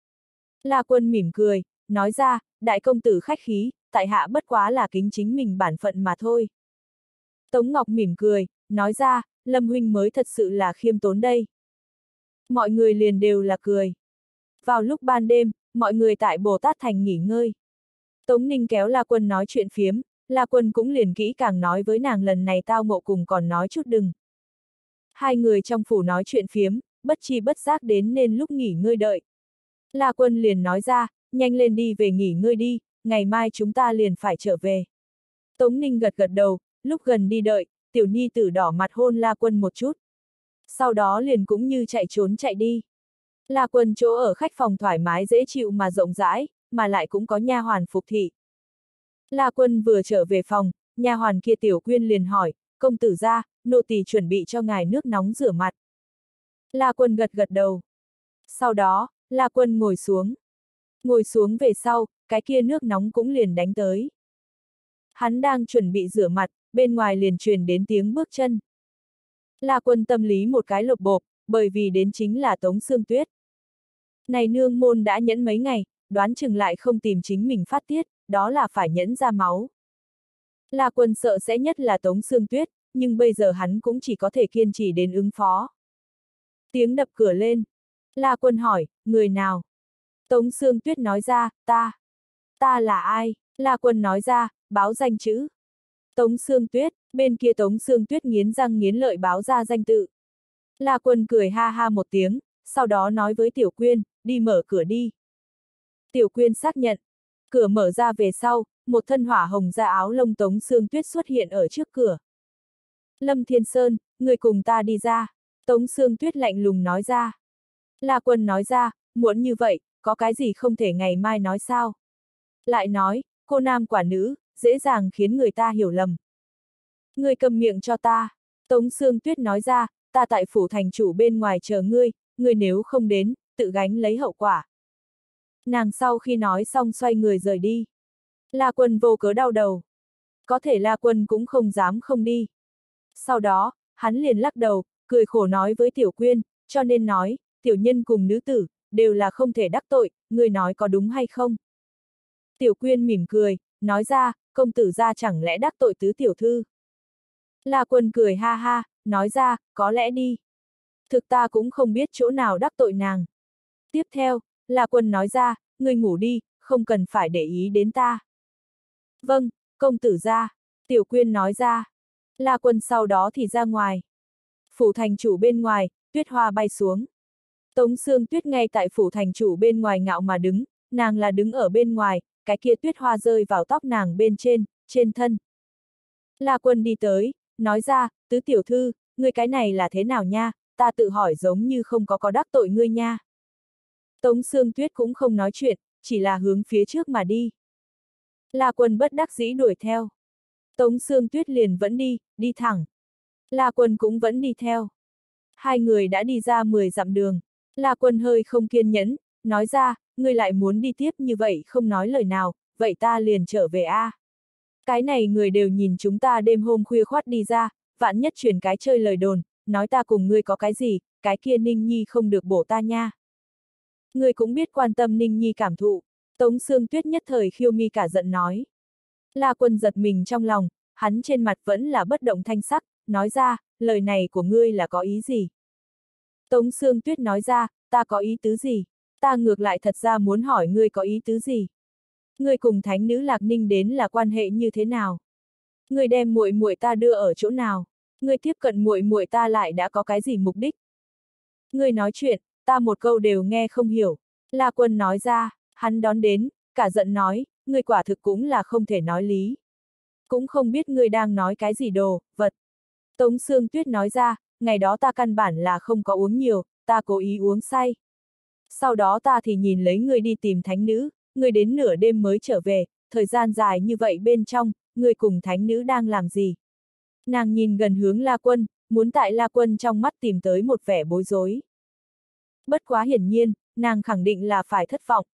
S1: La Quân mỉm cười, nói ra, đại công tử khách khí, tại hạ bất quá là kính chính mình bản phận mà thôi. Tống Ngọc mỉm cười, nói ra, Lâm huynh mới thật sự là khiêm tốn đây. Mọi người liền đều là cười. Vào lúc ban đêm, mọi người tại Bồ Tát Thành nghỉ ngơi. Tống Ninh kéo La Quân nói chuyện phiếm, La Quân cũng liền kỹ càng nói với nàng lần này tao ngộ cùng còn nói chút đừng. Hai người trong phủ nói chuyện phiếm, bất chi bất giác đến nên lúc nghỉ ngơi đợi. La Quân liền nói ra, nhanh lên đi về nghỉ ngơi đi, ngày mai chúng ta liền phải trở về. Tống Ninh gật gật đầu, lúc gần đi đợi, tiểu nhi tử đỏ mặt hôn La Quân một chút. Sau đó liền cũng như chạy trốn chạy đi. La Quân chỗ ở khách phòng thoải mái dễ chịu mà rộng rãi, mà lại cũng có nha hoàn phục thị. La Quân vừa trở về phòng, nha hoàn kia Tiểu Quyên liền hỏi, công tử gia, nô tỳ chuẩn bị cho ngài nước nóng rửa mặt. La Quân gật gật đầu. Sau đó, La Quân ngồi xuống. Ngồi xuống về sau, cái kia nước nóng cũng liền đánh tới. Hắn đang chuẩn bị rửa mặt, bên ngoài liền truyền đến tiếng bước chân. La Quân tâm lý một cái lộp bộp, bởi vì đến chính là Tống Sương Tuyết. Này nương môn đã nhẫn mấy ngày, đoán chừng lại không tìm chính mình phát tiết, đó là phải nhẫn ra máu. La Quân sợ sẽ nhất là Tống Sương Tuyết, nhưng bây giờ hắn cũng chỉ có thể kiên trì đến ứng phó. Tiếng đập cửa lên. La Quân hỏi, người nào? Tống Sương Tuyết nói ra, ta. Ta là ai? La Quân nói ra, báo danh chữ. Tống Sương Tuyết, bên kia Tống Sương Tuyết nghiến răng nghiến lợi báo ra danh tự. La Quân cười ha ha một tiếng, sau đó nói với Tiểu Quyên, đi mở cửa đi. Tiểu Quyên xác nhận. Cửa mở ra về sau, một thân hỏa hồng da áo lông Tống Sương Tuyết xuất hiện ở trước cửa. Lâm Thiên Sơn, người cùng ta đi ra. Tống Sương Tuyết lạnh lùng nói ra. La Quân nói ra, muộn như vậy, có cái gì không thể ngày mai nói sao? Lại nói, cô nam quả nữ, dễ dàng khiến người ta hiểu lầm. Ngươi cầm miệng cho ta. Tống Sương Tuyết nói ra, ta tại phủ thành chủ bên ngoài chờ ngươi, ngươi nếu không đến, tự gánh lấy hậu quả. Nàng sau khi nói xong xoay người rời đi. La Quân vô cớ đau đầu. Có thể La Quân cũng không dám không đi. Sau đó, hắn liền lắc đầu, cười khổ nói với Tiểu Quyên, cho nên nói, tiểu nhân cùng nữ tử, đều là không thể đắc tội, ngươi nói có đúng hay không? Tiểu Quyên mỉm cười, nói ra, công tử gia chẳng lẽ đắc tội tứ tiểu thư? La Quân cười ha ha, nói ra, có lẽ đi. Thực ta cũng không biết chỗ nào đắc tội nàng. Tiếp theo, La Quân nói ra, ngươi ngủ đi, không cần phải để ý đến ta. Vâng, công tử gia. Tiểu Quyên nói ra. La Quân sau đó thì ra ngoài. Phủ thành chủ bên ngoài, tuyết hoa bay xuống. Tống Sương Tuyết ngay tại phủ thành chủ bên ngoài ngạo mà đứng, nàng là đứng ở bên ngoài, cái kia tuyết hoa rơi vào tóc nàng bên trên, trên thân. La Quân đi tới, nói ra, tứ tiểu thư, ngươi cái này là thế nào nha, ta tự hỏi giống như không có có đắc tội ngươi nha. Tống Sương Tuyết cũng không nói chuyện, chỉ là hướng phía trước mà đi. La Quân bất đắc dĩ đuổi theo. Tống Sương Tuyết liền vẫn đi, đi thẳng. La Quân cũng vẫn đi theo. Hai người đã đi ra mười dặm đường. La Quân hơi không kiên nhẫn, nói ra, ngươi lại muốn đi tiếp như vậy không nói lời nào, vậy ta liền trở về a. À. Cái này người đều nhìn chúng ta đêm hôm khuya khoắt đi ra, vạn nhất truyền cái chơi lời đồn, nói ta cùng ngươi có cái gì, cái kia Ninh Nhi không được bổ ta nha. Ngươi cũng biết quan tâm Ninh Nhi cảm thụ. Tống Sương Tuyết nhất thời khiêu mi cả giận nói. La Quân giật mình trong lòng, hắn trên mặt vẫn là bất động thanh sắc, nói ra, lời này của ngươi là có ý gì? Tống Sương Tuyết nói ra, ta có ý tứ gì? Ta ngược lại thật ra muốn hỏi ngươi có ý tứ gì? Ngươi cùng thánh nữ Lạc Ninh đến là quan hệ như thế nào? Ngươi đem muội muội ta đưa ở chỗ nào? Ngươi tiếp cận muội muội ta lại đã có cái gì mục đích? Ngươi nói chuyện, ta một câu đều nghe không hiểu. La Quân nói ra, hắn đón đến, cả giận nói, ngươi quả thực cũng là không thể nói lý. Cũng không biết ngươi đang nói cái gì đồ, vật. Tống Sương Tuyết nói ra, ngày đó ta căn bản là không có uống nhiều, ta cố ý uống say. Sau đó ta thì nhìn lấy ngươi đi tìm thánh nữ, ngươi đến nửa đêm mới trở về, thời gian dài như vậy bên trong, ngươi cùng thánh nữ đang làm gì? Nàng nhìn gần hướng La Quân, muốn tại La Quân trong mắt tìm tới một vẻ bối rối. Bất quá hiển nhiên, nàng khẳng định là phải thất vọng.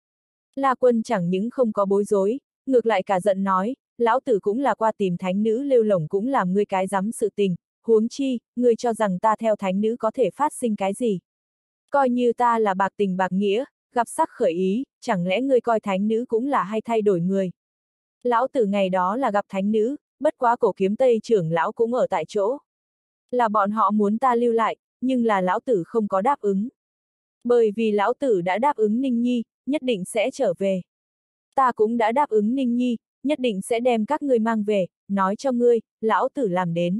S1: La Quân chẳng những không có bối rối, ngược lại cả giận nói, lão tử cũng là qua tìm thánh nữ lêu lổng cũng làm ngươi cái dám sự tình, huống chi, ngươi cho rằng ta theo thánh nữ có thể phát sinh cái gì. Coi như ta là bạc tình bạc nghĩa, gặp sắc khởi ý, chẳng lẽ ngươi coi thánh nữ cũng là hay thay đổi người. Lão tử ngày đó là gặp thánh nữ, bất quá cổ kiếm tây trưởng lão cũng ở tại chỗ. Là bọn họ muốn ta lưu lại, nhưng là lão tử không có đáp ứng. Bởi vì lão tử đã đáp ứng Ninh Nhi, nhất định sẽ trở về. Ta cũng đã đáp ứng Ninh Nhi, nhất định sẽ đem các ngươi mang về, nói cho ngươi, lão tử làm đến.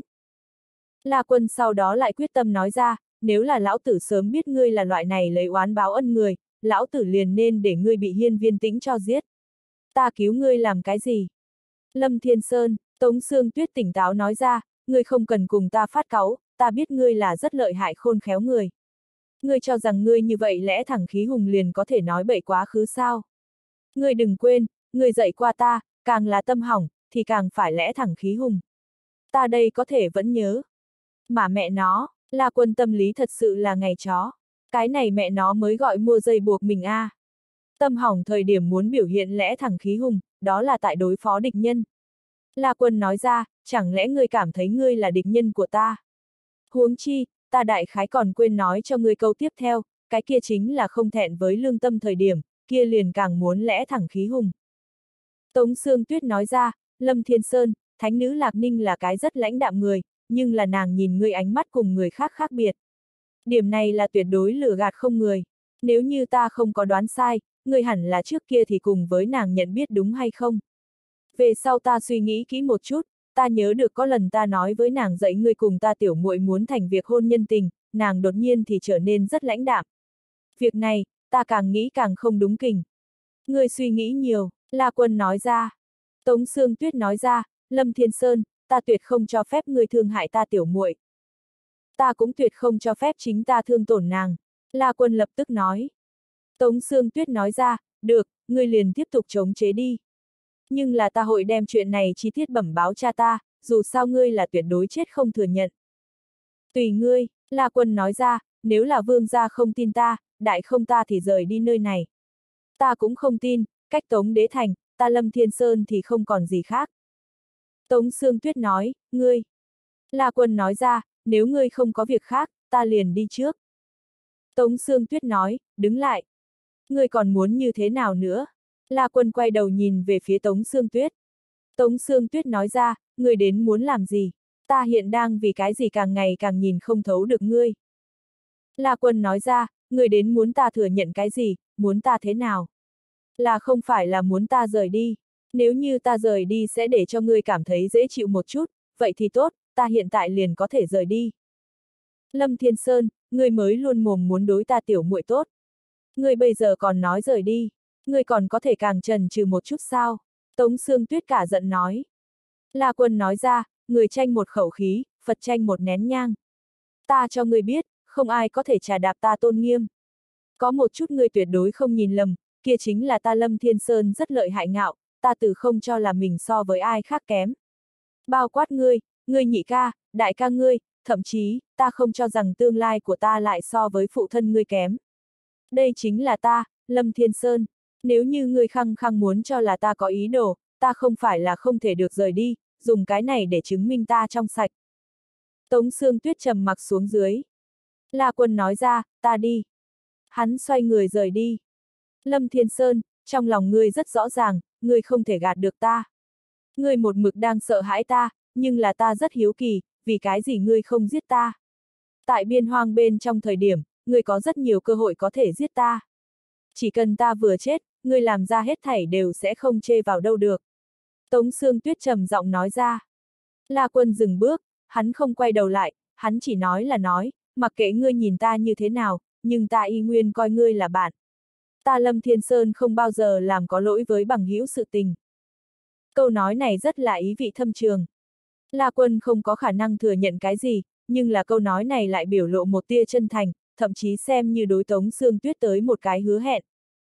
S1: La Quân sau đó lại quyết tâm nói ra, nếu là lão tử sớm biết ngươi là loại này lấy oán báo ân người, lão tử liền nên để ngươi bị Hiên Viên Tĩnh cho giết. Ta cứu ngươi làm cái gì? Lâm Thiên Sơn, Tống Sương Tuyết tỉnh táo nói ra, ngươi không cần cùng ta phát cáu, ta biết ngươi là rất lợi hại khôn khéo người. Ngươi cho rằng ngươi như vậy lẽ thẳng khí hùng liền có thể nói bậy quá khứ sao? Ngươi đừng quên, ngươi dạy qua ta, càng là tâm hỏng, thì càng phải lẽ thẳng khí hùng. Ta đây có thể vẫn nhớ. Mà mẹ nó, La Quân tâm lý thật sự là ngày chó. Cái này mẹ nó mới gọi mua dây buộc mình a. À. Tâm hỏng thời điểm muốn biểu hiện lẽ thẳng khí hùng, đó là tại đối phó địch nhân. La Quân nói ra, chẳng lẽ ngươi cảm thấy ngươi là địch nhân của ta? Huống chi, ta đại khái còn quên nói cho ngươi câu tiếp theo, cái kia chính là không thẹn với lương tâm thời điểm, kia liền càng muốn lẽ thẳng khí hùng. Tống Sương Tuyết nói ra, Lâm Thiên Sơn, thánh nữ Lạc Ninh là cái rất lãnh đạm người, nhưng là nàng nhìn ngươi ánh mắt cùng người khác khác biệt. Điểm này là tuyệt đối lừa gạt không người. Nếu như ta không có đoán sai, ngươi hẳn là trước kia thì cùng với nàng nhận biết đúng hay không? Về sau ta suy nghĩ kỹ một chút, ta nhớ được có lần ta nói với nàng dạy ngươi cùng ta tiểu muội muốn thành việc hôn nhân tình, nàng đột nhiên thì trở nên rất lãnh đạm. Việc này, ta càng nghĩ càng không đúng kình. Ngươi suy nghĩ nhiều, La Quân nói ra. Tống Sương Tuyết nói ra, Lâm Thiên Sơn, ta tuyệt không cho phép ngươi thương hại ta tiểu muội. Ta cũng tuyệt không cho phép chính ta thương tổn nàng. La Quân lập tức nói. Tống Sương Tuyết nói ra, được, ngươi liền tiếp tục chống chế đi. Nhưng là ta hội đem chuyện này chi tiết bẩm báo cha ta, dù sao ngươi là tuyệt đối chết không thừa nhận. Tùy ngươi, La Quân nói ra, nếu là vương gia không tin ta, đại không ta thì rời đi nơi này. Ta cũng không tin, cách Tống Đế Thành, ta Lâm Thiên Sơn thì không còn gì khác. Tống Sương Tuyết nói, ngươi. La Quân nói ra, nếu ngươi không có việc khác, ta liền đi trước. Tống Sương Tuyết nói, đứng lại. Ngươi còn muốn như thế nào nữa? La Quân quay đầu nhìn về phía Tống Sương Tuyết. Tống Sương Tuyết nói ra, ngươi đến muốn làm gì? Ta hiện đang vì cái gì càng ngày càng nhìn không thấu được ngươi. La Quân nói ra, ngươi đến muốn ta thừa nhận cái gì, muốn ta thế nào? Là không phải là muốn ta rời đi. Nếu như ta rời đi sẽ để cho ngươi cảm thấy dễ chịu một chút, vậy thì tốt, ta hiện tại liền có thể rời đi. Lâm Thiên Sơn, ngươi mới luôn mồm muốn đối ta tiểu muội tốt. Ngươi bây giờ còn nói rời đi, ngươi còn có thể càng chần chừ một chút sao? Tống Sương Tuyết cả giận nói. La Quân nói ra, người tranh một khẩu khí, Phật tranh một nén nhang. Ta cho ngươi biết, không ai có thể trà đạp ta tôn nghiêm. Có một chút ngươi tuyệt đối không nhìn lầm, kia chính là ta Lâm Thiên Sơn rất lợi hại ngạo, ta từ không cho là mình so với ai khác kém. Bao quát ngươi, ngươi nhị ca, đại ca ngươi, thậm chí, ta không cho rằng tương lai của ta lại so với phụ thân ngươi kém. Đây chính là ta, Lâm Thiên Sơn. Nếu như ngươi khăng khăng muốn cho là ta có ý đồ, ta không phải là không thể được rời đi, dùng cái này để chứng minh ta trong sạch. Tống Sương Tuyết trầm mặc xuống dưới. La Quân nói ra, ta đi. Hắn xoay người rời đi. Lâm Thiên Sơn, trong lòng ngươi rất rõ ràng, ngươi không thể gạt được ta. Ngươi một mực đang sợ hãi ta, nhưng là ta rất hiếu kỳ, vì cái gì ngươi không giết ta. Tại biên hoang bên trong thời điểm, ngươi có rất nhiều cơ hội có thể giết ta. Chỉ cần ta vừa chết, ngươi làm ra hết thảy đều sẽ không chê vào đâu được. Tống Sương Tuyết trầm giọng nói ra. La Quân dừng bước, hắn không quay đầu lại, hắn chỉ nói là nói, mặc kệ ngươi nhìn ta như thế nào, nhưng ta y nguyên coi ngươi là bạn. Ta Lâm Thiên Sơn không bao giờ làm có lỗi với bằng hữu sự tình. Câu nói này rất là ý vị thâm trường. La Quân không có khả năng thừa nhận cái gì, nhưng là câu nói này lại biểu lộ một tia chân thành, thậm chí xem như đối Tống Sương Tuyết tới một cái hứa hẹn.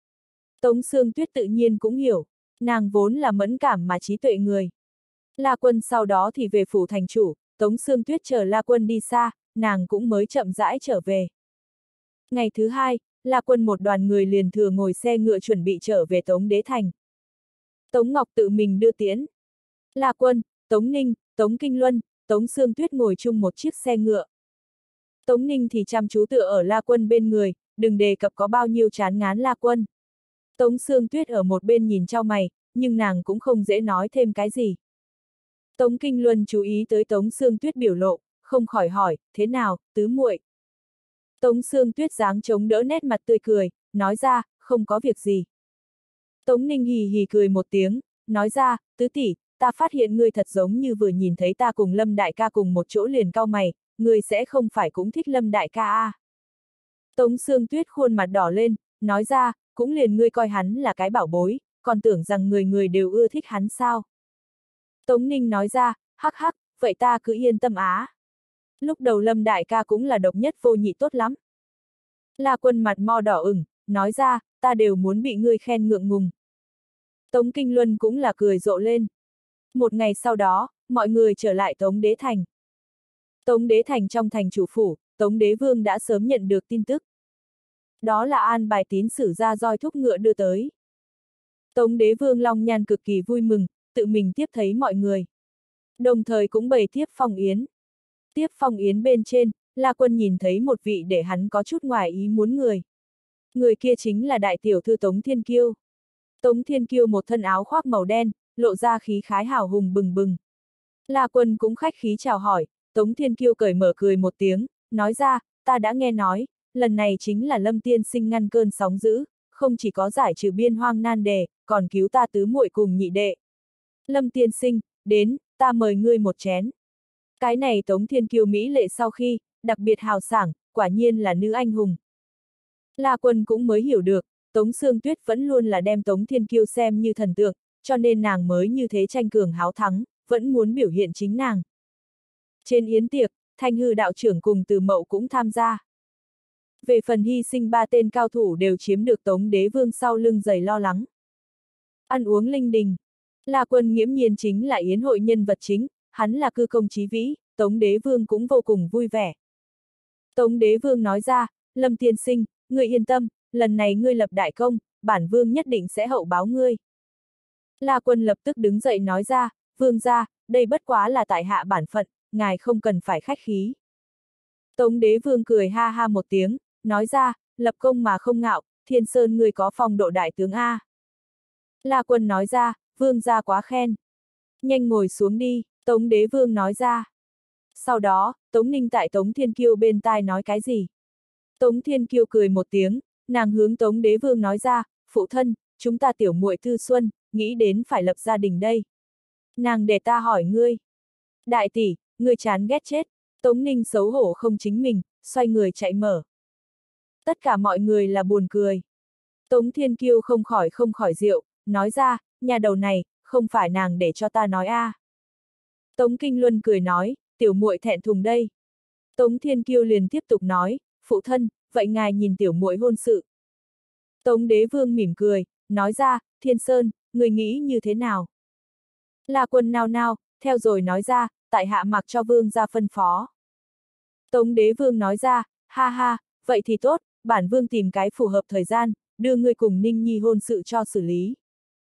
S1: Tống Sương Tuyết tự nhiên cũng hiểu, nàng vốn là mẫn cảm mà trí tuệ người. La Quân sau đó thì về phủ thành chủ, Tống Sương Tuyết chờ La Quân đi xa, nàng cũng mới chậm rãi trở về. Ngày thứ hai, La Quân một đoàn người liền thừa ngồi xe ngựa chuẩn bị trở về Tống Đế Thành. Tống Ngọc tự mình đưa tiễn. La Quân, Tống Ninh, Tống Kinh Luân, Tống Sương Tuyết ngồi chung một chiếc xe ngựa. Tống Ninh thì chăm chú tựa ở La Quân bên người, đừng đề cập có bao nhiêu chán ngán La Quân. Tống Sương Tuyết ở một bên nhìn trao mày, nhưng nàng cũng không dễ nói thêm cái gì. Tống Kinh Luân chú ý tới Tống Sương Tuyết biểu lộ, không khỏi hỏi, thế nào, tứ muội? Tống Sương Tuyết dáng chống đỡ nét mặt tươi cười, nói ra, không có việc gì. Tống Ninh hì hì cười một tiếng, nói ra, tứ tỷ, ta phát hiện ngươi thật giống như vừa nhìn thấy ta cùng Lâm đại ca cùng một chỗ liền cau mày, ngươi sẽ không phải cũng thích Lâm đại ca à. Tống Sương Tuyết khuôn mặt đỏ lên, nói ra, cũng liền ngươi coi hắn là cái bảo bối, còn tưởng rằng người người đều ưa thích hắn sao. Tống Ninh nói ra, hắc hắc, vậy ta cứ yên tâm á. Lúc đầu Lâm đại ca cũng là độc nhất vô nhị tốt lắm. La Quân mặt mo đỏ ửng, nói ra, ta đều muốn bị ngươi khen ngượng ngùng. Tống Kinh Luân cũng là cười rộ lên. Một ngày sau đó, mọi người trở lại Tống Đế Thành. Tống Đế Thành trong thành chủ phủ, Tống Đế Vương đã sớm nhận được tin tức. Đó là an bài tín sử ra roi thúc ngựa đưa tới. Tống Đế Vương Long Nhan cực kỳ vui mừng, tự mình tiếp thấy mọi người. Đồng thời cũng bày tiếp phong yến. Tiếp phong yến bên trên, La Quân nhìn thấy một vị để hắn có chút ngoài ý muốn người. Người kia chính là đại tiểu thư Tống Thiên Kiêu. Tống Thiên Kiêu một thân áo khoác màu đen, lộ ra khí khái hào hùng bừng bừng. La Quân cũng khách khí chào hỏi, Tống Thiên Kiêu cởi mở cười một tiếng, nói ra, ta đã nghe nói, lần này chính là Lâm tiên sinh ngăn cơn sóng dữ, không chỉ có giải trừ biên hoang nan đề, còn cứu ta tứ muội cùng nhị đệ. Lâm tiên sinh, đến, ta mời ngươi một chén. Cái này Tống Thiên Kiêu mỹ lệ sau khi, đặc biệt hào sảng, quả nhiên là nữ anh hùng. La Quân cũng mới hiểu được, Tống Sương Tuyết vẫn luôn là đem Tống Thiên Kiêu xem như thần tượng, cho nên nàng mới như thế tranh cường háo thắng, vẫn muốn biểu hiện chính nàng. Trên yến tiệc, Thanh Hư đạo trưởng cùng Từ Mậu cũng tham gia. Về phần hy sinh ba tên cao thủ đều chiếm được Tống Đế Vương sau lưng dày lo lắng. Ăn uống linh đình. La Quân nghiễm nhiên chính là yến hội nhân vật chính, hắn là cư công chí vĩ, Tống Đế Vương cũng vô cùng vui vẻ. Tống Đế Vương nói ra, Lâm tiên sinh, ngươi yên tâm, lần này ngươi lập đại công, bản vương nhất định sẽ hậu báo ngươi. La Quân lập tức đứng dậy nói ra, vương gia, đây bất quá là tại hạ bản phận, ngài không cần phải khách khí. Tống Đế Vương cười ha ha một tiếng, nói ra, lập công mà không ngạo, Thiên Sơn ngươi có phong độ đại tướng A. La Quân nói ra, vương gia quá khen. Nhanh ngồi xuống đi, Tống Đế Vương nói ra. Sau đó, Tống Ninh tại Tống Thiên Kiêu bên tai nói cái gì? Tống Thiên Kiêu cười một tiếng, nàng hướng Tống Đế Vương nói ra, phụ thân, chúng ta tiểu muội Thư Xuân, nghĩ đến phải lập gia đình đây. Nàng để ta hỏi ngươi. Đại tỷ, ngươi chán ghét chết. Tống Ninh xấu hổ không chính mình, xoay người chạy mở. Tất cả mọi người là buồn cười. Tống Thiên Kiêu không khỏi không khỏi rượu, nói ra, nhà đầu này, không phải nàng để cho ta nói a. À. Tống Kinh Luân cười nói, tiểu muội thẹn thùng đây. Tống Thiên Kiêu liền tiếp tục nói, phụ thân, vậy ngài nhìn tiểu muội hôn sự. Tống Đế Vương mỉm cười, nói ra, Thiên Sơn, người nghĩ như thế nào? La Quân nao nao, theo rồi nói ra, tại hạ mặc cho vương ra phân phó. Tống Đế Vương nói ra, ha ha, vậy thì tốt, bản vương tìm cái phù hợp thời gian, đưa ngươi cùng Ninh Nhi hôn sự cho xử lý.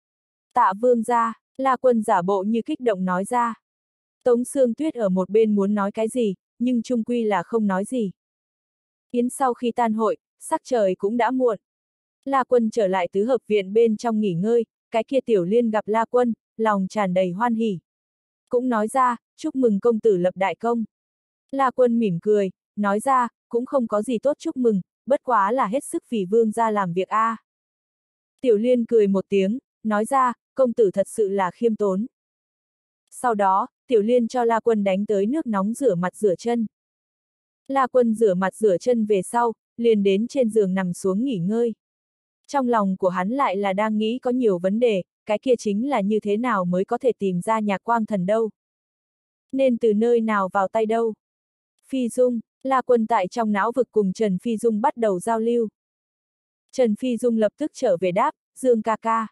S1: Tạ vương ra, La Quân giả bộ như kích động nói ra. Tống Sương Tuyết ở một bên muốn nói cái gì, nhưng chung quy là không nói gì. Yến sau khi tan hội, sắc trời cũng đã muộn. La Quân trở lại tứ hợp viện bên trong nghỉ ngơi, cái kia Tiểu Liên gặp La Quân, lòng tràn đầy hoan hỉ. Cũng nói ra, chúc mừng công tử lập đại công. La Quân mỉm cười, nói ra, cũng không có gì tốt chúc mừng, bất quá là hết sức vì vương gia làm việc a. À. Tiểu Liên cười một tiếng, nói ra, công tử thật sự là khiêm tốn. Sau đó, Tiểu Liên cho La Quân đánh tới nước nóng rửa mặt rửa chân. La Quân rửa mặt rửa chân về sau, liền đến trên giường nằm xuống nghỉ ngơi. Trong lòng của hắn lại là đang nghĩ có nhiều vấn đề, cái kia chính là như thế nào mới có thể tìm ra Nhạc Quang Thần đâu. Nên từ nơi nào vào tay đâu. Phi Dung, La Quân tại trong não vực cùng Trần Phi Dung bắt đầu giao lưu. Trần Phi Dung lập tức trở về đáp, Dương ca ca.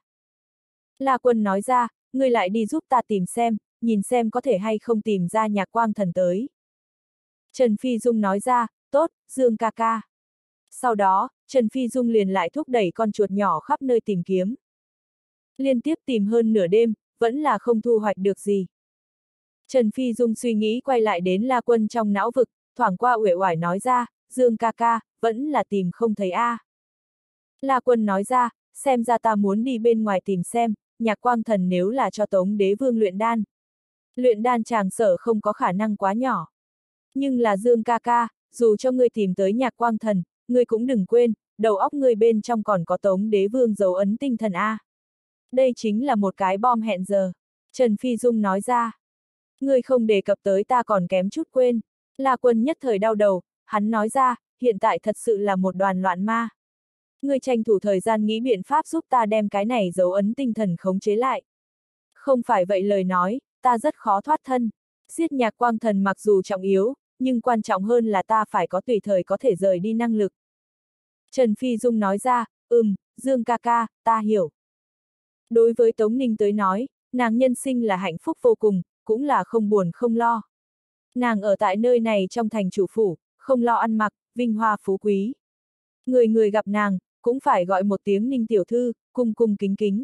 S1: La Quân nói ra, ngươi lại đi giúp ta tìm xem, nhìn xem có thể hay không tìm ra Nhạc Quang Thần tới. Trần Phi Dung nói ra, tốt, Dương ca ca. Sau đó, Trần Phi Dung liền lại thúc đẩy con chuột nhỏ khắp nơi tìm kiếm. Liên tiếp tìm hơn nửa đêm, vẫn là không thu hoạch được gì. Trần Phi Dung suy nghĩ quay lại đến La Quân trong não vực, thoảng qua uể oải nói ra, Dương ca ca, vẫn là tìm không thấy a. À. La Quân nói ra, xem ra ta muốn đi bên ngoài tìm xem, Nhạc Quang Thần nếu là cho Tống Đế Vương luyện đan. Luyện đan chàng sở không có khả năng quá nhỏ. Nhưng là Dương ca ca, dù cho ngươi tìm tới Nhạc Quang Thần, ngươi cũng đừng quên, đầu óc ngươi bên trong còn có Tống Đế Vương dấu ấn tinh thần a. Đây chính là một cái bom hẹn giờ. Trần Phi Dung nói ra. Ngươi không đề cập tới ta còn kém chút quên. La Quân nhất thời đau đầu, hắn nói ra, hiện tại thật sự là một đoàn loạn ma. Ngươi tranh thủ thời gian nghĩ biện pháp giúp ta đem cái này dấu ấn tinh thần khống chế lại. Không phải vậy lời nói, ta rất khó thoát thân. Giết Nhạc Quang Thần mặc dù trọng yếu, nhưng quan trọng hơn là ta phải có tùy thời có thể rời đi năng lực. Trần Phi Dung nói ra, ừm, Dương ca ca, ta hiểu. Đối với Tống Ninh tới nói, nàng nhân sinh là hạnh phúc vô cùng, cũng là không buồn không lo. Nàng ở tại nơi này trong thành chủ phủ, không lo ăn mặc, vinh hoa phú quý. Người người gặp nàng, cũng phải gọi một tiếng Ninh tiểu thư, cung cung kính kính.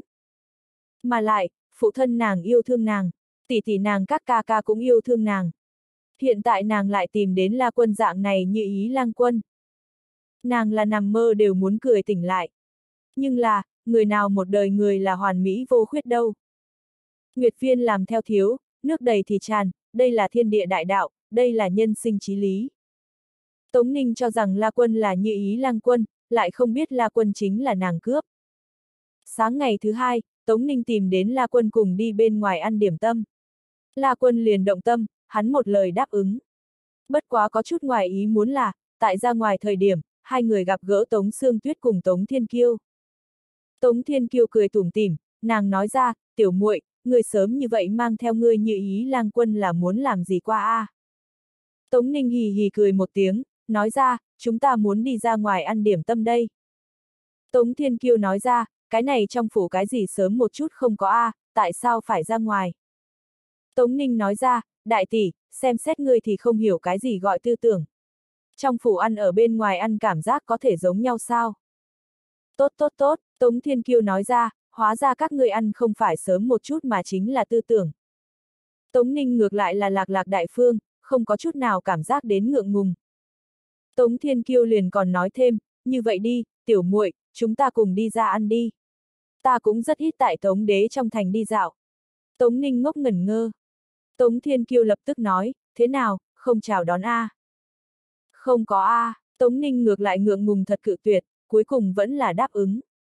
S1: Mà lại, phụ thân nàng yêu thương nàng, tỷ tỷ nàng các ca ca cũng yêu thương nàng. Hiện tại nàng lại tìm đến La Quân dạng này như ý lang quân. Nàng là nằm mơ đều muốn cười tỉnh lại. Nhưng là, người nào một đời người là hoàn mỹ vô khuyết đâu. Nguyệt viên làm theo thiếu, nước đầy thì tràn, đây là thiên địa đại đạo, đây là nhân sinh chí lý. Tống Ninh cho rằng La Quân là như ý lang quân, lại không biết La Quân chính là nàng cướp. Sáng ngày thứ hai, Tống Ninh tìm đến La Quân cùng đi bên ngoài ăn điểm tâm. La Quân liền động tâm, hắn một lời đáp ứng. Bất quá có chút ngoài ý muốn là, tại ra ngoài thời điểm, hai người gặp gỡ Tống Sương Tuyết cùng Tống Thiên Kiêu. Tống Thiên Kiêu cười tủm tỉm, nàng nói ra, tiểu muội, ngươi sớm như vậy mang theo ngươi Như Ý lang quân là muốn làm gì qua a? À? Tống Ninh hì hì cười một tiếng, nói ra, chúng ta muốn đi ra ngoài ăn điểm tâm đây. Tống Thiên Kiêu nói ra, cái này trong phủ cái gì sớm một chút không có a, à, tại sao phải ra ngoài? Tống Ninh nói ra, đại tỷ, xem xét ngươi thì không hiểu cái gì gọi tư tưởng. Trong phủ ăn ở bên ngoài ăn cảm giác có thể giống nhau sao? Tốt tốt tốt, Tống Thiên Kiêu nói ra, hóa ra các ngươi ăn không phải sớm một chút mà chính là tư tưởng. Tống Ninh ngược lại là lạc lạc đại phương, không có chút nào cảm giác đến ngượng ngùng. Tống Thiên Kiêu liền còn nói thêm, như vậy đi, tiểu muội, chúng ta cùng đi ra ăn đi. Ta cũng rất ít tại Tống đế trong thành đi dạo. Tống Ninh ngốc ngẩn ngơ. Tống Thiên Kiêu lập tức nói, thế nào, không chào đón a? À? Không có a, à, Tống Ninh ngược lại ngượng ngùng thật cự tuyệt, cuối cùng vẫn là đáp ứng.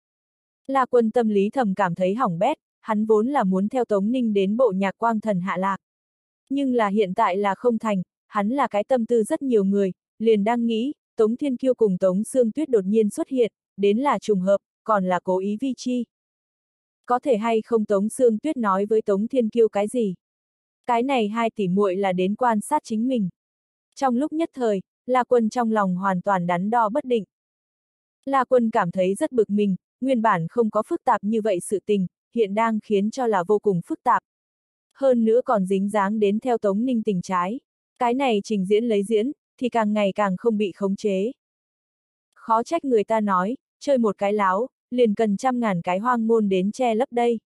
S1: La Quân tâm lý thầm cảm thấy hỏng bét, hắn vốn là muốn theo Tống Ninh đến bộ nhạc Quang Thần hạ lạc. Nhưng là hiện tại là không thành, hắn là cái tâm tư rất nhiều người, liền đang nghĩ, Tống Thiên Kiêu cùng Tống Sương Tuyết đột nhiên xuất hiện, đến là trùng hợp, còn là cố ý vi chi. Có thể hay không Tống Sương Tuyết nói với Tống Thiên Kiêu cái gì? Cái này hai tỷ muội là đến quan sát chính mình. Trong lúc nhất thời, La Quân trong lòng hoàn toàn đắn đo bất định. La Quân cảm thấy rất bực mình, nguyên bản không có phức tạp như vậy sự tình, hiện đang khiến cho là vô cùng phức tạp. Hơn nữa còn dính dáng đến theo Tống Ninh tình trái. Cái này trình diễn lấy diễn, thì càng ngày càng không bị khống chế. Khó trách người ta nói, chơi một cái láo, liền cần trăm ngàn cái hoang môn đến che lấp đây.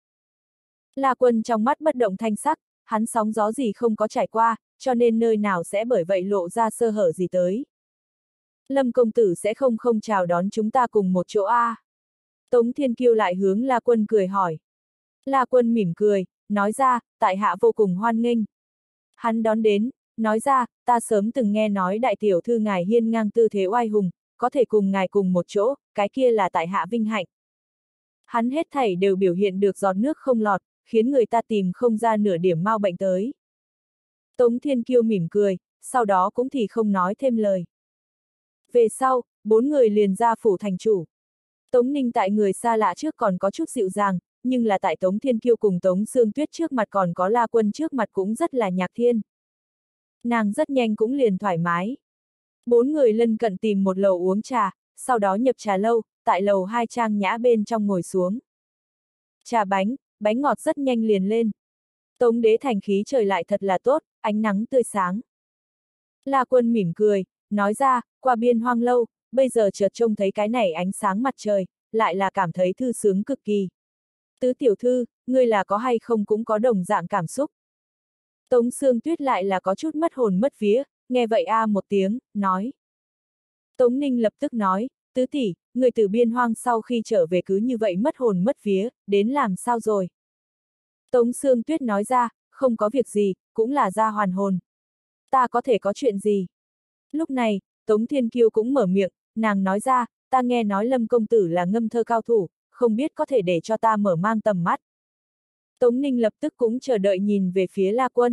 S1: La Quân trong mắt bất động thanh sắc, hắn sóng gió gì không có trải qua, cho nên nơi nào sẽ bởi vậy lộ ra sơ hở gì tới. Lâm công tử sẽ không không chào đón chúng ta cùng một chỗ a? À? Tống Thiên Kiêu lại hướng La Quân cười hỏi. La Quân mỉm cười, nói ra, tại hạ vô cùng hoan nghênh. Hắn đón đến, nói ra, ta sớm từng nghe nói đại tiểu thư ngài hiên ngang tư thế oai hùng, có thể cùng ngài cùng một chỗ, cái kia là tại hạ vinh hạnh. Hắn hết thảy đều biểu hiện được giọt nước không lọt, khiến người ta tìm không ra nửa điểm mau bệnh tới. Tống Thiên Kiêu mỉm cười, sau đó cũng thì không nói thêm lời. Về sau, bốn người liền ra phủ thành chủ. Tống Ninh tại người xa lạ trước còn có chút dịu dàng, nhưng là tại Tống Thiên Kiêu cùng Tống Sương Tuyết trước mặt còn có La Quân trước mặt cũng rất là nhạc thiên. Nàng rất nhanh cũng liền thoải mái. Bốn người lân cận tìm một lầu uống trà, sau đó nhập trà lâu, tại lầu hai trang nhã bên trong ngồi xuống. Trà bánh, bánh ngọt rất nhanh liền lên. Tống đế thành khí trời lại thật là tốt, ánh nắng tươi sáng. La Quân mỉm cười, nói ra, qua biên hoang lâu, bây giờ chợt trông thấy cái này ánh sáng mặt trời, lại là cảm thấy thư sướng cực kỳ. Tứ tiểu thư, ngươi là có hay không cũng có đồng dạng cảm xúc. Tống Sương Tuyết lại là có chút mất hồn mất vía, nghe vậy a à một tiếng, nói. Tống Ninh lập tức nói, tứ tỷ, người từ biên hoang sau khi trở về cứ như vậy mất hồn mất vía, đến làm sao rồi? Tống Sương Tuyết nói ra, không có việc gì, cũng là ra hoàn hồn. Ta có thể có chuyện gì? Lúc này, Tống Thiên Kiêu cũng mở miệng, nàng nói ra, ta nghe nói Lâm công tử là ngâm thơ cao thủ, không biết có thể để cho ta mở mang tầm mắt. Tống Ninh lập tức cũng chờ đợi nhìn về phía La Quân.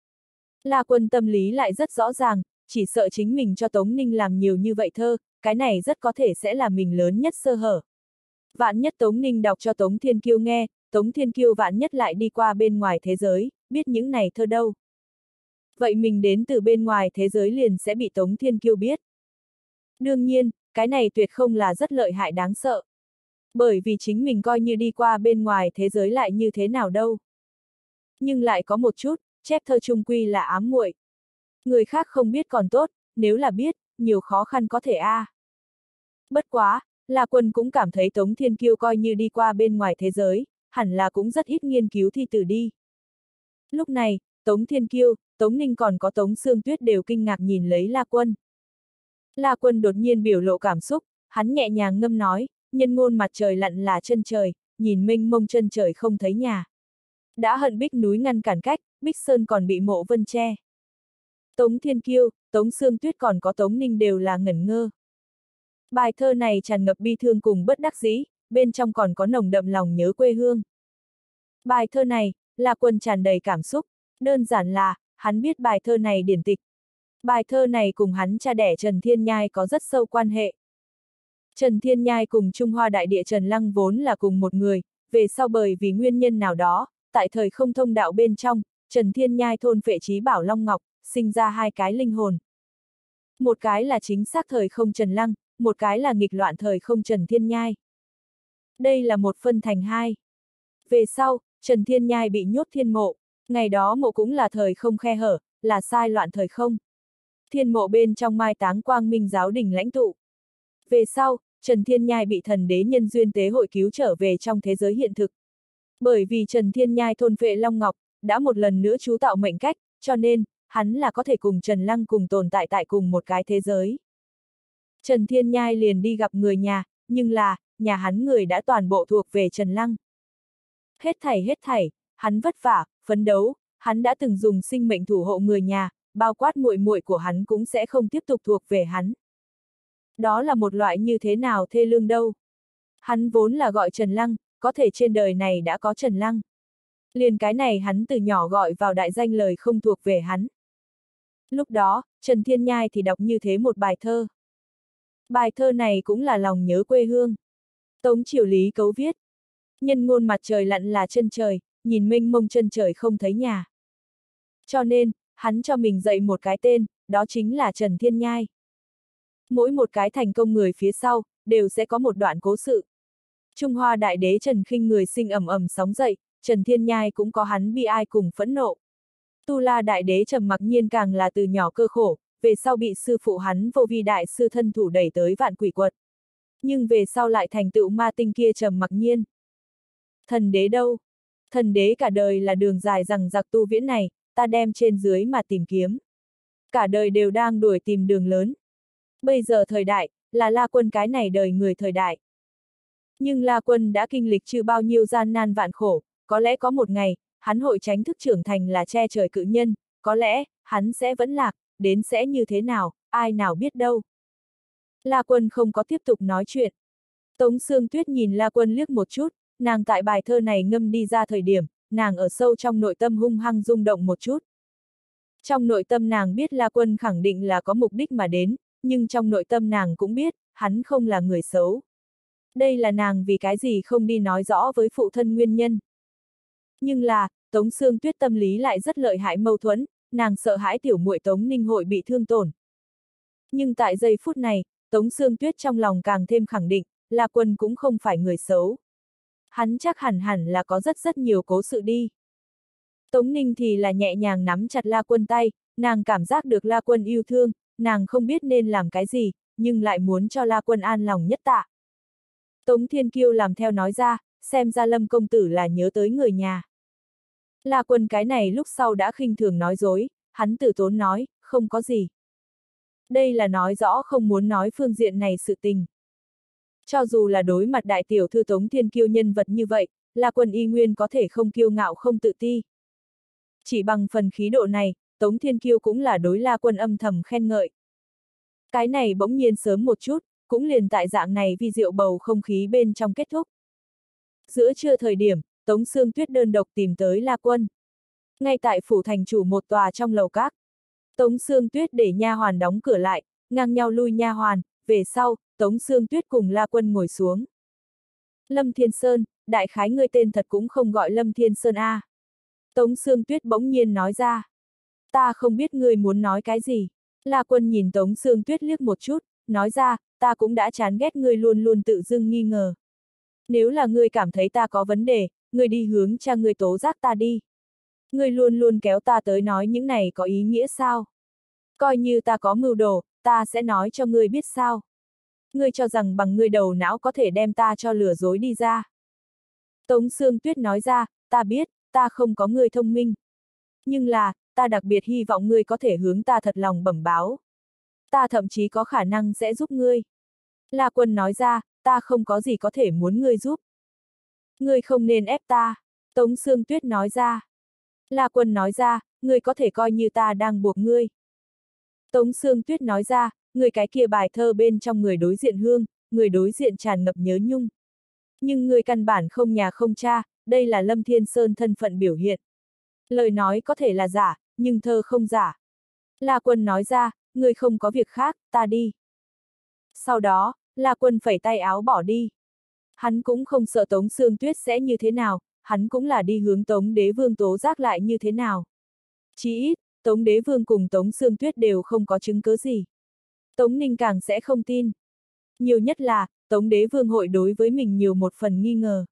S1: La Quân tâm lý lại rất rõ ràng, chỉ sợ chính mình cho Tống Ninh làm nhiều như vậy thơ, cái này rất có thể sẽ là mình lớn nhất sơ hở. Vạn nhất Tống Ninh đọc cho Tống Thiên Kiêu nghe, Tống Thiên Kiêu vạn nhất lại đi qua bên ngoài thế giới, biết những này thơ đâu. Vậy mình đến từ bên ngoài thế giới liền sẽ bị Tống Thiên Kiêu biết. Đương nhiên, cái này tuyệt không là rất lợi hại đáng sợ. Bởi vì chính mình coi như đi qua bên ngoài thế giới lại như thế nào đâu. Nhưng lại có một chút, chép thơ chung quy là ám muội. Người khác không biết còn tốt, nếu là biết, nhiều khó khăn có thể a. À. Bất quá, La Quân cũng cảm thấy Tống Thiên Kiêu coi như đi qua bên ngoài thế giới, hẳn là cũng rất ít nghiên cứu thi tử đi. Lúc này, Tống Thiên Kiêu, Tống Ninh còn có Tống Sương Tuyết đều kinh ngạc nhìn lấy La Quân. La Quân đột nhiên biểu lộ cảm xúc, hắn nhẹ nhàng ngâm nói, nhân ngôn mặt trời lặn là chân trời, nhìn mênh mông chân trời không thấy nhà. Đã hận bích núi ngăn cản cách, bích sơn còn bị mộ vân che. Tống Thiên Kiêu, Tống Sương Tuyết còn có Tống Ninh đều là ngẩn ngơ. Bài thơ này tràn ngập bi thương cùng bất đắc dĩ, bên trong còn có nồng đậm lòng nhớ quê hương. Bài thơ này, La Quân tràn đầy cảm xúc, đơn giản là, hắn biết bài thơ này điển tịch. Bài thơ này cùng hắn cha đẻ Trần Thiên Nhai có rất sâu quan hệ. Trần Thiên Nhai cùng Trung Hoa Đại Địa Trần Lăng vốn là cùng một người, về sau bởi vì nguyên nhân nào đó, tại thời không thông đạo bên trong, Trần Thiên Nhai thôn phệ trí bảo Long Ngọc, sinh ra hai cái linh hồn. Một cái là chính xác thời không Trần Lăng, một cái là nghịch loạn thời không Trần Thiên Nhai. Đây là một phân thành hai. Về sau, Trần Thiên Nhai bị nhốt thiên mộ, ngày đó mộ cũng là thời không khe hở, là sai loạn thời không. Thiên mộ bên trong mai táng Quang Minh giáo đình lãnh tụ. Về sau, Trần Thiên Nhai bị thần đế nhân duyên tế hội cứu trở về trong thế giới hiện thực. Bởi vì Trần Thiên Nhai thôn phệ Long Ngọc, đã một lần nữa chú tạo mệnh cách, cho nên, hắn là có thể cùng Trần Lăng cùng tồn tại tại cùng một cái thế giới. Trần Thiên Nhai liền đi gặp người nhà, nhưng là, nhà hắn người đã toàn bộ thuộc về Trần Lăng. Hết thảy hết thảy, hắn vất vả, phấn đấu, hắn đã từng dùng sinh mệnh thủ hộ người nhà, bao quát muội muội của hắn cũng sẽ không tiếp tục thuộc về hắn. Đó là một loại như thế nào thê lương đâu. Hắn vốn là gọi Trần Lăng, có thể trên đời này đã có Trần Lăng. Liền cái này hắn từ nhỏ gọi vào đại danh lời không thuộc về hắn. Lúc đó, Trần Thiên Nhai thì đọc như thế một bài thơ. Bài thơ này cũng là lòng nhớ quê hương. Tống Triều Lý Cấu viết. Nhân ngôn mặt trời lặn là chân trời, nhìn mênh mông chân trời không thấy nhà. Cho nên, hắn cho mình dạy một cái tên, đó chính là Trần Thiên Nhai. Mỗi một cái thành công người phía sau, đều sẽ có một đoạn cố sự. Trung Hoa Đại Đế Trần Khinh người sinh ầm ầm sóng dậy, Trần Thiên Nhai cũng có hắn bi ai cùng phẫn nộ. Tu La Đại Đế Trầm Mặc Nhiên càng là từ nhỏ cơ khổ, về sau bị sư phụ hắn Vô Vi Đại sư thân thủ đẩy tới vạn quỷ quật. Nhưng về sau lại thành tựu ma tinh kia Trầm Mặc Nhiên. Thần đế đâu? Thần đế cả đời là đường dài rằng giặc tu viễn này, ta đem trên dưới mà tìm kiếm. Cả đời đều đang đuổi tìm đường lớn. Bây giờ thời đại, là La Quân cái này đời người thời đại. Nhưng La Quân đã kinh lịch chưa bao nhiêu gian nan vạn khổ, có lẽ có một ngày, hắn hội tránh thức trưởng thành là che trời cự nhân, có lẽ, hắn sẽ vẫn lạc, đến sẽ như thế nào, ai nào biết đâu. La Quân không có tiếp tục nói chuyện. Tống Sương Tuyết nhìn La Quân liếc một chút, nàng tại bài thơ này ngâm đi ra thời điểm, nàng ở sâu trong nội tâm hung hăng rung động một chút. Trong nội tâm nàng biết La Quân khẳng định là có mục đích mà đến, nhưng trong nội tâm nàng cũng biết, hắn không là người xấu. Đây là nàng vì cái gì không đi nói rõ với phụ thân nguyên nhân. Nhưng là, Tống Sương Tuyết tâm lý lại rất lợi hại mâu thuẫn, nàng sợ hãi tiểu muội Tống Ninh hội bị thương tổn. Nhưng tại giây phút này, Tống Sương Tuyết trong lòng càng thêm khẳng định, La Quân cũng không phải người xấu. Hắn chắc hẳn hẳn là có rất rất nhiều cố sự đi. Tống Ninh thì là nhẹ nhàng nắm chặt La Quân tay, nàng cảm giác được La Quân yêu thương, nàng không biết nên làm cái gì, nhưng lại muốn cho La Quân an lòng nhất tạ. Tống Thiên Kiêu làm theo nói ra, xem ra Lâm công tử là nhớ tới người nhà. La Quân cái này lúc sau đã khinh thường nói dối, hắn tử tốn nói, không có gì. Đây là nói rõ không muốn nói phương diện này sự tình. Cho dù là đối mặt đại tiểu thư Tống Thiên Kiêu nhân vật như vậy, La Quân y nguyên có thể không kiêu ngạo không tự ti. Chỉ bằng phần khí độ này, Tống Thiên Kiêu cũng là đối La Quân âm thầm khen ngợi. Cái này bỗng nhiên sớm một chút, cũng liền tại dạng này vi diệu bầu không khí bên trong kết thúc. Giữa trưa thời điểm, Tống Sương Tuyết đơn độc tìm tới La Quân. Ngay tại phủ thành chủ một tòa trong lầu các. Tống Sương Tuyết để nha hoàn đóng cửa lại, ngang nhau lui nha hoàn, về sau, Tống Sương Tuyết cùng La Quân ngồi xuống. Lâm Thiên Sơn, đại khái ngươi tên thật cũng không gọi Lâm Thiên Sơn a. À. Tống Sương Tuyết bỗng nhiên nói ra. Ta không biết ngươi muốn nói cái gì. La Quân nhìn Tống Sương Tuyết liếc một chút, nói ra, ta cũng đã chán ghét ngươi luôn luôn tự dưng nghi ngờ. Nếu là ngươi cảm thấy ta có vấn đề, ngươi đi hướng cha ngươi tố giác ta đi. Ngươi luôn luôn kéo ta tới nói những này có ý nghĩa sao? Coi như ta có mưu đồ, ta sẽ nói cho ngươi biết sao. Ngươi cho rằng bằng ngươi đầu não có thể đem ta cho lừa dối đi ra. Tống Sương Tuyết nói ra, ta biết, ta không có ngươi thông minh. Nhưng là, ta đặc biệt hy vọng ngươi có thể hướng ta thật lòng bẩm báo. Ta thậm chí có khả năng sẽ giúp ngươi. La Quân nói ra, ta không có gì có thể muốn ngươi giúp. Ngươi không nên ép ta. Tống Sương Tuyết nói ra. La Quân nói ra, ngươi có thể coi như ta đang buộc ngươi. Tống Sương Tuyết nói ra, người cái kia bài thơ bên trong người đối diện hương, người đối diện tràn ngập nhớ nhung. Nhưng người căn bản không nhà không cha, đây là Lâm Thiên Sơn thân phận biểu hiện. Lời nói có thể là giả, nhưng thơ không giả. La Quân nói ra, ngươi không có việc khác, ta đi. Sau đó, La Quân phẩy tay áo bỏ đi. Hắn cũng không sợ Tống Sương Tuyết sẽ như thế nào, hắn cũng là đi hướng Tống Đế Vương tố giác lại như thế nào. Chỉ ít, Tống Đế Vương cùng Tống Sương Tuyết đều không có chứng cứ gì. Tống Ninh càng sẽ không tin. Nhiều nhất là, Tống Đế Vương hội đối với mình nhiều một phần nghi ngờ.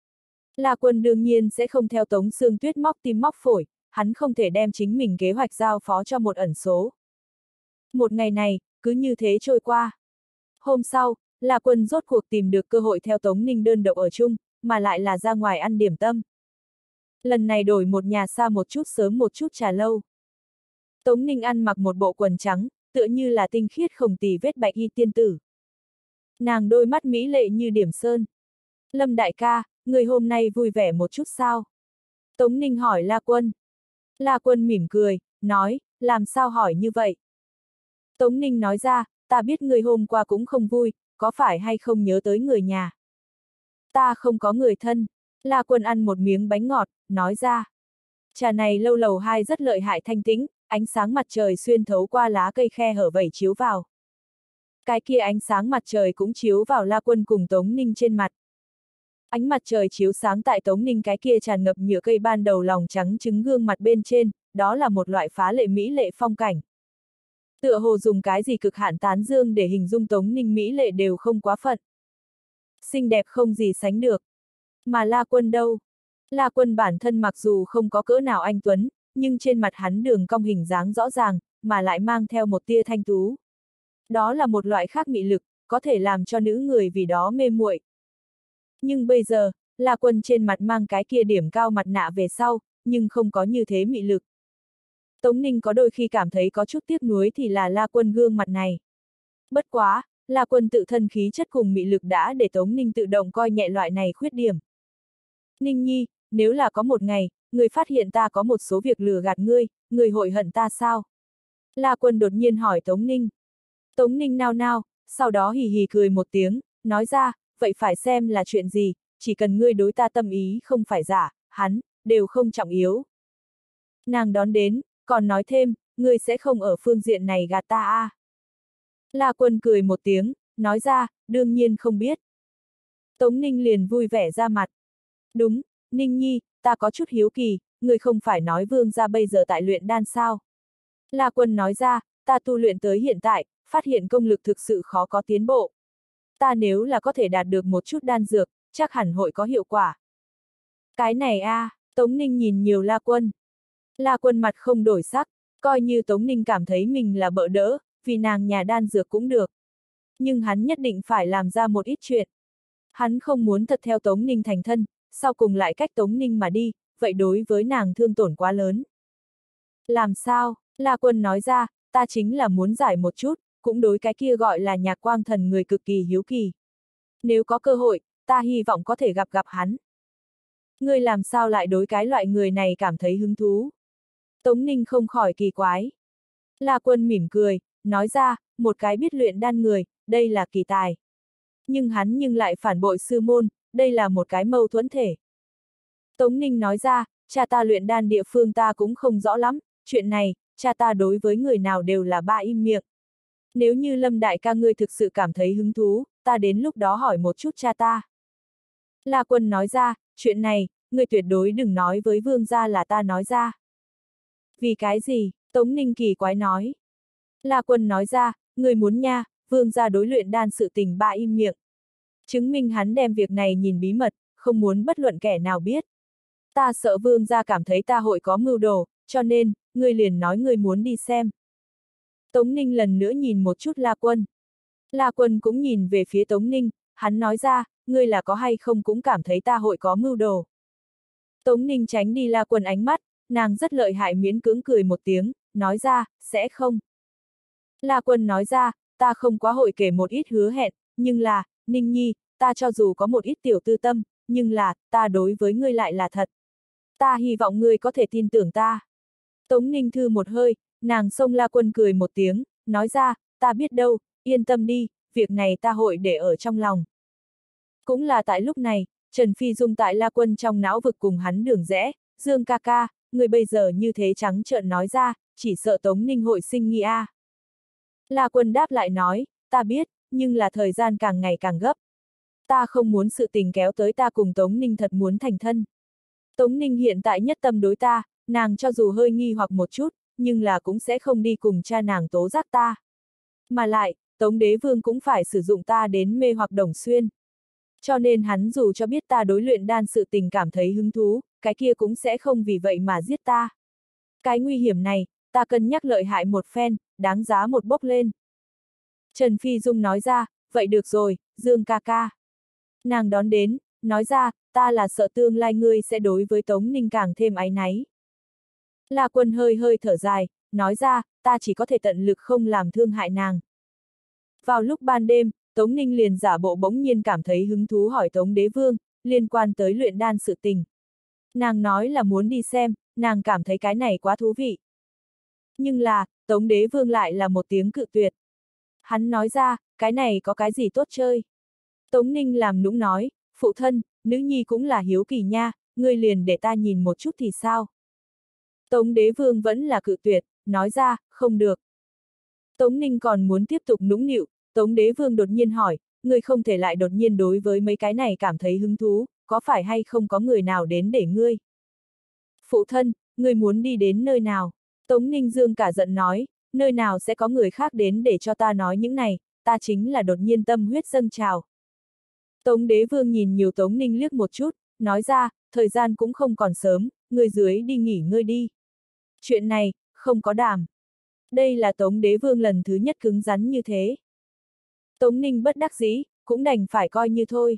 S1: La Quân đương nhiên sẽ không theo Tống Sương Tuyết móc tim móc phổi, hắn không thể đem chính mình kế hoạch giao phó cho một ẩn số. Một ngày này, cứ như thế trôi qua. Hôm sau, La Quân rốt cuộc tìm được cơ hội theo Tống Ninh đơn độc ở chung, mà lại là ra ngoài ăn điểm tâm. Lần này đổi một nhà xa một chút sớm một chút trà lâu. Tống Ninh ăn mặc một bộ quần trắng, tựa như là tinh khiết không tì vết bạch y tiên tử. Nàng đôi mắt mỹ lệ như điểm sơn. Lâm đại ca, người hôm nay vui vẻ một chút sao? Tống Ninh hỏi La Quân. La Quân mỉm cười, nói, làm sao hỏi như vậy? Tống Ninh nói ra, ta biết người hôm qua cũng không vui, có phải hay không nhớ tới người nhà? Ta không có người thân. La Quân ăn một miếng bánh ngọt, nói ra. Trà này lâu lầu hai rất lợi hại thanh tĩnh, ánh sáng mặt trời xuyên thấu qua lá cây khe hở vẩy chiếu vào. Cái kia ánh sáng mặt trời cũng chiếu vào La Quân cùng Tống Ninh trên mặt. Ánh mặt trời chiếu sáng tại Tống Ninh cái kia tràn ngập nhựa cây ban đầu lòng trắng trứng gương mặt bên trên, đó là một loại phá lệ mỹ lệ phong cảnh. Tựa hồ dùng cái gì cực hạn tán dương để hình dung Tống Ninh mỹ lệ đều không quá phận. Xinh đẹp không gì sánh được. Mà La Quân đâu? La Quân bản thân mặc dù không có cỡ nào anh tuấn, nhưng trên mặt hắn đường cong hình dáng rõ ràng, mà lại mang theo một tia thanh tú. Đó là một loại khác mị lực, có thể làm cho nữ người vì đó mê muội. Nhưng bây giờ, La Quân trên mặt mang cái kia điểm cao mặt nạ về sau, nhưng không có như thế mị lực. Tống Ninh có đôi khi cảm thấy có chút tiếc nuối thì là La Quân gương mặt này. Bất quá, La Quân tự thân khí chất cùng mị lực đã để Tống Ninh tự động coi nhẹ loại này khuyết điểm. Ninh nhi, nếu là có một ngày, người phát hiện ta có một số việc lừa gạt ngươi, người hội hận ta sao? La Quân đột nhiên hỏi Tống Ninh. Tống Ninh nao nao, sau đó hì hì cười một tiếng, nói ra, vậy phải xem là chuyện gì, chỉ cần ngươi đối ta tâm ý không phải giả, hắn, đều không trọng yếu. Nàng đón đến, còn nói thêm, ngươi sẽ không ở phương diện này gạt ta à. La Quân cười một tiếng, nói ra, đương nhiên không biết. Tống Ninh liền vui vẻ ra mặt. Đúng, Ninh nhi, ta có chút hiếu kỳ, ngươi không phải nói vương gia bây giờ tại luyện đan sao? La Quân nói ra, ta tu luyện tới hiện tại, phát hiện công lực thực sự khó có tiến bộ. Ta nếu là có thể đạt được một chút đan dược, chắc hẳn hội có hiệu quả. Cái này a, à, Tống Ninh nhìn nhiều La Quân. La Quân mặt không đổi sắc, coi như Tống Ninh cảm thấy mình là bợ đỡ, vì nàng nhà đan dược cũng được. Nhưng hắn nhất định phải làm ra một ít chuyện. Hắn không muốn thật theo Tống Ninh thành thân, sau cùng lại cách Tống Ninh mà đi, vậy đối với nàng thương tổn quá lớn. Làm sao? La Quân nói ra, ta chính là muốn giải một chút, cũng đối cái kia gọi là Nhạc Quang Thần người cực kỳ hiếu kỳ. Nếu có cơ hội, ta hy vọng có thể gặp gặp hắn. Ngươi làm sao lại đối cái loại người này cảm thấy hứng thú? Tống Ninh không khỏi kỳ quái. La Quân mỉm cười, nói ra, một cái biết luyện đan người, đây là kỳ tài. Nhưng hắn nhưng lại phản bội sư môn, đây là một cái mâu thuẫn thể. Tống Ninh nói ra, cha ta luyện đan địa phương ta cũng không rõ lắm, chuyện này, cha ta đối với người nào đều là ba im miệng. Nếu như Lâm đại ca ngươi thực sự cảm thấy hứng thú, ta đến lúc đó hỏi một chút cha ta. La Quân nói ra, chuyện này, ngươi tuyệt đối đừng nói với vương gia là ta nói ra. Vì cái gì? Tống Ninh kỳ quái nói. La Quân nói ra, ngươi muốn nha, vương gia đối luyện đan sự tình ba im miệng. Chứng minh hắn đem việc này nhìn bí mật, không muốn bất luận kẻ nào biết. Ta sợ vương gia cảm thấy ta hội có mưu đồ, cho nên, ngươi liền nói ngươi muốn đi xem. Tống Ninh lần nữa nhìn một chút La Quân. La Quân cũng nhìn về phía Tống Ninh, hắn nói ra, ngươi là có hay không cũng cảm thấy ta hội có mưu đồ. Tống Ninh tránh đi La Quân ánh mắt, nàng rất lợi hại miễn cưỡng cười một tiếng, nói ra, sẽ không. La Quân nói ra, ta không quá hội kể một ít hứa hẹn, nhưng là, Ninh nhi, ta cho dù có một ít tiểu tư tâm, nhưng là, ta đối với ngươi lại là thật. Ta hy vọng ngươi có thể tin tưởng ta. Tống Ninh thư một hơi, nàng xông La Quân cười một tiếng, nói ra, ta biết đâu, yên tâm đi, việc này ta hội để ở trong lòng. Cũng là tại lúc này, Trần Phi Dung tại La Quân trong não vực cùng hắn đường rẽ, Dương ca ca, người bây giờ như thế trắng trợn nói ra, chỉ sợ Tống Ninh hội sinh nghi a. À. La Quân đáp lại nói, ta biết, nhưng là thời gian càng ngày càng gấp. Ta không muốn sự tình kéo tới ta cùng Tống Ninh thật muốn thành thân. Tống Ninh hiện tại nhất tâm đối ta, nàng cho dù hơi nghi hoặc một chút, nhưng là cũng sẽ không đi cùng cha nàng tố giác ta. Mà lại, Tống Đế Vương cũng phải sử dụng ta đến mê hoặc Đồng Xuyên. Cho nên hắn dù cho biết ta đối luyện đan sự tình cảm thấy hứng thú, cái kia cũng sẽ không vì vậy mà giết ta. Cái nguy hiểm này, ta cân nhắc lợi hại một phen, đáng giá một bốc lên. Trần Phi Dung nói ra, vậy được rồi, Dương ca ca. Nàng đón đến, nói ra, ta là sợ tương lai ngươi sẽ đối với Tống Ninh càng thêm áy náy. La Quân hơi hơi thở dài, nói ra, ta chỉ có thể tận lực không làm thương hại nàng. Vào lúc ban đêm, Tống Ninh liền giả bộ bỗng nhiên cảm thấy hứng thú hỏi Tống Đế Vương, liên quan tới luyện đan sự tình. Nàng nói là muốn đi xem, nàng cảm thấy cái này quá thú vị. Nhưng là, Tống Đế Vương lại là một tiếng cự tuyệt. Hắn nói ra, cái này có cái gì tốt chơi. Tống Ninh làm nũng nói, phụ thân, nữ nhi cũng là hiếu kỳ nha, ngươi liền để ta nhìn một chút thì sao. Tống Đế Vương vẫn là cự tuyệt, nói ra, không được. Tống Ninh còn muốn tiếp tục nũng nịu, Tống Đế Vương đột nhiên hỏi, ngươi không thể lại đột nhiên đối với mấy cái này cảm thấy hứng thú, có phải hay không có người nào đến để ngươi? Phụ thân, ngươi muốn đi đến nơi nào? Tống Ninh Dương cả giận nói, nơi nào sẽ có người khác đến để cho ta nói những này, ta chính là đột nhiên tâm huyết dâng trào. Tống Đế Vương nhìn nhiều Tống Ninh liếc một chút, nói ra, thời gian cũng không còn sớm, ngươi dưới đi nghỉ ngơi đi. Chuyện này, không có đàm. Đây là Tống Đế Vương lần thứ nhất cứng rắn như thế. Tống Ninh bất đắc dĩ, cũng đành phải coi như thôi.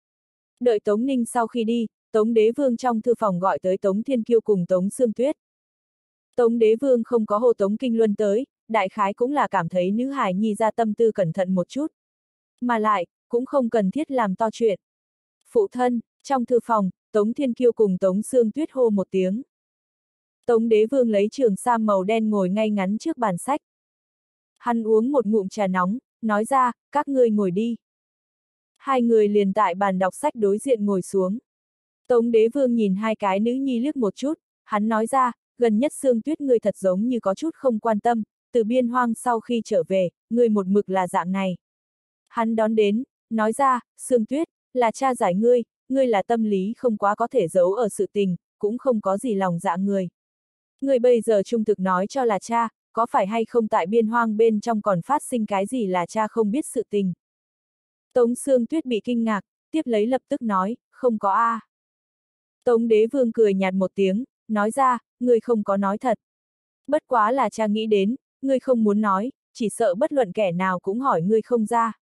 S1: Đợi Tống Ninh sau khi đi, Tống Đế Vương trong thư phòng gọi tới Tống Thiên Kiêu cùng Tống Sương Tuyết. Tống Đế Vương không có hô Tống Kinh Luân tới, đại khái cũng là cảm thấy nữ hài nhi ra tâm tư cẩn thận một chút. Mà lại, cũng không cần thiết làm to chuyện. Phụ thân, trong thư phòng, Tống Thiên Kiêu cùng Tống Sương Tuyết hô một tiếng. Tống Đế Vương lấy trường sam màu đen ngồi ngay ngắn trước bàn sách. Hắn uống một ngụm trà nóng, nói ra, các ngươi ngồi đi. Hai người liền tại bàn đọc sách đối diện ngồi xuống. Tống Đế Vương nhìn hai cái nữ nhi liếc một chút, hắn nói ra, gần nhất Sương Tuyết ngươi thật giống như có chút không quan tâm, từ biên hoang sau khi trở về, ngươi một mực là dạng này. Hắn đón đến, nói ra, Sương Tuyết, là cha giải ngươi, ngươi là tâm lý không quá có thể giấu ở sự tình, cũng không có gì lòng dạ người. Ngươi bây giờ trung thực nói cho là cha, có phải hay không tại biên hoang bên trong còn phát sinh cái gì là cha không biết sự tình. Tống Sương Tuyết bị kinh ngạc, tiếp lấy lập tức nói, không có a. À. Tống Đế Vương cười nhạt một tiếng, nói ra, ngươi không có nói thật. Bất quá là cha nghĩ đến, ngươi không muốn nói, chỉ sợ bất luận kẻ nào cũng hỏi ngươi không ra.